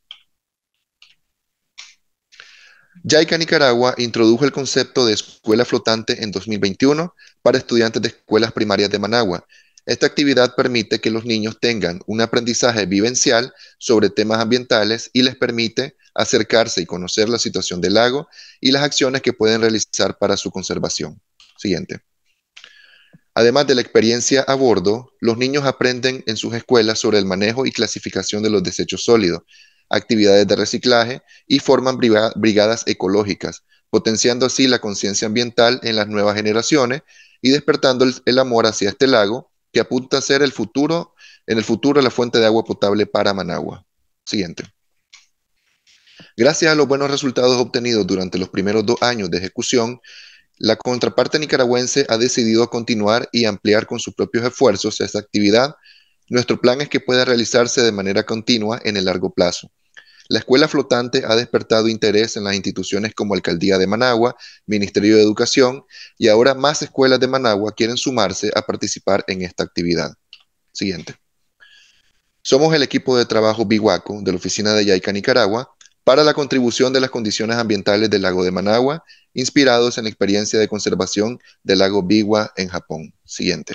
JICA Nicaragua introdujo el concepto de escuela flotante en dos mil veintiuno para estudiantes de escuelas primarias de Managua. Esta actividad permite que los niños tengan un aprendizaje vivencial sobre temas ambientales y les permite acercarse y conocer la situación del lago y las acciones que pueden realizar para su conservación. Siguiente. Además de la experiencia a bordo, los niños aprenden en sus escuelas sobre el manejo y clasificación de los desechos sólidos, actividades de reciclaje y forman brigadas ecológicas, potenciando así la conciencia ambiental en las nuevas generaciones y despertando el, el amor hacia este lago que apunta a ser el futuro, en el futuro la fuente de agua potable para Managua. Siguiente. Gracias a los buenos resultados obtenidos durante los primeros dos años de ejecución, la contraparte nicaragüense ha decidido continuar y ampliar con sus propios esfuerzos esta actividad. Nuestro plan es que pueda realizarse de manera continua en el largo plazo. La escuela flotante ha despertado interés en las instituciones como Alcaldía de Managua, Ministerio de Educación, y ahora más escuelas de Managua quieren sumarse a participar en esta actividad. Siguiente. Somos el equipo de trabajo BIWACO de la oficina de JICA Nicaragua para la contribución de las condiciones ambientales del lago de Managua, inspirados en la experiencia de conservación del lago Biwa en Japón. Siguiente.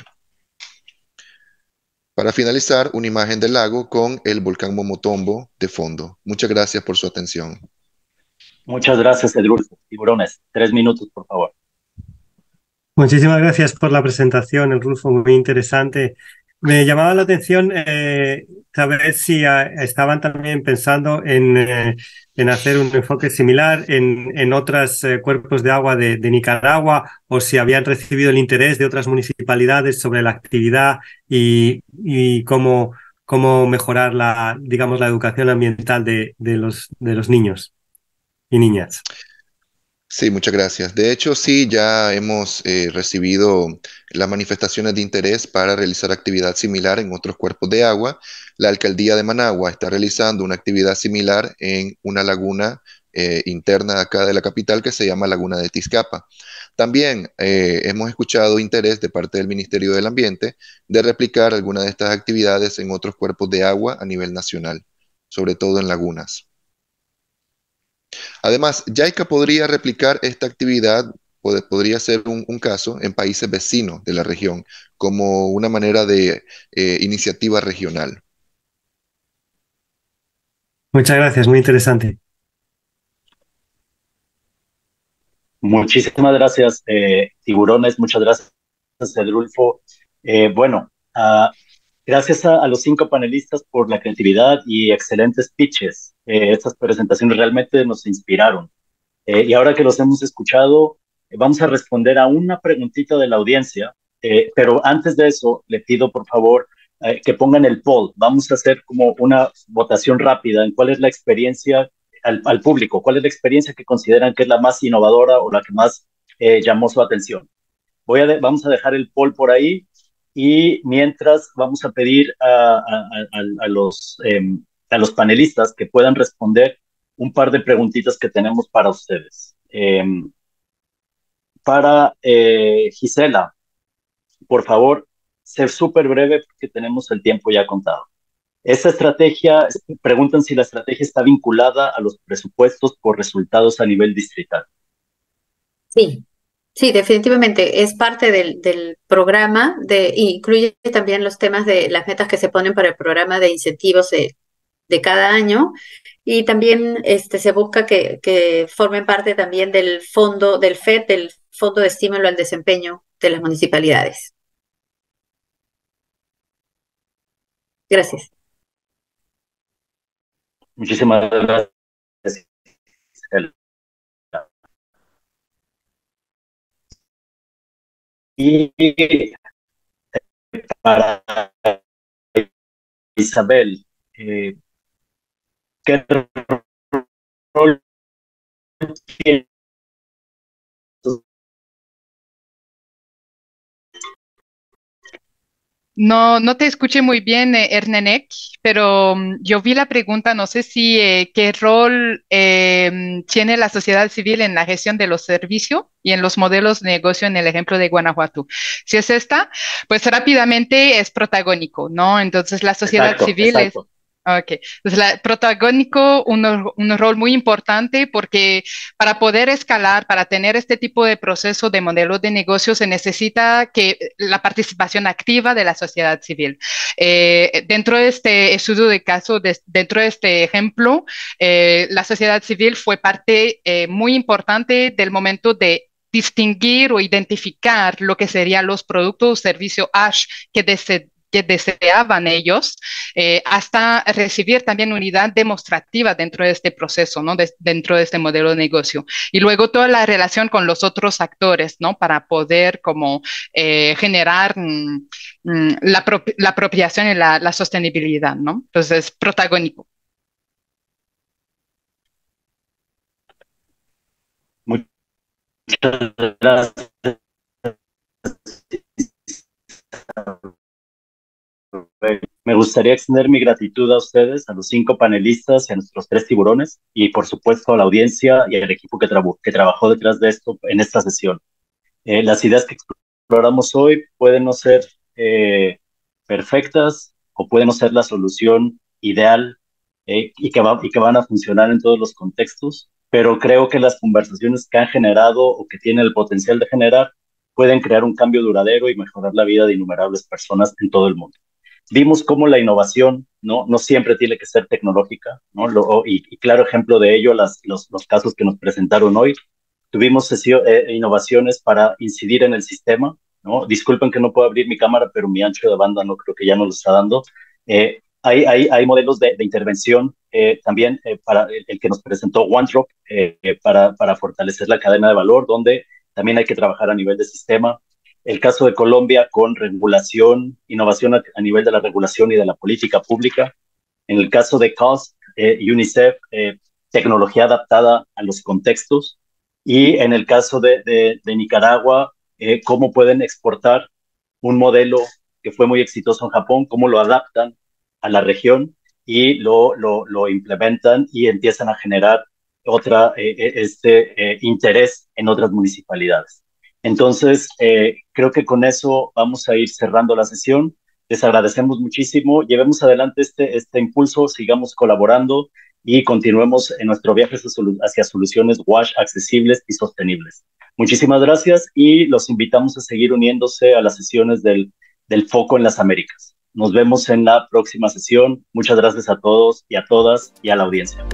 Para finalizar, una imagen del lago con el volcán Momotombo de fondo. Muchas gracias por su atención. Muchas gracias, Edurso. Tiburones, tres minutos, por favor. Muchísimas gracias por la presentación, Edurso, muy interesante. Me llamaba la atención eh, saber si a, estaban también pensando en, eh, en hacer un enfoque similar en, en otros eh, cuerpos de agua de, de Nicaragua, o si habían recibido el interés de otras municipalidades sobre la actividad y, y cómo, cómo mejorar la, digamos, la educación ambiental de, de, los, de los niños y niñas. Sí, muchas gracias. De hecho, sí, ya hemos eh, recibido las manifestaciones de interés para realizar actividad similar en otros cuerpos de agua. La alcaldía de Managua está realizando una actividad similar en una laguna eh, interna acá de la capital que se llama Laguna de Tizcapa. También eh, hemos escuchado interés de parte del Ministerio del Ambiente de replicar alguna de estas actividades en otros cuerpos de agua a nivel nacional, sobre todo en lagunas. Además, JICA podría replicar esta actividad, pod- podría ser un, un caso en países vecinos de la región, como una manera de eh, iniciativa regional. Muchas gracias, muy interesante. Muchísimas gracias, eh, tiburones. Muchas gracias, Edrulfo. Eh, bueno, ah, gracias a, a los cinco panelistas por la creatividad y excelentes pitches. Eh, estas presentaciones realmente nos inspiraron. Eh, y ahora que los hemos escuchado, eh, vamos a responder a una preguntita de la audiencia. Eh, pero antes de eso, le pido por favor eh, que pongan el poll. Vamos a hacer como una votación rápida en cuál es la experiencia al, al público, cuál es la experiencia que consideran que es la más innovadora o la que más eh, llamó su atención. Voy a de, vamos a dejar el poll por ahí y mientras vamos a pedir a, a, a, a los, eh, a los panelistas que puedan responder un par de preguntitas que tenemos para ustedes. Eh, para eh, Gisela, por favor, ser súper breve porque tenemos el tiempo ya contado. Esa estrategia, preguntan si la estrategia está vinculada a los presupuestos por resultados a nivel distrital. Sí, sí, definitivamente es parte del, del programa, de, incluye también los temas de las metas que se ponen para el programa de incentivos de, de cada año y también este, se busca que, que formen parte también del fondo, del F E D, del Fondo de Estímulo al Desempeño de las Municipalidades. Gracias. Muchísimas gracias. Y para Isabel, eh, ¿qué rol tiene? No, no te escuché muy bien, eh, Ernenek, pero um, yo vi la pregunta, no sé si eh, qué rol eh, tiene la sociedad civil en la gestión de los servicios y en los modelos de negocio en el ejemplo de Guanajuato. Si es esta, pues rápidamente es protagónico, ¿no? Entonces la sociedad Exacto, civil exacto. es... Ok, entonces la, protagónico, un, un rol muy importante porque para poder escalar, para tener este tipo de proceso de modelo de negocio se necesita que la participación activa de la sociedad civil. Eh, dentro de este estudio de caso, de, dentro de este ejemplo, eh, la sociedad civil fue parte eh, muy importante del momento de distinguir o identificar lo que serían los productos o servicios Ash que desde que deseaban ellos, eh, hasta recibir también unidad demostrativa dentro de este proceso, ¿no? De, dentro de este modelo de negocio. Y luego toda la relación con los otros actores, ¿no? Para poder como eh, generar mm, mm, la, pro la apropiación y la, la sostenibilidad, ¿no? Entonces, protagónico. Muchas gracias. Me gustaría extender mi gratitud a ustedes, a los cinco panelistas y a nuestros tres tiburones, y por supuesto a la audiencia y al equipo que, tra que trabajó detrás de esto en esta sesión. Eh, las ideas que exploramos hoy pueden no ser eh, perfectas o pueden no ser la solución ideal eh, y, que va, y que van a funcionar en todos los contextos, pero creo que las conversaciones que han generado o que tienen el potencial de generar pueden crear un cambio duradero y mejorar la vida de innumerables personas en todo el mundo. Vimos cómo la innovación no, no siempre tiene que ser tecnológica, ¿no? Lo, y, y claro ejemplo de ello, las, los, los casos que nos presentaron hoy. Tuvimos sesión, eh, innovaciones para incidir en el sistema, ¿no? Disculpen que no puedo abrir mi cámara, pero mi ancho de banda no creo que ya nos lo está dando. Eh, hay, hay, hay modelos de, de intervención eh, también eh, para el, el que nos presentó OneDrop eh, eh, para, para fortalecer la cadena de valor, donde también hay que trabajar a nivel de sistema. El caso de Colombia con regulación, innovación a, a nivel de la regulación y de la política pública. En el caso de C O S T, eh, UNICEF, eh, tecnología adaptada a los contextos. Y en el caso de, de, de Nicaragua, eh, cómo pueden exportar un modelo que fue muy exitoso en Japón, cómo lo adaptan a la región y lo, lo, lo implementan y empiezan a generar otra, eh, este eh, interés en otras municipalidades. Entonces, eh, creo que con eso vamos a ir cerrando la sesión. Les agradecemos muchísimo. Llevemos adelante este, este impulso, sigamos colaborando y continuemos en nuestro viaje hacia soluciones WASH accesibles y sostenibles. Muchísimas gracias y los invitamos a seguir uniéndose a las sesiones del, del Foco en las Américas. Nos vemos en la próxima sesión. Muchas gracias a todos y a todas y a la audiencia.